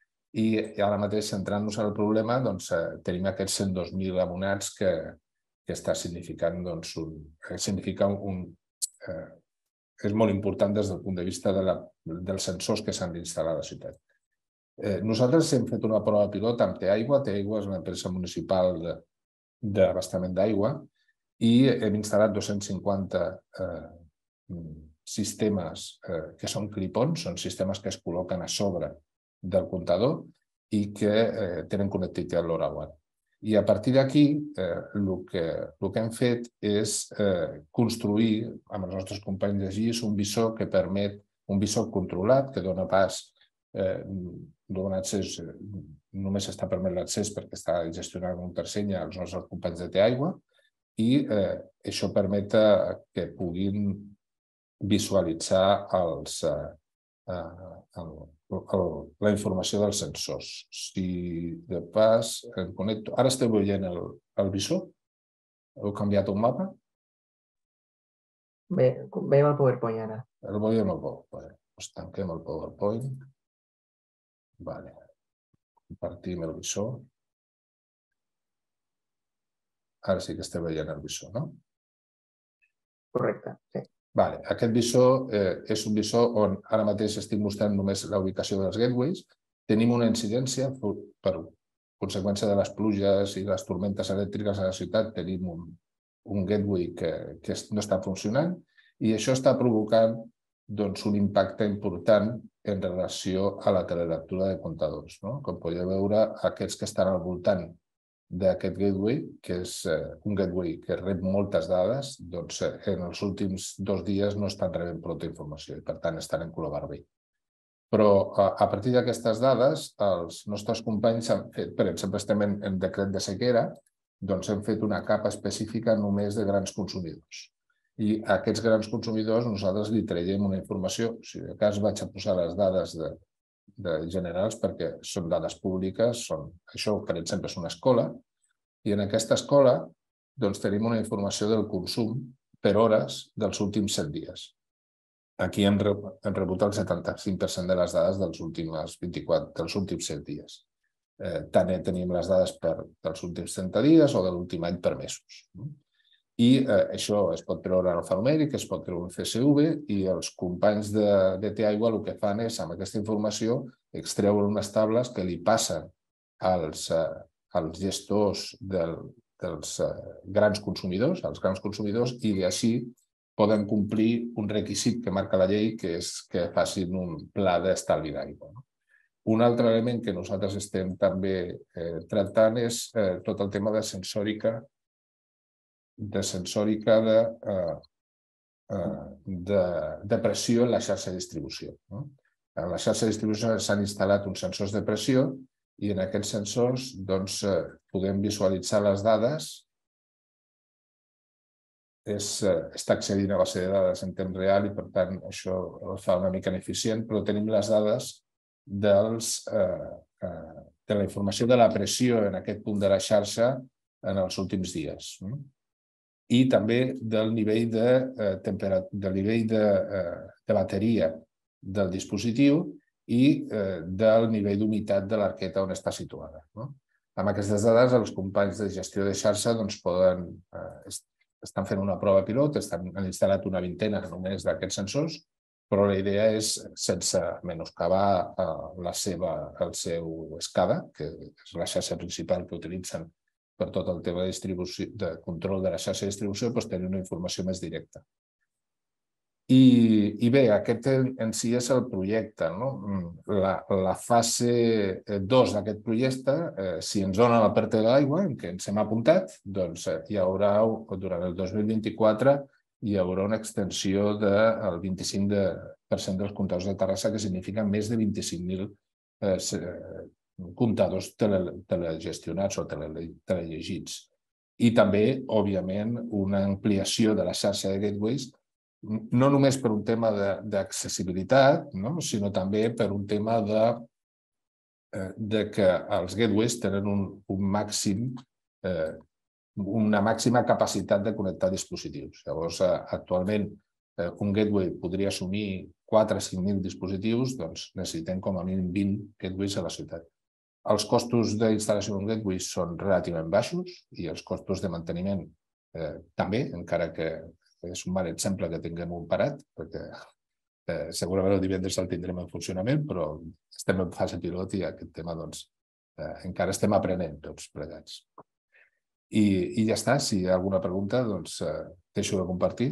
i, i ara mateix, centrant-nos en el problema, doncs, eh, tenim aquests cent dos mil abonats que, que està significant doncs, un, que significa un... Eh, és molt important des del punt de vista de la, dels sensors que s'han d'instal·lar a la ciutat. Eh, nosaltres hem fet una prova pilot amb T-Aigua. T-Aigua és una empresa municipal d'abastament d'aigua i hem instal·lat dos-cents cinquanta eh, sistemes eh, que són clipons, són sistemes que es col·loquen a sobre del comptador i que eh, tenen connectivitat LoRaWAN. I a partir d'aquí eh, el, que, el que hem fet és eh, construir, amb els nostres companys de G I S, un visor que permet, un visor controlat, que dona pas, eh, dona accés, només està permet l'accés perquè està gestionant una contrasenya als nostres companys de T-Aigua, i eh, això permet que puguin visualitzar els, eh, el, el, la informació dels sensors. Si de pas em connecto... Ara esteu veient el, el visor? Heu canviat un mapa? Bé, veiem el PowerPoint ara. El veiem el PowerPoint. Doncs tanquem el PowerPoint. Vale. Compartim el visor. Ara sí que esteu veient el visor, no? Correcte, sí. Vale. Aquest visor eh, és un visor on ara mateix estic mostrant només la ubicació dels gateways. Tenim una incidència per conseqüència de les pluges i les tormentes elèctriques a la ciutat. Tenim un, un gateway que, que no està funcionant i això està provocant doncs, un impacte important en relació a la telelectura de comptadors. No? Com podeu veure, aquests que estan al voltant d'aquest gateway, que és un gateway que rep moltes dades, doncs en els últims dos dies no estan rebent prou informació i per tant estan en color vermell. Però a partir d'aquestes dades, els nostres companys han fet, per exemple, estem en, en decret de sequera, doncs hem fet una capa específica només de grans consumidors. I a aquests grans consumidors nosaltres li traiem una informació, si de cas vaig a posar les dades de, de generals perquè són dades públiques, són, això per exemple és una escola, i en aquesta escola doncs, tenim una informació del consum per hores dels últims set dies. Aquí hem rebut el setanta-cinc per cent de les dades dels últims vint-i-quatre, dels últims set dies. Eh, també tenim les dades per, dels últims trenta dies o de l'últim any per mesos. I eh, això es pot treure en alfanumèric, es pot treure en C S V i els companys de, de T-Aigua el que fan és, amb aquesta informació, extreure unes tables que li passen als, eh, als gestors del, dels eh, grans consumidors, als grans consumidors, i així poden complir un requisit que marca la llei, que és que facin un pla d'estalvi d'aigua. No? Un altre element que nosaltres estem també eh, tractant és eh, tot el tema de sensòrica de sensòrica de, eh, de, de pressió en la xarxa de distribució. No? En la xarxa de distribució s'han instal·lat uns sensors de pressió i en aquests sensors doncs, eh, podem visualitzar les dades. És, eh, està accedint a base de dades en temps real i per tant això el fa una mica ineficient, però tenim les dades dels, eh, eh, de la informació de la pressió en aquest punt de la xarxa en els últims dies. No? I també del nivell de, eh, del nivell de, eh, de bateria del dispositiu i eh, del nivell d'humitat de l'arqueta on està situada. No? Amb aquestes dades, els companys de gestió de xarxa doncs, poden, eh, estan fent una prova pilot, estan, han instal·lat una vintena només d'aquests sensors, però la idea és, sense menoscabar eh, la seva, el seu escada, que és la xarxa principal que utilitzen per tot el tema de, distribució, de control de la xarxa de distribució, doncs tenir una informació més directa. I, i bé, aquest en si és el projecte. No? La, la fase dos d'aquest projecte, eh, si ens donen la perte de l'aigua, en què ens hem apuntat, doncs eh, hi haurà, durant el dos mil vint-i-quatre, hi haurà una extensió del vint-i-cinc per cent dels comptadors de Terrassa, que significa més de vint-i-cinc mil eh, comptadors tele, telegestionats o tele, telellegits. I també, òbviament, una ampliació de la xarxa de gateways, no només per un tema d'accessibilitat, no? Sinó també per un tema de, de que els gateways tenen un, un màxim, eh, una màxima capacitat de connectar dispositius. Llavors, actualment, eh, un gateway podria assumir quatre a cinc mil dispositius, doncs necessitem com a mínim vint gateways a la ciutat. Els costos d'instal·lació d'un gateway són relativament baixos i els costos de manteniment eh, també, encara que és un mal exemple que tinguem un parat, perquè eh, segurament el divendres el tindrem en funcionament, però estem en fase pilot i aquest tema doncs, eh, encara estem aprenent tots plegats. I, i ja està, si hi ha alguna pregunta, doncs eh, deixo de compartir.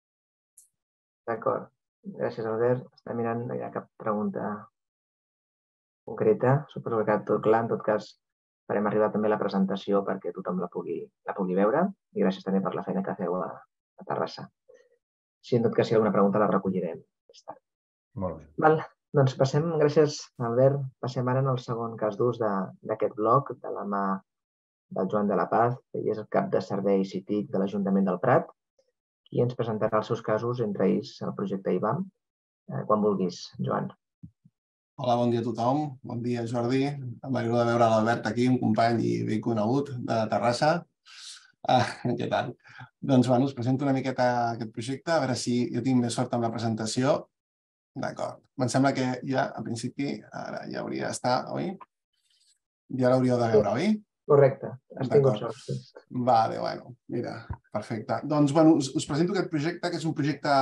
D'acord. Gràcies, Albert. Està mirant, no hi ha cap pregunta concreta. Suposo que ha quedat tot clar. En tot cas, farem arribar també la presentació perquè tothom la pugui, la pugui veure. I gràcies també per la feina que feu a, a Terrassa. Si en tot cas hi ha alguna pregunta la recollirem més tard. Molt bé. Val. Doncs passem, gràcies Albert, passem ara en el segon cas d'ús d'aquest bloc de la mà del Joan de la Paz, que és el cap de servei C I T I C de l'Ajuntament del Prat, qui ens presentarà els seus casos, entre ells el projecte I B A M. Eh, quan vulguis, Joan. Hola, bon dia a tothom. Bon dia, Jordi. M'alegro de veure l'Albert aquí, un company i bé conegut de Terrassa. Ah, què tal? Doncs, bueno, us presento una miqueta aquest projecte, a veure si jo tinc més sort amb la presentació. D'acord. Em sembla que ja, a principi, ara ja hauria d'estar, oi? Ja l'hauríeu de veure, oi? Correcte. Has tingut sort. Vale, bueno, mira, perfecte. Doncs, bueno, us, us presento aquest projecte, que és un projecte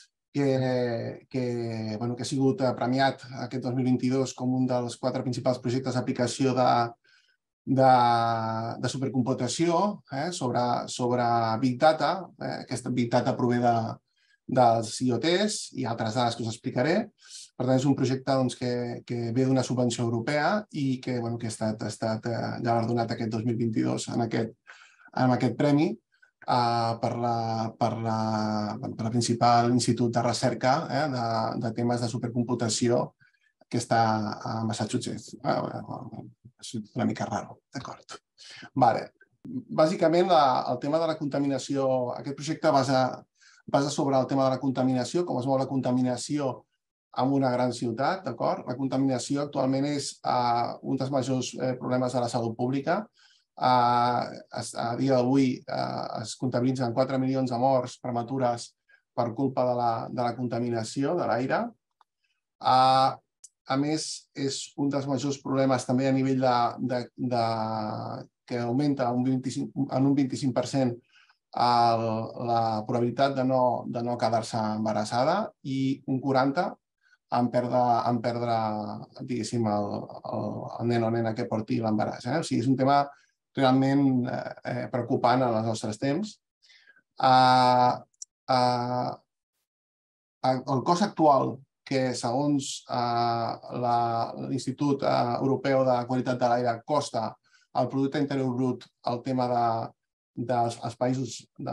que, que, bueno, que ha sigut premiat aquest dos mil vint-i-dos com un dels quatre principals projectes d'aplicació de, de, de supercomputació eh, sobre, sobre Big Data. Eh, aquesta Big Data prové de, dels I O Ts i altres dades que us explicaré. Per tant, és un projecte doncs, que, que ve d'una subvenció europea i que, bueno, que ha estat, ha estat eh, galardonat aquest dos mil vint-i-dos en aquest, en aquest premi Uh, per, la, per, la, per la principal institut de recerca eh, de, de temes de supercomputació que està a Massachusetts. Uh, és una mica raro, d'acord. Vale. Bàsicament, la, el tema de la contaminació, aquest projecte basa, basa sobre el tema de la contaminació, com es mou la contaminació en una gran ciutat, d'acord? La contaminació actualment és uh, un dels majors eh, problemes de la salut pública. Uh, a dia d'avui uh, es comptabilitzen quatre milions de morts prematures per culpa de la, de la contaminació de l'aire. Uh, a més, és un dels majors problemes també a nivell de, de, de que augmenta un vint-i-cinc, en un vint-i-cinc per cent el, la probabilitat de no, de no quedar-se embarassada i un quaranta per cent en perdre, en perdre diguéssim, el, el, el nen o nena que porti l'embaràs. Eh? O sigui, és un tema realment eh, preocupant en els nostres temps. Uh, uh, el cost actual, que segons uh, l'Institut uh, Europeu de Qualitat de l'Aire costa el producte interior brut, el tema de, dels els països, de,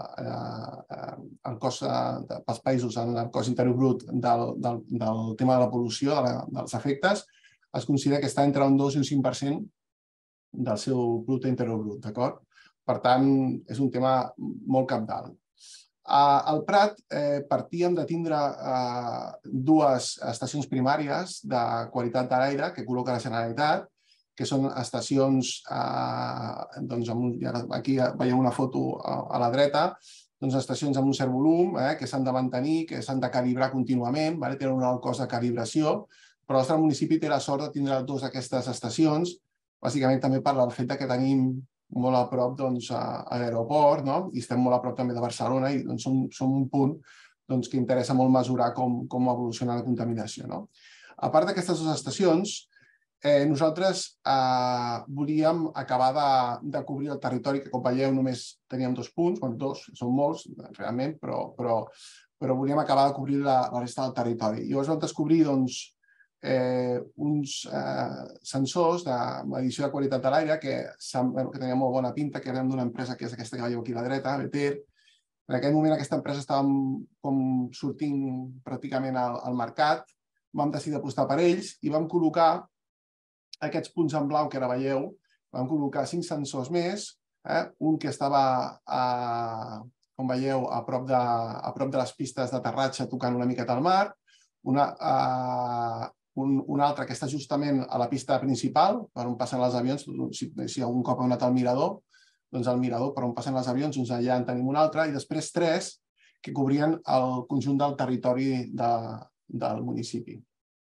uh, el cost de, pels països en el cost interior brut del, del, del tema de la pol·lució, de la, dels efectes, es considera que està entre un dos i un cinc per cent del seu producte interior brut, d'acord? Per tant, és un tema molt cabdal. Al Prat eh, partíem de tindre eh, dues estacions primàries de qualitat de l'aire que col·loca la Generalitat, que són estacions, eh, doncs, amb un, aquí veieu una foto a la dreta, doncs estacions amb un cert volum, eh, que s'han de mantenir, que s'han de calibrar contínuament, vale? Tenen un alt cost de calibració, però el nostre municipi té la sort de tindre dues d'aquestes estacions, bàsicament també per el fet que tenim molt a prop doncs, a l'aeroport, no? I estem molt a prop també de Barcelona i doncs, som, som un punt doncs, que interessa molt mesurar com, com evoluciona la contaminació. No? A part d'aquestes dues estacions, eh, nosaltres eh, volíem acabar de, de cobrir el territori, que com veieu només teníem dos punts, bueno, dos, són molts realment, però, però, però volíem acabar de cobrir la, la resta del territori. I llavors vam descobrir doncs, Eh, uns eh, sensors de medició de qualitat de l'aire que, que tenien molt bona pinta, que eren d'una empresa que és aquesta que veieu aquí a la dreta, Beter. En aquell moment aquesta empresa estava com sortint pràcticament al, al mercat, vam decidir apostar per ells i vam col·locar aquests punts en blau que ara veieu, vam col·locar cinc sensors més, eh, un que estava a, com veieu, a prop, de, a prop de les pistes d'aterratge tocant una miqueta al mar, una, a, Un, un altre que està justament a la pista principal, per on passen els avions, si, si algun cop heu anat al mirador, doncs al mirador per on passen els avions, doncs allà en tenim un altre, i després tres que cobrien el conjunt del territori de, del municipi.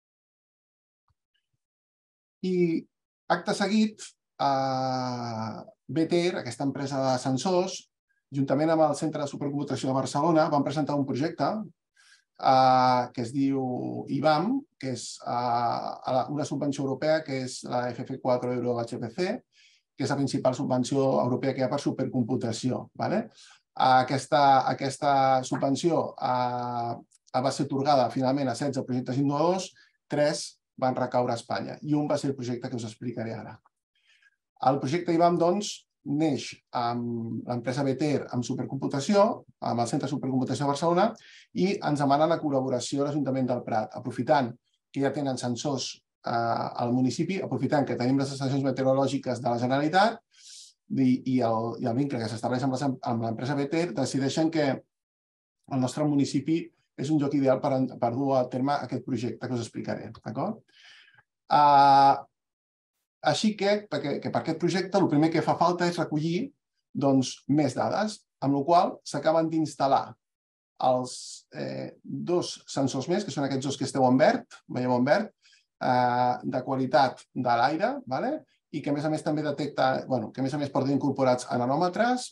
I acte seguit, eh, Beter, aquesta empresa de sensors, juntament amb el Centre de Supercomputació de Barcelona, van presentar un projecte Uh, que es diu I B A M, que és uh, una subvenció europea, que és la F F quatre Euro H P C, que és la principal subvenció europea que hi ha per supercomputació. Vale? Uh, aquesta, aquesta subvenció uh, va ser atorgada finalment a setze projectes innovadors, tres van recaure a Espanya i un va ser el projecte que us explicaré ara. El projecte I B A M, doncs, neix amb l'empresa Beter amb supercomputació, amb el Centre de Supercomputació de Barcelona, i ens demana la col·laboració a l'Ajuntament del Prat, aprofitant que ja tenen sensors al municipi, aprofitant que tenim les estacions meteorològiques de la Generalitat i el vincle que s'estableix amb l'empresa Beter, decideixen que el nostre municipi és un lloc ideal per dur a terme aquest projecte que us explicaré. Així que, per aquest projecte, el primer que fa falta és recollir més dades, amb la qual cosa s'acaben d'instal·lar els dos sensors més, que són aquests dos que esteu en verd, veieu en verd, de qualitat de l'aire, i que a més a més també detecta, que a més a més porten incorporats anemòmetres,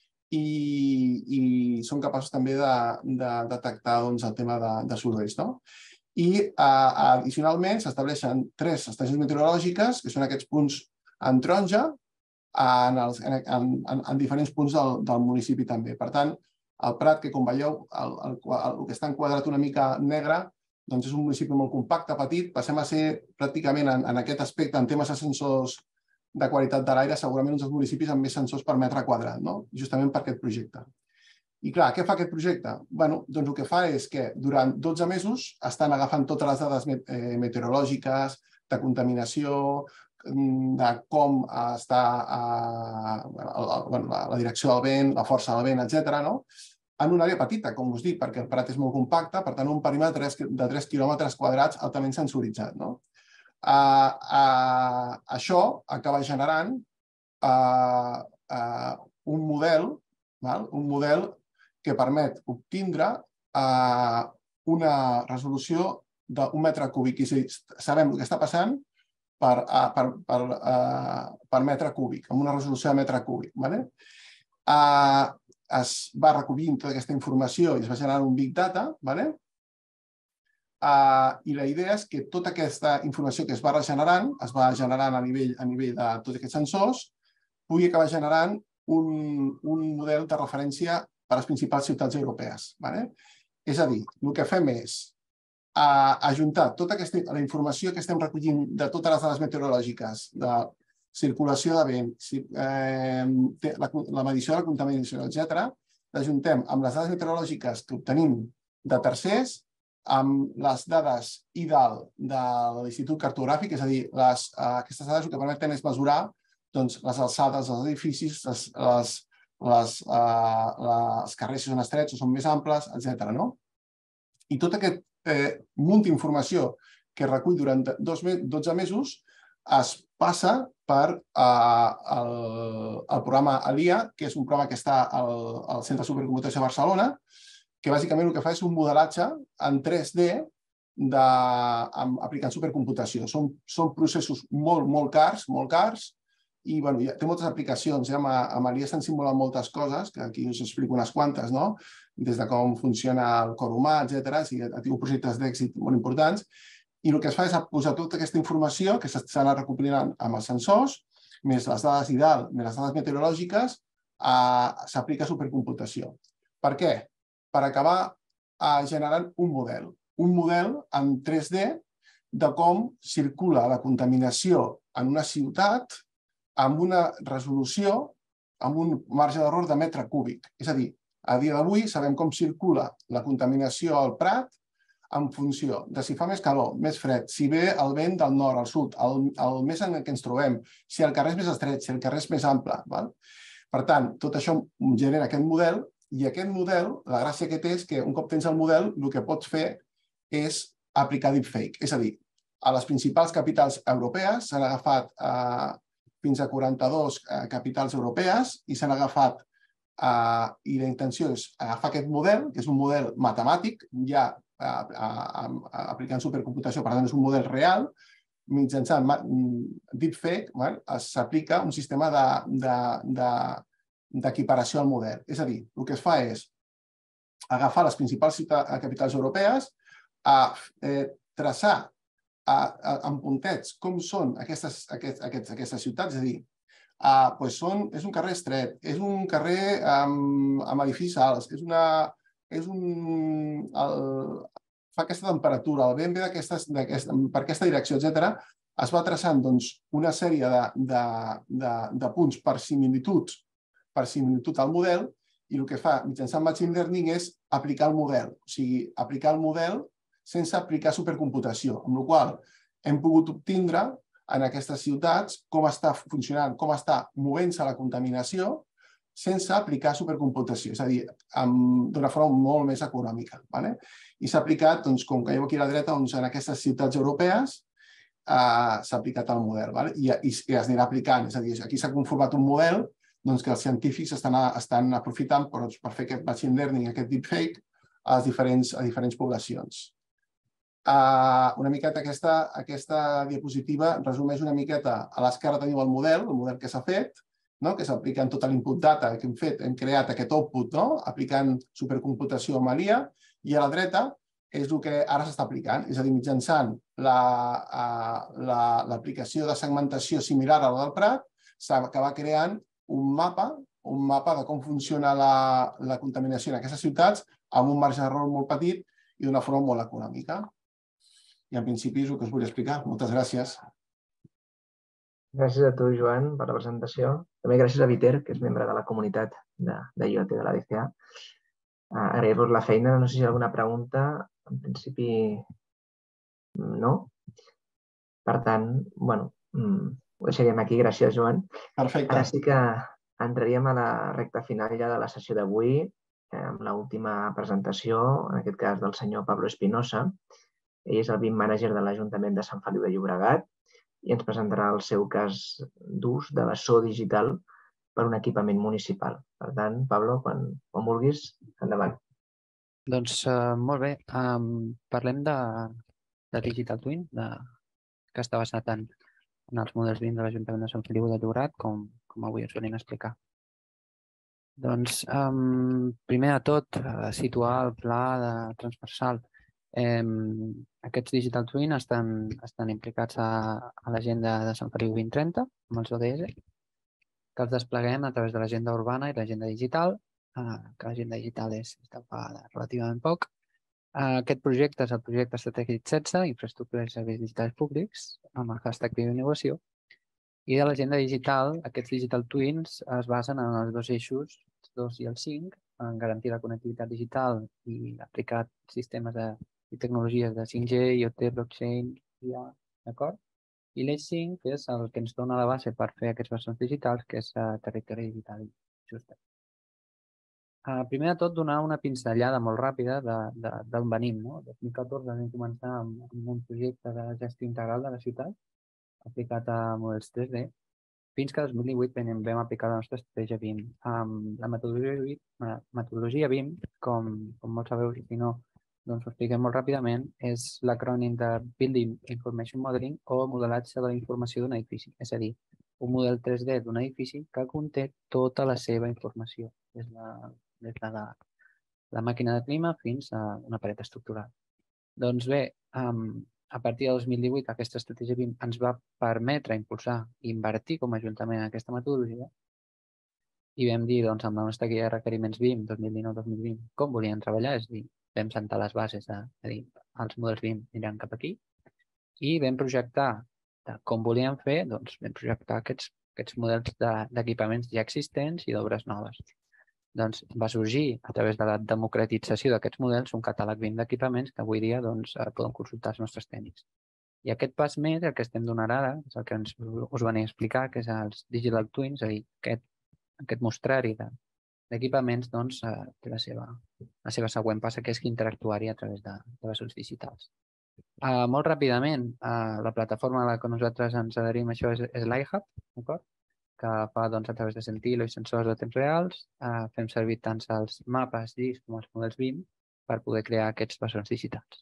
i són capaços també de detectar el tema de sorolls. I addicionalment s'estableixen tres estacions meteorològiques, que són aquests punts en taronja, en diferents punts del municipi també. Per tant, el Prat, que com veieu, el que està enquadrat una mica negre, doncs és un municipi molt compacte, petit. Passem a ser pràcticament en aquest aspecte, en temes de sensors de qualitat de l'aire, segurament uns dels municipis amb més sensors per metre quadrat, justament per aquest projecte. I clar, què fa aquest projecte? Doncs el que fa és que durant dotze mesos estan agafant totes les dades meteorològiques, de contaminació, de com està la direcció del vent, la força del vent, etcètera, en una àrea petita, com us dic, perquè el Prat és molt compacte, per tant, un perímetre de tres quilòmetres quadrats altament sensoritzat. Això acaba generant un model, un model que permet obtindre una resolució d'un metre cúbic. És a dir, sabem el que està passant per metre cúbic, amb una resolució de metre cúbic. Es va recollint tota aquesta informació i es va generar un Big Data, i la idea és que tota aquesta informació que es va regenerant, es va generant a nivell de tots aquests sensors, pugui acabar generant un model de referència per a les principals ciutats europees. És a dir, el que fem és ajuntar tota la informació que estem recollint de totes les dades meteorològiques, de circulació de vent, la medició de la contaminació, etcètera, l'ajuntem amb les dades meteorològiques que obtenim de tercers, amb les dades I D A L de l'Institut Cartogràfic, és a dir, aquestes dades el que permeten és mesurar les alçades dels edificis, els carrers si són estrets o són més amples, etcètera. I tot aquest munt d'informació que recull durant dotze mesos es passa per el programa ALIA, que és un programa que està al Centre de Supercomputació de Barcelona, que bàsicament el que fa és un modelatge en tres D aplicant supercomputació. Són processos molt, molt cars, molt cars, i té moltes aplicacions. Amb ALIA s'han simulat moltes coses, que aquí us explico unes quantes, des de com funciona el cor humà, etcètera. Ha tingut projectes d'èxit molt importants. I el que es fa és posar tota aquesta informació que s'ha anat recopilant amb els sensors, més les dades I D A L, més les dades meteorològiques, s'aplica supercomputació. Per què? Per acabar generant un model. Un model en tres D de com circula la contaminació en una ciutat amb una resolució, amb un marge d'error de metre cúbic. És a dir, a dia d'avui sabem com circula la contaminació al Prat en funció de si fa més calor, més fred, si ve el vent del nord, al sud, el mes en què ens trobem, si el carrer és més estret, si el carrer és més ample. Per tant, tot això genera aquest model, i aquest model, la gràcia que té és que un cop tens el model, el que pots fer és aplicar deepfake. És a dir, a les principals capitals europees s'han agafat fins a quaranta-dues capitals europees i s'han agafat, i la intenció és agafar aquest model, que és un model matemàtic, ja aplicant supercomputació, per tant és un model real, mitjançant deepfake s'aplica un sistema d'equiparació al model. És a dir, el que es fa és agafar les principals capitals europees, traçar en puntets com són aquestes ciutats, és a dir, és un carrer estret, és un carrer amb edificis alts, és un fa aquesta temperatura, el B M W per aquesta direcció, etcètera, es va traçant una sèrie de punts per similituds, per similitud al model, i el que fa mitjançant Machine Learning és aplicar el model, o sigui, aplicar el model sense aplicar supercomputació, amb la qual cosa hem pogut obtindre en aquestes ciutats com està funcionant, com està movent-se la contaminació sense aplicar supercomputació, és a dir, d'una forma molt més econòmica. I s'ha aplicat, com que veieu aquí a la dreta, en aquestes ciutats europees s'ha aplicat el model i es anirà aplicant, és a dir, aquí s'ha conformat un model que els científics estan aprofitant per fer aquest machine learning, aquest deepfake a diferents poblacions. Una miqueta aquesta diapositiva resumeix una miqueta, a l'esquerra teniu el model, el model que s'ha fet, que s'aplica en tota l'input data que hem fet, hem creat aquest output aplicant supercomputació amb A l'I A, i a la dreta és el que ara s'està aplicant, és a dir, mitjançant l'aplicació de segmentació similar a la del Prat, s'acaba creant un mapa, un mapa de com funciona la contaminació en aquestes ciutats amb un marge d'error molt petit i d'una forma molt econòmica. I en principi és el que us volia explicar. Moltes gràcies. Gràcies a tu, Joan, per la presentació. També gràcies a Viter, que és membre de la comunitat d'I O T de la D C A. Agrair-vos la feina. No sé si hi ha alguna pregunta. En principi, no. Per tant, bueno, ho deixaríem aquí. Gràcies, Joan. Perfecte. Ara sí que entraríem a la recta final ja de la sessió d'avui, amb l'última presentació, en aquest cas del senyor Pablo Espinosa. Ell és el B I M Manager de l'Ajuntament de Sant Feliu de Llobregat i ens presentarà el seu cas d'ús de bessó digital per un equipament municipal. Per tant, Pablo, quan vulguis, endavant. Doncs molt bé. Parlem de Digital Twin, que està basat en els models B I M de l'Ajuntament de Sant Feliu de Llobregat, com avui us venim a explicar. Doncs, primer de tot, situar el pla transversal. Aquests Digital Twin estan implicats a l'agenda de Sant Feliu vint trenta, amb els O D S, que els despleguem a través de l'agenda urbana i l'agenda digital, que l'agenda digital és de fa relativament poc. Aquest projecte és el projecte estratègic setze, infraestructures i serveis digitals públics, amb el hashtag Bioinnovació. I de l'agenda digital, aquests Digital Twins es basen en els dos eixos, els dos i el cinc, en garantir la connectivitat digital i aplicar sistemes i tecnologies de cinc G, I O T, blockchain, I A, d'acord? I l'eix cinc és el que ens dona la base per fer aquests bessons digitals, que és territori digital just. Primer de tot, donar una pinzellada molt ràpida d'on venim. El dos mil catorze vam començar amb un projecte de gestió integral de la ciutat, aplicat a models tres D, fins que el dos mil divuit vam aplicar la nostra estratègia B I M. La metodologia B I M, com molts sabeu, i si no, doncs ho expliquem molt ràpidament, és l'acrònim de Building Information Modeling o modelatge de la informació d'un edifici, és a dir, un model tres D d'un edifici que conté tota la seva informació, des de la màquina de clima fins a una paret estructural. Doncs bé, a partir del dos mil divuit aquesta estratègia B I M ens va permetre impulsar i invertir com a Ajuntament en aquesta metodologia i vam dir, amb la nostra guia de requeriments B I M dos mil dinou dos mil vint com volien treballar, és a dir, vam sentar les bases de dir els models B I M aniran cap aquí i vam projectar com volíem fer, doncs vam projectar aquests models d'equipaments ja existents i d'obres noves. Doncs va sorgir a través de la democratització d'aquests models un catàleg B I M d'equipaments que avui dia poden consultar els nostres tècnics. I aquest pas més, el que estem donant ara, és el que us venia a explicar, que és els Digital Twins, és a dir, aquest mostrari d'equipaments té la seva següent passa, que és interactuar-hi a través de bessons digitals. Molt ràpidament, la plataforma a la que nosaltres ens adherim a això és l'iHub, d'acord? Que fa a través de Sentilo i sensors de temps reals. Fem servir tant els mapes G I S com els models B I M per poder crear aquests bessons digitals.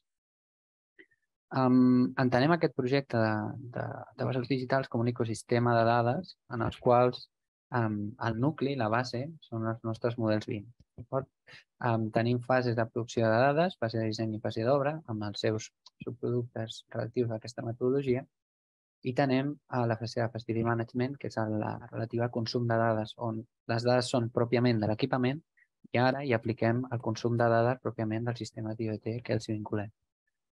Entenem aquest projecte de bessons digitals com un ecosistema de dades en els quals el nucli, la base, són els nostres models B I M. Tenim fases de producció de dades, fase de disseny i fase d'obra, amb els seus subproductes relatius a aquesta metodologia, i tenim la fase de facility management, que és la relativa al consum de dades, on les dades són pròpiament de l'equipament i ara hi apliquem el consum de dades pròpiament del sistema d'I O T que els vinculem.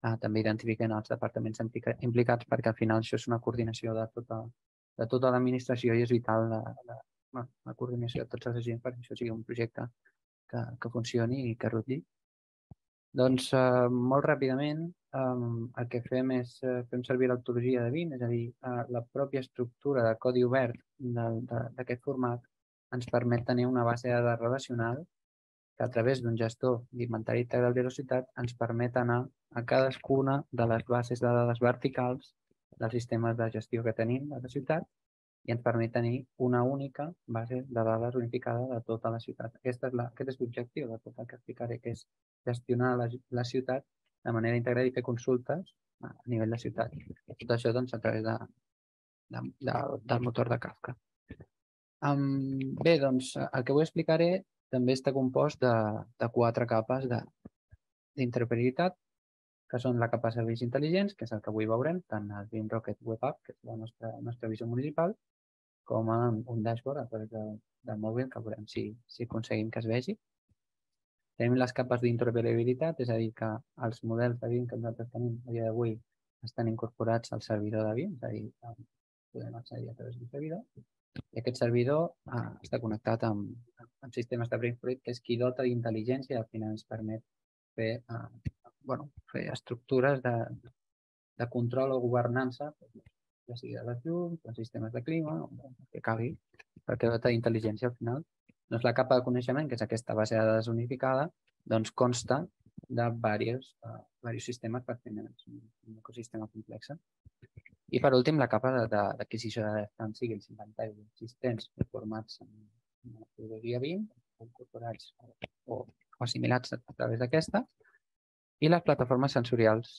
també identifiquen els departaments implicats, perquè al final això és una coordinació de tota, de tota l'administració i és vital la, la, la coordinació de tots els agents perquè això sigui un projecte que, que funcioni i que rutlli. Doncs eh, molt ràpidament eh, el que fem és eh, fem servir l'autoria de Vim, és a dir, eh, la pròpia estructura de codi obert d'aquest format ens permet tenir una base de dades relacional que a través d'un gestor d'inventari integral de velocitat ens permet anar a cadascuna de les bases de dades verticals dels sistemes de gestió que tenim a la ciutat i ens permet tenir una única base de dades unificada de tota la ciutat. Aquesta és la, aquest és l'objectiu de tot el que explicaré, que és gestionar la, la ciutat de manera integrada i fer consultes a nivell de ciutat. Tot això doncs, a través de, de, de, del motor de Kafka. Um, bé, doncs, el que vull explicaré també està compost de, de quatre capes d'interoperabilitat, que són la capa de serveis intel·ligents, que és el que avui veurem, tant el Vim Rocket Web App, que és la nostra, nostra visió municipal, com un dashboard a través del, del mòbil, que veurem si, si aconseguim que es vegi. Tenim les capes d'interoperabilitat, és a dir, que els models de Vim que nosaltres tenim a dia d'avui estan incorporats al servidor de Vim, és a dir, podem accedir a través d'un servidor. I aquest servidor ah, està connectat amb, amb sistemes de Brainfluid, que és qui dota d'intel·ligència i al final ens permet fer, ah, bueno, fer estructures de, de control o governança, ja sigui de les llums, dels sistemes de clima, el que calgui, perquè dota d'intel·ligència al final. Doncs la capa de coneixement, que és aquesta base de dades unificada, doncs consta de diversos, uh, diversos sistemes per fer un ecosistema complex. I per últim, la capa d'adquisició de dades, tant siguin els inventaris existents formats en la metodologia Vim, incorporats o, o assimilats a través d'aquesta, i les plataformes sensorials.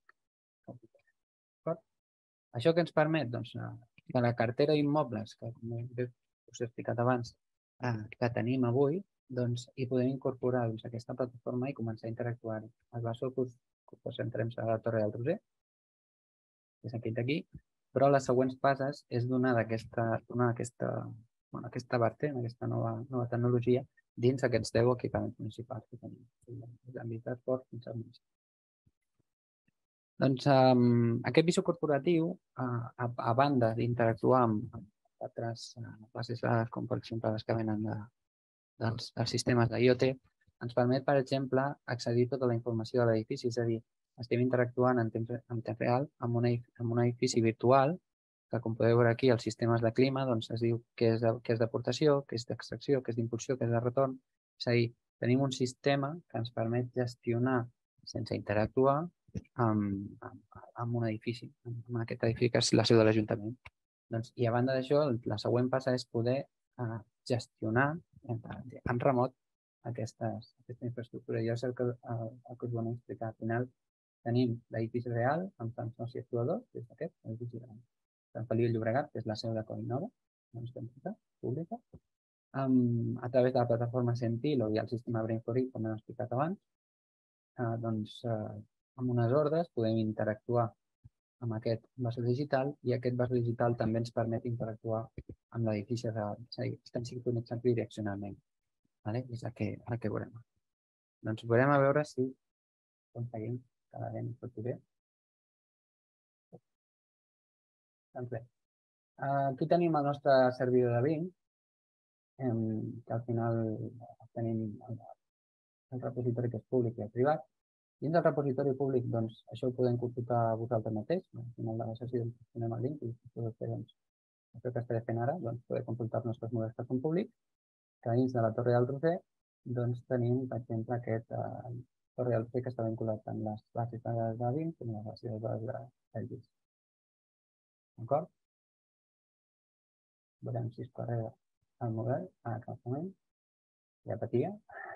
Això que ens permet? Doncs, que la cartera d'immobles, que com us he explicat abans, que tenim avui, doncs, hi podem incorporar doncs, aquesta plataforma i començar a interactuar. El bàsol que us concentrem a la Torre del Roser, que és aquest d'aquí, però les següents passes és donar aquesta, donar aquesta, bueno, aquesta vertent, aquesta nova, nova tecnologia dins aquests deu equipaments municipals que tenim, l'àmbit de transport fins al municipi. Doncs um, aquest visió corporatiu, uh, a, a banda d'interactuar amb altres uh, bases de dades, com per exemple les que venen de, dels, dels sistemes d'IoT, ens permet, per exemple, accedir a tota la informació de l'edifici, és a dir, estem interactuant en temps, en temps real amb, una, amb un edifici virtual que, com podeu veure aquí, els sistemes de clima doncs, es diu què és, de, què és d'aportació, què és d'extracció, què és d'impulsió, què és de retorn. És a dir, tenim un sistema que ens permet gestionar sense interactuar amb, amb, amb un edifici, amb aquest edifici que és la seu de l'Ajuntament. Doncs, I a banda d'això, la següent passa és poder uh, gestionar en, en remot aquestes, aquesta infraestructura. Jo sé el que, el, el que us volem explicar. Al final, tenim l'edifici real amb transformació actuador, que és aquest, l'edifici de Sant Feliu de Llobregat, que és la seu de Coinova, la nostra entitat pública, amb, a través de la plataforma Sentilo i el sistema Brainfluid, com hem explicat abans, eh, doncs, eh, amb unes ordres podem interactuar amb aquest bàsol digital i aquest bàsol digital també ens permet interactuar amb l'edifici real, és a dir, estem sincronitzant bidireccionalment. Vale? És el que, el que veurem. Doncs veurem a veure si aconseguim que la gent surti bé. Doncs bé, aquí tenim el nostre servidor de Vim, que al final tenim el repositori que és públic i el privat. Dins del repositori públic, doncs, això ho podem consultar vosaltres mateix. Al final de la sessió tenim el link i podeu fer doncs, això que estaré fent ara, doncs, poder consultar els nostres models que són públics. Que dins de la Torre del Roser doncs, tenim, per exemple, aquest eh, Torre del Roser que està vinculat amb les bases de dades de Vim i les bases de dades de Elvis. D'acord? Veurem si es carrega el model en aquest moment. Ja patia.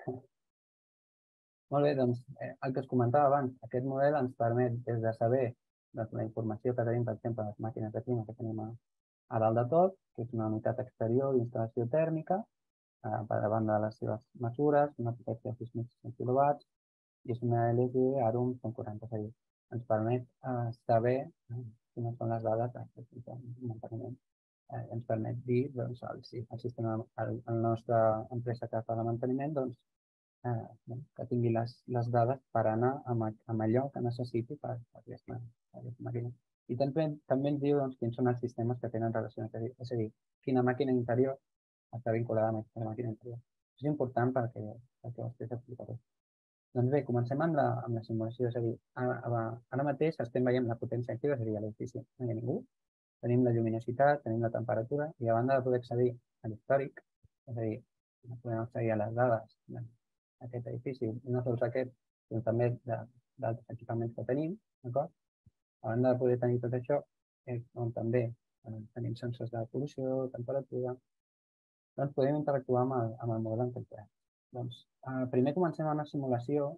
Molt bé, doncs, eh, el que us comentava abans, aquest model ens permet des de saber doncs, la informació que tenim, per exemple, les màquines de clima que tenim a, a dalt de tot, que és una unitat exterior d'instal·lació tèrmica, eh, per davant de les seves mesures, una potència de sis mil sis-cents quilowatts, i és una L G Arum cent quaranta-sis. Ens permet eh, saber eh, quines són les dades de manteniment. Eh, ens permet dir, doncs, el, el sistema, el, la nostra empresa que fa el manteniment, doncs, que tingui les dades per anar amb allò que necessiti per aquesta màquina. I també ens diu quins són els sistemes que tenen relació, és a dir, quina màquina interior està vinculada amb aquesta màquina interior. És important perquè vostès explicaré. Doncs bé, comencem amb la simulació, és a dir, ara mateix estem veient la potència activa, és a dir, a l'edifici no hi ha ningú, tenim la lluminositat, tenim la temperatura i a banda de poder accedir a l'històric, és a dir, podem accedir a les dades d'aquest edifici, no sols aquest, sinó també d'altres equipaments que tenim, d'acord? A banda de poder tenir tot això, on també tenim sensors de pol·lució, temperatura, doncs podem interactuar amb el model en temps real. Doncs primer comencem amb una simulació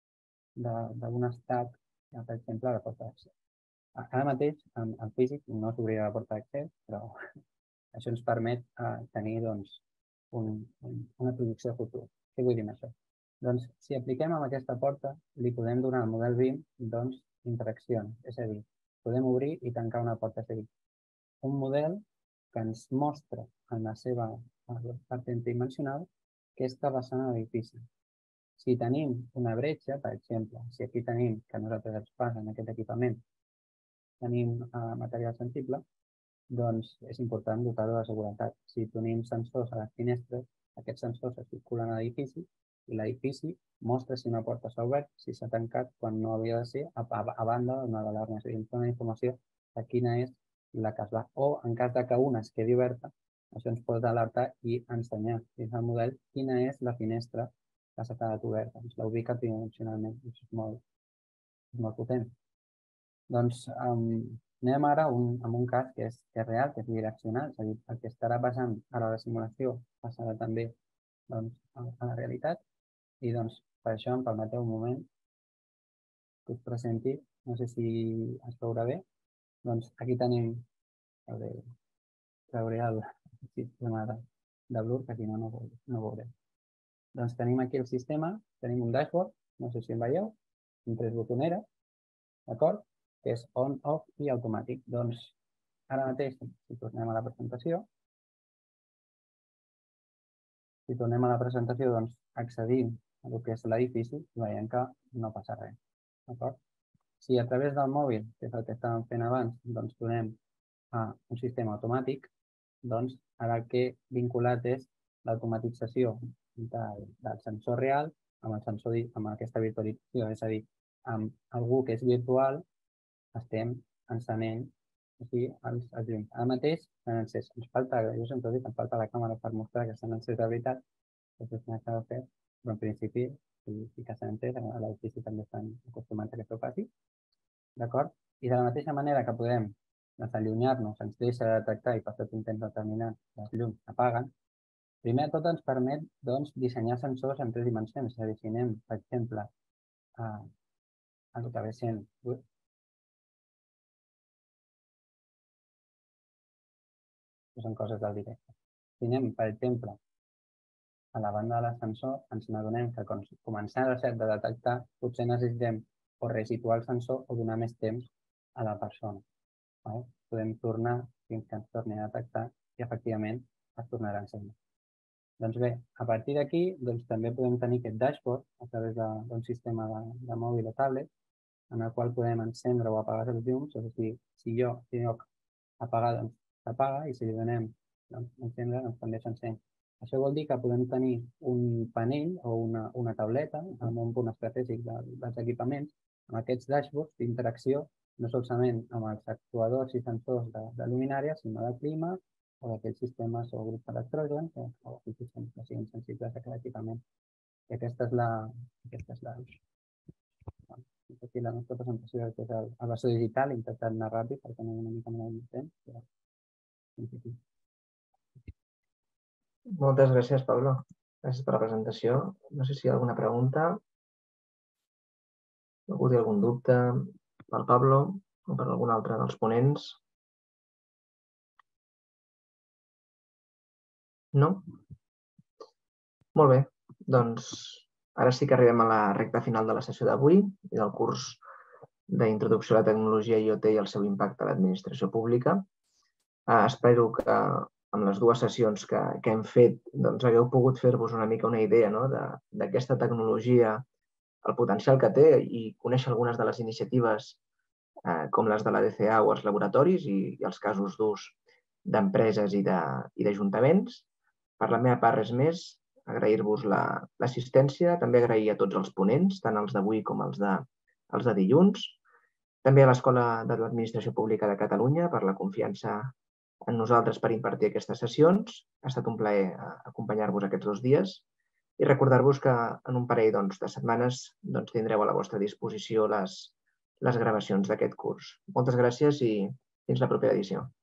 d'un estat, per exemple, de porta d'accés. Ara mateix, en físic, no s'obrirà la porta d'accés, però això ens permet tenir una projecció de futur. Què vull dir amb això? Doncs si apliquem amb aquesta porta, li podem donar al model B I M interaccions, és a dir, podem obrir i tancar una porta, és a dir, un model que ens mostra en la seva part tridimensional què està passant a l'edifici. Si tenim una bretxa, per exemple, si aquí tenim, que a nosaltres ens passa en aquest equipament, tenim material sensible, doncs és important dotar-lo de seguretat. Si tenim sensors a les finestres, aquests sensors es circulen a l'edifici i l'edifici mostra si una porta s'ha obert, si s'ha tancat quan no havia de ser, a banda d'una alarma. És a dir, ens dona informació de quina és la que es va. O en cas que una es quedi oberta, això ens pot alertar i ensenyar dins del model quina és la finestra que s'ha quedat oberta. Ens la ubica tridimensionalment. Això és molt potent. Doncs anem ara amb un cas que és real, que és bidireccional, és a dir, el que estarà passant ara a la simulació passarà també a la realitat. I doncs per això em permeteu un moment que us presenti, no sé si es veurà bé, doncs aquí tenim, trauré el sistema de blur, que si no, no veuré. Doncs tenim aquí el sistema, tenim un dashboard, no sé si em veieu, amb tres botoneres, d'acord? Que és on, off i automàtic. Doncs ara mateix, si tornem a la presentació, si tornem a la presentació, doncs accedim a el que és l'edifici i veiem que no passa res. D'acord? Si a través del mòbil, que és el que estàvem fent abans, doncs donem a un sistema automàtic, doncs ara el que vinculat és l'automatització del sensor real amb el sensor amb aquesta virtualització, és a dir, amb algú que és virtual estem encenent els llums. Ara mateix estan encès. Ens falta, jo sempre dic, ens falta la càmera per mostrar que estan encès de veritat, després n'ha de fer, però en principi sí que estan encès, a l'edifici també estan acostumats a que això passi. D'acord? I de la mateixa manera que podem allunyar-nos, ens deixa de detectar i per tot un temps determinat les llums apaguen, primer de tot ens permet dissenyar sensors en tres dimensions. És a dir, si anem, per exemple, a el que ve sent són coses del directe. Si anem, per exemple, a la banda de l'ascensor, ens n'adonem que quan comencem a de detectar, potser necessitem o resituar el sensor o donar més temps a la persona. Podem tornar fins que ens torni a detectar i, efectivament, es tornarà a encendre. Doncs bé, a partir d'aquí també podem tenir aquest dashboard a través d'un sistema de mòbil o tablet en el qual podem encendre o apagar els llums. És a dir, si jo tinc apagar, doncs s'apaga i si li donem encendre, doncs també s'encén. Això vol dir que podem tenir un panell o una tauleta amb un punt estratègic dels equipaments amb aquests dashboards d'interacció no solament amb els actuadors i sensors de luminària, sinó de clima o d'aquells sistemes o grups electrògens o sistemes que siguin sensibles a aquest equipament. I aquesta és la... Aquí la nostra presentació és la versió digital, he intentat anar ràpid perquè no hi ha una mica molt de temps. Moltes gràcies, Pablo. Gràcies per la presentació. No sé si hi ha alguna pregunta. Algú té algun dubte pel Pablo o per algun altre dels ponents? No? Molt bé. Doncs ara sí que arribem a la recta final de la sessió d'avui i del curs d'introducció a la tecnologia I o T i el seu impacte a l'administració pública. Espero que amb les dues sessions que, que hem fet, doncs hagueu pogut fer-vos una mica una idea, no?, d'aquesta tecnologia, el potencial que té i conèixer algunes de les iniciatives eh, com les de la D C A o els laboratoris i, i els casos d'ús d'empreses i d'ajuntaments. Per la meva part, res més, agrair-vos l'assistència, també agrair a tots els ponents, tant els d'avui com els de, els de dilluns, també a l'Escola de l'Administració Pública de Catalunya per la confiança en nosaltres per impartir aquestes sessions. Ha estat un plaer acompanyar-vos aquests dos dies i recordar-vos que en un parell doncs, de setmanes doncs, tindreu a la vostra disposició les, les gravacions d'aquest curs. Moltes gràcies i fins la propera edició.